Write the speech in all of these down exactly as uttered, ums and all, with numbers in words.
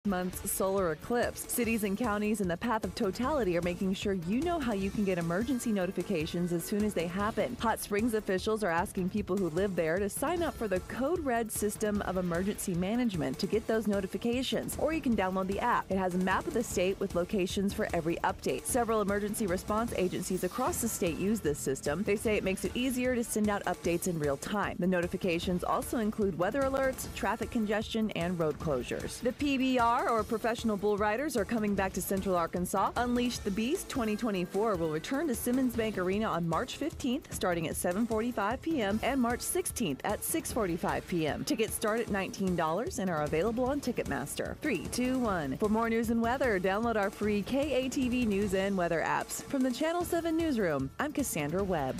Month's solar eclipse. Cities and counties in the path of totality are making sure you know how you can get emergency notifications as soon as they happen. Hot Springs officials are asking people who live there to sign up for the Code Red system of emergency management to get those notifications, or you can download the app. It has a map of the state with locations for every update. Several emergency response agencies across the state use this system. They say it makes it easier to send out updates in real time. The notifications also include weather alerts, traffic congestion, and road closures. The P B R, or Professional Bull Riders, are coming back to Central Arkansas. Unleash the Beast twenty twenty-four will return to Simmons Bank Arena on March fifteenth, starting at seven forty-five p.m. and March sixteenth at six forty-five p.m. Tickets start at nineteen dollars and are available on Ticketmaster. three, two, one. For more news and weather, download our free K A T V News and Weather apps. From the Channel seven Newsroom, I'm Cassandra Webb.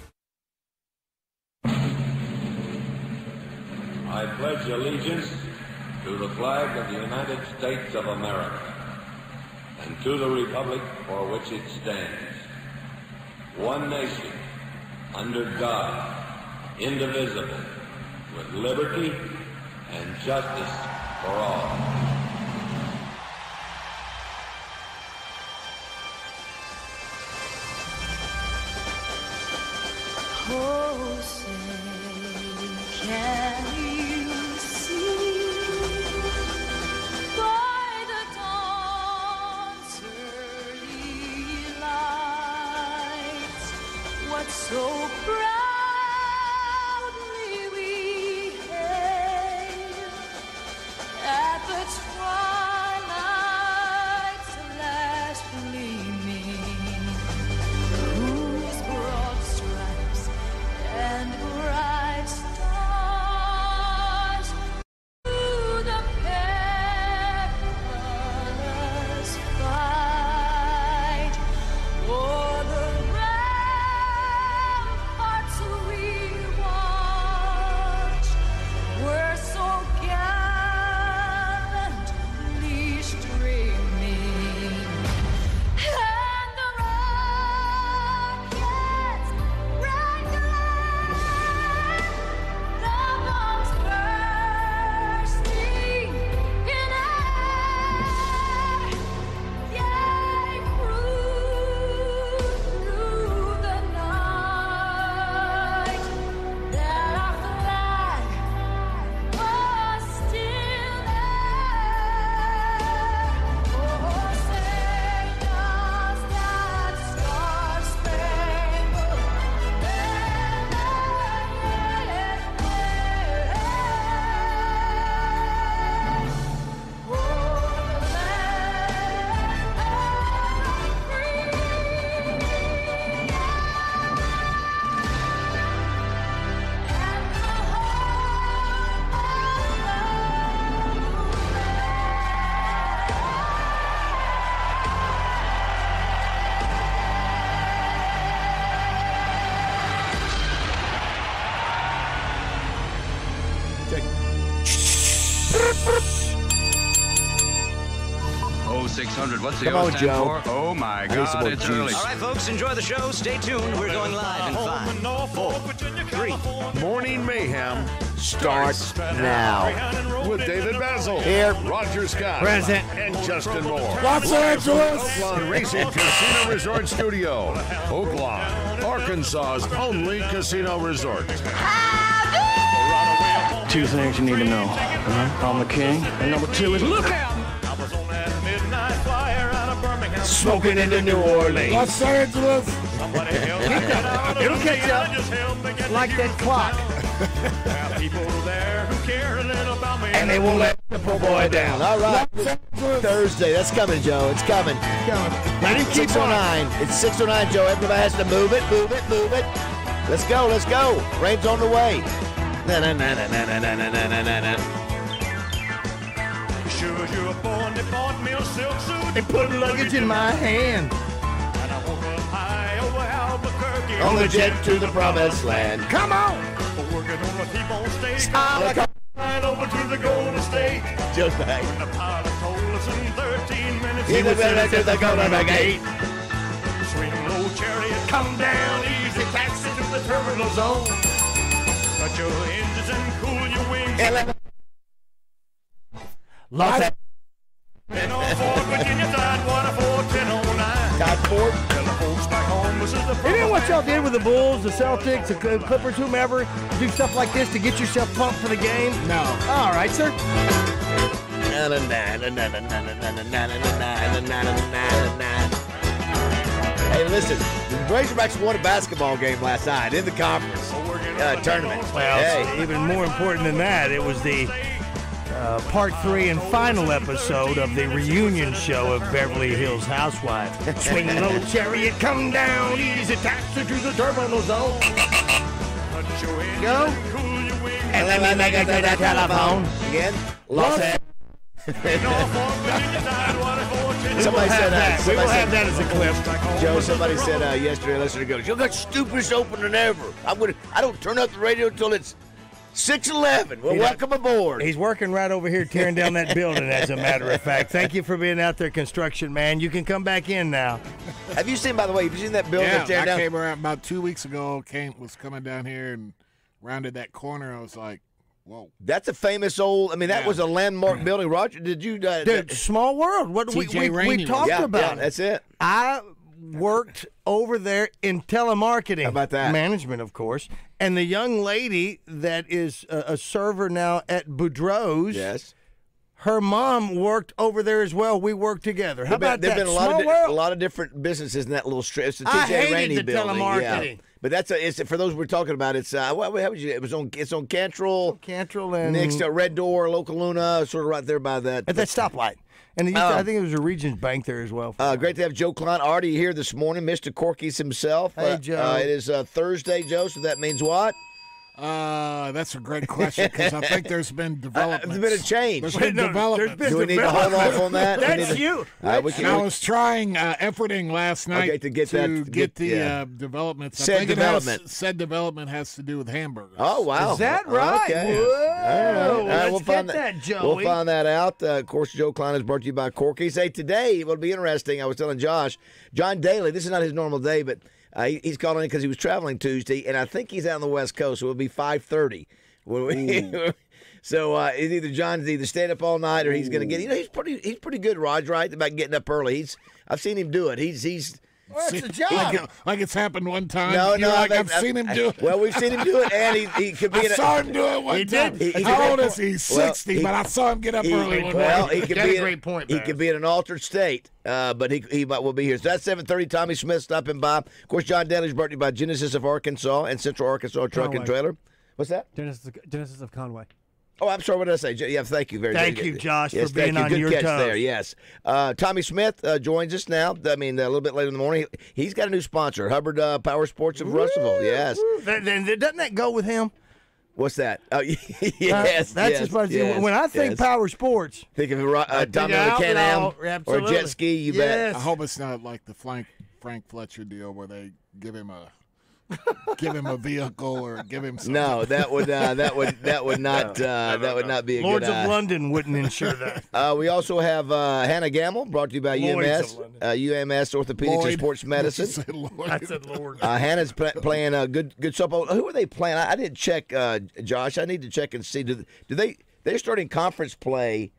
I pledge allegiance to the flag of the United States of America and to the republic for which it stands, one nation, under God, indivisible, with liberty and justice for all. Oh, say, can you see by the dawn's early light what so proudly we hailed at the twilight's last gleaming, whose broad stripes and bright stars through the perilous fight o'er the ramparts we watched were so gallantly streaming, and the rockets' red glare, the bombs bursting in air, gave proof through the night that our flag was still there. Oh, say does that star-spangled Oh, six hundred. What's the Come O on, stand Joe. for? Oh, my I need some God, more it's juice. early. All right, folks, enjoy the show. Stay tuned. We're going live in five, four, three. Morning Mayhem starts now. With David Basil, Here. Roger Scott, Present. and Justin Moore. Los Angeles. Oaklawn Racing Casino Resort Studio, Oaklawn, Arkansas's only casino resort. Two things you need to know. Uh-huh. I'm the king. And number two is look out! Smoking into New Orleans. Los Angeles. It'll catch up like that clock. And they won't let the poor boy down. All right. Thursday. That's coming, Joe. It's coming. Let him keep six oh on. nine. It's six oh nine, Joe. Everybody has to move it, move it, move it. Let's go, let's go. Rain's on the way. Na na na na na na na na na na na. They put luggage in my hand. On the jet to the promised land. Come on! Stop. Over to the Golden State. Just back. The pilot told us in thirteen minutes. He was ready to the Golden Gate. Swing low chariot, come down easy, taxi to the terminal zone. Cut your engines and cool your wings. Los Angeles. on Fort Virginia side, one four ten oh nine. Todd Ford. Tell the folks back home this is the You know what y'all did with the Bulls, the Celtics, the Cl- Clippers, whomever, do stuff like this to get yourself pumped for the game? No. All right, sir. Hey, listen, the Razorbacks won a basketball game last night in the conference uh, tournament. Well, hey. even more important than that, it was the uh, part three and final episode of the reunion show of Beverly Hills Housewives. Swing low, chariot, come down, easy, taxi to the terminal zone. Go. And let me make it to the telephone. Again, Los Angeles. Somebody said that. We Somebody will said, have that as a clip. Joe, somebody said uh, yesterday, listener goes, you got stupidest opener than ever. I'm gonna, I don't turn up the radio until it's six eleven. Well, He- welcome aboard. He's working right over here tearing down that building, as a matter of fact. Thank you for being out there, construction man. You can come back in now. Have you seen, by the way, have you seen that building Yeah, they're tearing I down? came around about two weeks ago. Came was coming down here and rounded that corner. I was like, whoa. That's a famous old, I mean, that Yeah. was a landmark building. Roger, did you? Uh, Dude, small world. What we, T J we, we Rainey talked yeah, about yeah, it. that's it. I worked over there in telemarketing. How about that? Management, of course. And the young lady that is a, a server now at Boudreaux's, Yes. her mom worked over there as well. We worked together. How There've been, about there've that? been a lot Small of di- world. a lot of different businesses in that little strip. It's the T I J hated Rainey the building. telemarketing. Yeah. But that's a, it's for those we're talking about. It's uh, what, how would you? It was on. It's on Cantrell, Cantrell and next to Red Door, Local Luna, sort of right there by that. at that stoplight. And it used to- Um, I think it was a Regions Bank there as well. Uh, great to have Joe Klein already here this morning, Mister Corky's himself. Hey, Uh, Joe. Uh, it is uh, Thursday, Joe, so that means what? Uh, that's a great question because I think there's been Uh, development. there's been a change. There's Wait, been no, development. there's Do we been need to hold development. off on that? We That's need to- you. Uh, we And I can, was trying, uh, efforting last night Okay, to get to that- to get, get- the yeah. uh, developments. I Said think it development. Has, said development has to do with hamburgers. Oh, wow. Is that right? Okay. Whoa. All right. All right, Let's we'll get find that, Joey. We'll find that out. Uh, of course, Joe Klein is brought to you by Corky's. Hey, today it will be interesting. I was telling Josh, John Daly, this is not his normal day, but uh, he, he's calling in because he was traveling Tuesday, and I think he's out on the West Coast, so it'll be five thirty. When we, so uh, it's either John's either staying up all night or he's going to get. You know, he's pretty. He's pretty good, Raj. Right about getting up early. He's. I've seen him do it. He's. He's. Well, that's the job. Like, like it's happened one time. No, You're no. like, I- I've I- seen him do it. Well, we've seen him do it, and he, he could be. I in a, saw him do it one He time. did. He- he How could- old is he? He's well, sixty, he- but I saw him get up he- early one well, morning. he could Got be a in- great point, He Bears. could be in an altered state, uh, but he he might will be here. So that's seven thirty. Tommy Smith stopping by. Of course, John Daly's brought to you by Genesis of Arkansas and Central Arkansas Truck and Conway. Trailer. What's that? Genesis, Genesis of Conway. Oh, I'm sorry. What did I say? Yeah, thank you very much. Thank you, Josh, yes, for being thank you. on Good your catch toes. there. Yes. Uh, Tommy Smith uh, joins us now. I mean, a little bit later in the morning. He, he's got a new sponsor, Hubbard uh, Power Sports of Russellville. Yes. Then, then doesn't that go with him? What's that? Oh, yes. Uh, that's yes, just what yes, when I think yes. power sports. Think of a ro- uh, think Tommy on a outlaw, Can-Am or a absolutely. jet ski. You bet. I hope it's not like the Frank Frank Fletcher deal where they give him a give him a vehicle or give him something. No, that would uh, that would that would not uh, that would not be a Lords good. of uh, London wouldn't insure that. Uh, we also have uh, Hannah Gamble, brought to you by Lloyds U M S, of London. uh, U M S Orthopedics and Lloyd. Sports Medicine. Said Lloyd. I said Lord. Uh, Hannah's pl- playing a good good softball. Who are they playing? I, I didn't check, uh, Josh. I need to check and see. Do, do they? They're starting conference play.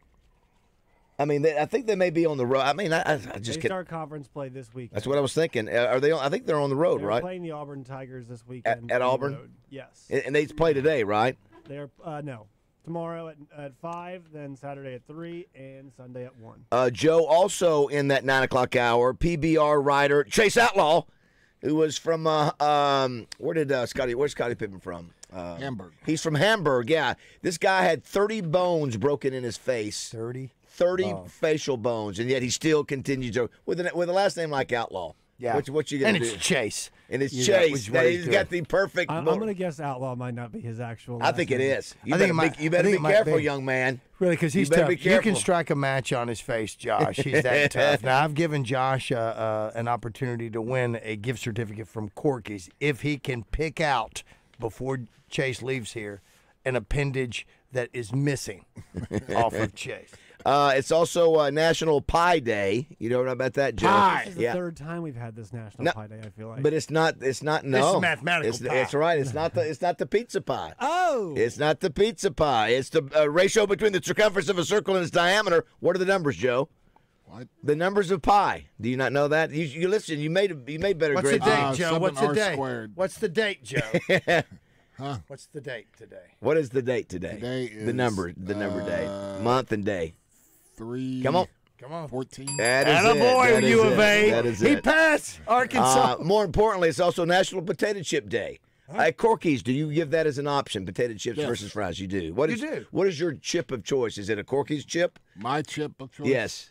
I mean, they, I think they may be on the road. I mean, I, I, I They just can't. start conference play this week. That's what I was thinking. Uh, are they? On, I think they're on the road, They're right? playing the Auburn Tigers this weekend. at on the Auburn? road. Yes. And, and they play today, right? They're uh, no tomorrow at at five, then Saturday at three, and Sunday at one. Uh, Joe, also in that nine o'clock hour, P B R rider Chase Outlaw, who was from uh, um, where did uh, Scotty? Where's Scotty Pippen from? Uh, Hamburg. He's from Hamburg. Yeah, this guy had thirty bones broken in his face. Thirty. thirty facial bones, and yet he still continues to with a, with a last name like Outlaw. Yeah. What, what you gonna and do? it's Chase. And it's You know, Chase. which That way he's he's got doing. the perfect. I, I'm board. going to guess Outlaw might not be his actual. I last think it name. is. You I better think it might- be, you better I think be it might careful, be. young man. Really, because You he's better tough. be You can careful. strike a match on his face, Josh. He's that tough. Now, I've given Josh uh, uh, an opportunity to win a gift certificate from Corky's if he can pick out, before Chase leaves here, an appendage that is missing off of Chase. Uh, it's also uh, National Pie Day. You know about that, Joe? This is the Yeah. third time we've had this National No, Pie Day. I feel like. But it's not. It's not. No, It's mathematical It's, pie. it's right. It's not the. It's not the pizza pie. oh, It's not the pizza pie. It's the uh, ratio between the circumference of a circle and its diameter. What are the numbers, Joe? What? The numbers of pi. Do you not know that? You, you listen. You made you made better What's the grades. date, Uh, Joe? seven What's the R date? squared. What's the date, Joe? Huh? What's the date today? What is the date today? Today the is, number, the number day, uh, month and day. Three. Come on. Come on. fourteen. That is it. Attaboy, That is U it. of A. That is He it. passed Arkansas. Uh, more importantly, it's also National Potato Chip Day. At Corky's, do you give that as an option, potato chips Yes. versus fries? You do. What You is, do. What is your chip of choice? Is it a Corky's chip? My chip of choice? Yes.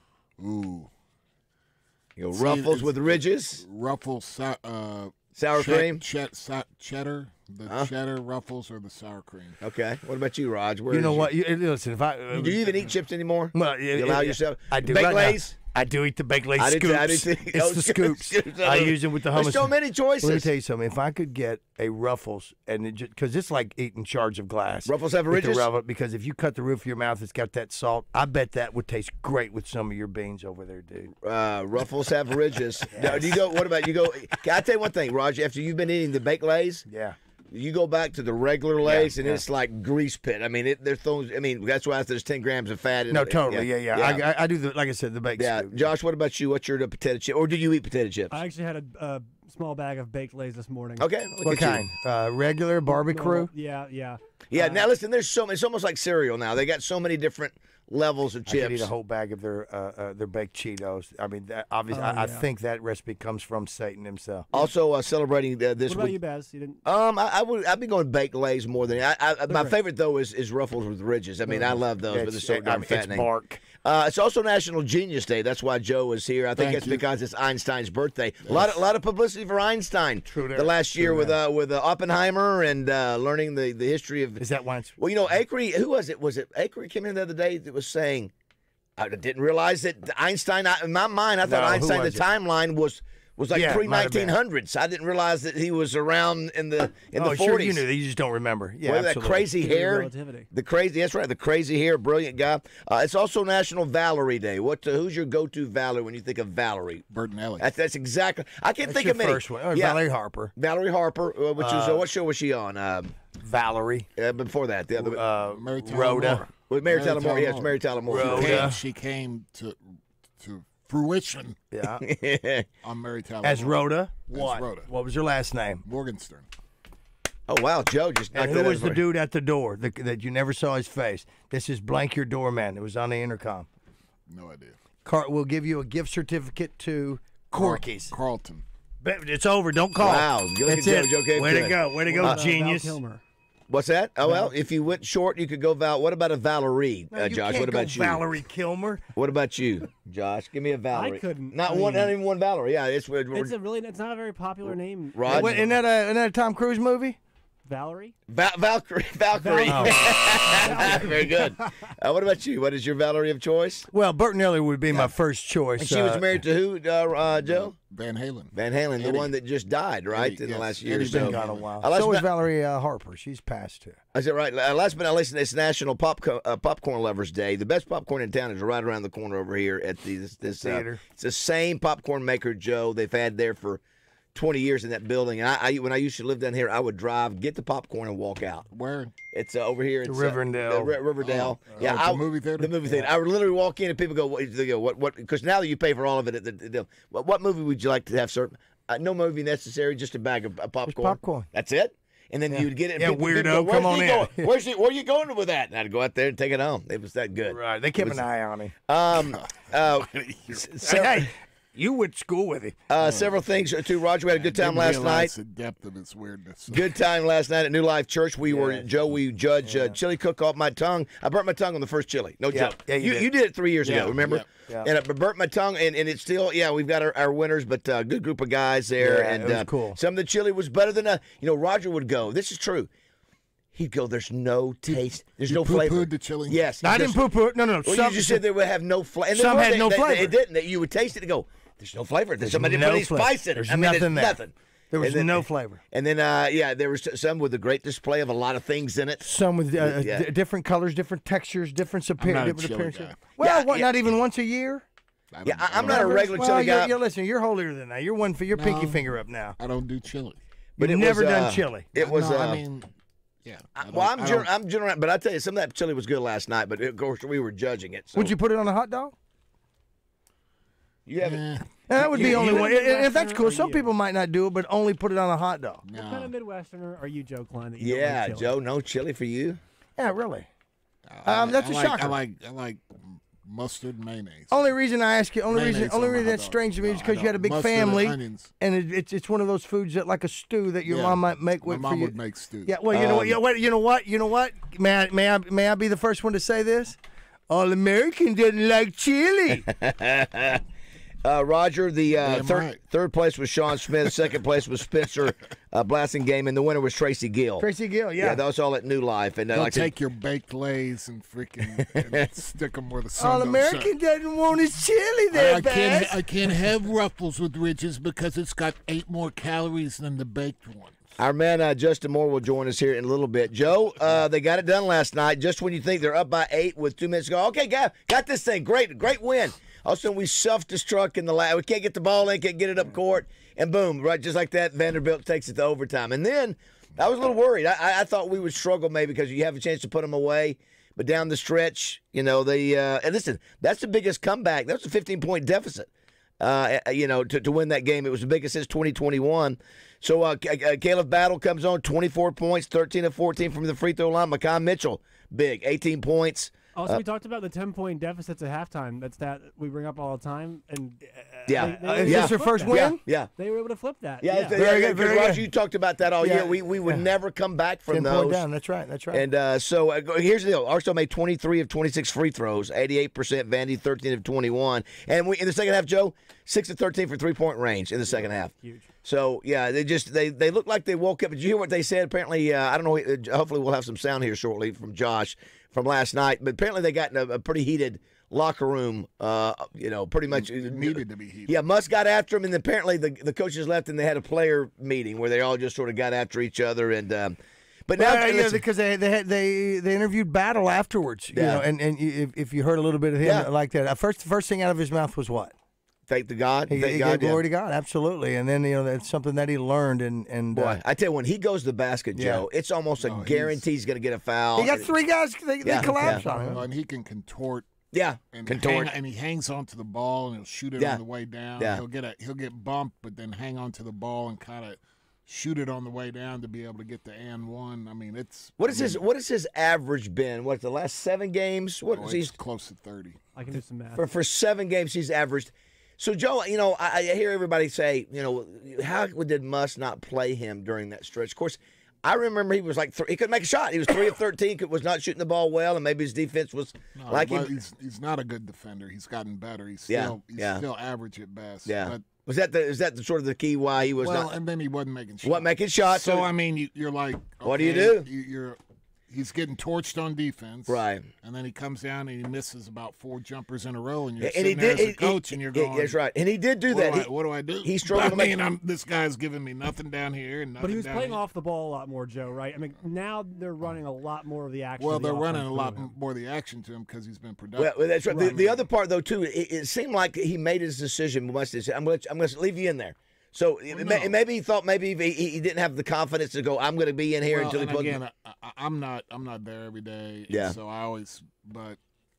Ooh. You go See, Ruffles it's- with ridges, Ruffles, so- uh, sour chet- cream. chet- so- cheddar, the Huh? cheddar Ruffles or the sour cream. Okay. What about you, Raj? Where You is know your- what? You, listen, if I uh, Do you even eat chips anymore? Well, you allow yourself. I do. Baked right now. Lays? I do eat the baked Lays I do scoops. too, I do too. It's Oh, the scoops, scoops. scoops. I use them with the hummus. There's so many choices. Let me tell you something. If I could get a Ruffles, and it because it's like eating shards of glass. Ruffles have with the ridges? Ruffle- because if you cut the roof of your mouth, it's got that salt. I bet that would taste great with some of your beans over there, dude. Uh, Ruffles have ridges. Now, do you go? What about you? Go. Can I tell you one thing, Roger? After you've been eating the baked Lays, Yeah. you go back to the regular Lays, and yeah. it's like grease pit. I mean, it, they're throwing. I mean, that's why there's ten grams of fat. In No, it. totally. Yeah, yeah. I, I, I do the like I said, the baked yeah. scoop. Josh, what about you? What's your potato chip? Or do you eat potato chips? I actually had a, a small bag of baked Lays this morning. Okay. Look What at you. kind? Uh, regular barbecue. Normal- Yeah, yeah. Yeah. Uh, now listen, there's so many. It's almost like cereal now. They got so many different levels of I could chips. eat a whole bag of their uh, uh, their baked Cheetos. I mean, that, obviously, Oh, I, I yeah. think that recipe comes from Satan himself. Also uh, celebrating uh, this What about week. you, Baz? You didn't. Um, I, I would. I've been going baked Lays more than I. I my great. favorite though is, is Ruffles with ridges. I mean, I love those, but they're It's, so I darn mean, it's fattening. bark. Uh, it's also National Genius Day. That's why Joe is here. I think Thank that's you. because it's Einstein's birthday. A lot, of, a lot of publicity for Einstein. True that. The last year True with that. uh, with uh, Oppenheimer and uh, learning the, the history of. Is that why it's Well, you know, Acre. Who was it? Was it Acre came in the other day that was saying, I didn't realize that Einstein. I- In my mind, I thought No, who Einstein. The was it? timeline was. Was like Yeah, pre might have been. nineteen hundreds. I didn't realize that he was around in the in oh, the sure forties. you knew that. You just don't remember. Yeah, With that absolutely. crazy Theory of hair, relativity. the crazy. That's right, the crazy hair, brilliant guy. Uh, it's also National Valerie Day. What? Uh, who's your go-to Valerie when you think of Valerie? Burton Ellie. That's, that's exactly. I can't That's think your of many. first one. Oh, yeah, Valerie Harper. Valerie Harper. Uh, which is uh, Uh, what show was she on? Um, Valerie. uh, before that, the other. Uh, Mary Tyler Rhoda. Moore. with Mary Tyler Moore. Tyler Yes, Moore. Mary Tyler Moore. She Rhoda. came, she came to to fruition Yeah. on Mary Tyler As Moore. Rhoda. As What? Rhoda. What was her last name? Morgenstern. Oh wow, Joe just knocked And who that was out the for you. dude at the door that, that you never saw his face? This is Blank Your Doorman. It was on the intercom. No idea. Car- we'll give you a gift certificate to Corky's. Carlton. Bet- It's over. Don't call. Wow, look at That's Joe. it. Joe came Way to to it. go. Way to go, What about, uh, Val genius. Kilmer? What's that? Oh well, if you went short, you could go Val. What about a Valerie, No, uh, you Josh? can't What go about you? Valerie Kilmer. What about you, Josh? Give me a Valerie. couldn't- Not I one. mean- Not even one Valerie. Yeah, it's. We're, It's a really. It's not a very popular name. Rod- Wait, isn't that a, isn't that a Tom Cruise movie? Valerie. Val- Valkyrie. Valkyrie. Very good. Uh, what about you? What is your Valerie of choice? Well, Burton Ellie would be my first choice. And she was uh, married to who, uh, uh, Joe? Van Halen. Van Halen, the Eddie. one that just died, right, Eddie, in the yes. last year or Eddie so. Van Gone a while. Uh, last so was but- Valerie uh, Harper. She's passed too. Is it right? Uh, last but not least, it's National Pop uh, Popcorn Lovers Day. The best popcorn in town is right around the corner over here at the this, this uh, Theater. it's the same popcorn maker, Joe. They've had there for twenty years in that building. And I, I when I used to live down here, I would drive, get the popcorn, and walk out. Where? It's uh, over here. It's, uh, Riverdale. the Ri- Riverdale. Oh, yeah, oh, it's a I- movie theater? The movie theater. I would literally walk in and people go, what, they go, what, what? Because now that you pay for all of it, at the, the, what, what movie would you like to have served? Uh, no movie necessary, just a bag of uh, popcorn. popcorn. That's it. And then you'd get it. And Yeah, people, weirdo, people go, come Where's on he in." going? Where's he, where are you going with that? And I'd go out there and take it home. It was that good. Right. They kept It was- an eye on him. Um, uh, s- several, Hey, you went to school with him. uh, several things too, Roger. We had a good time Didn't last realize night. the depth of its weirdness. Good time last night at New Life Church. We were Yeah. Joe. We judged uh, chili cook off my tongue. I burnt my tongue on the first chili. No Yeah. joke. Yeah, you you, did. you did it three years Yeah. ago. Remember? Yeah. Yeah. And I burnt my tongue, and, and it's still yeah. We've got our, our winners, but uh, good group of guys there, Yeah, and it was uh, cool. some of the chili was better than uh, you know. Roger would go. This is true. He'd go. There's no taste. There's you no flavor. poo-pooed the chili? Yes. I he didn't just- poo poo it. No, no. Well, some, you just said they would have no flavor. Some had no they, flavor. It didn't. That you would taste it and go, "There's no flavor. There's There's somebody no put any flavor. spice in it. There's I mean, nothing there's there. nothing." There was And then- no flavor. And then, uh, yeah, there was some with a great display of a lot of things in it. Some with uh, Yeah. d- different colors, different textures, different not a superior, different chili appearances. guy. Well, Yeah, what? yeah. Not even once a year. I don't- Yeah, I, I I'm don't- not a regular well, chili you're, guy. You're, listen, you're holier than that. You're one for your pinky No. finger up now. I don't do chili. But You've it never was, done uh, chili. It was. No, uh, I mean, yeah. I I- don't- well, I'm I gener- don't- I'm general, but I tell you, some of that chili was good last night. But of course, we were judging it. So. Would you put it on a hot dog? You have Eh. it. That would be You- only you one. a If if that's Midwesterner cool, or some you? people might not do it, but only put it on a hot dog. What kind of Midwesterner are you, Joe Klein? That you don't Yeah, like chili? Joe, no chili for you. Yeah, really. I- Um, that's I a like, shocker. I like I like mustard and mayonnaise. Only reason I ask you, only reason, Mayonnaise only on my reason hot that's dog. strange to me is No, because I you had a don't. big Mustard and family, onions. and it, it's it's one of those foods that like a stew that your Yeah. mom might make My with mom for you. would make stew. Yeah, well, you know what, Um, you know what, you know what, you know what? May I, may I, may I be the first one to say this? All American doesn't like chili. Uh, Roger, the uh, Damn third right. third place was Sean Smith. Second place was Spencer uh, Blasingame, and the winner was Tracy Gill. Tracy Gill, yeah. Yeah, that was all at New Life. And uh, They'll like I said- take your baked lays and freaking and stick them where the sun All don't American shine. doesn't want his chili there, I can't, Bass. I can't have Ruffles with Riches because it's got eight more calories than the baked one. Our man uh, Justin Moore will join us here in a little bit. Joe, uh, they got it done last night. Just when you think they're up by eight with two minutes to go, okay, got, got this thing. Great, great win. All of a sudden, we self-destruct in the last. We can't get the ball in, can't get it up court, and boom, right, just like that, Vanderbilt takes it to overtime. And then I was a little worried. I, I, I thought we would struggle maybe because you have a chance to put them away. But down the stretch, you know, they uh, and listen, that's the biggest comeback. That was a fifteen-point deficit. Uh, you know, to, to win that game, it was the biggest since twenty twenty-one. So uh, C- uh, Caleb Battle comes on, twenty-four points, thirteen of fourteen from the free throw line. Makai Mitchell, big, eighteen points. Also, Uh, we talked about the ten-point deficits at halftime. That's that we bring up all the time. And uh, Yeah. they, they Uh, were able yeah. to flip first that. win? Yeah. They were able to flip that. Yeah, Yeah, yeah, Very yeah, good, 'cause very Roger, good. you talked about that all Yeah. year. We we would Yeah. never come back from Ten point those. down. That's right. That's right. And uh, so uh, go- here's the deal: Arsenal made twenty-three of twenty-six free throws, eighty-eight percent. Vandy thirteen of twenty-one, and we in the second half, Joe, six of thirteen for three-point range in the second half. Huge. So yeah, they just they they look like they woke up. Did you hear what they said? Apparently, uh, I don't know. uh, Hopefully, we'll have some sound here shortly from Josh from last night. But apparently, they got in a, a pretty heated locker room. Uh, you know, pretty much Needed to be heated. Yeah, Musk got after him, and then apparently the the coaches left, and they had a player meeting where they all just sort of got after each other. And um, but now, Well, yeah, listen, because they they had, they they interviewed Battle afterwards, you Yeah. know, and and you- if, if you heard a little bit of him Yeah. like that, uh, first first thing out of his mouth was what? thank the God, He, thank he God, gave yeah. glory to God, absolutely, and then you know that's something that he learned, and and Boy, uh, I tell you, when he goes to the basket, Yeah. Joe, it's almost a No, he's- guarantee he's going to get a foul. he got three guys they, Yeah, they collapsed yeah. on him. And he can contort Yeah, and contort. hang, and he hangs onto the ball and he'll shoot it Yeah. on the way down. Yeah. He'll get a he'll get bumped, but then hang onto the ball and kind of shoot it on the way down to be able to get the and one. I mean, it's What is I his mean, What has his average been? What the last seven games? What oh, is it's he close to thirty. I can do some math. for for seven games? He's averaged. So Joe, you know, I, I hear everybody say, you know, how did Musk not play him during that stretch? Of course, I remember he was like th- he couldn't make a shot. He was three of thirteen, could, was not shooting the ball well, and maybe his defense was No, like well, him. he's he's not a good defender. He's gotten better. He's Yeah, still he's yeah. still average at best. Yeah. But, Was that the is that the sort of the key why he was well, not? and then he wasn't making shots. What making shots? So I mean, you, you're like, What do you okay, do? You, you're he's getting torched on defense, Right. And then he comes down and he misses about four jumpers in a row, and you're and he sitting there did. as a he- coach, he- and you're he- going, That's right, and he did do what that. Do I, He- what do I do? he struggled I to make- mean, I'm, this guy's giving me nothing down here and nothing But he was down playing here. off the ball a lot more, Joe, right? I mean, now they're running a lot more of the action. Well, of the they're running offense a lot through him. more of the action to him because he's been productive. Well, well, that's right. The, I the mean, other part, though, too, it, it seemed like he made his decision. Must I'm going to I'm going to leave you in there. So it, Well, may- no. maybe he thought maybe he, he didn't have the confidence to go. I'm going to be in here well, until he and put. again, I, I, I'm not I'm not there every day. and Yeah. So I always, but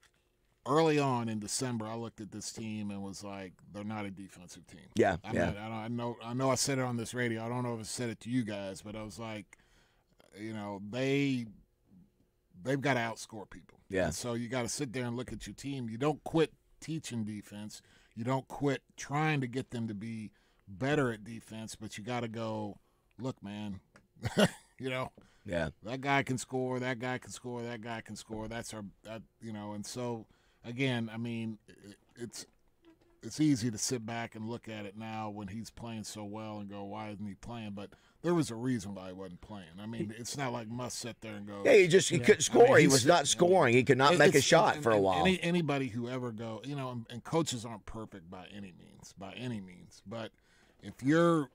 early on in December, I looked at this team and was like, they're not a defensive team. Yeah, I'm yeah. Not, I, don't, I know I know I said it on this radio. I don't know if I said it to you guys, but I was like, you know, they they've got to outscore people. Yeah. And so you got to sit there and look at your team. You don't quit teaching defense. You don't quit trying to get them to be better at defense, but you got to go, look, man, you know, Yeah. that guy can score, that guy can score, that guy can score. That's our, that, you know, and so again, I mean, it, it's it's easy to sit back and look at it now when he's playing so well and go, why isn't he playing? But there was a reason why he wasn't playing. I mean, it's not like Musk sit there and go. Yeah, he just he Yeah. couldn't I score. mean, he he's- was not scoring. He could not It- make a it's- shot and- for a and while. Any, anybody who ever go, you know, and, and coaches aren't perfect by any means, by any means. But if you're,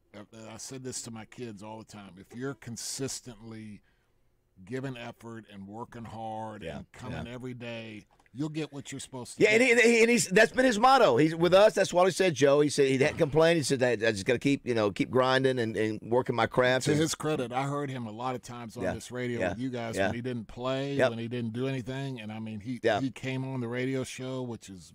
I said this to my kids all the time, if you're consistently giving effort and working hard Yeah, and coming yeah. every day, you'll get what you're supposed to Yeah, and, get. he, and he's that's been his motto. He's with us. That's what he said, Joe. He said he didn't complain. He said that I just got to keep you know keep grinding and, and working my craft. To and- his credit, I heard him a lot of times on Yeah, this radio yeah, with you guys yeah. when he didn't play, Yep. when he didn't do anything, and I mean he Yeah. he came on the radio show, which is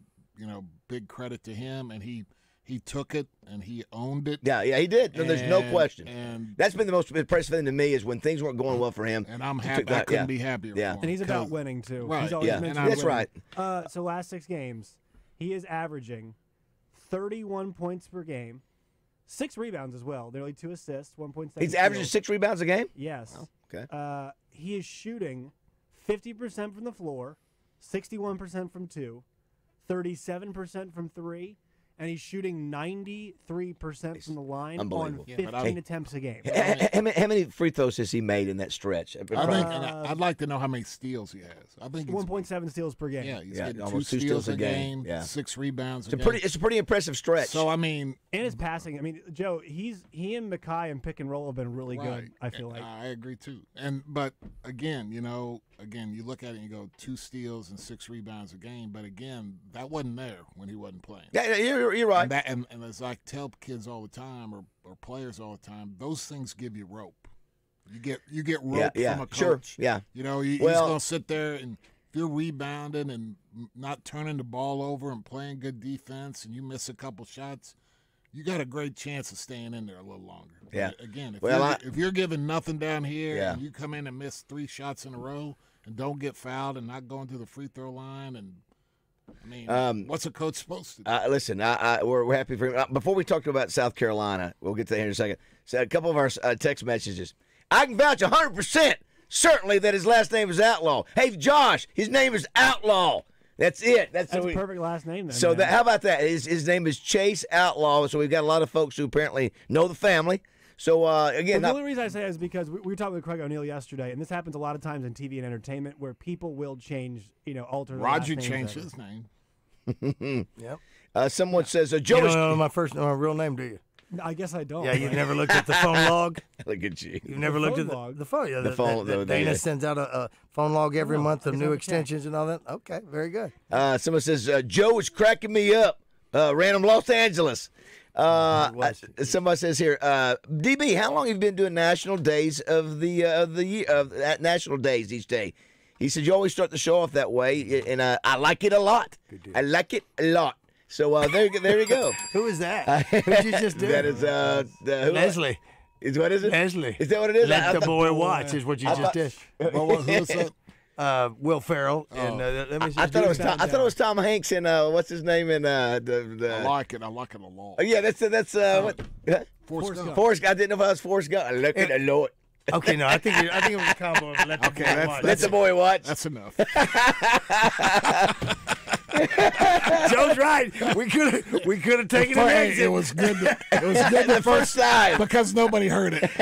you know, big credit to him, and he he took it and he owned it. Yeah, yeah, he did. No, there's no And- question. And That's been the most impressive thing to me is when things weren't going well for him. and I'm he happy. took I that- couldn't yeah. be happier. Yeah. for him. And he's about 'Cause- winning too. Right. He's always Yeah. mentioned And I- That's winning. right. Uh, so last six games, he is averaging thirty-one points per game, six rebounds as well, nearly two assists, one point seven. He's averaging six rebounds a game? Yes. Oh, okay. Uh, he is shooting fifty percent from the floor, sixty-one percent from two, thirty-seven percent from three, and he's shooting ninety-three percent from the line on Unbelievable. Yeah, but fifteen I- attempts a game. H- h- How many, how many free throws has he made in that stretch? I think, Uh, and I- I'd like to know how many steals he has. I think he's, one point seven steals per game. yeah, he's Yeah, getting two almost two steals, steals a a game. game, Yeah. six rebounds. It's a a game. pretty, it's a pretty impressive stretch. So I mean, And his passing. I mean, Joe, he's he and Mackay and pick and roll have been really right. good. I feel like. I agree too. And but again, you know, again, you look at it and you go two steals and six rebounds a game. But again, that wasn't there when he wasn't playing. yeah, yeah, you're, you're right. And, that, and, and as I tell kids all the time, or, or players all the time, those things give you rope. You get you get rope Yeah, yeah, from a coach. sure, yeah. You know, he, he's Well- going to sit there and if you're rebounding and not turning the ball over and playing good defense, and you miss a couple shots, you got a great chance of staying in there a little longer. But Yeah. again, if, Well, you're, I- if you're giving nothing down here Yeah. and you come in and miss three shots in a row and don't get fouled and not going to the free throw line, and I mean, Um, what's a coach supposed to do? Uh, listen, I, I, we're, we're happy for him. Uh, before we talk about South Carolina, we'll get to that here in a second. So a couple of our uh, text messages. I can vouch one hundred percent certainly that his last name is Outlaw. Hey, Josh, his name is Outlaw. That's it. That's, That's so a we- perfect last name. Then, So man. that, how about that? His, his name is Chase Outlaw. So we've got a lot of folks who apparently know the family. So uh, again, Well, the not- only reason I say that is because we, we were talking with Craig O'Neill yesterday, and this happens a lot of times in T V and entertainment where people will change, you know, alter. their Roger last names changed ever. his name. Yep. uh, someone says uh, Joe. You don't is- know my first, my real name, do you? I guess I don't. Yeah, you've never looked at the phone log. Look at you. You've never The looked phone at the, log? the phone. Yeah, The the, phone- the- the- Dana the- sends out a, a phone log every No, month of I new never extensions and all that. Okay, very good. Uh, someone says uh, Joe is cracking me up. Uh, random Los Angeles. Uh, It was. uh, somebody says here, uh, D B, how long have you been doing national days of the uh, of the ye- of uh, national days each day? He said you always start the show off that way, and uh, I like it a lot. I like it a lot. So uh, there, you go- there you go. Who is that? Who'd you just do? That is uh, the, who, Leslie. Is what is it? Leslie. Is that what it is? Let I- the I- boy watch is what you I just thought- did. Well, what, who was that? Uh, Will Ferrell. And uh, let me see. I thought it was Doing Tom, I thought it was Tom Hanks and uh, what's his name in uh, the, the I like it. I like it a lot. Oh, yeah, that's that's uh, what huh? Forrest Gump. Forrest. I didn't know if I was Forrest Gump. I look at the Lord. Okay, no, I think you- I think it was a combo of let the Okay, boy that's- watch. Let the boy watch. That's enough. Joe's right. We could have we could have taken an Hey, exit. it was good. To, it was good the, the first time. because nobody heard it.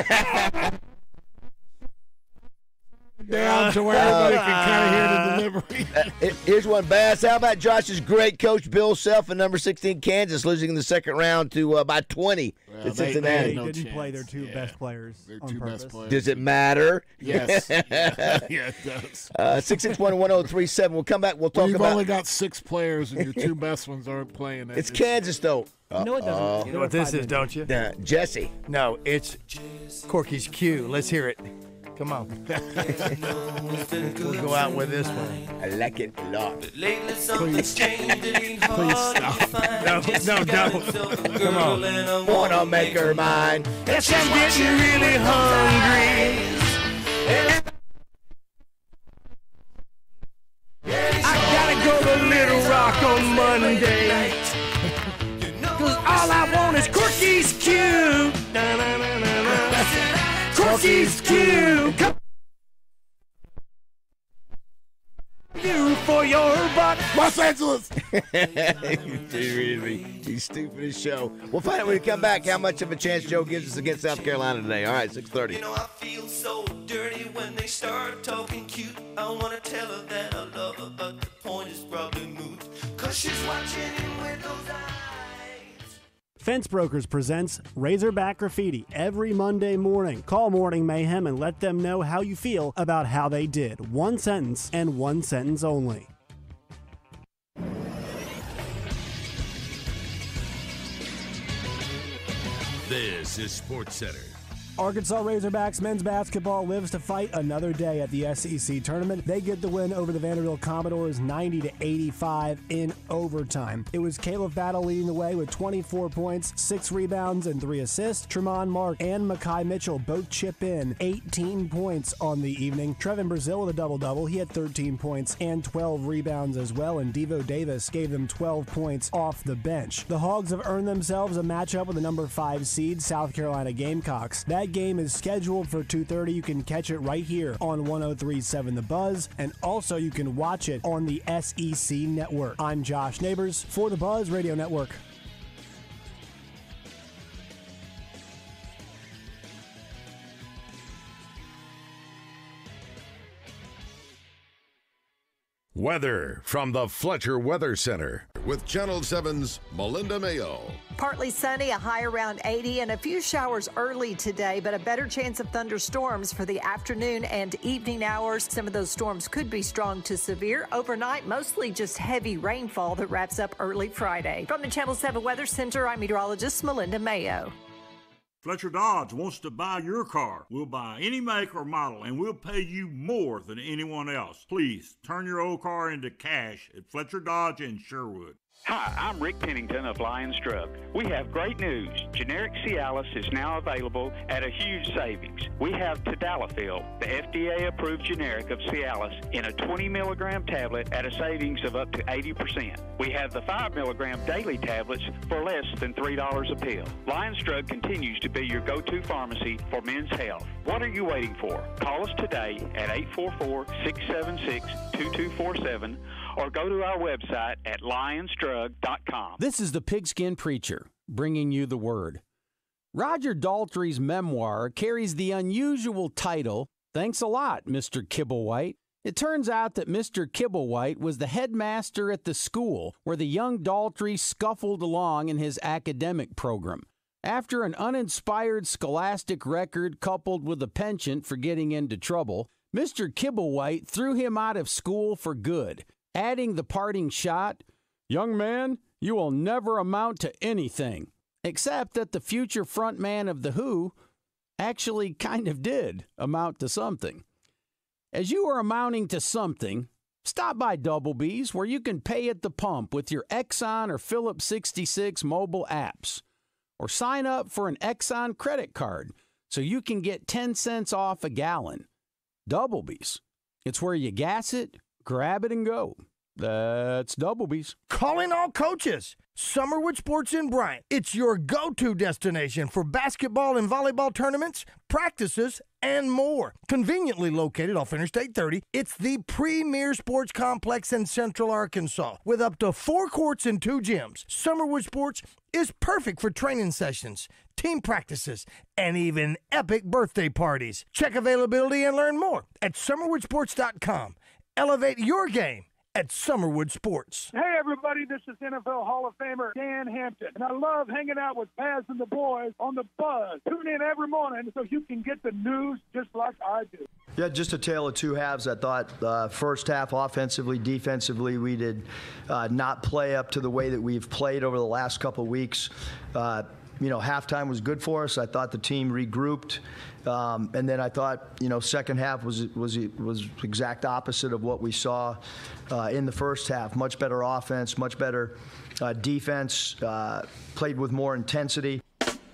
Down to where everybody can kind of hear the delivery. Uh, Here's one, Bass. How about Josh's great coach Bill Self in number sixteen Kansas losing in the second round to uh, by twenty Well, to they- Cincinnati? They no didn't chance. play their two Yeah. best players They're on two purpose. best players. Does it matter? Yes. yeah, yeah, it does. Uh, six six one one zero three seven. We'll come back. We'll Well, talk you've about. only got six players, and your two best ones aren't playing. It's Kansas though. No, it doesn't. You know what this is, don't you? Uh, Jesse. No, it's Corky's Q. Let's hear it. Come on. We'll go out with this one. I like it a lot. Please, please stop. No, no, no. Come on. Wanna make her mine? Yes, I'm getting really hungry. I gotta go to Little Rock on Monday. Cause all I want is Corky's Q. Corky's Q. Come you for your buck. Los Angeles. He's stupid as show. We'll find out when we come back how much of a chance Joe gives us against South Carolina today. All right, six thirty. You know, I feel so dirty when they start talking cute. I wanna tell her that I love her, but the point is probably moot. Cause she's watching him with those eyes. Fence Brokers presents Razorback Graffiti every Monday morning. Call Morning Mayhem and let them know how you feel about how they did. One sentence and one sentence only. This is SportsCenter. Arkansas Razorbacks men's basketball lives to fight another day at the S E C tournament. They get the win over the Vanderbilt Commodores ninety to eighty-five in overtime. It was Caleb Battle leading the way with twenty-four points, six rebounds, and three assists. Tremont Mark and Mekhi Mitchell both chip in eighteen points on the evening. Trevin Brazil with a double-double. He had thirteen points and twelve rebounds as well, and Devo Davis gave them twelve points off the bench. The Hogs have earned themselves a matchup with the number five seed South Carolina Gamecocks. That game is scheduled for two thirty. You can catch it right here on one oh three point seven The Buzz, and also you can watch it on the S E C Network. I'm Josh Neighbors for the Buzz Radio Network. Weather from the Fletcher Weather Center with Channel seven's Melinda Mayo. Partly sunny, a high around eighty, and a few showers early today, but a better chance of thunderstorms for the afternoon and evening hours. Some of those storms could be strong to severe. Overnight, mostly just heavy rainfall that wraps up early Friday. From the Channel seven Weather Center, I'm meteorologist Melinda Mayo. Fletcher Dodge wants to buy your car. We'll buy any make or model, and we'll pay you more than anyone else. Please turn your old car into cash at Fletcher Dodge in Sherwood. Hi, I'm Rick Pennington of Lions Drug. We have great news. Generic Cialis is now available at a huge savings. We have Tadalafil, the F D A-approved generic of Cialis, in a twenty milligram tablet at a savings of up to eighty percent. We have the five milligram daily tablets for less than three dollars a pill. Lions Drug continues to be your go-to pharmacy for men's health. What are you waiting for? Call us today at eight four four, six seven six, two two four seven or go to our website at lions drug dot com. This is the Pigskin Preacher, bringing you the word. Roger Daltrey's memoir carries the unusual title, Thanks a Lot, Mister Kibblewhite. It turns out that Mister Kibblewhite was the headmaster at the school where the young Daltrey scuffled along in his academic program. After an uninspired scholastic record coupled with a penchant for getting into trouble, Mister Kibblewhite threw him out of school for good, adding the parting shot, "Young man, you will never amount to anything," except that the future frontman of The Who actually kind of did amount to something. As you are amounting to something, stop by Double B's where you can pay at the pump with your Exxon or Phillips sixty-six mobile apps, or sign up for an Exxon credit card so you can get ten cents off a gallon. Double B's. It's where you gas it, grab it, and go. That's Double B's. Calling all coaches. Summerwood Sports in Bryant. It's your go-to destination for basketball and volleyball tournaments, practices, and more. Conveniently located off Interstate thirty, it's the premier sports complex in Central Arkansas with up to four courts and two gyms. Summerwood Sports is perfect for training sessions, team practices, and even epic birthday parties. Check availability and learn more at summerwood sports dot com. Elevate your game at Summerwood Sports. Hey, everybody, this is N F L Hall of Famer Dan Hampton, and I love hanging out with Paz and the boys on the Buzz. Tune in every morning so you can get the news just like I do. Yeah, just a tale of two halves. I thought uh, first half offensively, defensively, we did uh, not play up to the way that we've played over the last couple of weeks. Uh, you know, halftime was good for us. I thought the team regrouped. Um, and then I thought, you know, second half was was was exact opposite of what we saw uh, in the first half. Much better offense, much better uh, defense, uh, played with more intensity.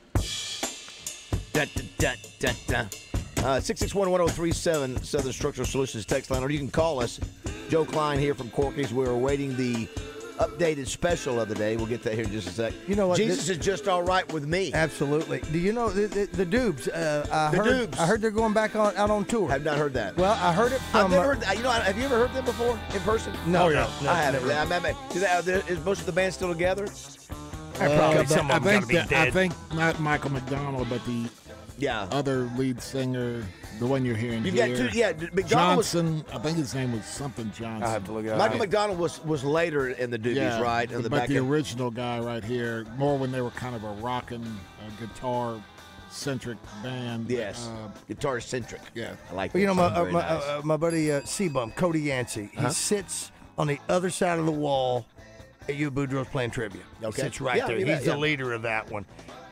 Dun, dun, dun, dun. Uh, six six one, one oh three seven, Southern Structural Solutions text line, or you can call us. Joe Klein here from Corky's. We're awaiting the updated special of the day. We'll get that here in just a sec. You know what? Jesus this, is just all right with me. Absolutely. Do you know the, the, the Dubes? Uh, I the heard, Dubes. I heard they're going back on out on tour. I've not heard that. Well, I heard it from. I've never uh, heard that. You know, have you ever heard them before in person? No, oh, no, no I haven't. never. I mean, I mean, is, that, is most of the band still together? Uh, probably but some of I them think gotta be the- dead. I think not Michael McDonald, but the yeah other lead singer, the one you're hearing You've here. got two, yeah, McDonald was, Johnson. I think his name was something Johnson. I have to look it up. Michael McDonald was, was later in the Doobies, yeah, right? In the but back the end. original guy right here, more when they were kind of a rockin' uh, guitar centric band. Yes, uh, guitar centric. Yeah, I like. Well, you know, my, that. uh, Very my, nice. uh, my buddy uh, C-Bum, Cody Yancey, he Uh-huh. sits on the other side of the wall at U Boudreaux's playing trivia. Okay. He sits right Yeah, there. you He's bet, the yeah. leader of that one.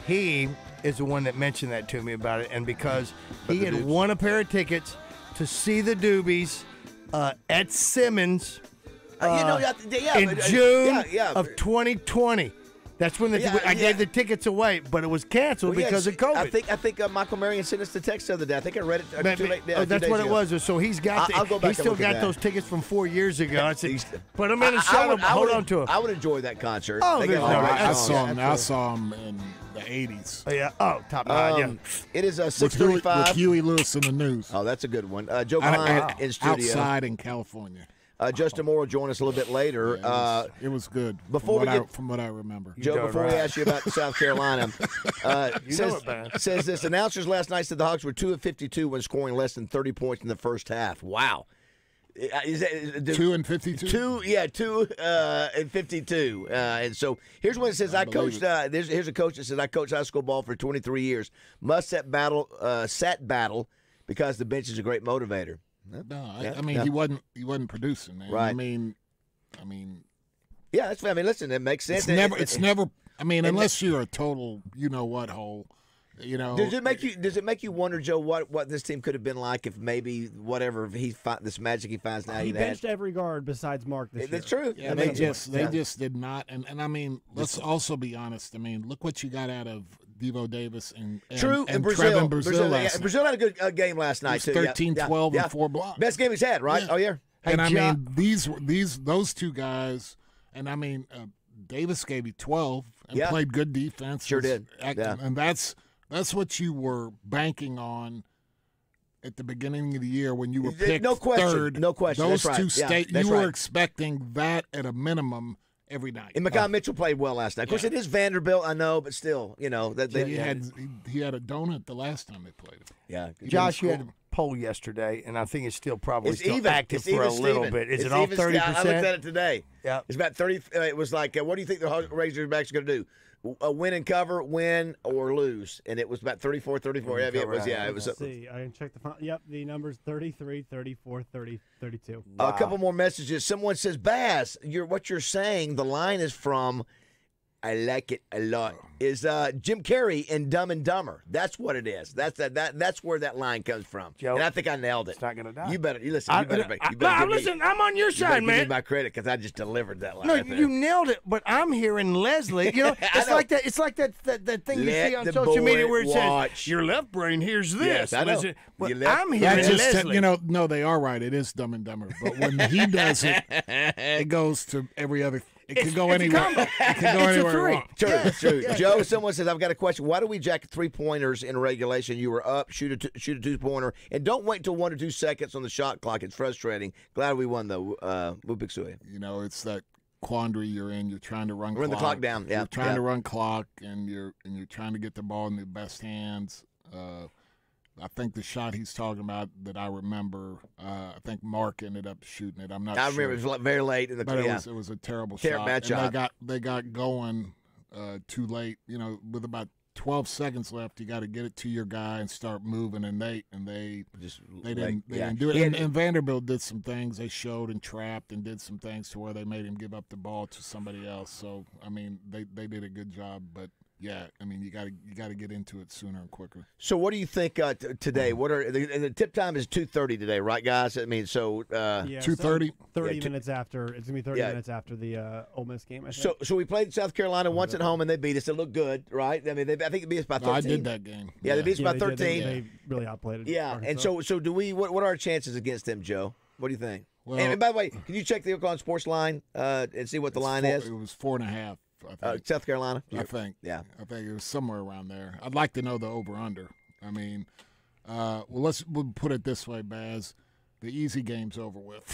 he is the one that mentioned that to me about it, and because he the had Dukes. won a pair of tickets to see the Doobies uh, at Simmons uh, Uh, you know, yeah, yeah, in but, uh, June yeah, yeah. of twenty twenty. That's when the, Yeah, I yeah. gave the tickets away, but it was canceled Well, yeah, because of see, COVID. I think I think uh, Michael Marion sent us the text the other day. I think I read it uh, But- two, late, yeah, oh, two that's days what ago. it was. So he's got. The, I'll go back He's and still look at got that. those tickets from four years ago. I said, put them in I- and I shut would- them. I Hold would- on to them. I would enjoy that concert. Oh, They there's got no all doubt. right I songs. saw him. I saw him in the eighties. Oh, yeah. Oh, top nine. Um, yeah. It is a With six Huey, thirty-five. with Huey Lewis in the news. Oh, that's a good one. Uh, Joe Out- Klein out- in studio. outside in California. Uh, Justin Moore will join us a little bit later. Yeah, it, was, uh, it was good. before from we what get- I, from what I remember. Joe, before we ask you about South Carolina, uh, You says, know it, man. says this: announcers last night said the Hawks were two of fifty-two when scoring less than thirty points in the first half. Wow. Uh, Is that, is- Two and fifty-two. Two, yeah, two uh, and fifty-two. Uh, and so here's what it says: I, I believe coached. it. Uh, there's here's a coach that says I coached high school ball for twenty-three years. Must set battle, uh, set battle, because the bench is a great motivator. No, I, Yeah, I mean yeah. he wasn't. He wasn't producing. Man. Right. I mean, I mean, Yeah, that's. I mean, listen, it makes sense. it's It- never. it- It's never. I mean, and unless you're a total, you know what hole. You know. Does it make you? Does it make you wonder, Joe, what, what this team could have been like if maybe whatever he fi- this magic he finds now He he'd had? benched every guard besides Mark this year. That's true. Yeah, I they mean, just they yeah. just did not, and, and I mean, let's also be honest. I mean, look what you got out of Devo Davis and, and True, and, and Brazil. Trevin Brazil, Brazil, last yeah, night. Brazil had a good uh, game last night was too. Yeah, thirteen, yeah, twelve, yeah. and four blocks. Best game he's had, right? Yeah. Oh yeah. And I Hey, Ja- mean, these these those two guys, and I mean, uh, Davis gave you twelve and Yeah. played good defense. Sure was did. act- Yeah. And that's that's what you were banking on at the beginning of the year when you were Yeah, picked no question. third. No question. Those That's right. two Yeah, state that's you were right. expecting that at a minimum every night. And Makai Mitchell played well last night. Of course, it is Vanderbilt, I know, but still, you know that they he had he, he had a donut the last time they played him. Yeah, Josh, you had a poll yesterday, and I think it's still probably It's still even. active It's for a even, little Steven. bit. Is It's it off even, thirty I percent? looked at it today. Yeah. It's about thirty. Uh, it was like, uh, what do you think the Razorbacks are going to do? A win and cover, win or lose, and it was about thirty-four, thirty-four. Yeah, it was. Yeah, it was. Let's see. I can check the final. Yep, the numbers thirty-three, thirty-four, thirty, thirty-two. A couple more messages. Someone says, Bass, you're what you're saying. The line is from. I like it a lot. Is uh, Jim Carrey in Dumb and Dumber? That's what it is. That's that. that that's where that line comes from. Joe, and I think I nailed it. It's not gonna die. You better. You listen. I- You better. I- You better I- give me- listen, I'm on your you side, better Give man. me my credit because I just delivered that line. No, right there. you nailed it. But I'm hearing Leslie. You know, I it's know. like that. It's like that that, that thing Let you see on the social media boy where it watch. says your left brain hears this. Yes, I know. Listen, but You left- I'm That hearing just Leslie. you know, no, they are right. It is Dumb and Dumber, but when he does it, it goes to every other. It can It's- go it's a anywhere. combo. It can go It's a anywhere. three. you want. True, Yeah, true. yeah, Joe, yeah. someone says, I've got a question. Why do we jack three pointers in regulation? You were up, shoot a, t- shoot a two pointer, and don't wait until one or two seconds on the shot clock. It's frustrating. Glad we won, though, uh, Wupik You know, it's that quandary you're in. You're trying to run. Run the clock down, yeah, You're trying yeah. to run clock, and you're and you're trying to get the ball in the best hands. Uh, I think the shot he's talking about that I remember. Uh, I think Mark ended up shooting it. I'm not. I sure. remember it was very late in the But it yeah. was it was a terrible Ter- shot. bad and shot. They got they got going uh, too late. You know, with about twelve seconds left, you got to get it to your guy and start moving. And they and they Just they late, didn't they yeah. didn't do it. He And, had- and Vanderbilt did some things. They showed and trapped and did some things to where they made him give up the ball to somebody else. So I mean, they they did a good job. But yeah, I mean, you got to you got to get into it sooner and quicker. So, what do you think uh, t- today? What are the, and the tip time is two thirty today, right, guys? I mean, so uh, Yeah, two thirty. so thirty Yeah, two- minutes after. It's gonna be thirty Yeah. minutes after the uh, Ole Miss game. I think. So, so we played South Carolina once at home, and they beat us. It looked good, right? I mean, they, I think they beat us by No, thirteen. I did that game. Yeah, they beat us yeah, by they did. They- thirteen. They, really outplayed. Yeah, Arkansas. and so so do we? What, what are our chances against them, Joe? What do you think? Well- and, and by the way, can you check the Oklahoma Sports line uh, and see what the It's line four- is? It was four and a half. I think. Uh, South Carolina. I think. Yeah. I think it was somewhere around there. I'd like to know the over under. I mean, uh, well, let's we'll put it this way, Baz. The easy game's over with.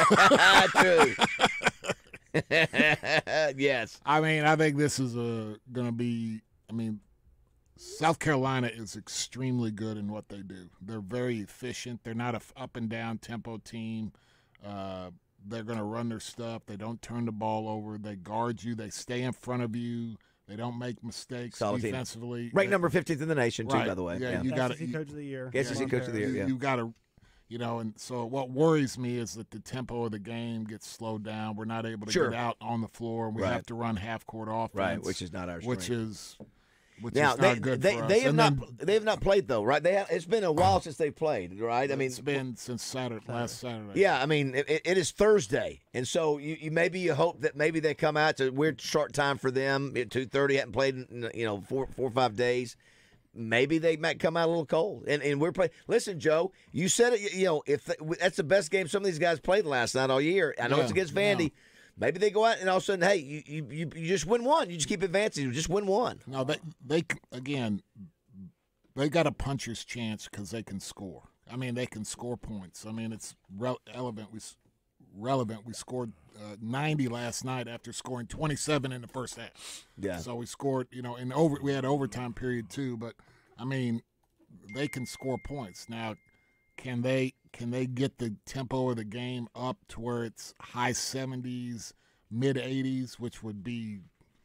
True. Yes. I mean, I think this is a going to be. I mean, South Carolina is extremely good in what they do. They're very efficient. They're not a f- up and down tempo team. Uh, they're going to run their stuff. They don't turn the ball over. They guard you. They stay in front of you. They don't make mistakes Solid team. defensively. Ranked They- number fifteenth in the nation, too, Right. by the way. Yeah, Yeah. you got S E C Coach of the Year. S E C Coach of the Year, You, yeah. you got to, you know, and so what worries me is that the tempo of the game gets slowed down. We're not able to Sure. get out on the floor, and we Right. have to run half court offense. Right, which is not our Which strength. is, which now is they not good they, for us. they have And not then- they have not played though, right? They have, it's been a while since they've played, right? I mean, it's been since Saturday, last Saturday. yeah, I mean, it, it is Thursday, and so you, you maybe you hope that maybe they come out. It's a weird short time for them at two thirty. Hadn't played in you know four four or five days. Maybe they might come out a little cold, and and we're playing. Listen, Joe, you said it. You know, if the, that's the best game some of these guys played last night all year. I know Yeah, it's against Vandy. yeah. Maybe they go out and all of a sudden, hey, you, you you you just win one. You just keep advancing. You just win one. No, they they again, they got a puncher's chance because they can score. I mean, they can score points. I mean, it's re- relevant. We s- relevant. We scored uh, ninety last night after scoring twenty-seven in the first half. Yeah. So we scored. You know, in over we had overtime period too. But I mean, they can score points. Now, can they can they get the tempo of the game up to where it's high seventies, mid eighties, which would be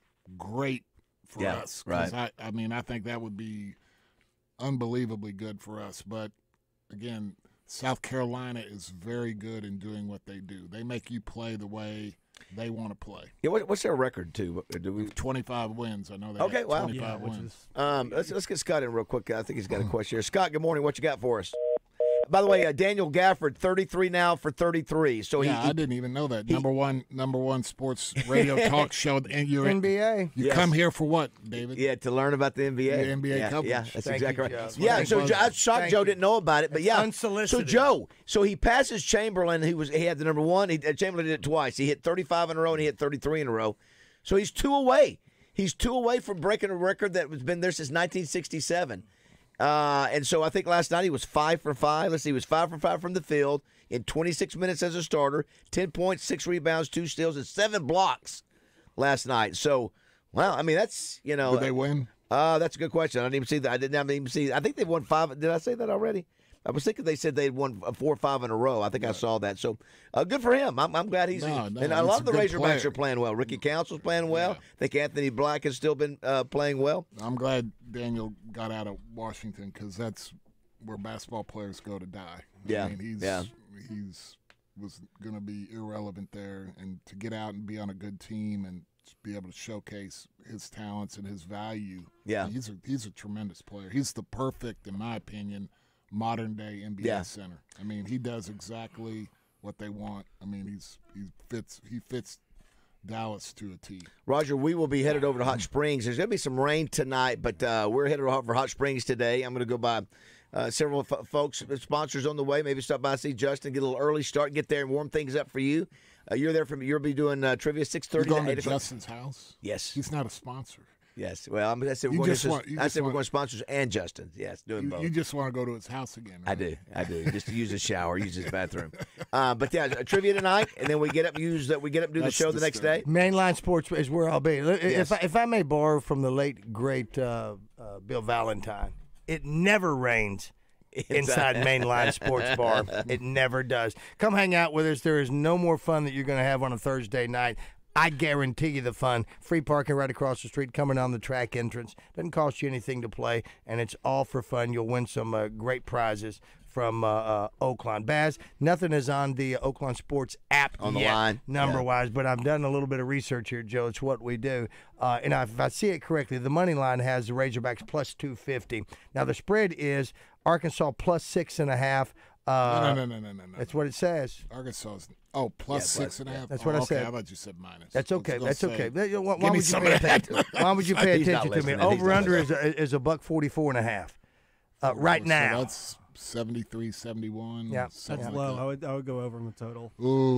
great for Yeah, us. 'Cause right. I, I mean, I think that would be unbelievably good for us. But again, South Carolina is very good in doing what they do. They make you play the way they want to play. Yeah, what, what's their record too? Do we twenty-five wins. I know they Okay, have wow. twenty-five Yeah, which wins. Um, let's let's get Scott in real quick. I think he's got a question here. Scott, good morning. What you got for us? By the way, uh, Daniel Gafford, thirty-three now for thirty-three. So yeah, he, he I didn't even know that. Number one, number one sports radio talk show. And you're N B A. You Yes. come here for what, David? Yeah, to learn about the N B A. The N B A yeah, coverage. Yeah, that's Thank exactly you, right. Joe. Yeah, Thank so you. Joe, I was shocked Thank Joe you. didn't know about it, but It's yeah. unsolicited. So Joe, so he passes Chamberlain. He was he had the number one. He, uh, Chamberlain did it twice. He hit thirty-five in a row and he hit thirty-three in a row. So he's two away. He's two away from breaking a record that has been there since nineteen sixty-seven. Uh, and so I think last night he was five for five. Let's see, he was five for five from the field in twenty-six minutes as a starter, ten points, six rebounds, two steals, and seven blocks last night. So, well, I mean, that's, you know. Did they win? Uh, that's a good question. I didn't even see that. I didn't even see. I think they've won five. Did I say that already? I was thinking they said they'd won four or five in a row. I think I saw that. So, uh, good for him. I'm, I'm glad he's. No, no, and a he's lot a of the good Razorbacks player. are playing well. Ricky Council's playing well. I think Anthony Black has still been uh, playing well. I'm glad Daniel got out of Washington because that's where basketball players go to die. Yeah, I mean, he's, yeah. he's was going to be irrelevant there, and to get out and be on a good team and be able to showcase his talents and his value. Yeah. he's a he's a tremendous player. He's the perfect, in my opinion, modern day N B A Yeah. center. I mean, he does exactly what they want. I mean, he's he fits he fits Dallas to a T. Roger, we will be headed over to Hot Springs. There's going to be some rain tonight, but uh, we're headed over for Hot Springs today. I'm going to go by uh, several f- folks, sponsors on the way. Maybe stop by, see Justin, get a little early start, get there and warm things up for you. Uh, you're there from. You'll be doing uh, trivia six You're thirty going to to eight o'clock. Justin's house? Yes. He's not a sponsor. Yes. Well, I'm, I said You we're going just to. want- you I just said we're want- going to sponsors and Justin. Yes, doing You, both. you just want to go to his house again. I do, I do. Just to use his shower, use his bathroom. Uh, but yeah, trivia tonight, and then we get up, use that. We get up, and do That's the show the next day. Mainline Sports is where I'll be. If, Yes. I, if I may borrow from the late, great uh, uh, Bill Valentine, it never rains inside Mainline Sports Bar. It never does. Come hang out with us. There is no more fun that you're going to have on a Thursday night. I guarantee you the fun. Free parking right across the street, coming down the track entrance. Doesn't cost you anything to play, and it's all for fun. You'll win some uh, great prizes from uh, uh, Oakland. Baz, nothing is on the Oakland Sports app On the yet, line. number-wise, but I've done a little bit of research here, Joe. It's what we do. Uh, and if I see it correctly, the money line has the Razorbacks plus two fifty. Now, the spread is Arkansas plus six and a half. Uh, no, no, no, no, no, no. That's what it says. Arkansas. Oh, plus Yeah, six and a half. That's Oh, what I okay, said. I thought you said minus. That's I was okay. gonna That's say, okay. Why, why give me would you some pay of that. attention? Why would you pay He's not attention to me? listening. He's Over not under is a, is a buck forty-four and a half. Uh, right So now. that's seventy-three, seventy-one. Yeah. something That's like low. that. I would I would go over in the total.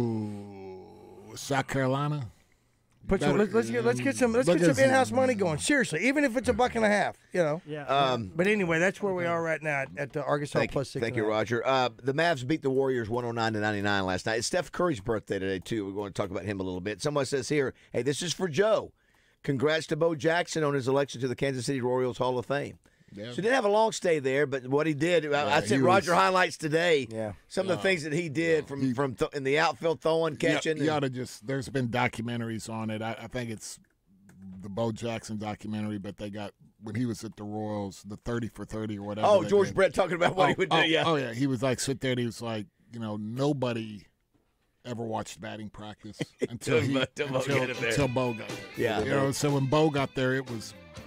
Ooh, South Carolina. Put some, let's, let's get let's get some let's Look get at some in-house some- money going. Seriously, even if it's a buck and a half, you know. Yeah. Um, But anyway, that's where we are right now at, at uh, Arkansas Thank, plus six. thank and you, a half. Roger. Uh, the Mavs beat the Warriors one oh nine to ninety-nine last night. It's Steph Curry's birthday today, too. We're going to talk about him a little bit. Someone says here, hey, this is for Joe. Congrats to Bo Jackson on his election to the Kansas City Royals Hall of Fame. Yeah. So he didn't have a long stay there, but what he did, I, I Yeah, sent he Roger was- highlights today. Yeah. Some of the things that he did from from th- in the outfield throwing, catching. You, you and- ought to just. There's been documentaries on it. I, I think it's the Bo Jackson documentary, but they got when he was at the Royals, the thirty for thirty or whatever. oh, they George did. Brett talking about what oh, he would do. oh, yeah. Oh yeah. He was like sit there and he was like, you know, nobody ever watched batting practice until he Until Bo- until Bo until, got him there. until Bo got there. Yeah. You know, so when Bo got there, it was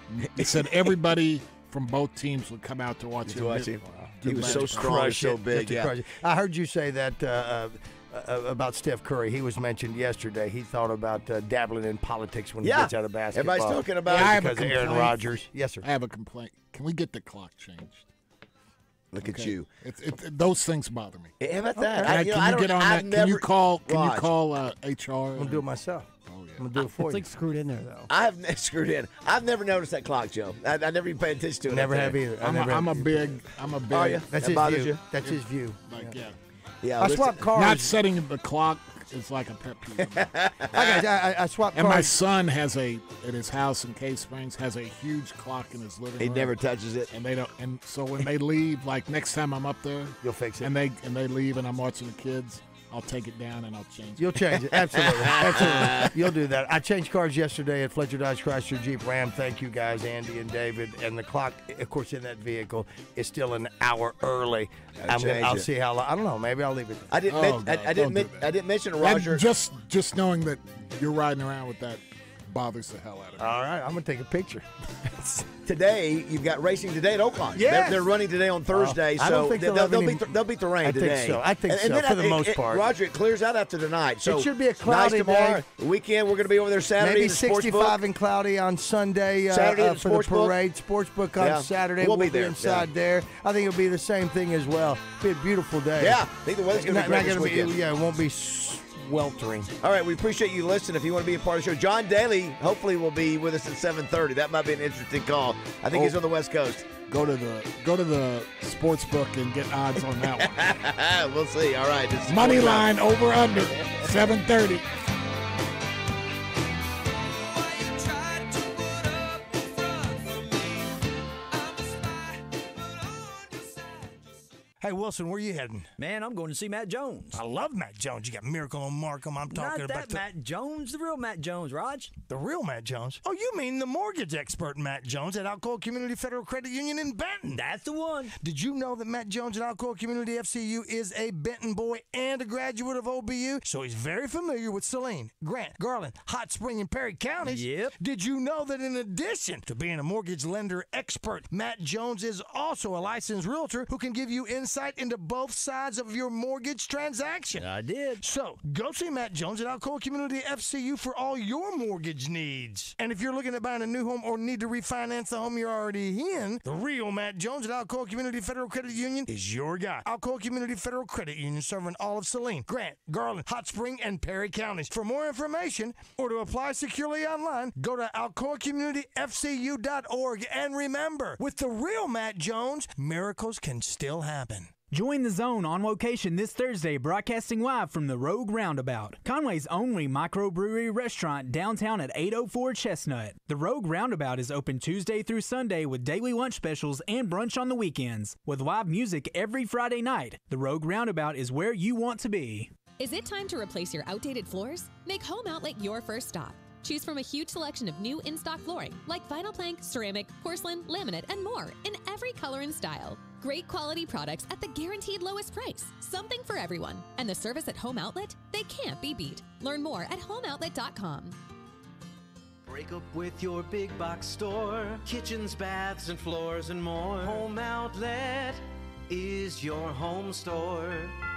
He said everybody from both teams would come out to watch To him. watch hit- him. do He was magic. so strong, Crush so it, big. just to Yeah. crush it. I heard you say that uh, uh, uh, about Steph Curry. He was mentioned yesterday. He thought about uh, dabbling in politics when Yeah. he gets out of basketball. Everybody's talking about Yeah, I it. have a because of Aaron complaint. Rodgers. Yes, sir. I have a complaint. Can we get the clock changed? Look at Okay. you. It, it, those things bother me. How about that? Can, I, I- you know, can I you don't- get on I've that? Can you never- call? Can you Raj. call uh, H R? I'm gonna do it myself. Oh yeah. I'm gonna do it for It's you. like screwed in there though. I have ne- screwed in. I've never noticed that clock, Joe. I, I never even paid attention to it. Never up have there. either. I I'm, a, never I'm a have big. I'm a big. Are you? That's That his bothers view. you? That's his view. Like yeah. Yeah, I listen- swap cars. Not setting the clock is like a pet peeve. of mine. I, got, I, I swap And my cars. son has a at his house in Cave Springs has a huge clock in his living He room. never touches it. And they don't. And so when they leave, like next time I'm up there, You'll fix it. and they and they leave, and I'm watching the kids, I'll take it down and I'll change it. You'll change it. Absolutely. Absolutely. You'll do that. I changed cars yesterday at Fletcher Dodge Chrysler Jeep Ram. Thank you guys, Andy and David. And the clock, of course, in that vehicle is still an hour early. Gotta I'm gonna, change I'll it. see how long. I don't know. Maybe I'll leave it. I didn't. Oh, men- God, I, I don't didn't. Men- do that. I didn't mention And Roger. just just knowing that you're riding around with that bothers the hell out of me. All right. I'm going to take a picture. Today, you've got racing today at Oakland. Yes. They're, they're running today on Thursday, Uh, I so don't think they'll, they'll they'll, have beat any- the, they'll beat the rain I think today. so. I think and, and so, then for the it- most it- part. Roger, it clears out after tonight. So should be a cloudy nice tomorrow. day. Weekend, we're going to be over there Saturday. Maybe in the sports sixty-five book. and cloudy on Sunday uh, Saturday uh, at the for the sports book. parade. Sportsbook on Yeah. Saturday. We'll We'll, be there, inside yeah. there. I think it'll be the same thing as well. Be a beautiful day. Yeah, I think the weather's going to Not- be great not this gonna be- weekend. Yeah, it won't be sweltering. All right, we appreciate you listening. If you want to be a part of the show, John Daly hopefully will be with us at seven thirty. That might be an interesting call. I think Oh. he's on the West Coast. Go to the go to the sports book and get odds on that one. We'll see. All right. This is Money Sports line over under seven thirty. Hey, Wilson, where you heading? Man, I'm going to see Matt Jones. I love Matt Jones. You got Miracle on Markham. I'm talking Not about that the, Matt Jones, the real Matt Jones, Raj. the real Matt Jones. Oh, you mean the mortgage expert Matt Jones at Alcoa Community Federal Credit Union in Benton? That's the one. Did you know that Matt Jones at Alcoa Community F C U is a Benton boy and a graduate of O B U? So he's very familiar with Saline, Grant, Garland, Hot Spring, and Perry counties. Yep. Did you know that in addition to being a mortgage lender expert, Matt Jones is also a licensed realtor who can give you insight into both sides of your mortgage transaction? I did. So go see Matt Jones at Alcoa Community F C U for all your mortgage needs. And if you're looking at buying a new home or need to refinance the home you're already in, the real Matt Jones at Alcoa Community Federal Credit Union is your guy. Alcoa Community Federal Credit Union, serving all of Saline, Grant, Garland, Hot Spring, and Perry counties. For more information or to apply securely online, go to alcoa community f c u dot org. And remember, with the real Matt Jones, miracles can still happen. Join the Zone on location this Thursday, broadcasting live from the Rogue Roundabout, Conway's only microbrewery restaurant downtown at eight oh four Chestnut. The Rogue Roundabout is open Tuesday through Sunday with daily lunch specials and brunch on the weekends, with live music every Friday night. The Rogue Roundabout is where you want to be. Is it time to replace your outdated floors? Make Home Outlet your first stop. Choose from a huge selection of new in-stock flooring like vinyl plank, ceramic, porcelain, laminate, and more in every color and style. Great quality products at the guaranteed lowest price. Something for everyone. And the service at Home Outlet? They can't be beat. Learn more at home outlet dot com. Break up with your big box store. Kitchens, baths, and floors and more. Home Outlet is your home store.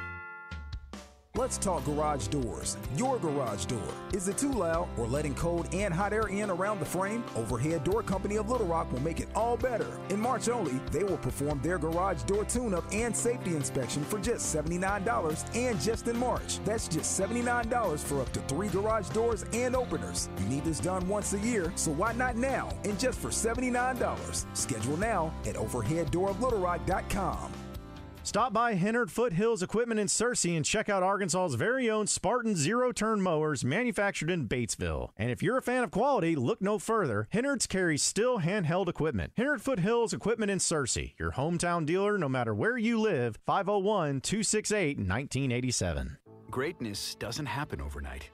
Let's talk garage doors. Your garage door. Is it too loud or letting cold and hot air in around the frame? Overhead Door Company of Little Rock will make it all better. In March only, they will perform their garage door tune-up and safety inspection for just seventy-nine dollars, and just in March. That's just seventy-nine dollars for up to three garage doors and openers. You need this done once a year, so why not now? And just for seventy-nine dollars. Schedule now at overhead door of little rock dot com. Stop by Hennard Foothills Equipment in Searcy and check out Arkansas's very own Spartan zero-turn mowers manufactured in Batesville. And if you're a fan of quality, look no further. Hennard's carries still handheld equipment. Hennard Foothills Equipment in Searcy, your hometown dealer no matter where you live, five oh one, two six eight, nineteen eighty-seven. Greatness doesn't happen overnight.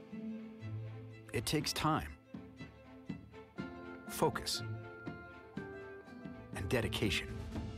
It takes time, focus, and dedication.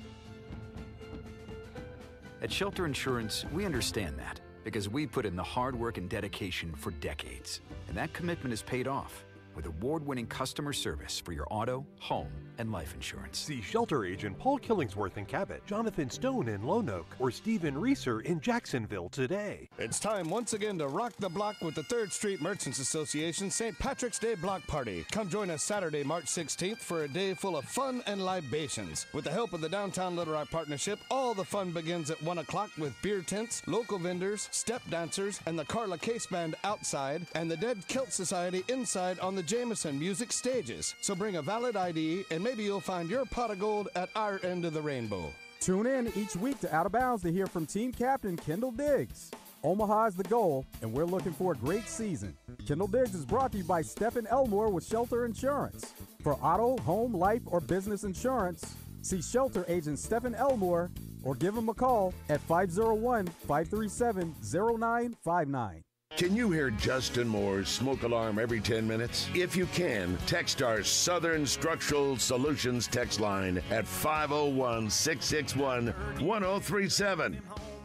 At Shelter Insurance, we understand that because we put in the hard work and dedication for decades. And that commitment is paid off with award-winning customer service for your auto, home, and life insurance. See Shelter Agent Paul Killingsworth in Cabot, Jonathan Stone in Lone Oak, or Stephen Reeser in Jacksonville today. It's time once again to rock the block with the third Street Merchants Association Saint Patrick's Day Block Party. Come join us Saturday, March sixteenth for a day full of fun and libations. With the help of the Downtown Little Rock Partnership, all the fun begins at one o'clock with beer tents, local vendors, step dancers, and the Carla Case Band outside, and the Dead Kilt Society inside on the Jameson Music stages. So bring a valid I D, and maybe you'll find your pot of gold at our end of the rainbow. Tune in each week to Out of Bounds to hear from team captain Kendall Diggs. Omaha is the goal, and we're looking for a great season. Kendall Diggs is brought to you by Stephen Elmore with Shelter Insurance. For auto, home, life, or business insurance, see Shelter Agent Stephen Elmore or give him a call at five oh one, five three seven, oh nine five nine. Can you hear Justin Moore's smoke alarm every ten minutes? If you can, text our Southern Structural Solutions text line at five oh one, six six one, one oh three seven.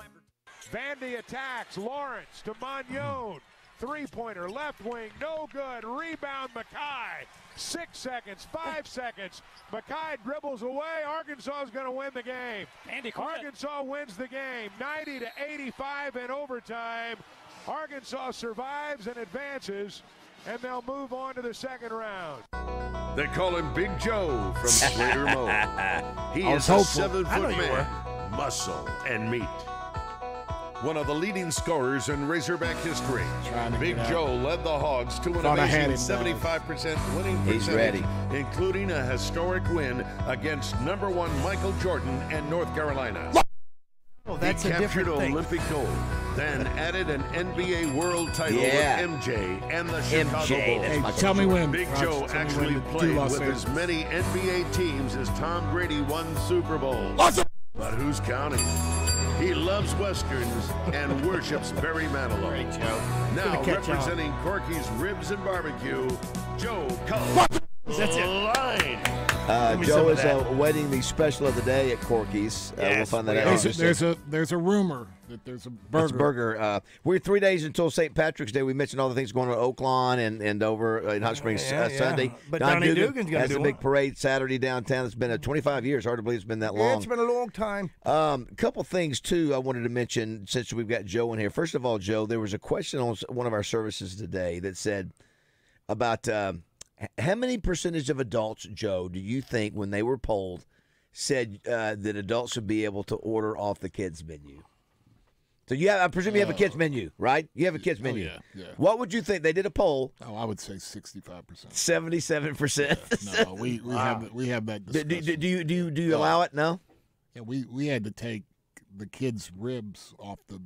Vandy attacks. Lawrence to Magnon. Three-pointer, left wing, no good. Rebound, Mackay. Six seconds, five seconds. Mackay dribbles away. Arkansas is going to win the game. Andy, Arkansas wins the game, ninety to eighty-five in overtime. Arkansas survives and advances, and they'll move on to the second round. They call him Big Joe from Slater Mo. He I is was a hopeful. seven-foot I know you man, muscle and meat. One of the leading scorers in Razorback history, Big Joe led the Hogs to an Thought I had amazing him, seventy-five percent winning He's percentage, ready. including a historic win against number one Michael Jordan and North Carolina. Oh, that's he a captured different thing. Olympic gold, then added an N B A world title Yeah. with M J and the M Chicago J, Bulls. that's my Hey, tell me when. Big Roger, Joe tell me actually when to do played Los with Angeles. as many N B A teams as Tom Brady won Super Bowls. But who's counting? He loves Westerns and worships Barry Manilow. Great, Joe. Now Gonna catch representing Corky's Ribs and Barbecue, Joe Cullen. That's it. Line. Uh, Give me Joe some of is that. uh, awaiting the special of the day at Corky's. Uh, we'll Yes, find that we out. are. in There's a, just there's a there's a rumor that there's a burger. It's burger. Uh, we're three days until Saint Patrick's Day. We mentioned all the things going on at Oaklawn and, and over in Hot Springs Yeah, uh, yeah. Sunday. But Don Donnie Dugan Dugan's gonna has do a big one. parade Saturday downtown. It's been a twenty-five years. Hard to believe it's been that Yeah, long. it's been a long time. Um, a couple things too I wanted to mention since we've got Joe in here. First of all, Joe, there was a question on one of our services today that said about um, h- how many percentage of adults, Joe, do you think when they were polled said uh, that adults should be able to order off the kids menu? So you have, I presume you have a kids menu, right? You have a kids menu. yeah, yeah. What would you think? They did a poll. Oh, I would say sixty-five percent. Seventy-seven percent. No, we, we have we have that Do, discussion. do, do you do you, do you allow it? No. Yeah, we, we had to take the kids' ribs off the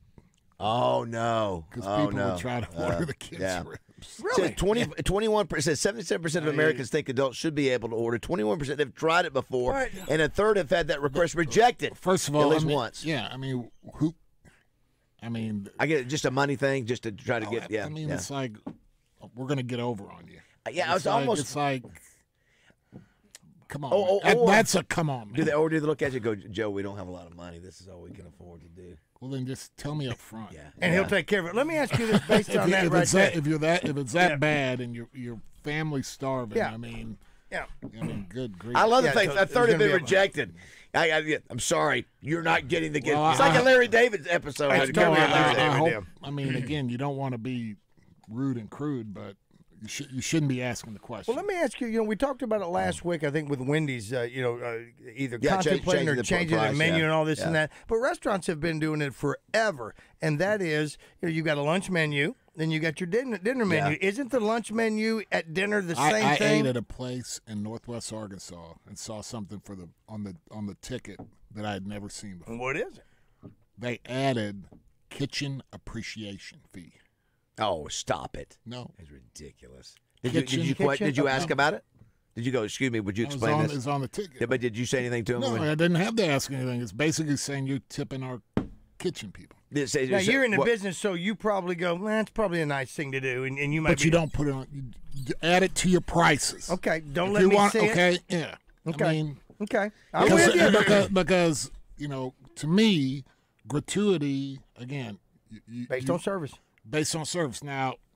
Oh no! because oh, people no. would try to Uh, order the kids' yeah. ribs. It says twenty, twenty-one percent. It says seventy-seven percent of Americans think adults should be able to order. twenty-one percent have tried it before, Right. and a third have had that request rejected. First of all, at least I mean, once. Yeah, I mean, who? I mean, I get it, just a money thing, just to try to oh, get. I- Yeah, I mean, yeah. it's like we're gonna get over on you. Yeah, I it's was like, almost- It's like, come on. Oh, oh, man. That- or- that's a come on. Man. Do they or do they look at you and go, Joe? We don't have a lot of money. This is all we can afford to do. Well, then just tell me up front. Yeah, And he'll take care of it. Let me ask you this based if on you- that if right it's there. that, if you're that, if it's that Yeah. bad and your your family's starving, Yeah. I mean, Yeah. I mean, good grief. I love the Yeah, fact so a third there's have been gonna be a- rejected. I, I, I'm sorry, you're not getting the gift. Well, it's like I- a Larry David episode. I, How to come no, here I, and lose I, I, every hope, damn- I mean, again, you don't want to be rude and crude, but you should you shouldn't be asking the question. Well, let me ask you. You know, we talked about it last week. I think with Wendy's, uh, you know, uh, either Yeah, change- contemplating changing or the changing their price, menu yeah. and all this Yeah. and that. But restaurants have been doing it forever, and that is, you know, you got a lunch menu, then you got your dinner dinner menu. Yeah. Isn't the lunch menu at dinner the I, same I thing? ate at a place in Northwest Arkansas and saw something for the on the on the ticket that I had never seen before. What is it? They added kitchen appreciation fee. Oh, stop it! No, it's ridiculous. Did you, Kitchen- did you, que- kitchen- did you ask no. about it? Did you go? Excuse me. Would you It was explain on- this? it was on the ticket. Yeah, but did you say anything to him? No, when- I didn't have to ask anything. It's basically saying you're tipping our kitchen people. Did it say- Now say- you're in the what- business, so you probably go, well, that's probably a nice thing to do, and, and you might. But be, you don't put it on. You d- add it to your prices. Okay, don't If let you me want, see it. okay, yeah. Okay. I mean, Okay, I'm because, with you. because, because you know, to me, gratuity again. You, you- Based you- on service. Based on service. Now,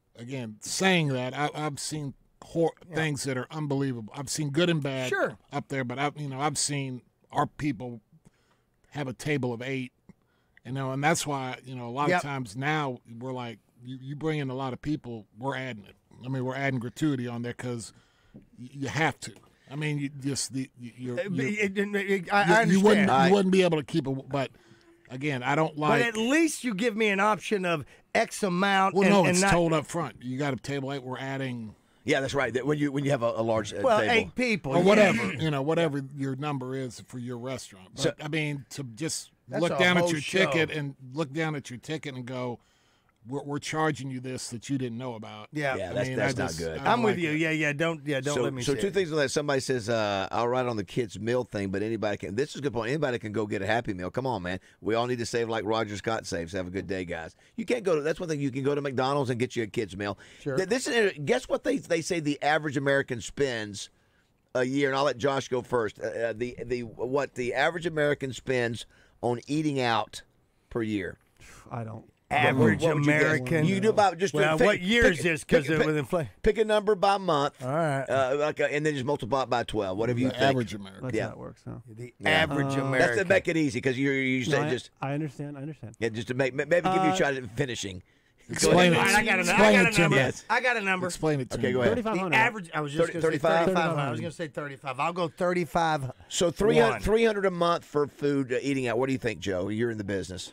again, saying that, I, I've seen hor- Yeah. things that are unbelievable. I've seen good and bad Sure. up there, but I, you know, I've seen our people have a table of eight, you know, and that's why, you know, a lot Yep. of times now we're like, you, you bring in a lot of people, we're adding it. I mean, we're adding gratuity on there because you have to. I mean, you just the you're, Uh, you're, it- it- it- I- I you- understand. you wouldn't I- you wouldn't be able to keep it. But again, I don't like. But at least you give me an option of X amount. well, and, no, and it's not, told up front. You got a table eight. We're adding. Yeah, that's right. That When you when you have a, a large uh, Well, table. eight people. or yeah. whatever, you know, whatever your number is for your restaurant. But So- I mean, to just That's look a down at whole your show. ticket and look down at your ticket and go, "We're, we're charging you this that you didn't know about." Yeah. Yeah, I that's, mean, that's I not just- good. I don't I'm with like you. it. Yeah, yeah. Don't, yeah, don't so, let me. so say two it. things on that. Somebody says, uh, "I'll write on the kids' meal thing," but anybody can. This is a good point. Anybody can go get a Happy Meal. Come on, man. We all need to save like Roger Scott saves. Have a good day, guys. You can't go to. That's one thing. You can go to McDonald's and get you a kids' meal. Sure. Th- This is. Guess what they they say the average American spends a year, and I'll let Josh go first. Uh, uh, the the what the average American spends on eating out per year. I don't. Average What would you guess? American. You can do about just Well, pick- what year pick- is this? Because pick- with inflation. Pick a number by month. All right. Uh, like, uh, and then just multiply it by twelve. Whatever you The think. average American. That's Yeah. how it works. Huh? The Yeah. average Uh, That's American. to make it easy because you you No, say I, just I understand. I understand. yeah just to make maybe give you a Uh, shot at finishing. Explain it. All right, I got a, I Explain got it a to number. me. Yes. I got a number. Explain it to Okay, me. go ahead. Thirty-five The hundred. average. I was just thirty- going to say thirty-five? thirty-five. I was going to say thirty-five. I'll go thirty-five. So three hundred One. three hundred a month for food uh, eating out. What do you think, Joe? You're in the business.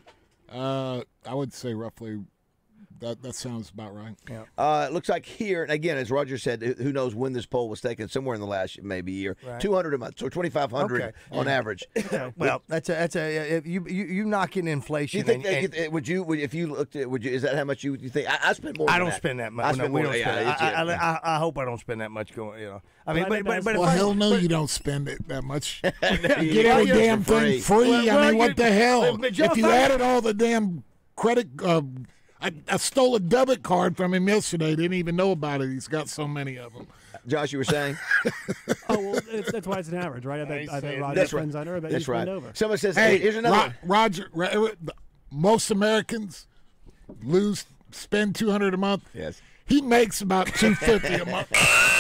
Uh, I would say roughly. That that sounds about right. Yeah. Uh, it looks like here, and again, as Roger said, who who knows when this poll was taken? Somewhere in the last maybe year, Right. two hundred a month, so twenty five hundred Okay. on average. Well, that's a that's a if you you you knock in Do inflation. you think and, that, and would you would, if you looked at would you is that how much you, you think? I, I spend more. I than don't that. spend that much. I No, spend we more. don't yeah, spend it's- I, yeah. I, I, I hope I don't spend that much going. You know, I mean, Well, but but, but if Well, I, hell no, but, you don't spend it that much. You Get get every it damn for thing free. free. Well, I well, mean, what you- the hell? but Joe, If you if I- added all the damn credit, uh, I, I stole a debit card from him yesterday. Didn't even know about it. He's got so many of them. Josh, you were saying? Oh, well, it's, that's why it's an average, right? I bet, I bet Roger That's right. friends I know. I bet That's you right. spend over. Someone says, Hey, "Hey, here's another." Ro- one. Roger. Ro- Most Americans lose spend two hundred a month. Yes. He makes about two fifty a month.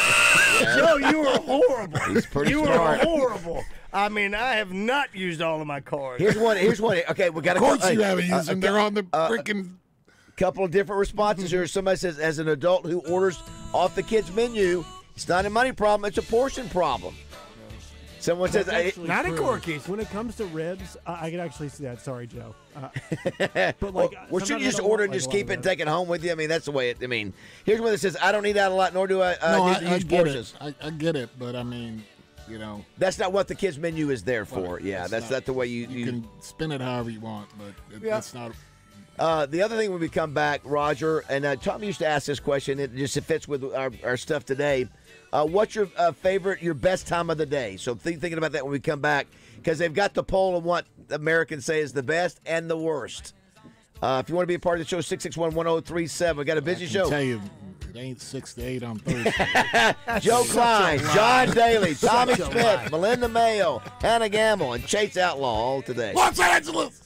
Joe, you are horrible. He's pretty you smart. are horrible. I mean, I have not used all of my cards. Here's one. Here's one. Okay, we got Of a course couple- you uh, haven't uh, used them. uh, They're on the uh, freaking. Couple of different responses here. Somebody says, as an adult who orders off the kids' menu, it's not a money problem, it's a portion problem. Someone says, That's I- actually not in true. Corky's. When it comes to ribs, I, I can actually see that. Sorry, Joe. Uh, but well, like, well, should sometimes you I just don't order want, and like, just a lot keep of it and ribs. take it home with you? I mean, that's the way it, I mean, here's one that says, I don't eat out a lot, nor do I uh, No, need I, to I use get portions. it. I, I get it, but I mean, you know, That's not what the kids' menu is there for. Right. Yeah, It's that's not- not the way you, you you can spin it however you want, but it, Yeah. it's not. Uh, the other thing when we come back, Roger, and uh, Tom used to ask this question, it just fits with our, our stuff today. Uh, what's your uh, favorite, your best time of the day? So think, thinking about that when we come back, because they've got the poll on what Americans say is the best and the worst. Uh, if you want to be a part of the show, six six one, one oh three seven. We got a busy I can show. tell you, it ain't six to eight on Thursday. Joe Klein, John Daly, Tommy Such a Smith, lie. Melinda Mayo, Hannah Gamble, and Chase Outlaw all today. Los Angeles.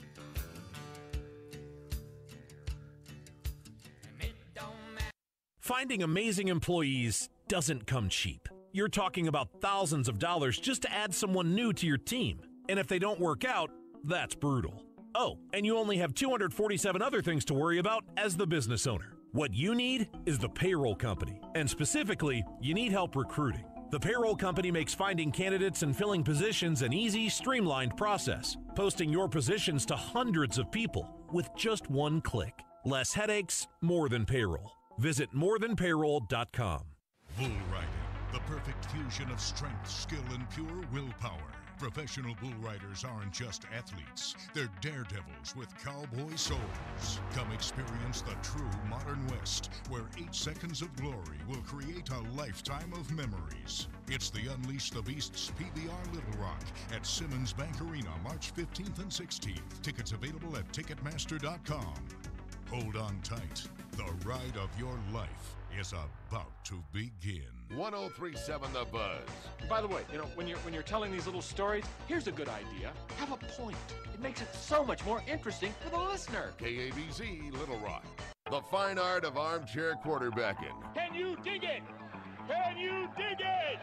Finding amazing employees doesn't come cheap. You're talking about thousands of dollars just to add someone new to your team. And if they don't work out, that's brutal. Oh, and you only have two hundred forty-seven other things to worry about as the business owner. What you need is the payroll company. And specifically, you need help recruiting. The payroll company makes finding candidates and filling positions an easy, streamlined process, posting your positions to hundreds of people with just one click. Less headaches, more than payroll. Visit more than payroll dot com. Bull riding, the perfect fusion of strength, skill, and pure willpower. Professional bull riders aren't just athletes, they're daredevils with cowboy souls. Come experience the true modern West, where eight seconds of glory will create a lifetime of memories. It's the Unleash the Beasts P B R Little Rock at Simmons Bank Arena, March fifteenth and sixteenth. Tickets available at Ticketmaster dot com. Hold on tight. The ride of your life is about to begin. one oh three point seven The Buzz. By the way, you know, when you're when you're telling these little stories, here's a good idea. Have a point. It makes it so much more interesting for the listener. K A B Z Little Rock. the fine art of armchair quarterbacking. Can you dig it? Can you dig it?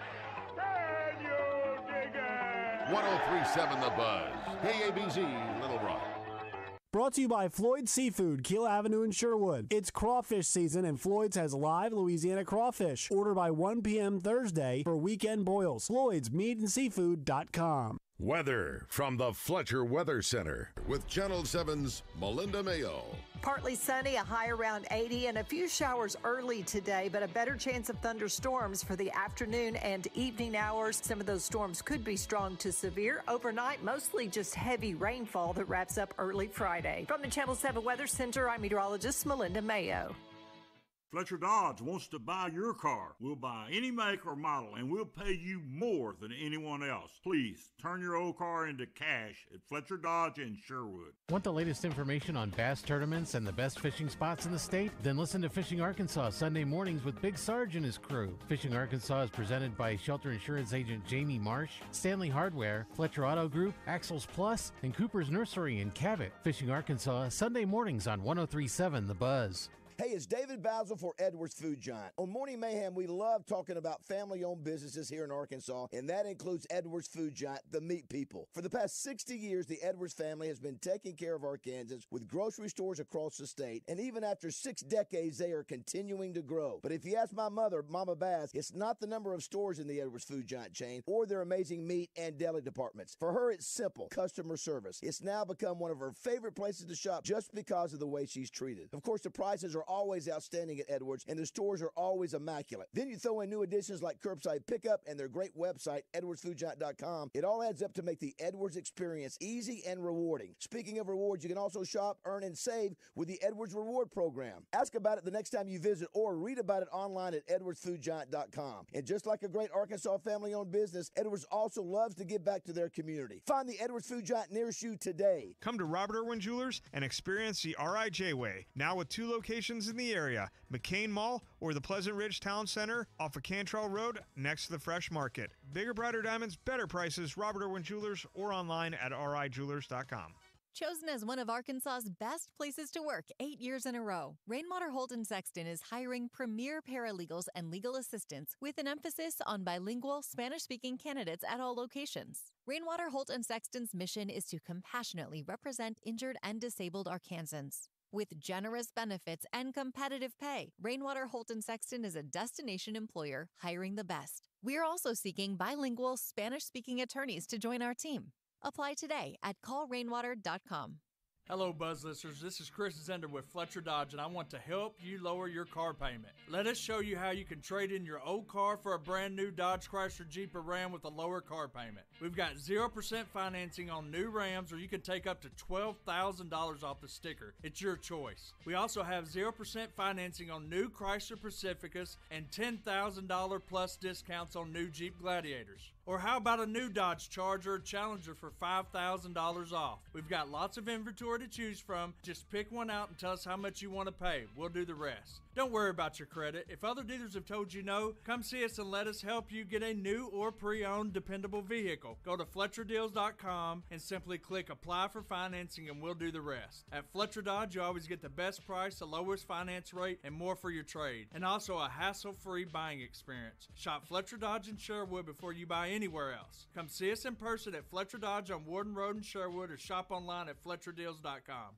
Can you dig it? one oh three point seven The Buzz. K A B Z, Little Rock. Brought to you by Floyd Seafood, Keel Avenue in Sherwood. It's crawfish season, and Floyd's has live Louisiana crawfish. Order by one p.m. Thursday for weekend boils. Floyd's Meat and Seafood dot com. Weather from the Fletcher Weather Center with Channel seven's Melinda Mayo. Partly sunny, a high around eighty, and a few showers early today, but a better chance of thunderstorms for the afternoon and evening hours. Some of those storms could be strong to severe. Overnight, mostly just heavy rainfall that wraps up early Friday. From the Channel seven Weather Center, I'm meteorologist Melinda Mayo. Fletcher Dodge wants to buy your car. We'll buy any make or model, and we'll pay you more than anyone else. Please, turn your old car into cash at Fletcher Dodge in Sherwood. Want the latest information on bass tournaments and the best fishing spots in the state? Then listen to Fishing Arkansas Sunday mornings with Big Sarge and his crew. Fishing Arkansas is presented by Shelter Insurance Agent Jamie Marsh, Stanley Hardware, Fletcher Auto Group, Axles Plus, and Cooper's Nursery in Cabot. Fishing Arkansas Sunday mornings on one oh three point seven The Buzz. Hey, it's David Basil for Edwards Food Giant. On Morning Mayhem, we love talking about family-owned businesses here in Arkansas, and that includes Edwards Food Giant, the meat people. For the past sixty years, the Edwards family has been taking care of Arkansans with grocery stores across the state, and even after six decades, they are continuing to grow. But if you ask my mother, Mama Bass, it's not the number of stores in the Edwards Food Giant chain or their amazing meat and deli departments. For her, it's simple, customer service. It's now become one of her favorite places to shop just because of the way she's treated. Of course, the prices are always outstanding at Edwards, and the stores are always immaculate. Then you throw in new additions like curbside pickup and their great website, edwards food giant dot com. It all adds up to make the Edwards experience easy and rewarding. Speaking of rewards, you can also shop, earn, and save with the Edwards Reward Program. Ask about it the next time you visit or read about it online at edwards food giant dot com. And just like a great Arkansas family-owned business, Edwards also loves to give back to their community. Find the Edwards Food Giant nearest you today. Come to Robert Irwin Jewelers and experience the R I J Way, now with two locations in the area, McCain Mall or the Pleasant Ridge Town Center off of Cantrell Road next to the Fresh Market. Bigger, brighter diamonds, better prices, Robert Irwin Jewelers, or online at r i jewelers dot com. Chosen as one of Arkansas's best places to work eight years in a row, Rainwater Holt and Sexton is hiring premier paralegals and legal assistants with an emphasis on bilingual Spanish-speaking candidates at all locations. Rainwater Holt and Sexton's mission is to compassionately represent injured and disabled Arkansans. With generous benefits and competitive pay, Rainwater Holt and Sexton is a destination employer hiring the best. We're also seeking bilingual Spanish-speaking attorneys to join our team. Apply today at call rainwater dot com. Hello, Buzz listeners. This is Chris Zender with Fletcher Dodge, and I want to help you lower your car payment. Let us show you how you can trade in your old car for a brand new Dodge Chrysler Jeep or Ram with a lower car payment. We've got zero percent financing on new Rams, or you can take up to twelve thousand dollars off the sticker. It's your choice. We also have zero percent financing on new Chrysler Pacificas and ten thousand dollars plus discounts on new Jeep Gladiators. Or how about a new Dodge Charger or Challenger for five thousand dollars off? We've got lots of inventory to choose from. Just pick one out and tell us how much you want to pay. We'll do the rest. Don't worry about your credit. If other dealers have told you no, come see us and let us help you get a new or pre-owned dependable vehicle. Go to fletcher deals dot com and simply click apply for financing and we'll do the rest. At Fletcher Dodge, you always get the best price, the lowest finance rate, and more for your trade. And also a hassle-free buying experience. Shop Fletcher Dodge in Sherwood before you buy anywhere else. Come see us in person at Fletcher Dodge on Warden Road in Sherwood or shop online at fletcher deals dot com.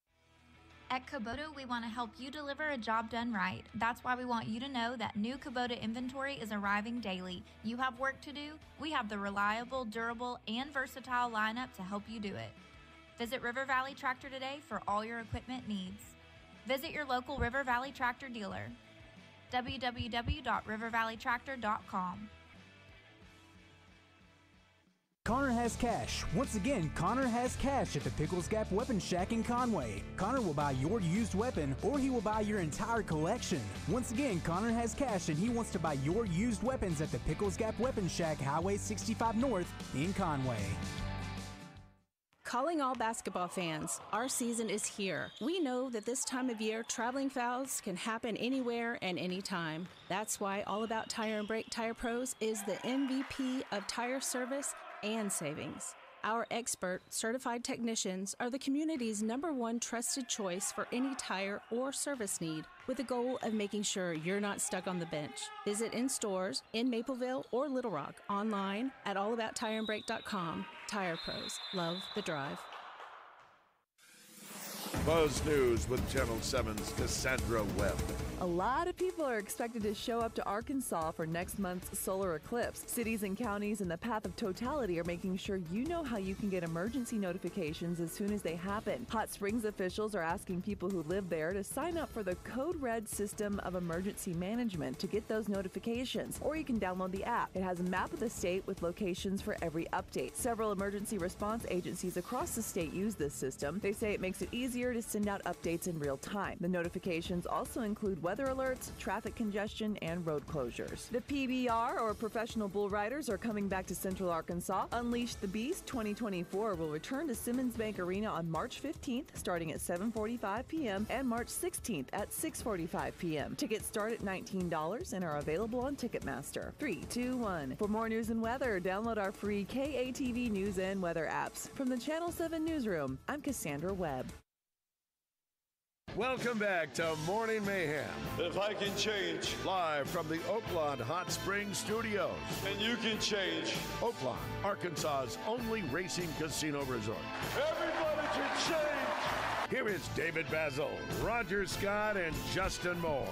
At Kubota, we want to help you deliver a job done right. That's why we want you to know that new Kubota inventory is arriving daily. You have work to do? We have the reliable, durable, and versatile lineup to help you do it. Visit River Valley Tractor today for all your equipment needs. Visit your local River Valley Tractor dealer. w w w dot river valley tractor dot com. Connor has cash. Once again, Connor has cash at the Pickles Gap Weapon Shack in Conway. Connor will buy your used weapon or he will buy your entire collection. Once again, Connor has cash and he wants to buy your used weapons at the Pickles Gap Weapon Shack, Highway sixty-five North in Conway. Calling all basketball fans, our season is here. We know that this time of year, traveling fouls can happen anywhere and anytime. That's why All About Tire and Brake Tire Pros is the M V P of tire service and savings. Our expert, certified technicians are the community's number one trusted choice for any tire or service need, with the goal of making sure you're not stuck on the bench. Visit in stores, in Mapleville or Little Rock, online at all about tire and brake dot com. Tire Pros, love the drive. Buzz News with Channel seven's Cassandra Webb. A lot of people are expected to show up to Arkansas for next month's solar eclipse. Cities and counties in the path of totality are making sure you know how you can get emergency notifications as soon as they happen. Hot Springs officials are asking people who live there to sign up for the Code Red system of emergency management to get those notifications, or you can download the app. It has a map of the state with locations for every update. Several emergency response agencies across the state use this system. They say it makes it easier to send out updates in real time. The notifications also include weather alerts, traffic congestion, and road closures. The P B R, or Professional Bull Riders, are coming back to Central Arkansas. Unleash the Beast twenty twenty-four will return to Simmons Bank Arena on March fifteenth, starting at seven forty-five p.m. and March sixteenth at six forty-five p.m. Tickets start at nineteen dollars and are available on Ticketmaster. three, two, one. For more news and weather, download our free K A T V news and weather apps. From the Channel seven Newsroom, I'm Cassandra Webb. Welcome back to Morning Mayhem. If I can change. Live from the Oaklawn Hot Springs Studios. And you can change. Oaklawn, Arkansas's only racing casino resort. Everybody can change. Here is David Basil, Roger Scott, and Justin Moore.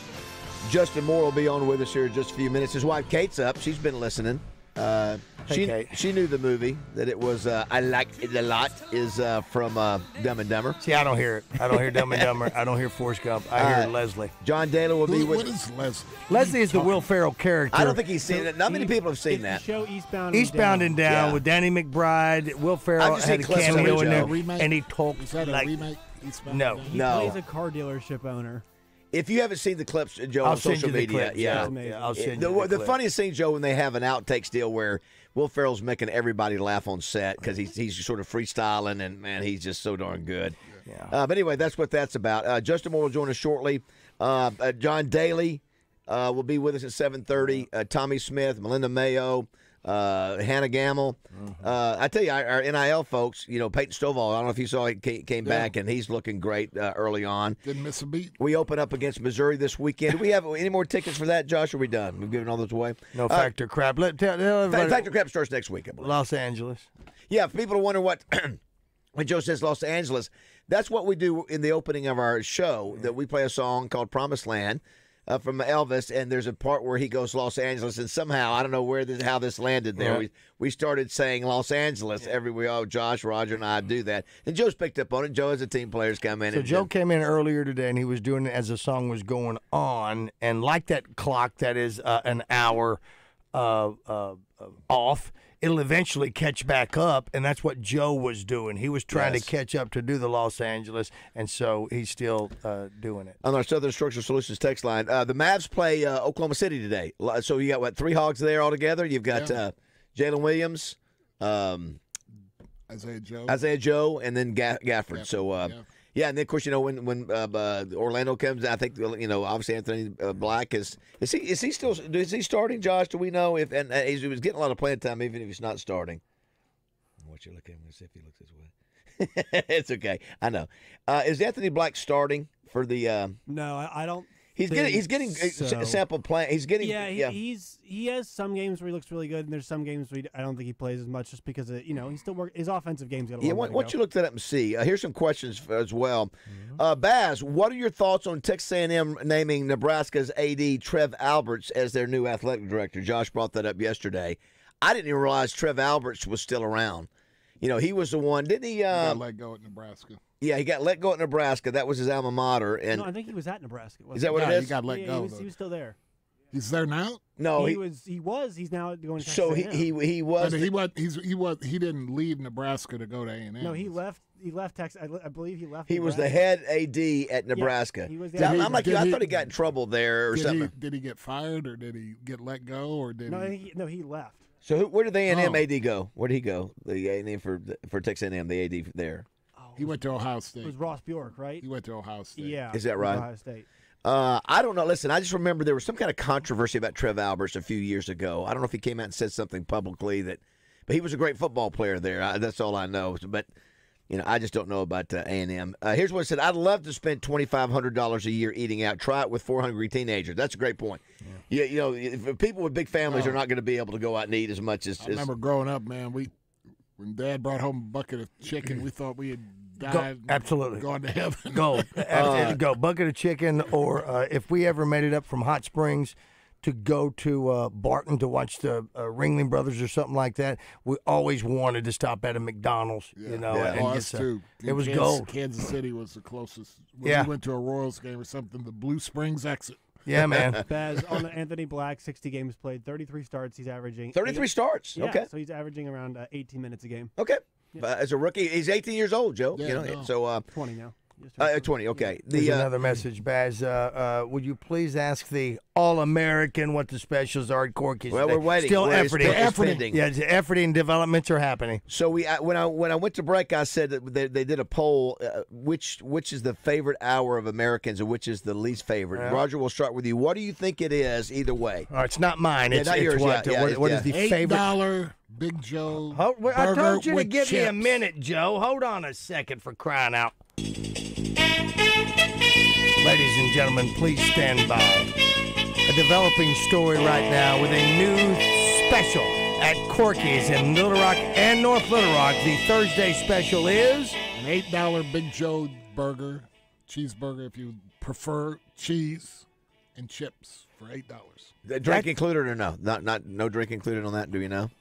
Justin Moore will be on with us here in just a few minutes. His wife Kate's up. She's been listening. Uh, Hey, she Kate. she knew the movie, that it was uh, I Liked It a Lot, is uh, from uh, Dumb and Dumber. See, I don't hear it. I don't hear Dumb and Dumber. I don't hear Forrest Gump. I hear Uh, Leslie. John Daly will be Who- with what is Leslie? Leslie is the Will Ferrell character. I don't think he's seen it. Not many people have seen that. Show Eastbound. Eastbound and Down Yeah. with Danny McBride. Will Ferrell I've just had a seen clips of cameo it, in Joe. there, Remake? and he talked Is that a like remake? Eastbound no, and Down? He No. plays a car dealership owner. If you haven't seen the clips, Joe, I'll on send social you the media, clips, yeah, yeah. Yeah, I'll send the, you the the clip. funniest thing, Joe, when they have an outtakes deal where Will Ferrell's making everybody laugh on set because he's he's sort of freestyling, and man, he's just so darn good. Yeah. Uh, but anyway, that's what that's about. Uh, Justin Moore will join us shortly. Uh, uh, John Daly uh, will be with us at seven thirty. Uh, Tommy Smith, Melinda Mayo, uh, Hannah Gamble. Mm-hmm. Uh, I tell you, our, our N I L folks, you know, Peyton Stovall, I don't know if you saw he came, came Yeah. back, and he's looking great uh, early on. Didn't miss a beat. We open up against Missouri this weekend. Do we have any more tickets for that, Josh? Or are we done? We've given all those away? no Uh, factor crap. Let tell, tell Fa- everybody, Factor Crap starts next week, I believe. Los Angeles. Yeah, for people to wonder what, when Joe says Los Angeles, that's what we do in the opening of our show, that we play a song called Promised Land uh, from Elvis, and there's a part where he goes Los Angeles, and somehow, I don't know where this, how this landed there, Right. we, we started saying Los Angeles every week. Oh, Josh, Roger, and I do that. And Joe's picked up on it. Joe, as a team players, come in. So and Joe and- came in earlier today, and he was doing it as the song was going on, and like that clock that is uh, an hour uh, uh, uh, off, it'll eventually catch back up, and that's what Joe was doing. He was trying Yes. to catch up to do the Los Angeles, and so he's still uh, doing it. on our Southern Structural Solutions text line. Uh, the Mavs play uh, Oklahoma City today. Lo- So you got, what, three Hogs there altogether? You've got Yeah. uh, Jalen Williams, um, Isaiah Joe. Isaiah Joe, and then Ga- Gafford. Gafford, So, uh, yeah. yeah, and then, of course, you know, when when uh, uh, Orlando comes, I think, you know, obviously Anthony uh, Black is – is he is he still – is he starting, Josh? Do we know if – and uh, he was getting a lot of playing time even if he's not starting. What you looking at? Let's see if he looks this way. It's okay. I know. Uh, is Anthony Black starting for the uh, – No, I, I don't. He's think getting he's getting uh, so. s- sample play. He's getting Yeah, he, yeah. he's he has some games where he looks really good, and there's some games where he, I don't think he plays as much, just because of, you know, he still work his offensive game's got a Yeah, long why, way to why go. don't you look that up and see? Uh, here's some questions f- as well. Mm-hmm. Uh, Baz, what are your thoughts on Texas A and M naming Nebraska's A D Trev Alberts as their new athletic director? Josh brought that up yesterday. I didn't even realize Trev Alberts was still around. You know, he was the one, didn't he? He got Um, let go at Nebraska. yeah, he got let go at Nebraska. That was his alma mater. And no, I think he was at Nebraska. wasn't is that he? what Yeah, it he is? got let yeah, go. He was, though. he was still there. He's there now. no, he, he, was. He was. He's now going to Texas so he, A and M. he he was. But he was. He's he was. He didn't leave Nebraska to go to A and M. No, he left. He left Texas. I, I believe he left. he was the Nebraska. head A D at Nebraska. he was the See, I'm, head I'm like you. Did I he- thought he got in trouble there or Did something. he, did he get fired or did he get let go or did No, he? he, no, he left. So who, where did the A and M Oh. A D go? Where did he go? The A and M for for Texas A and M, the A D there. He went to Ohio It State. was Ross Bjork, right? He went to Ohio State. Yeah. Is that it was right? Ohio State. Uh, I don't know. Listen, I just remember there was some kind of controversy about Trev Alberts a few years ago. I don't know if he came out and said something publicly that But he was a great football player there. I, that's all I know. But, you know, I just don't know about uh, A and M. Uh, here's what it said. I'd love to spend twenty-five hundred dollars a year eating out. Try it with four hungry teenagers. That's a great point. Yeah, you, you know, if people with big families Oh. are not going to be able to go out and eat as much as. I remember growing up, man. We when Dad brought home a bucket of chicken, we thought we had died. Go, absolutely. Gone to heaven. Go. Uh, go. Bucket of chicken, or uh, if we ever made it up from Hot Springs to go to uh, Barton to watch the uh, Ringling Brothers or something like that, we always wanted to stop at a McDonald's, you know. Yeah. And Oh, get us some- too. It was Kansas, gold. Kansas City was the closest. When Yeah. we went to a Royals game or something, the Blue Springs exit. Yeah, man. Baz, on the Anthony Black, sixty games played, thirty-three starts. He's averaging thirty-three eight- starts? Yeah, Okay. so he's averaging around uh, eighteen minutes a game. Okay. Uh, as a rookie, he's eighteen years old, Joe. Yeah, you know, no. so uh, twenty now. Uh, twenty. Okay. There's The uh, another message, Baz. Uh, uh, would you please ask the All-American what the specials are at Corky's? Well, we're waiting. Still We're- it's efforting. still- it's pending. Yeah, the efforting developments are happening. So we I, when I when I went to break, I said that they, they did a poll. Uh, which which is the favorite hour of Americans, and which is the least favorite? Yeah. Roger, we'll start with you. What do you think it is? Either way. Oh, it's not mine. Yeah, It's, not it's yours. what, Yeah, yeah, what, it's- what is yeah. the Eight favorite? dollar Big Joe. Ho- well, I burger told you to with give me a chips. minute, Joe. Hold on a second for crying out. Ladies and gentlemen, please stand by. A developing story right now with a new special at Corky's in Little Rock and North Little Rock. The Thursday special is An eight dollar Big Joe burger, cheeseburger if you prefer cheese, and chips for eight dollars. The drink included or no? Not not no drink included on that. Do you know?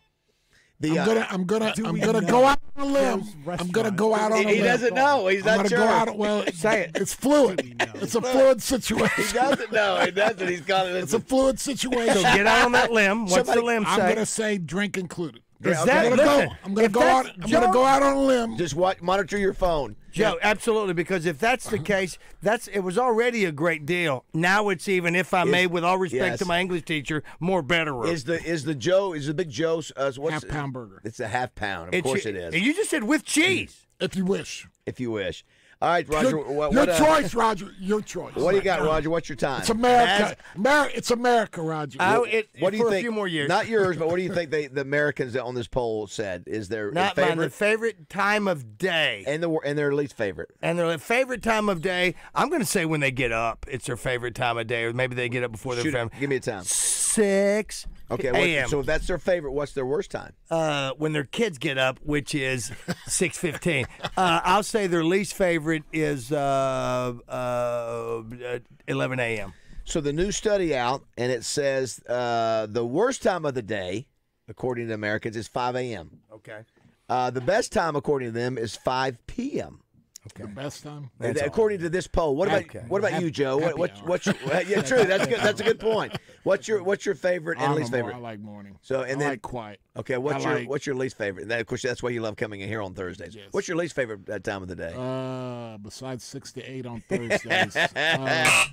The, I'm uh, gonna, I'm gonna, do I'm we gonna know? go out on a limb. I'm gonna go out on He- a he limb. doesn't know. He's I'm not gonna sure. Go out, well, Say it. It's fluid. It's a fluid situation. He doesn't know. He doesn't. He's got it. It's a fluid situation. So get out on that limb. What's Somebody- the limb I'm say? gonna say drink included. Yeah, I'm okay. gonna listen, go. I'm gonna if go that's- out. I'm gonna go out on a limb. Just watch, monitor your phone. Joe, absolutely, because if that's the case, that's it was already a great deal. Now it's even, if I Is- may, with all respect yes. to my English teacher, more better. Is the is the Joe is the Big Joe's uh, what's Half pound burger. It's a half pound. Of It's- course it is. You just said with cheese. If you wish. If you wish. All right, Roger. Your, what, your what, uh, choice, Roger. Your choice. What do you got, Roger? What's your time? It's America. Ameri- it's America, Roger. Oh, it, What do you for think? a few more years. Not yours, but what do you think they, the Americans on this poll said is their Not favorite mine. Their favorite time of day. and the and their least favorite? And their favorite time of day, I'm going to say when they get up, it's their favorite time of day, or maybe they get up before their Shoot it. family. Give me a time. six Okay, a m. what, so if that's their favorite, what's their worst time? Uh, when their kids get up, which is six fifteen. Uh, I'll say their least favorite is uh, uh, eleven a m. So the new study out, and it says uh, the worst time of the day, according to Americans, is five a m Okay. Uh, the best time, according to them, is five p m The best time. And according to this poll, what about Okay. what about Happy- you, Joe? What, happy what, hour. what's your, yeah, true. That's good. That's a good point. What's your what's your favorite and I'm a least more- favorite? I like morning. So and I then like quiet. Okay, what's I your like- what's your least favorite? And that, of course, that's why you love coming in here on Thursdays. Yes. What's your least favorite uh, time of the day? Uh, besides six to eight on Thursdays. uh,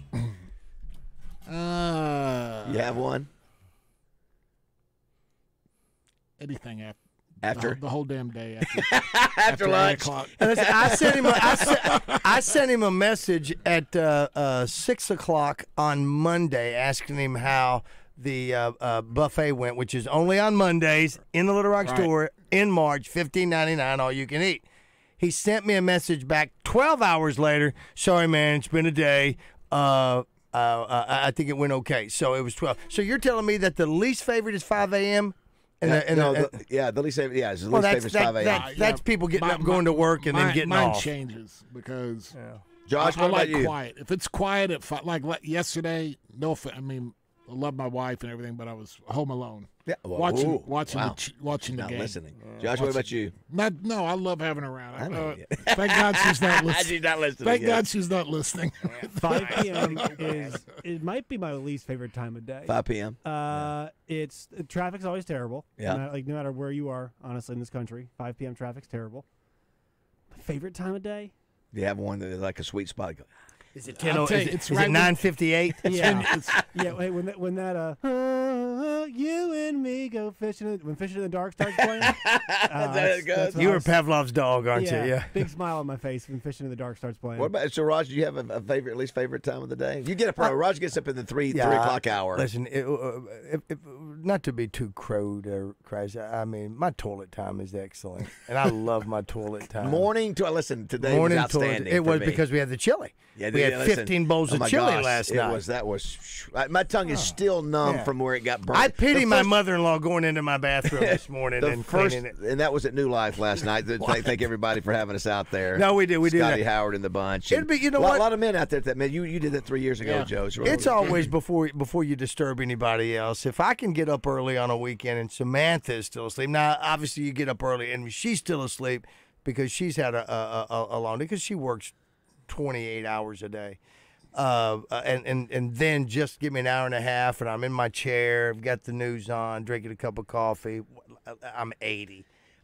uh, you have one anything after. after The, the whole damn day after, after after eight lunch. o'clock. And listen, I sent him. A, I, sent, I sent him a message at uh, uh, six o'clock on Monday, asking him how the uh, uh, buffet went, which is only on Mondays in the Little Rock Right. store in March, fifteen ninety nine, all you can eat. He sent me a message back twelve hours later. Sorry, man, it's been a day. Uh, uh, uh, I think it went okay. So it was twelve. So you're telling me that the least favorite is five a m. And, Yeah, the, and no, the, the, yeah, the least favorite. Yeah, it's the well, least that's favorite that, is five a m. that, that's people getting My- up, going to work, and then mine- getting mine off. changes because Josh, I, I what about like you? quiet. If it's quiet at five, like le- yesterday, no, offe- I mean, I love my wife and everything, but I was home alone. Yeah, well, watching, ooh, watching, wow. the, ch- watching the Not game. listening. Josh, what about you? Not, no, I love having her around. I know Uh, you. thank God she's not listening. She's not listening, Thank yeah. God she's not listening. five p m is it might be my least favorite time of day. five p m Uh, it's uh, traffic's always terrible. Yeah. No matter, like no matter where you are, honestly, in this country, five p m traffic's terrible. My favorite time of day? Do you have one that is like a sweet spot? Go, Is it I'll ten? tell Is you, it, it's is right it when- nine fifty eight? Yeah, yeah. Wait, when that when that uh, uh, you and me go radio fishing when Fishing in the Dark starts playing. uh, That's how it goes. You were Pavlov's dog, aren't yeah, you? Yeah. Big smile on my face when Fishing in the Dark starts playing. What about so, Roger? Do you have a, a favorite, at least favorite time of the day? You get up. Uh, Roger gets up in the three Yeah, three o'clock hour. Listen, it, uh, if, if, not to be too crowed or crazy. I mean, my toilet time is excellent, and I love my toilet time. Morning to listen today Morning was outstanding. toilet. It for was me. because we had the chili. Yeah, we had listen, fifteen bowls oh of my chili gosh, last it night. Was that was my tongue is still numb Yeah. from where it got burned. I pity The my first- mother-in-law going into my bathroom this morning the and first, cleaning it. and that was at New Life last night. Thank, thank everybody for having us out there. No, we did. We did Scotty that. Howard and the bunch. It'd and be- you know a lot, what? A lot of men out there that man. You you did that three years ago, Yeah. Joe. It's always before before you disturb anybody else. If I can get up early on a weekend and Samantha is still asleep, now obviously you get up early and she's still asleep because she's had a a, a, a long day because she works twenty-eight hours a day. Uh, and, and and then just give me an hour and a half, and I'm in my chair, I've got the news on, drinking a cup of coffee. I'm eighty.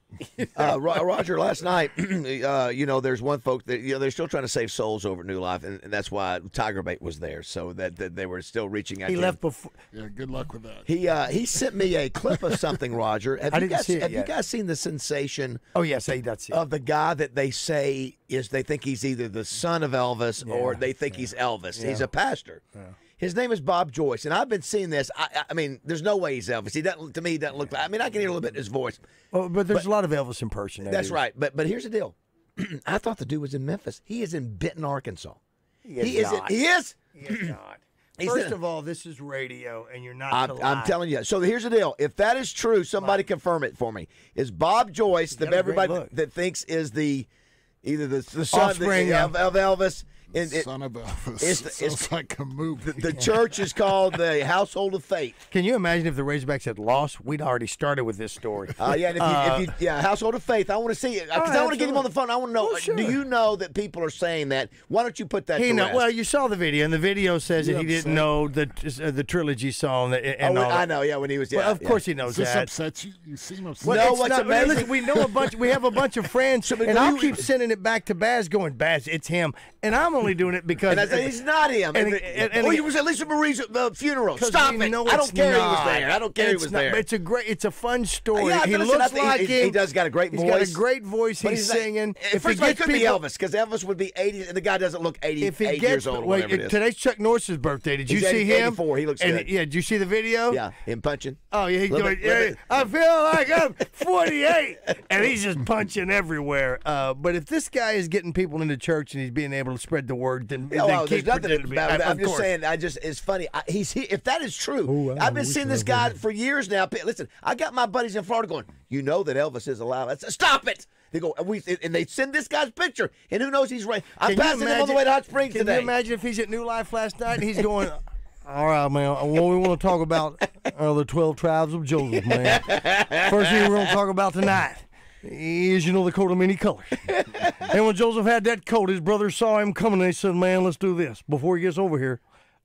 uh, Ro- Roger, last night, uh, you know, there's one folk that you know they're still trying to save souls over at New Life, and, and that's why Tiger Bait was there, so that, that they were still reaching out. He to left him. before. Yeah, good luck with that. He uh, he sent me a clip of something, Roger. Have I you didn't guys see it have yet. you guys seen the sensation? Oh yes, I that's it. Of the guy that they say is they think he's either the son of Elvis or Yeah, they think he's Elvis. Yeah. He's a pastor. Yeah. His name is Bob Joyce, and I've been seeing this. I, I- I mean, there's no way he's Elvis. He doesn't. To me, he doesn't look like. I mean, I can hear a little bit in his voice. Well, but there's a lot of Elvis impersonators. That's right. But but here's the deal. I thought the dude was in Memphis. He is in Benton, Arkansas. He is He is. not. He is. He is not. He's First in- of all, this is radio, and you're not. I'm, to I'm lie. telling you. So here's the deal. If that is true, somebody confirm it for me. Is Bob Joyce the got a great everybody look. that thinks is the either the, the son Offspring the, of- of, of Elvis? And it- Son of Elvis. it's the- Sounds it's- like a movie. The church is called the Household of Faith. Can you imagine if the Razorbacks had lost? We'd already started with this story. Uh, yeah, and if you, Uh, if you, yeah, Household of Faith. I want to see it because Oh, I want to get him on the phone. I want to know. Well, sure. Do you know that people are saying that? Why don't you put that? He to know, rest? well, you saw the video, and the video says You that he upset? didn't know the uh, the trilogy song. And, and Oh, all I that. know. Yeah, when he was. Yeah, Well, of yeah. course he knows Does this that. upset you? You seem upset. Well, No, it's what's not, amazing- listen, we know a bunch. We have a bunch of friends, So, but and when I'll you- keep sending it back to Baz, going, Baz, it's him, and I'm only doing it because And I say he's not him. And- And, and- and- oh, he was at Lisa Marie's uh, funeral. 'cause Stop we it! know I it's don't care. He was not. there. I don't care. He It's was not- there. It's a great. It's a fun story. Yeah, he but listen, I looks think like he, him. he does got a great He's voice. got a great voice. But He's not- singing. If If first he of all, it gets could be people- Elvis because Elvis would be eighty, and the guy doesn't look eighty, If he eight gets years old. Or wait, whatever it is. today's Chuck Norris's birthday. Did you He's see eighty, him? eighty-four. He looks and, good. Yeah, did you see the video? Yeah, him punching. Oh yeah, he's Little going. bit- little Yeah, bit- I feel like I'm forty-eight, and he's just punching everywhere. Uh, but if this guy is getting people into church and he's being able to spread the word, then, Yeah, then well, keep there's nothing pretending to be- about it. of I'm just course. saying. I just it's funny. I, he's he, if that is true. Oh, I I've been wish seeing I this was guy there. for years now. Listen, I got my buddies in Florida going. You know that Elvis is alive. I said, stop it. They go. We and they send this guy's picture, and who knows he's right. I'm Can you passing him on the imagine- way to Hot Springs Can today. you imagine if he's at New Life last night and he's going, all right, man, what we want to talk about are the twelve tribes of Joseph, man. First thing we're going to talk about tonight is, you know, the coat of many colors. And when Joseph had that coat, his brothers saw him coming, and they said, man, let's do this. Before he gets over here,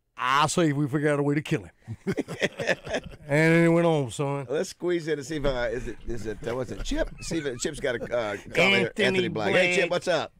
I say we figure out a way to kill him. And then he went on, son. Let's squeeze in and see if uh, is it is it uh, what's it Chip? See if Chip's got a uh, comment. Anthony Anthony Black. Blake. Hey Chip, what's up?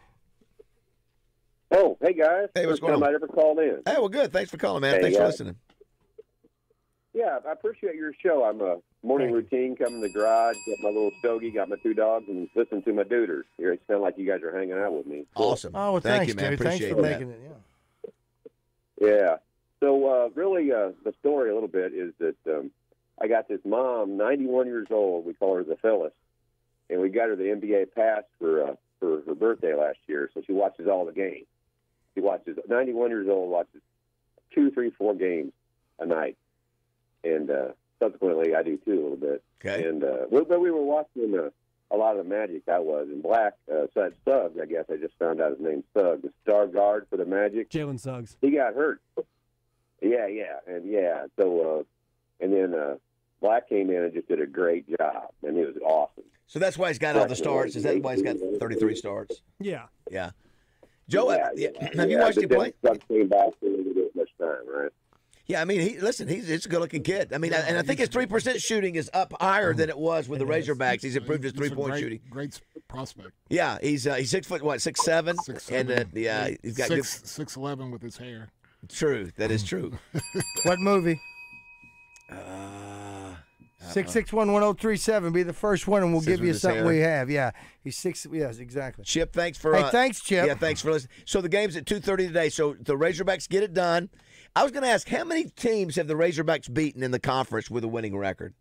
Oh, hey guys. Hey, what's First going time on? I ever called in. Hey, well, good. Thanks for calling, man. Hey, Thanks for uh, listening. Yeah, I appreciate your show. I'm a morning routine, come in the garage, got my little stogie, got my two dogs, and listen to my duders. Here, it sounds like you guys are hanging out with me. Cool. Awesome. Oh, well, Thank thanks, you, man. dude. Thanks Appreciate for that. making it, yeah. Yeah. So uh, really, uh, the story a little bit is that um, I got this mom, ninety-one years old. We call her the Phyllis, and we got her the N B A pass for uh, for her birthday last year. So she watches all the games. She watches ninety-one years old, watches two, three, four games a night, and uh, subsequently I do too a little bit. Okay. And uh, we, but we were watching uh, a lot of the Magic. I was in Black. Uh, so that's Suggs. I guess I just found out his name's Suggs, the star guard for the Magic. Jalen Suggs. He got hurt. Yeah, yeah, and yeah. So, uh, and then uh, Black came in and just did a great job, and it was awesome. So that's why he's got all the starts. Is that why he's got thirty-three starts? Yeah. Yeah. Joe, yeah, yeah, yeah. have you yeah, watched but him then play? Suggs came back and didn't get much time, right? Yeah, I mean, he listen. He's, he's a good-looking kid. I mean, and I think his three percent shooting is up higher than it was with the Razorbacks. He's improved his He's a three-point great- shooting. Great prospect. Yeah, he's uh, he's six foot what, six seven, Six, and uh, seven. yeah, he's got six, six eleven with his hair. good. True, that is true. What movie? Uh, six six one, one oh three seven. Be the first one, and we'll Says give with you his something hair. we have. Yeah, he's six. Yes, exactly. Chip, thanks for. Hey, uh, thanks, Chip. Yeah, thanks for listening. So the game's at two thirty today. So the Razorbacks get it done. I was going to ask, how many teams have the Razorbacks beaten in the conference with a winning record?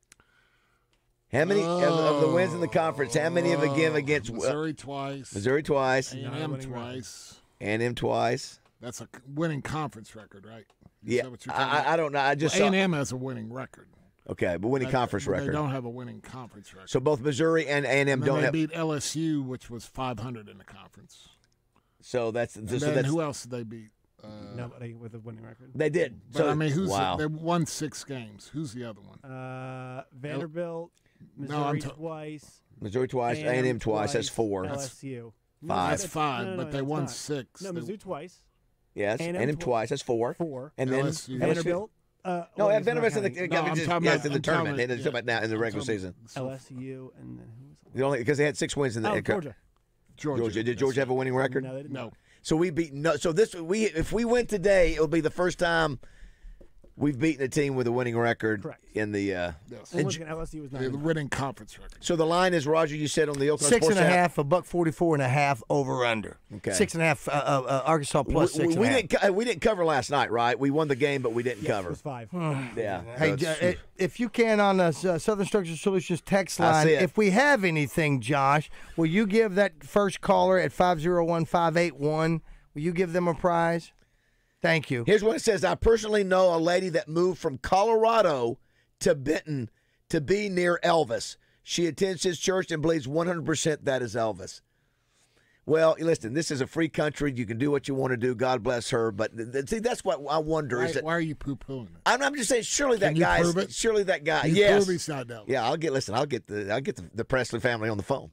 How many of, of the wins in the conference? How many of again against Missouri twice, Missouri twice, A and M twice, A and M twice. That's a winning conference record, right? Is Yeah, that what you're talking about? I, I don't know. I just well, saw. A and M has a winning record. Okay, but winning That- conference but record. They don't have a winning conference record. So both Missouri and A and M And then don't they have. beat L S U, which was five hundred in the conference. So that's And so then that's who else did they beat? Uh, Nobody with a winning record. They did. But So I mean, who's wow. they won six games? Who's the other one? Uh, Vanderbilt, Missouri No, I'm ta- twice. Missouri twice, A and M twice. That's four. L S U. No, Five. That's that's- five, no, no, but no, they that's won not. six. No, They- Mizzou twice. Yes, A A and and M M tw- twice. That's four. Four. And then L S U. Vanderbilt. Uh, No, well, yeah, it's not Vanderbilt's in the, counting. No, yeah, I'm just, talking yeah, about- it's in the I'm tournament. talking- They're talking about now in the I'm regular talking- season. L S U and then who was it? The only because they had six wins in the Oh, Georgia. Georgia. Georgia. Did Georgia have a winning record? No, they didn't. No. So we beat no. So this we if we win today, it'll be the first time we've beaten a team with a winning record Correct. in the. Uh, Yes. And once again, L S U was The nine. winning conference record. so the line is Roger. You said on the Oklahoma Six Sports and a app. half, a buck forty-four and a half over under. Okay. Six and a half. Uh, uh, uh, Arkansas plus we, six we, and we a half. didn't co- we didn't cover last night, right? We won the game, but we didn't Yes, cover. it was five. Yeah. Hey, So uh, it's- if you can on the uh, Southern Structure Solutions text I line, see it. if we have anything, Josh, will you give that first caller at five oh one, five eight one, will you give them a prize? Thank you. Here's what it says. I personally know a lady that moved from Colorado to Benton to be near Elvis. She attends his church and believes one hundred percent that is Elvis. Well, listen, this is a free country. You can do what you want to do. God bless her. But th- th- see, that's what I wonder. Why, is that why are you poo-pooing it? I'm, I'm just saying, surely that Can you guy. prove it? Surely that guy. Can you yes. prove he's not Elvis? Yeah, I'll get. Listen, I'll get the. I'll get the, the Presley family on the phone.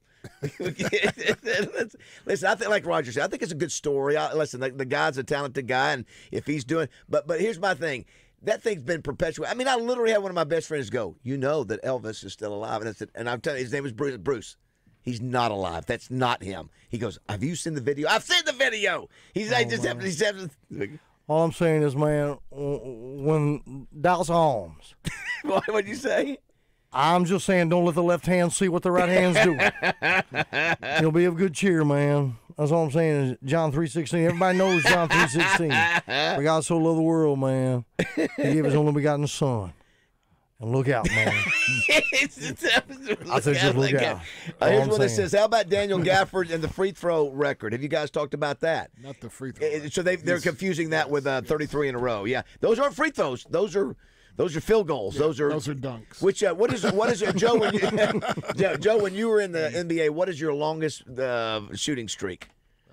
Listen, I think like Roger said, I think it's a good story. I, listen, the, the guy's a talented guy, and if he's doing, but but here's my thing. That thing's been perpetuated. I mean, I literally had one of my best friends go, "You know that Elvis is still alive," and I said, and I'm telling you, his name is Bruce. Bruce. He's not alive. That's not him. He goes, "Have you seen the video?" I've seen the video. He's like, just man. he's having. All I'm saying is, man, when Dallas Holmes, What would you say? I'm just saying, don't let the left hand see what the right hand's doing. It'll be of good cheer, man. That's all I'm saying is John three sixteen. Everybody knows John three sixteen. For God so loved the world, man. He gave his only begotten Son. And look out, man. I said just look out. Uh, All here's I'm what it saying. says. How about Daniel Gafford and the free throw record? Have you guys talked about that? Not the free throw. Uh, So they they're Yes. confusing that with uh, thirty-three in a row. Yeah, those aren't free throws. Those are those are field goals. those are Those are dunks. Which uh, what is what is it, Joe? When you, Joe, Joe, when you were in the N B A, what is your longest uh, shooting streak?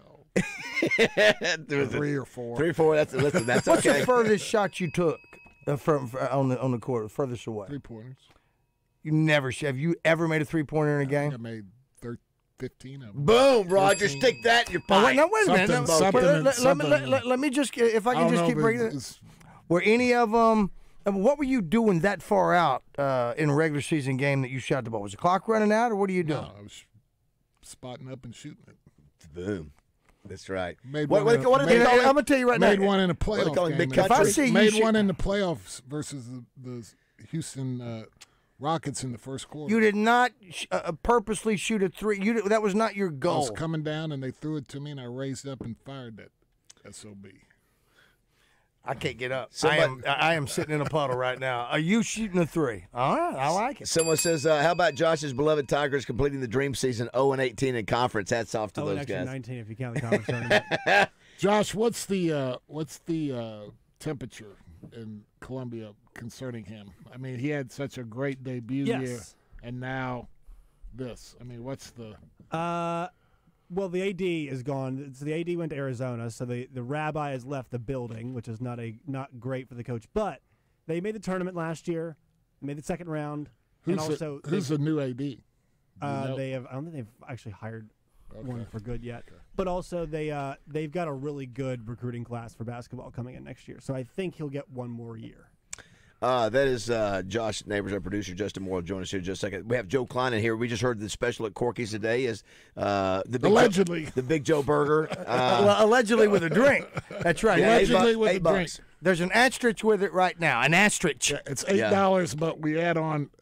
Three or four. Three or four. That's listen. That's What's okay. the furthest shot you took uh, from, from on the on the court? Furthest away? Three pointers. You never sh- have you ever made a three pointer in a I think I game? made thir- fifteen of them. Boom, Roger. fifteen. Stick that in your Now, pipe. wait, now wait a minute. Something- Now, something let, in- let- let me, something let, in- let- let me just, if I I can don't just know keep if breaking it. it's- Were any of them? What were you doing that far out uh, in a regular season game that you shot the ball? Was the clock running out, or what are you doing? No, I was spotting up and shooting it. Boom. That's right. Made What, one what, in a- what do they made- call it? I'm gonna tell you right made now. one in a What do they playoff call it, game. big in the country? If I see you made shoot- one in the playoffs versus the, the Houston uh, Rockets in the first quarter. You did not sh- uh, purposely shoot a three. You did, that was not your I goal. was coming down and they threw it to me and I raised up and fired that S O B. I can't get up. Somebody- I am. I am sitting in a puddle right now. Are you shooting a three? All right, I like it. Someone says, uh, "How about Josh's beloved Tigers completing the dream season oh and eighteen in conference?" Hats off to Oh, those and actually guys. nineteen if you count the conference tournament. Josh, what's the uh, what's the uh, temperature in Columbia concerning him? I mean, he had such a great debut Yes. year, and now this. I mean, what's the? Uh, well, the A D is gone. So the A D went to Arizona, so the, the rabbi has left the building, which is not a not great for the coach. But they made the tournament last year, made the second round, Who's and also the, who's they- the new A D? Do you Uh, know? they have. I don't think they've actually hired one Okay. for good yet. But also they uh, they've got a really good recruiting class for basketball coming in next year. So I think he'll get one more year. Uh, that is uh, Josh Neighbors, our producer. Justin Moore will join us here in just a second. We have Joe Klein in here. We just heard the special at Corky's today is uh, the big Allegedly. Joe, the Big Joe Burger. Uh, Well, allegedly with a drink. That's right. yeah, eight Allegedly bu- with eight a bucks. drink. There's an asterisk with it right now. An asterisk. It's eight dollars, but we add on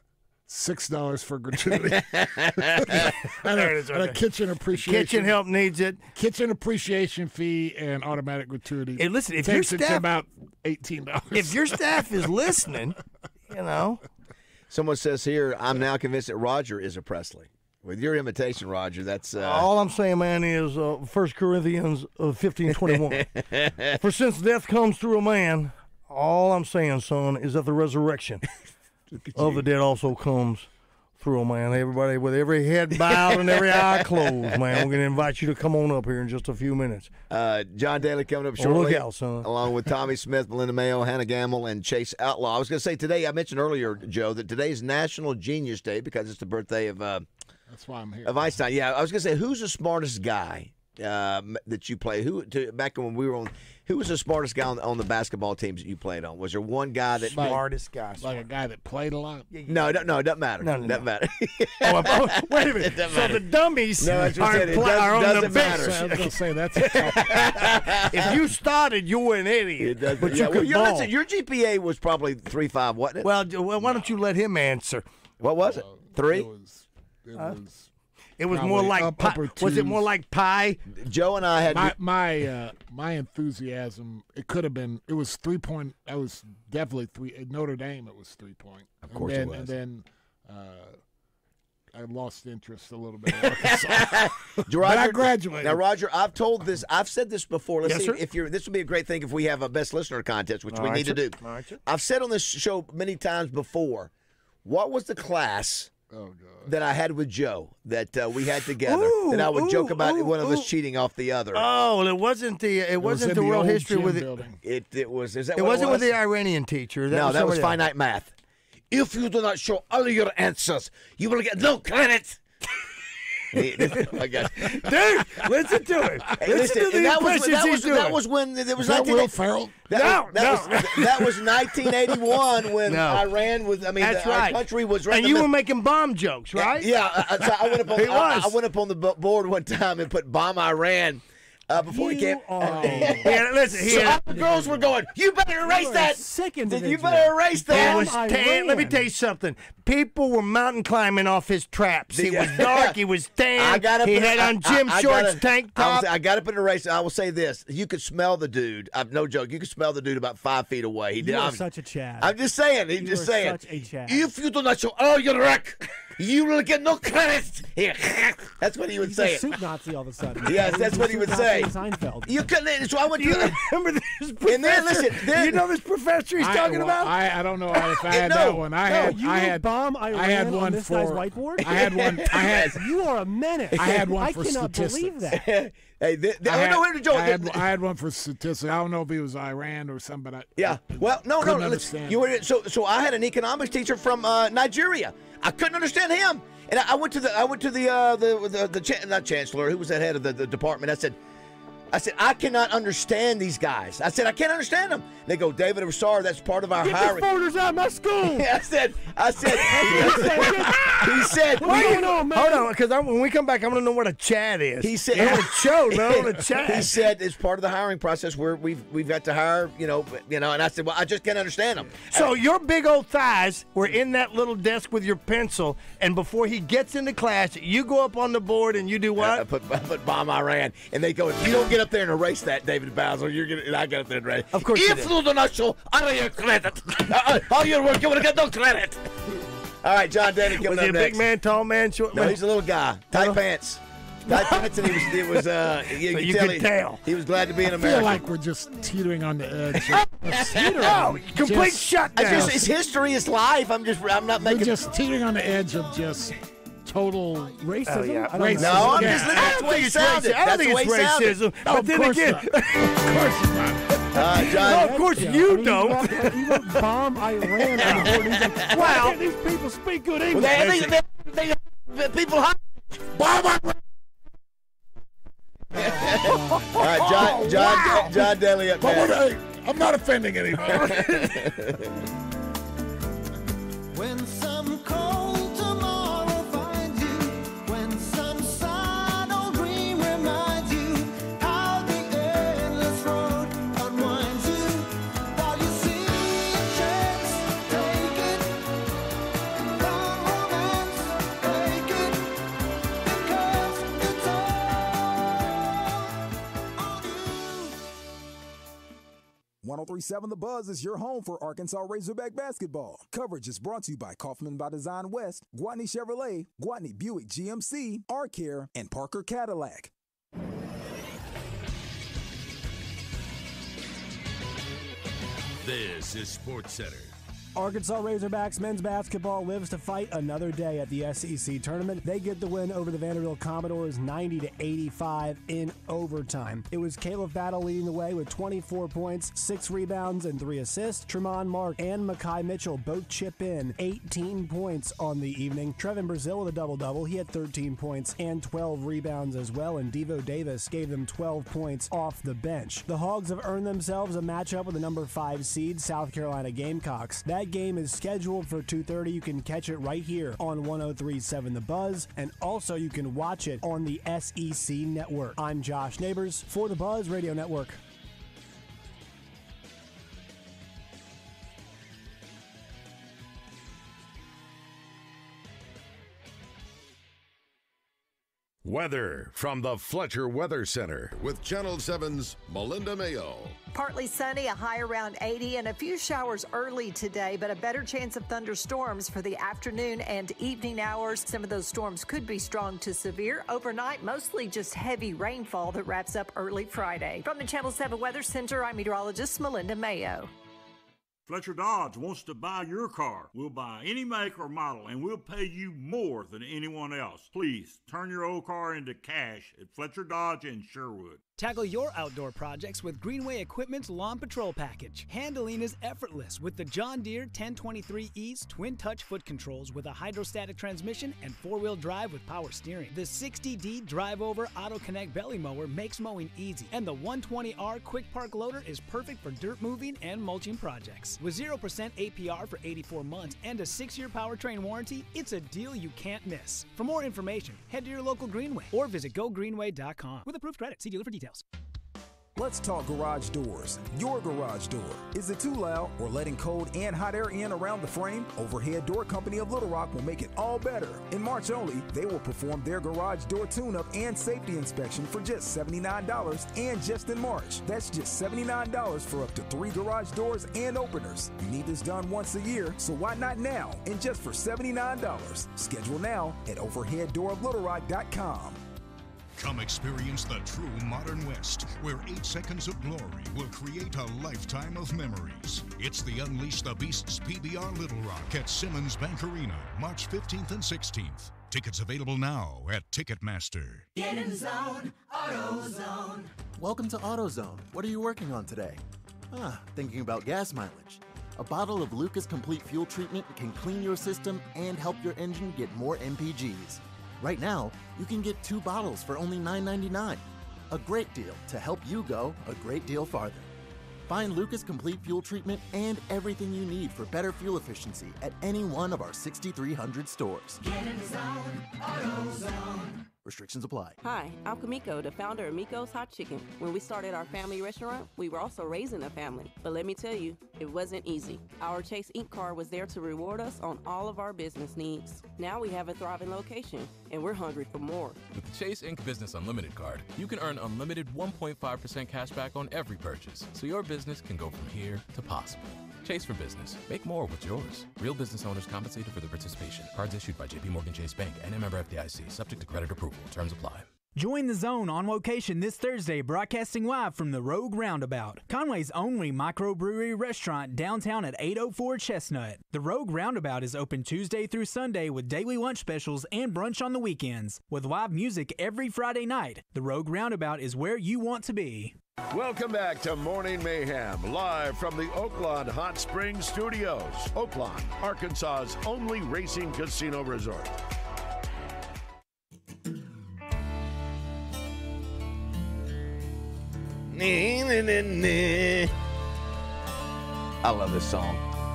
Six dollars for gratuity. and There a, it is right and a there. kitchen appreciation. Kitchen help needs it. Kitchen appreciation fee and automatic gratuity. Hey, listen, if takes your it to staff- about eighteen dollars. If your staff is listening, you know. Someone says here, I'm now convinced that Roger is a Presley. With your imitation, Roger, that's uh, All I'm saying, man, is uh, First Corinthians uh, fifteen twenty-one. For since death comes through a man, all I'm saying, son, is that the resurrection of the dead also comes through a man. Everybody, with every head bowed and every eye closed, man, we're going to invite you to come on up here in just a few minutes. Uh, John Daly coming up Oh, shortly. look out, son. Along with Tommy Smith, Melinda Mayo, Hannah Gamble, and Chase Outlaw. I was going to say today, I mentioned earlier, Joe, that today's National Genius Day because it's the birthday of uh, That's why I'm here. of Einstein. Yeah, I was going to say, who's the smartest guy uh, that you play? Who to, back when we were on? Who was the smartest guy on, on the basketball teams that you played on? Was there one guy that Smartest guy. Like a guy that played a lot. No, it don't- no, it doesn't matter. No, no, doesn't no. matter. Oh, oh, wait a minute. It doesn't So matter. the dummies No, that's what I are, said. It pla- does- are on the doesn't matter. bench. I was going to say that's a tough. If you started, you were an idiot. It does, but yeah, you well, could your, ball. listen, your G P A was probably three five, wasn't it? Well, well, why don't you let him answer? What was it? Three? It was. It was It was probably more like up- pie. upper Was it more twos. like pie? Joe and I had my my uh, my enthusiasm. It could have been. It was three point. I was definitely three. At Notre Dame, it was three point. Of course and it then, was. And then uh, I lost interest a little bit. in Arkansas. but Roger, I graduated. Now, Roger, I've told this. I've said this before. Let's Yes, see sir. if you're. This would be a great thing if we have a best listener contest, which All we right, need sir. to do. All right, sir. I've said on this show many times before. What was the class Oh God. that I had with Joe that uh, we had together Ooh, that I would ooh, joke about ooh, one of us ooh. cheating off the other? Oh, well, it wasn't the. It, It was wasn't in the world old history gym with it. building. It it was. Is that It what wasn't it with was? the Iranian teacher. That no, was that was somebody else. finite math. If you do not show all your answers, you will get no credit. oh my God. Dude, listen to it. Hey, listen, to the and that was impressions that he's was doing. that was when there was Was that nineteen Will Ferrell? That, No, that no. was that was nineteen eighty-one when No. Iran was. I mean, That's the, right. our country was right. And in you the were middle. making bomb jokes, right? Yeah, I, I, so I went up on He I, I was. went up on the bo- board one time and put bomb Iran uh, before he You came. are Yeah, listen, he So had- all the girls were going. You better erase You are a that. sick You individual. better erase It that. was Iran. tan. Let me tell you something. People were mountain climbing off his traps. He Yeah. was dark. He was tan. I got up he in- had I- on gym I- I shorts, gotta- tank I, was, top. I got up in a race. I will say this: you could smell the dude. I've no joke. You could smell the dude about five feet away. He did. You are I'm, such a Chad. I'm just saying. He's You just are saying. such a Chad. If you do not show all your wreck, you will get no credit. Here. That's what he would He's say. a soup Nazi all of a sudden. Yes, that's He's a what he soup would Nazi say. in Seinfeld. You couldn't. So I went Do you to. remember this professor? And then, listen, then- you know this professor he's I, talking well, about? I, I don't know if I had No, that one. I no, had You I wrote had bomb Iran I had one on this for guy's whiteboard? I had one. I had You are a menace. I had one I for cannot statistics. believe that. hey, th- th- I oh, had, no, wait, Joe, I, had, th- I had one for statistics. I don't know if he was Iran or something, but I, Yeah. Well, no, no. Couldn't listen, understand. You were so so. I had an economics teacher from uh, Nigeria. I couldn't understand him, and I, I went to the I went to the uh, the the, the cha- not chancellor, who was the head of the, the department. I said. I said, I cannot understand these guys. I said, I can't understand them. They go, David, I'm sorry, that's part of our Get hiring. the foreigners out of my school. I said, I said, he said, What's going on, man? Hold on, because when we come back, I'm going to know what a Chad is. He said, Not a Joe, no, a Chad. He said it's part of the hiring process where we've we've got to hire, you know, you know. And I said, well, I just can't understand them. So your big old thighs were in that little desk with your pencil, and before he gets into class, you go up on the board and you do what? I put, I put bomb Iran, and they go, if you don't get up there and erase that, David Bowser, you're gonna. And I got up there and erase. Of course you If did. you do not show all your credit, uh, all your work, you will get no credit. All right, John Danny coming Was up he a next. big man, tall man, short No, man? he's a little guy, tight pants. Tight pants, and he was. It was. Uh, you, So could you tell could he, tell. he was glad to be in I America. feel like we're just teetering on the edge. Oh, complete Just- shutdown. I just, it's history, it's life. I'm just. I'm not We're making. just teetering on the edge of just total Racism? Oh, yeah. I don't Racism. know. No, I'm Yeah. just. I That's don't the way think he it's sounded. racism. I don't That's think the way it's he sounded. racism. No, But of then course again, not. Of course it's not. Uh, no, John. of course Yeah, you I mean, don't. He wrote, he wrote bomb Iran on the board. He's like, why Well- can't these people speak good Well, English? they, they, they, they, people. Hot. Bomb Iran. All right, John. John. Wow. John Daly up But next. what, hey, I'm not offending anybody. When some cold tomorrow finds you, when some sad old dream reminds you how the endless road unwinds you, while you see a chance, take it. Come on three seven The Buzz is your home for Arkansas Razorback basketball. Coverage is brought to you by Kaufman by Design West, Gwatney Chevrolet, Gwatney Buick G M C, R-Care, and Parker Cadillac. This is Sports Center. Arkansas Razorbacks men's basketball lives to fight another day at the S E C tournament. They get the win over the Vanderbilt Commodores ninety to eighty-five in overtime. It was Caleb Battle leading the way with twenty-four points, six rebounds, and three assists. Tremont Mark and Makai Mitchell both chip in eighteen points on the evening. Trevin Brazil with a double-double. He had thirteen points and twelve rebounds as well, and Devo Davis gave them twelve points off the bench. The Hogs have earned themselves a matchup with the number five seed South Carolina Gamecocks. That game is scheduled for two thirty. You can catch it right here on one oh three point seven The Buzz, and also you can watch it on the S E C Network. I'm Josh Neighbors for The Buzz Radio Network. Weather from the Fletcher Weather Center with Channel seven's Melinda Mayo. Partly sunny, a high around eighty, and a few showers early today, but a better chance of thunderstorms for the afternoon and evening hours. Some of those storms could be strong to severe. Overnight, mostly just heavy rainfall that wraps up early Friday. From the Channel seven Weather Center, I'm meteorologist Melinda Mayo. Fletcher Dodge wants to buy your car. We'll buy any make or model, and we'll pay you more than anyone else. Please turn your old car into cash at Fletcher Dodge in Sherwood. Tackle your outdoor projects with Greenway Equipment's Lawn Patrol Package. Handling is effortless with the John Deere ten twenty-three E's twin touch foot controls with a hydrostatic transmission and four-wheel drive with power steering. The sixty D Drive Over Auto Connect belly mower makes mowing easy, and the one twenty R Quick Park Loader is perfect for dirt moving and mulching projects. With zero percent A P R for eighty-four months and a six-year powertrain warranty, it's a deal you can't miss. For more information, head to your local Greenway or visit go greenway dot com. With approved credit, see dealer for details. Let's talk garage doors. Your garage door. Is it too loud or letting cold and hot air in around the frame? Overhead Door Company of Little Rock will make it all better. In March only, they will perform their garage door tune-up and safety inspection for just seventy-nine dollars, and just in March. That's just seventy-nine dollars for up to three garage doors and openers. You need this done once a year, so why not now and just for seventy-nine dollars? Schedule now at overhead door of little rock dot com. Come experience the true modern West, where eight seconds of glory will create a lifetime of memories. It's the Unleash the Beasts P B R Little Rock at Simmons Bank Arena, March fifteenth and sixteenth. Tickets available now at Ticketmaster. Get in the zone, AutoZone. Welcome to AutoZone. What are you working on today? Ah, thinking about gas mileage. A bottle of Lucas Complete Fuel Treatment can clean your system and help your engine get more M P Gs. Right now, you can get two bottles for only nine ninety-nine. A great deal to help you go a great deal farther. Find Lucas Complete Fuel Treatment and everything you need for better fuel efficiency at any one of our sixty-three hundred stores. Get in the zone, AutoZone. Restrictions apply. Hi, I'm Kamiko, the founder of Miko's Hot Chicken. When we started our family restaurant, we were also raising a family. But let me tell you, it wasn't easy. Our Chase Ink card was there to reward us on all of our business needs. Now we have a thriving location, and we're hungry for more. With the Chase Ink Business Unlimited card, you can earn unlimited one point five percent cash back on every purchase, so your business can go from here to possible. Chase for Business. Make more with yours. Real business owners compensated for their participation. Cards issued by J P Morgan Chase Bank and a member F D I C. Subject to credit approval. Terms apply. Join the Zone on location this Thursday, broadcasting live from the Rogue Roundabout, Conway's only microbrewery restaurant downtown at eight oh four Chestnut. The Rogue Roundabout is open Tuesday through Sunday with daily lunch specials and brunch on the weekends. With live music every Friday night, the Rogue Roundabout is where you want to be. Welcome back to Morning Mayhem, live from the Oaklawn Hot Springs Studios. Oaklawn, Arkansas's only racing casino resort. I love this song.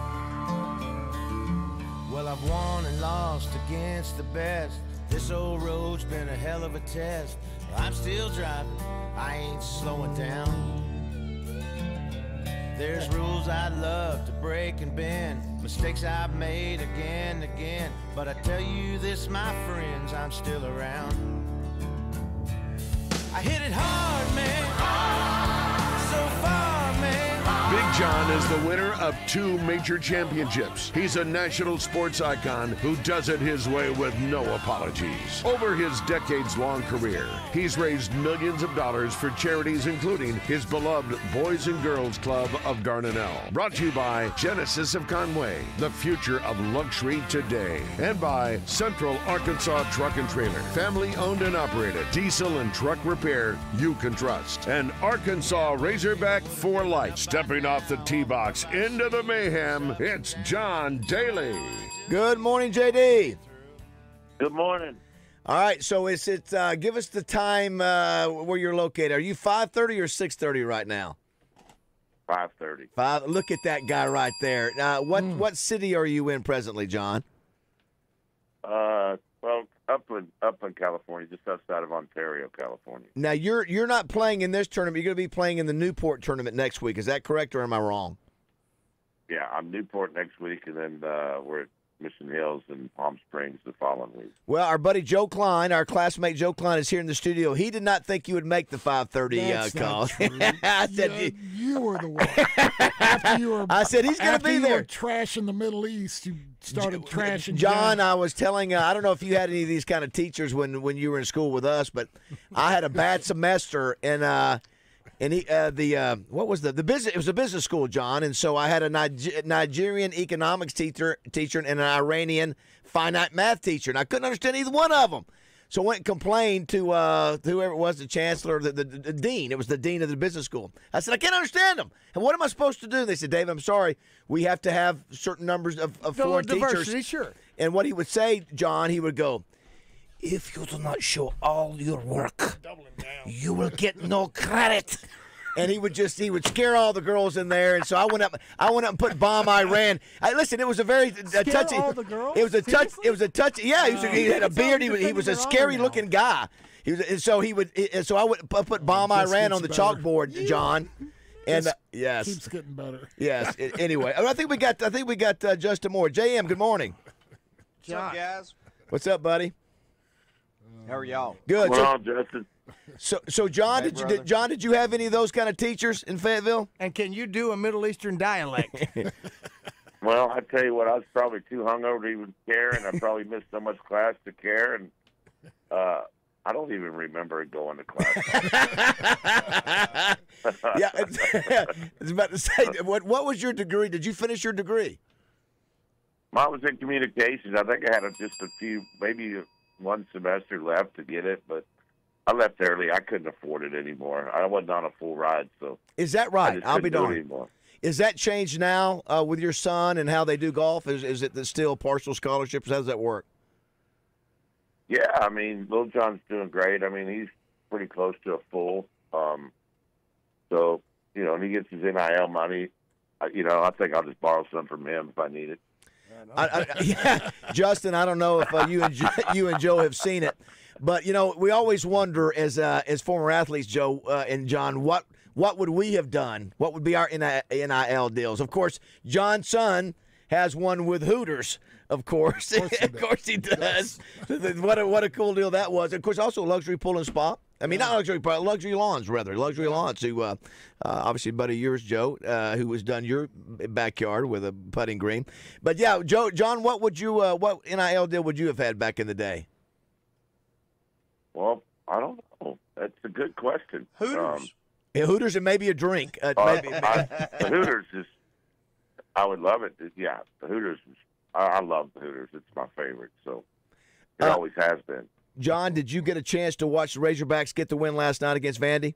Well, I've won and lost against the best. This old road's been a hell of a test. I'm still driving, I ain't slowing down. There's rules I'd love to break and bend, mistakes I've made again and again. But I tell you this, my friends, I'm still around. I hit it hard, man, so far, man. Big John is the winner of two major championships. He's a national sports icon who does it his way with no apologies. Over his decades-long career, he's raised millions of dollars for charities, including his beloved Boys and Girls Club of Dardanelle. Brought to you by Genesis of Conway, the future of luxury today. And by Central Arkansas Truck and Trailer, family-owned and operated, diesel and truck repair you can trust. And Arkansas Razorback for life. Stepping off the tee box into the mayhem, it's John Daly. Good morning, J D. Good morning. All right, so is it? Uh, give us the time uh, where you're located. Are you five thirty or six thirty right now? Five thirty. Five. Look at that guy right there. Uh, what mm. what city are you in presently, John? Uh, well, up in up in California, just outside of Ontario, California. Now you're you're not playing in this tournament. You're going to be playing in the Newport tournament next week. Is that correct, or am I wrong? Yeah, I'm Newport next week, and then uh, we're at Mission Hills and Palm Springs the following week. Well, our buddy Joe Klein, our classmate Joe Klein, is here in the studio. He did not think you would make the five thirty uh, call. I said yeah, you, you were the one. After you were, I said he's going to be you there. Were trashing the Middle East. You started trashing John. I was telling. Uh, I don't know if you had any of these kind of teachers when when you were in school with us, but I had a bad semester and. Uh, And he, uh, the uh, what was the the business? It was a business school, John, and so I had a Niger- Nigerian economics teacher, teacher, and an Iranian finite math teacher, and I couldn't understand either one of them. So I went and complained to uh, whoever it was, the chancellor, the, the, the dean. It was the dean of the business school. I said, I can't understand them. And what am I supposed to do? They said, Dave, I'm sorry, we have to have certain numbers of, of No, foreign diversity, teachers. sure. And what he would say, John, he would go, if you do not show all your work, you will get no credit. And he would just, he would scare all the girls in there. And so I went up, I went up and put Bomb Iran. I, listen, it was a very uh, touchy. all the girls? It was a touch, it was a touch. Yeah, he, was, he had a beard. He was, he was a scary looking guy. He was, and so he would, and so I would put Bomb Just Iran on the gets better. chalkboard, John. And uh, Just yes, keeps getting better. yes. It, anyway, I think we got, I think we got uh, Justin Moore. J M, good morning. What's up, guys? What's up, buddy? How are y'all? Good. What's So, on, Justin? so, so John, Hey, did you, brother. did, John, did you have any of those kind of teachers in Fayetteville? And can you do a Middle Eastern dialect? Well, I tell you what, I was probably too hungover to even care, and I probably missed so much class to care, and uh, I don't even remember going to class. Yeah, I was about to say, what what was your degree? Did you finish your degree? Mine was in communications. I think I had a, just a few, maybe one semester left to get it, but I left early. I couldn't afford it anymore. I wasn't on a full ride, so Is that I right? just I'll be couldn't do it darned. anymore. Is that changed now uh, with your son and how they do golf? Is is it still partial scholarships? How does that work? Yeah, I mean, Lil John's doing great. I mean, he's pretty close to a full. Um, so, you know, and he gets his N I L money. I, you know, I think I'll just borrow some from him if I need it. I, I, yeah, Justin, I don't know if uh, you and Jo- you and Joe have seen it, but you know we always wonder as uh, as former athletes, Joe uh, and John, what what would we have done? What would be our N I L deals? Of course, John's son has one with Hooters. Of course, of course he, of course he does. What a what a cool deal that was. Of course, also luxury pool and spa. I mean, not luxury, but luxury lawns, rather. Luxury lawns, who, uh, uh, obviously, a buddy of yours, Joe, uh, who has done your backyard with a putting green. But, yeah, Joe, John, what would you, uh, what N I L deal would you have had back in the day? Well, I don't know. That's a good question. Hooters. Um, Yeah, Hooters and maybe a drink. Uh, uh, maybe, I, the Hooters is, I would love it. Yeah, the Hooters, is, I, I love the Hooters. It's my favorite, so it Uh, always has been. John, did you get a chance to watch the Razorbacks get the win last night against Vandy?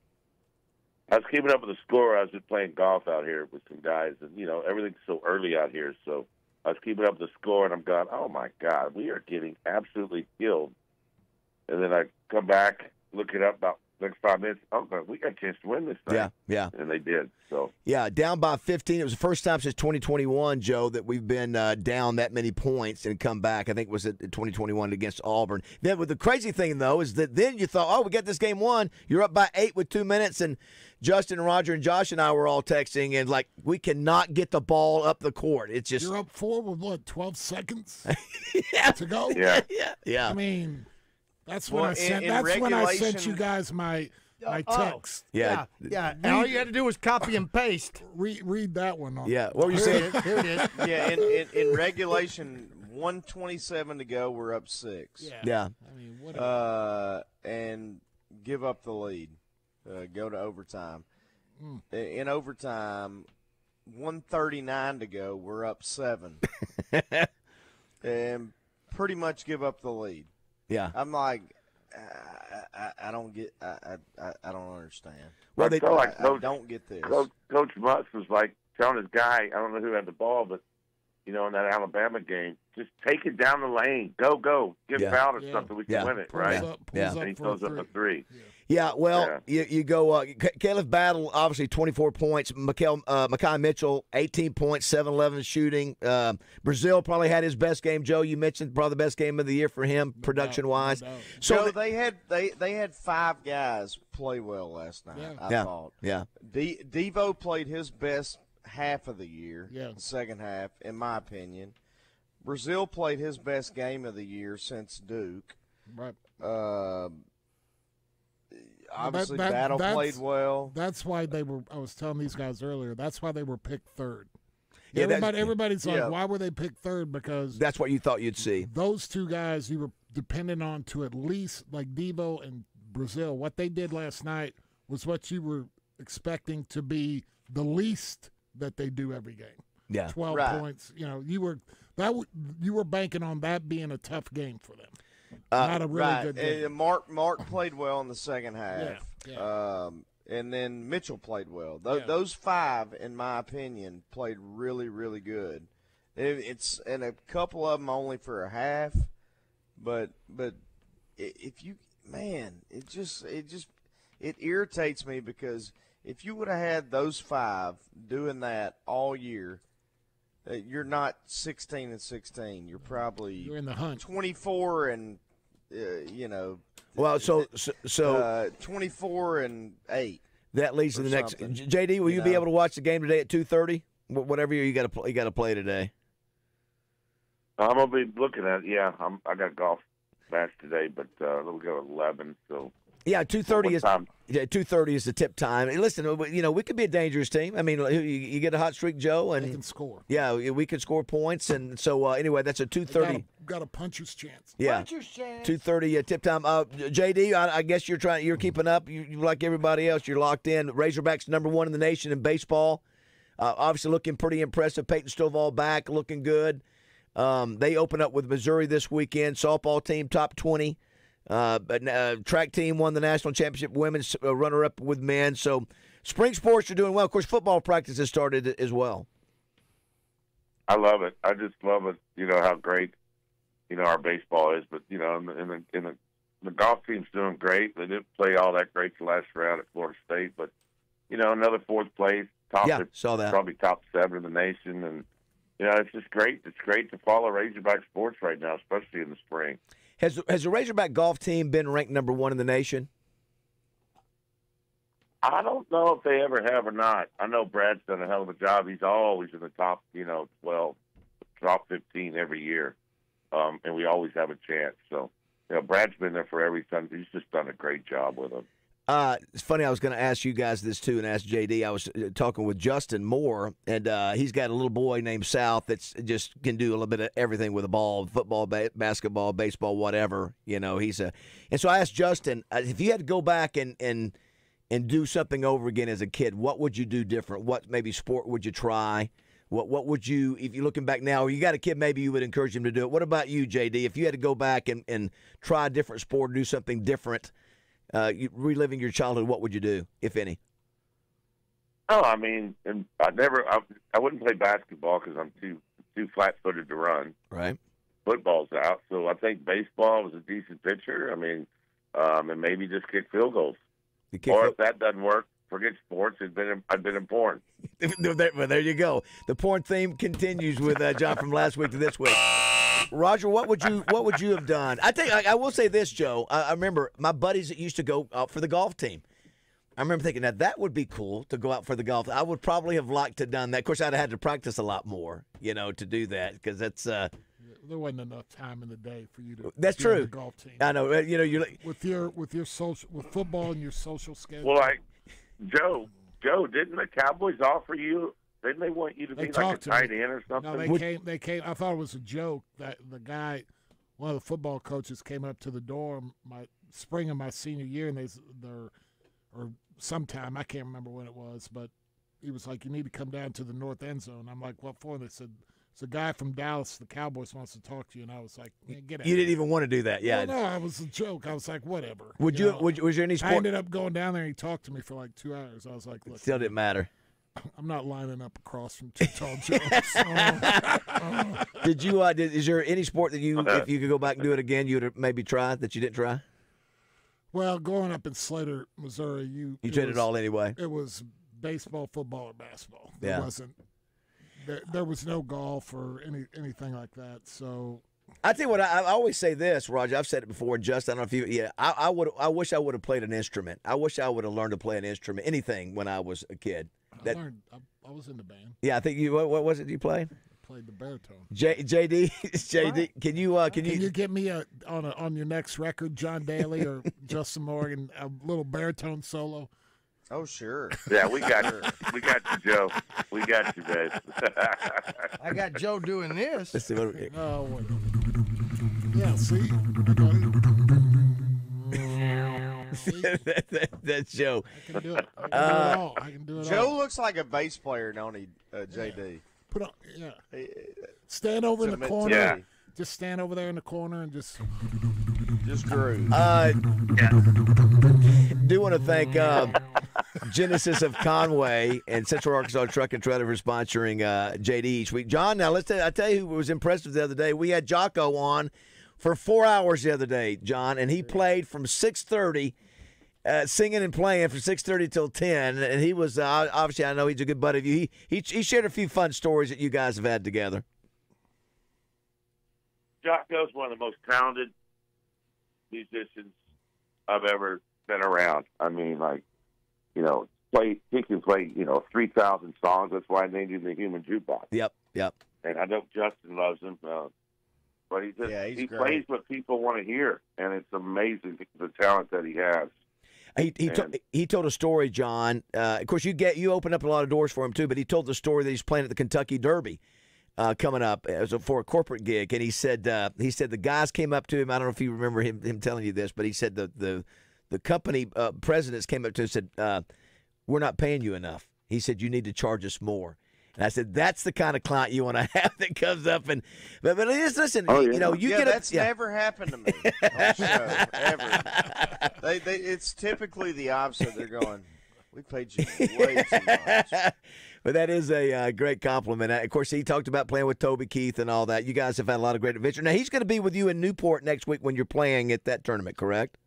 I was keeping up with the score. I was just playing golf out here with some guys, and, you know, everything's so early out here, so I was keeping up with the score, and I'm going, oh, my God, we are getting absolutely killed. And then I come back, look it up about the next five minutes. Oh, God, we got a chance to win this thing. Yeah, yeah. And they did, so. Yeah, down by fifteen. It was the first time since twenty twenty-one, Joe, that we've been uh, down that many points and come back. I think it was at twenty twenty-one against Auburn. Then, with the crazy thing, though, is that then you thought, oh, we got this game won. You're up by eight with two minutes, and Justin, Roger, and Josh and I were all texting, and, like, we cannot get the ball up the court. It's just. You're up four with, what, twelve seconds yeah. to go? Yeah. yeah, yeah. I mean, that's when Well, I sent. in- in that's when I sent regulation- you guys my my Oh, text. Yeah. Yeah, and all you had to do was copy and paste. Read, read that one. On. Yeah, what were you Here saying? it is, Here it is. Yeah, in, in, in regulation, one twenty-seven to go, we're up six. Yeah. Yeah. I mean, what? A, Uh, and give up the lead. Uh, go to overtime. Mm. I- In overtime, one thirty-nine to go, we're up seven. And pretty much give up the lead. Yeah. I'm like, I, I, I don't get, I, I, I don't understand. Well, I they- feel like I, Coach, I don't get this. Coach, Coach Mutz was like telling his guy, I don't know who had the ball, but you know, in that Alabama game, just take it down the lane, go, go, get Yeah. fouled or Yeah. something, we can Yeah. win it, pulls right? Up, pulls Yeah. up And he for throws a up a three. three. Yeah, well, Yeah. You, you go. Uh, C- Caleb Battle, obviously twenty-four points. Mikael, uh, Makai Mitchell, eighteen points, seven eleven shooting. Uh, Brazil probably had his best game. Joe, you mentioned probably the best game of the year for him, production wise. no doubt. So So th- they had they, they had five guys play well last night. Yeah. I yeah, thought. yeah, D- Devo played his best half of the year. Yeah. The second half, in my opinion. Brazil played his best game of the year since Duke. Right. Uh, Well, obviously, that- that- Battle that's- played well. That's why they were. I was telling these guys earlier. That's why they were picked third. Yeah, that's- Everybody, everybody's like, Yeah. why were they picked third? Because that's what you thought you'd see. those two guys you were dependent on to at least like Devo and Brazil. What they did last night was what you were expecting to be the least that they do every game. Yeah, Twelve Right. points. You know, you were that w- you were banking on that being a tough game for them. Uh, Not a really right. good game. And Mark Mark played well in the second half. Yeah, Um, and then Mitchell played well. Th- Yeah. Those five, in my opinion, played really, really good. It, it's and a couple of them only for a half, but but i- if you man, it just it just it irritates me because if you would have had those five doing that all year, uh, you're not sixteen and sixteen. You're probably You're in the hunt. twenty-four and uh, you know. Well, so so, so uh, twenty-four and eight. that leads to or the next. something, J- JD, will you, you be know? able to watch the game today at two thirty? Whatever you got to play, you got to play today. I'm gonna be looking at. Yeah, I'm. I got golf match today, but uh, we'll go at eleven. So Yeah, two thirty What is time? yeah, two thirty is the tip time. And listen, you know, we could be a dangerous team. I mean, you, you get a hot streak, Joe, and They can score. yeah, we could score points. And so uh, anyway, that's a two Got thirty. a, got a puncher's chance. Yeah, two thirty uh, tip time. Uh, J D, I, I guess you're trying. You're keeping up. You, you like everybody else. You're locked in. Razorbacks number one in the nation in baseball. Uh, obviously looking pretty impressive. Peyton Stovall back, looking good. Um, they open up with Missouri this weekend. Softball team top twenty. Uh, but uh, track team won the national championship. Women's uh, runner up with men. So spring sports are doing well. Of course, football practice has started as well. I love it. I just love it. You know how great, you know, our baseball is. But you know, in the in the, in the, the golf team's doing great. They didn't play all that great the last round at Florida State, but you know, another fourth place, top Yeah, saw that. probably top seven in the nation, and you know, it's just great. It's great to follow Razorback sports right now, especially in the spring. Has has the Razorback golf team been ranked number one in the nation? I don't know if they ever have or not. I know Brad's done a hell of a job. He's always in the top, you know, twelve, top fifteen every year, um, and we always have a chance. So, you know, Brad's been there for every time. He's just done a great job with them. Uh, it's funny. I was going to ask you guys this too, and ask J D. I was uh, talking with Justin Moore, and uh, he's got a little boy named South that's just can do a little bit of everything with a ball: football, ba- basketball, baseball, whatever. You know, he's a. And so I asked Justin, uh, if you had to go back and and and do something over again as a kid, what would you do different? What maybe sport would you try? What what would you, if you're looking back now, or you got a kid, maybe you would encourage him to do it. What about you, J D? If you had to go back and, and try a different sport, do something different, uh, you, reliving your childhood, what would you do, if any? Oh, I mean, and I never, I, I wouldn't play basketball because I'm too too flat-footed to run. Right. Football's out, so I think baseball was a decent pitcher. I mean, um, and maybe just kick field goals. kick Or fil- if that doesn't work, forget sports. It's been I've been in porn. there, well, there you go. The porn theme continues with uh, John from last week to this week. Roger, what would you what would you have done? I think I, I will say this, Joe. I, I remember my buddies that used to go out for the golf team. I remember thinking that that would be cool to go out for the golf. I would probably have liked to have done that. Of course, I'd have had to practice a lot more, you know, to do that because that's. Uh, there wasn't enough time in the day for you to. That's be on true. the golf team. I know. You know, you're like, with your with your social with football and your social schedule. Well, like Joe, Joe, didn't the Cowboys offer you? Didn't they want you to They be like a talked to tight me. end or something? No, they came. They came. I thought it was a joke that the guy, one of the football coaches, came up to the dorm my spring of my senior year, and they they're or sometime I can't remember when it was, but he was like, "You need to come down to the north end zone." I'm like, "What for?" And they said, "It's a guy from Dallas, the Cowboys, wants to talk to you." And I was like, "Man, get out." you didn't even want to do that. Yeah. Well, no, it was a joke. I was like, "Whatever." Would you? know? Would, was there any I sport? ended up going down there, and he talked to me for like two hours. I was like, "Look, Still didn't matter. I'm not lining up across from two tall jokes." Oh, oh. Did you? Uh, did, is there any sport that you, if you could go back and do it again, you would maybe try that you didn't try? Well, growing up in Slater, Missouri, you You tried it was- all anyway. It was baseball, football, or basketball. There Yeah. wasn't. There, there was no golf or any anything like that. So I tell you what, I, I always say this, Roger. I've said it before. Just I don't know if you. Yeah, I, I would. I wish I would have played an instrument. I wish I would have learned to play an instrument, anything, when I was a kid. That, I learned. I, I was in the band. yeah, I think you. What, what was it you played? I played the baritone. J, JD, JD, can you? Uh, can Can you? you get me a on a, on your next record, John Daly or Justin Morgan, a little baritone solo? Oh, sure. Yeah, we got you. We got you, Joe. We got you, guys. I got Joe doing this. Let's see what we, Oh, wait. Yeah, see? that, that, that's Joe. I can do it. I can do Uh, it all. I can do it Joe all. looks like a bass player, don't he, uh, J D? Put on, yeah. Stand over in the Submit corner. to me. Just stand over there in the corner and just. Just groove. Uh, do want to thank uh, Genesis of Conway and Central Arkansas Truck and Trailer for sponsoring uh, J D each week. John, now let's tell, I tell you who was impressive the other day. We had Jocko on for four hours the other day, John, and he played from six thirty, uh, singing and playing from six thirty till ten. And he was uh, obviously, I know he's a good buddy of you. He, he he shared a few fun stories that you guys have had together. Jocko's one of the most talented musicians I've ever been around. I mean, like, you know, play he can play, you know, three thousand songs. That's why I named him the Human Jukebox. Yep, yep. And I know Justin loves him, uh, but he just Yeah, he's he great. plays what people want to hear, and it's amazing the talent that he has. He he, to, And- he told a story, John. Uh, of course, you get you opened up a lot of doors for him too. But he told the story that he's playing at the Kentucky Derby uh, coming up as a, for a corporate gig, and he said uh, he said the guys came up to him. I don't know if you remember him him telling you this, but he said the the the company uh, presidents came up to him and said, uh, "We're not paying you enough." He said, "You need to charge us more." And I said, "That's the kind of client you want to have that comes up and." But, but it is listen, Oh, you know, you yeah, get a- that's yeah. never happened to me on the show, ever. They, they, it's typically the opposite. They're going, "We paid you way too much." But that is a uh, great compliment. Uh, Of course, he talked about playing with Toby Keith and all that. You guys have had a lot of great adventure. Now, he's going to be with you in Newport next week when you're playing at that tournament, correct?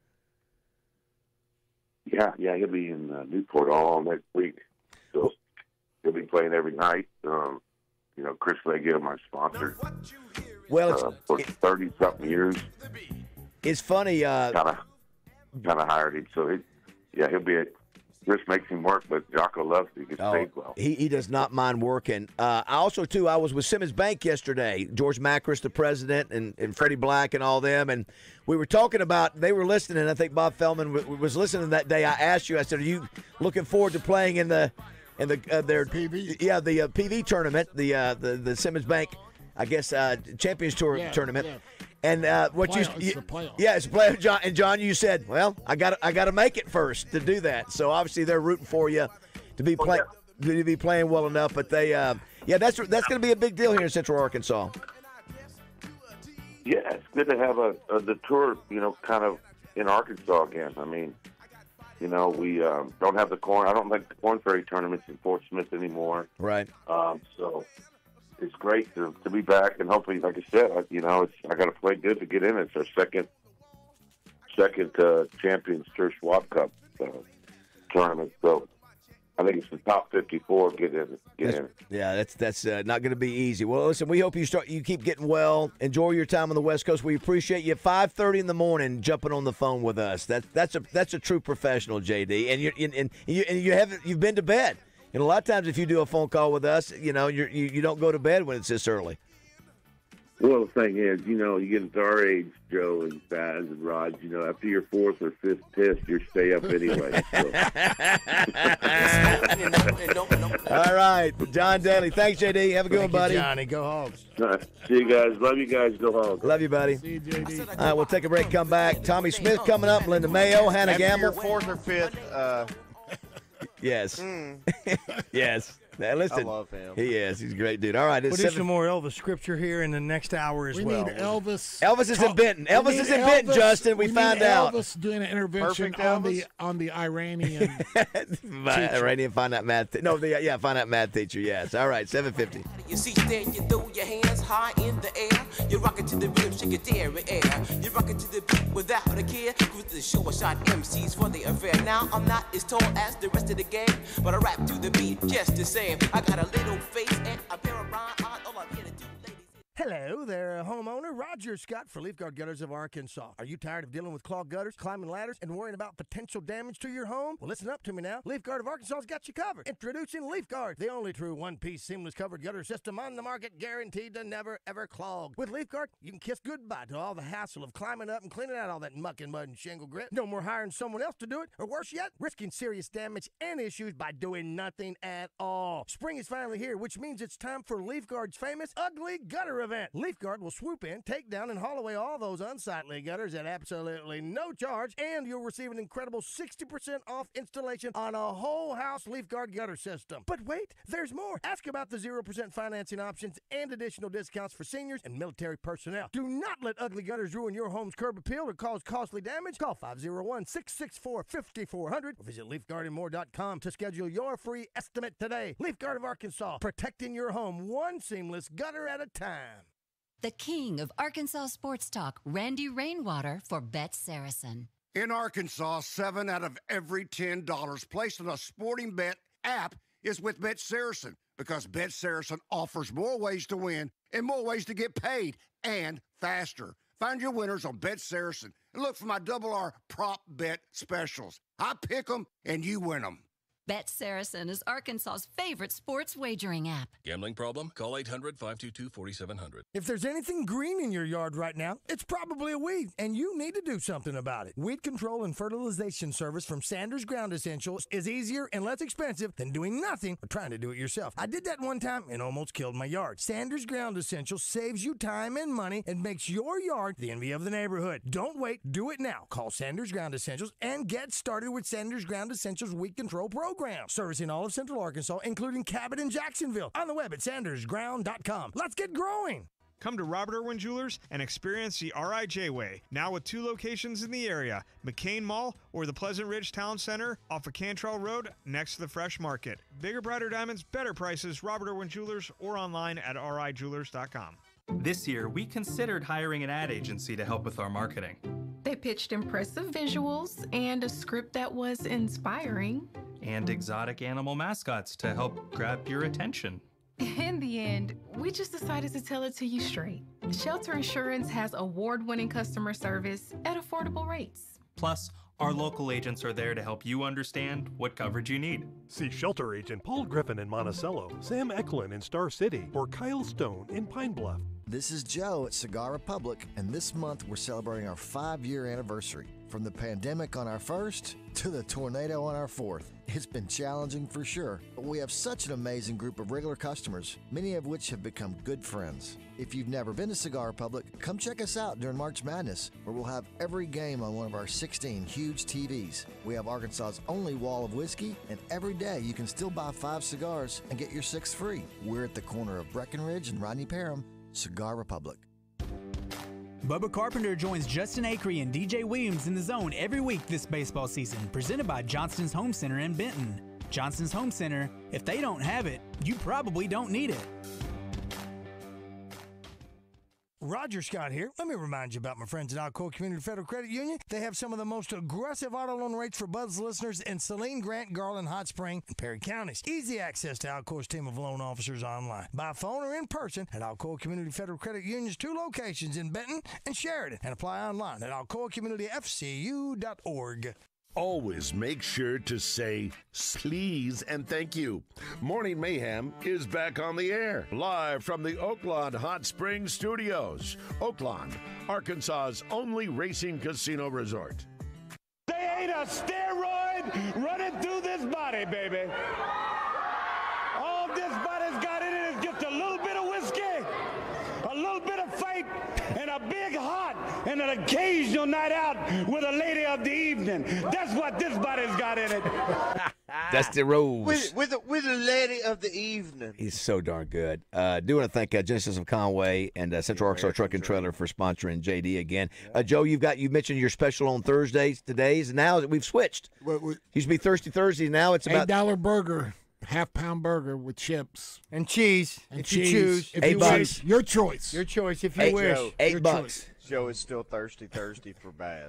Yeah, yeah, he'll be in uh, Newport all next week. So he'll be playing every night. Um, you know, Chris Leggett, my sponsor, Well, it's, uh, for thirty something years, it's funny. Uh, kind of, kind of hired him. So he, yeah, he'll be. At, Chris makes him work, but Jocko loves it. He gets Oh, paid well. he, he does not mind working. Uh, I also, too, I was with Simmons Bank yesterday. George Macris, the president, and, and Freddie Black and all them. And we were talking about, they were listening. I think Bob Feldman w- was listening that day. I asked you, I said, are you looking forward to playing in the in the uh, their P V? Yeah, the uh, P V tournament, the, uh, the the Simmons Bank, I guess, uh, Champions Tour Yeah, tournament. yeah. And uh, what Playoff, you, it's you the playoff. yeah, it's a playoff. John and John, you said, well, I got I got to make it first to do that. So obviously they're rooting for you to be playing to be playing well enough. But they, uh, yeah, that's that's going to be a big deal here in Central Arkansas. Yeah, it's good to have a, a the tour, you know, kind of in Arkansas again. I mean, you know, we um, don't have the corn. I don't think the Corn Ferry tournaments in Fort Smith anymore. Right. Um, so it's great to, to be back, and hopefully, like I said, I, you know, it's I got to play good to get in. It's our second second uh, Champions Tour Schwab Cup uh, tournament. So I think it's the top fifty-four get in. Get in. Yeah, that's that's uh, not going to be easy. Well, listen, we hope you start. You keep getting well. Enjoy your time on the West Coast. We appreciate you. five thirty in the morning, jumping on the phone with us. That that's a that's a true professional, J D. And you and, and you and you haven't you've been to bed. And a lot of times, if you do a phone call with us, you know, you're, you you don't go to bed when it's this early. Well, the thing is, you know, you get to our age, Joe and Baz and Rod, you know, after your fourth or fifth piss, you stay up anyway. So. All right, John Daly. Thanks, J D. Have a good Thank one, buddy. you, Johnny. Go Hogs. All right. See you guys. Love you guys. Go Hogs. Love you, buddy. See you, J D. All right, we'll take a break, come back. Tommy Smith coming up, Linda Mayo, Hannah After your Gamble. fourth or fifth. Uh, Yes. mm, Yes. Now, listen, I love him. He is. He's a great dude. All right, We'll it's do seven. some more Elvis scripture here in the next hour as We well. need Elvis. Elvis is talk- in Benton. we Elvis need is in Benton, Elvis- Justin. We need found out. Elvis doing an intervention Perfect on the Elvis? on the Iranian. Iranian find out math. Te- no, the yeah, find out math teacher. Yes. All right, seven fifty. You see, stand, you throw your hands high in the air. You rock it to the rhythm, shake it dairy air. You rock it to the beat without a care. Cruise to the show, I shot M Cs for the affair. Now I'm not as tall as the rest of the gang, but I rap to the beat just the same. I got a little face and a pair of rhyme eyes. All I'm here to do, ladies. Hello there, homeowner. Roger Scott for Leaf Guard Gutters of Arkansas. Are you tired of dealing with clogged gutters, climbing ladders, and worrying about potential damage to your home? Well, listen up to me now. Leaf Guard of Arkansas's got you covered. Introducing Leaf Guard, the only true one-piece seamless covered gutter system on the market, guaranteed to never, ever clog. With Leaf Guard, you can kiss goodbye to all the hassle of climbing up and cleaning out all that muck and mud and shingle grit. No more hiring someone else to do it, or worse yet, risking serious damage and issues by doing nothing at all. Spring is finally here, which means it's time for Leaf Guard's famous Ugly Gutter event. Leaf Guard will swoop in, take down, and haul away all those unsightly gutters at absolutely no charge, and you'll receive an incredible sixty percent off installation on a whole house Leaf Guard gutter system. But wait, there's more. Ask about the zero percent financing options and additional discounts for seniors and military personnel. Do not let ugly gutters ruin your home's curb appeal or cause costly damage. Call five oh one, six six four, five four zero zero or visit leaf guard and more dot com to schedule your free estimate today. Leaf Guard of Arkansas, protecting your home one seamless gutter at a time. The king of Arkansas sports talk, Randy Rainwater for Bet Saracen. In Arkansas, seven out of every ten dollars placed on a sporting bet app is with Bet Saracen because Bet Saracen offers more ways to win and more ways to get paid and faster. Find your winners on Bet Saracen and look for my double R prop bet specials. I pick them and you win them. Bet Saracen is Arkansas's favorite sports wagering app. Gambling problem? Call eight hundred, five two two, four seven zero zero. If there's anything green in your yard right now, it's probably a weed, and you need to do something about it. Weed control and fertilization service from Sanders Ground Essentials is easier and less expensive than doing nothing or trying to do it yourself. I did that one time and almost killed my yard. Sanders Ground Essentials saves you time and money and makes your yard the envy of the neighborhood. Don't wait. Do it now. Call Sanders Ground Essentials and get started with Sanders Ground Essentials Weed Control Program. Servicing all of Central Arkansas, including Cabot and Jacksonville. On the web at sanders ground dot com. Let's get growing. Come to Robert Irwin Jewelers and experience the R I J way, now with two locations in the area, McCain Mall or the Pleasant Ridge Town Center off of Cantrell Road next to the Fresh Market. Bigger, brighter diamonds, better prices, Robert Irwin Jewelers or online at r i jewelers dot com. This year, we considered hiring an ad agency to help with our marketing. They pitched impressive visuals and a script that was inspiring. And exotic animal mascots to help grab your attention. In the end, we just decided to tell it to you straight. Shelter Insurance has award-winning customer service at affordable rates. Plus, our local agents are there to help you understand what coverage you need. See Shelter Agent Paul Griffin in Monticello, Sam Eklund in Star City, or Kyle Stone in Pine Bluff. This is Joe at Cigar Republic, and this month we're celebrating our five-year anniversary. From the pandemic on our first to the tornado on our fourth. It's been challenging for sure, but we have such an amazing group of regular customers, many of which have become good friends. If you've never been to Cigar Republic, come check us out during March Madness, where we'll have every game on one of our sixteen huge T Vs. We have Arkansas's only wall of whiskey, and every day you can still buy five cigars and get your sixth free. We're at the corner of Breckenridge and Rodney Parham. Cigar Republic. Bubba Carpenter joins Justin Acree and D J Williams in the zone every week this baseball season, presented by Johnston's Home Center in Benton. Johnston's Home Center, if they don't have it, you probably don't need it. Roger Scott here. Let me remind you about my friends at Alcoa Community Federal Credit Union. They have some of the most aggressive auto loan rates for Buzz listeners in Saline, Grant, Garland, Hot Spring, and Perry counties. Easy access to Alcoa's team of loan officers online, by phone or in person at Alcoa Community Federal Credit Union's two locations in Benton and Sheridan, and apply online at alcoa community f c u dot org. always make sure to say please and thank you. Morning Mayhem is back on the air, live from the Oaklawn Hot Springs Studios. Oaklawn, Arkansas's only racing casino resort. They ain't a steroid running through this body, baby. All this body's got in it is just a little bit of whiskey, a little bit of faith, and a big heart, and an occasional night out with a lady of the evening. That's what this body's got in it. Dusty Rose. With with a, with a lady of the evening. He's so darn good. Uh, do want to thank uh, Genesis of Conway and uh, Central Arkansas Truck and Trailer for sponsoring J D again. Uh, Joe, you've got you mentioned your special on Thursdays, today's. Now we've switched. What, what, Used to be Thirsty Thursdays. Now it's eight about dollar burger, half pound burger with chips and cheese. and if cheese. you choose, If Eight you bucks. wish. Your choice. your choice. If you eight, wish. Joe, eight Your bucks. Joe is still thirsty, thirsty for bass.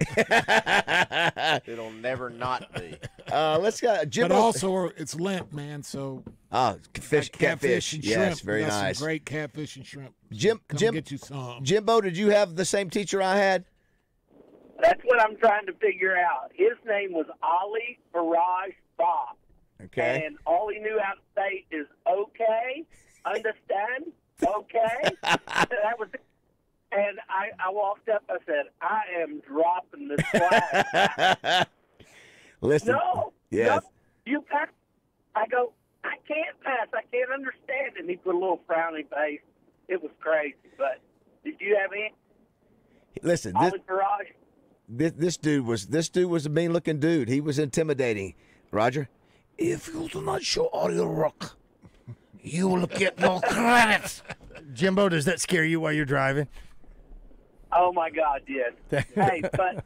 It'll never not be. Uh, let's go. Jimbo. But also, it's Lent, man. So oh, fish, got catfish. and Yes, shrimp. very We got nice. Some great catfish and shrimp. Jim, Come Jim, get you some. Jimbo, did you have the same teacher I had? That's what I'm trying to figure out. His name was Ali Faraj Bob. Okay. And all he knew how to say is okay, understand, okay. That was it. And I, I walked up, I said, I am dropping this class. Listen. No, Yes. no, you pass. I go, I can't pass. I can't understand. And he put a little frowny face. It was crazy. But did you have any? Listen. This, Ali Faraj? this this dude was this dude was a mean looking dude. He was intimidating. Roger, if you do not show all your rock, you will get no credit. Jimbo, does that scare you while you're driving? Oh, my God, yes. Hey, but,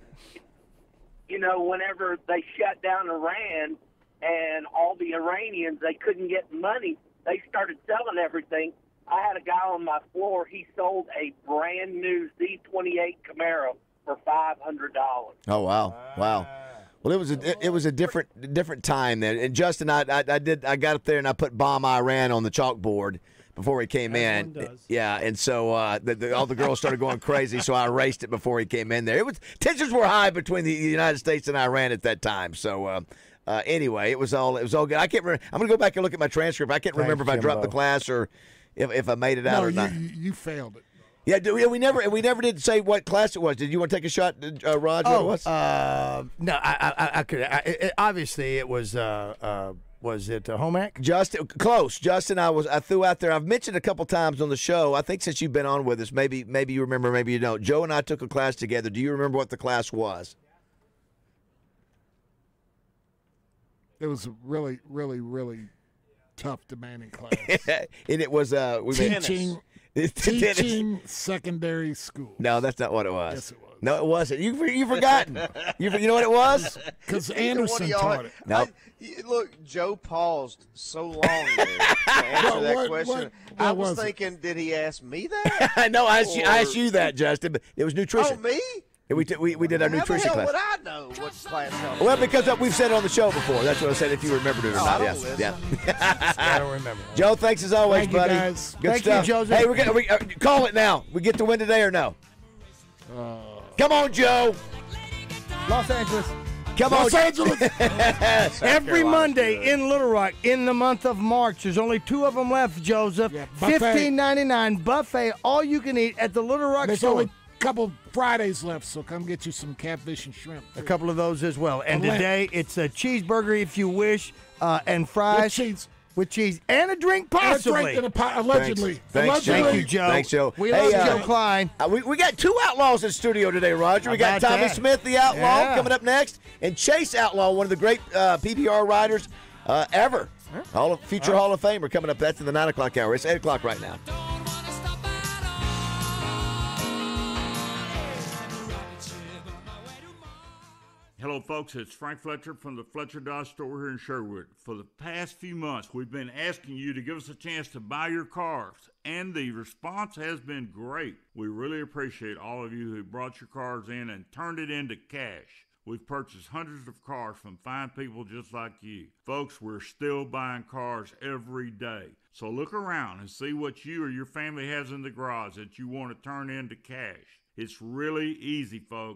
you know, whenever they shut down Iran and all the Iranians, they couldn't get money, they started selling everything. I had a guy on my floor, he sold a brand new Z twenty-eight Camaro for five hundred dollars. Oh wow, wow. Well, it was a it, it was a different different time then. And Justin, I, I I did I got up there and I put Bomb Iran on the chalkboard before he came in. does. Yeah, and so uh, the, the, all the girls started going crazy, so I erased it before he came in there. It was tensions were high between the United States and Iran at that time. So uh, uh, anyway, it was all it was all good. I can't remember. I'm gonna go back and look at my transcript. I can't Thanks, remember if I dropped the Jimbo. class or if, if I made it out No, or you, not. you you failed it. Yeah, do, yeah, we never we never did say what class it was. Did you want to take a shot, uh, Rod? What it Oh, was? uh, no, I, I, I could. I, it, obviously, it was. Uh, uh, was it uh, home ec? Justin, close. Justin, I was I threw out there. I've mentioned a couple times on the show. I think since you've been on with us, maybe maybe you remember, maybe you don't. Joe and I took a class together. Do you remember what the class was? It was a really, really, really tough, demanding class. and it was uh, we made- Teaching, It's tennis. teaching secondary school. No, that's not what it was. Yes, it was. No, it wasn't. You you forgotten. you you know what it was? Because Neither one of Anderson y'all- taught it. No. I- y- look, Joe paused so long there to answer What- that what- question. what- I what was, was it? thinking, did he ask me that? I know. I asked, you, I asked Or- you that, Justin. But it was nutrition. Oh, me? And we, t- we we did our How the nutrition hell class. would I know what class I was Well, in? because uh, we've said it on the show before. That's what I said. If you remembered it or Oh, not, I yeah, don't listen. yeah. I don't remember. Joe, thanks as always, Thank you, buddy. guys. Good Thank you, stuff. Joseph. Hey, we're gonna we, uh, call it now. We get the win today or no? Uh, Come on, Joe. Los Angeles. Come Los on, Angeles. Every Carolina's Monday good. in Little Rock in the month of March. There's only two of them left, Joseph. Yeah, buffet. Fifteen ninety nine buffet, all you can eat at the Little Rock There's store. only a couple Fridays left, so come get you some catfish and shrimp. A couple of those as well. And A lamb. today it's a cheeseburger if you wish, uh, and fries With cheese. with cheese and a drink And a possibly. drink and a pot, allegedly. Thanks, allegedly. Thank you, Joe. Thanks, Joe. We Hey, love uh, Joe Klein. Uh, we, we got two outlaws in studio today, Roger. We got How about Tommy that? Smith, the outlaw, Yeah. coming up next, and Chase Outlaw, one of the great uh, P B R riders uh, ever. Hall of, future Hall of Famer coming up. That's in the nine o'clock hour. It's eight o'clock right now. Hello, folks. It's Frank Fletcher from the Fletcher Dodge store here in Sherwood. For the past few months, we've been asking you to give us a chance to buy your cars, and the response has been great. We really appreciate all of you who brought your cars in and turned it into cash. We've purchased hundreds of cars from fine people just like you. Folks, we're still buying cars every day. So look around and see what you or your family has in the garage that you want to turn into cash. It's really easy, folks.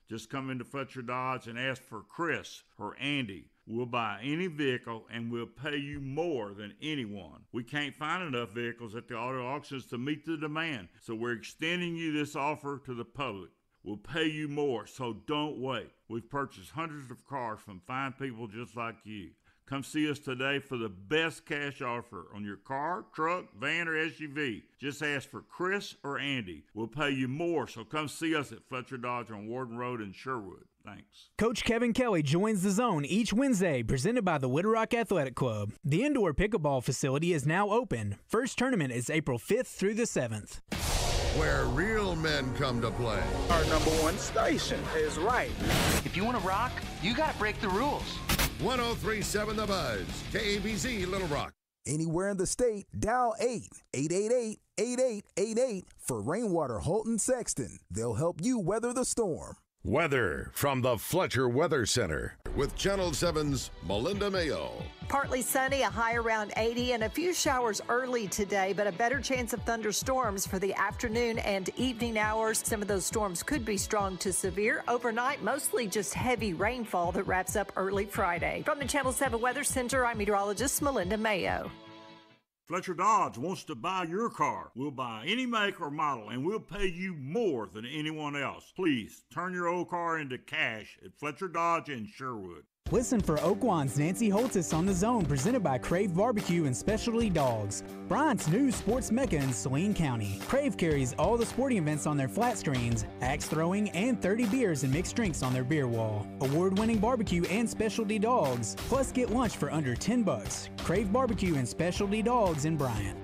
Just come into Fletcher Dodge and ask for Chris or Andy. We'll buy any vehicle and we'll pay you more than anyone. We can't find enough vehicles at the auto auctions to meet the demand, so we're extending you this offer to the public. We'll pay you more, so don't wait. We've purchased hundreds of cars from fine people just like you. Come see us today for the best cash offer on your car, truck, van, or S U V. Just ask for Chris or Andy. We'll pay you more, so come see us at Fletcher Dodge on Warden Road in Sherwood. Thanks. Coach Kevin Kelly joins the Zone each Wednesday, presented by the Whittle Rock Athletic Club. The indoor pickleball facility is now open. First tournament is April fifth through the seventh. Where real men come to play. Our number one station is right. If you want to rock, you got to break the rules. one oh three point seven The Buzz, K A B Z, Little Rock. Anywhere in the state, dial eight eight eight eight, eight eight eight eight for Rainwater Holton Sexton. They'll help you weather the storm. Weather from the Fletcher Weather Center with Channel seven's Melinda Mayo. Partly sunny, a high around eighty, and a few showers early today, but a better chance of thunderstorms for the afternoon and evening hours. Some of those storms could be strong to severe. Overnight, mostly just heavy rainfall that wraps up early Friday. From the Channel seven Weather Center, I'm meteorologist Melinda Mayo. Fletcher Dodge wants to buy your car. We'll buy any make or model, and we'll pay you more than anyone else. Please turn your old car into cash at Fletcher Dodge in Sherwood. Listen for Oakwan's Nancy Holtis on the Zone, presented by Crave Barbecue and Specialty Dogs, Bryant's new sports mecca in Saline County. Crave carries all the sporting events on their flat screens, axe throwing, and thirty beers and mixed drinks on their beer wall. Award-winning barbecue and specialty dogs, plus get lunch for under ten bucks. Crave Barbecue and Specialty Dogs in Bryant.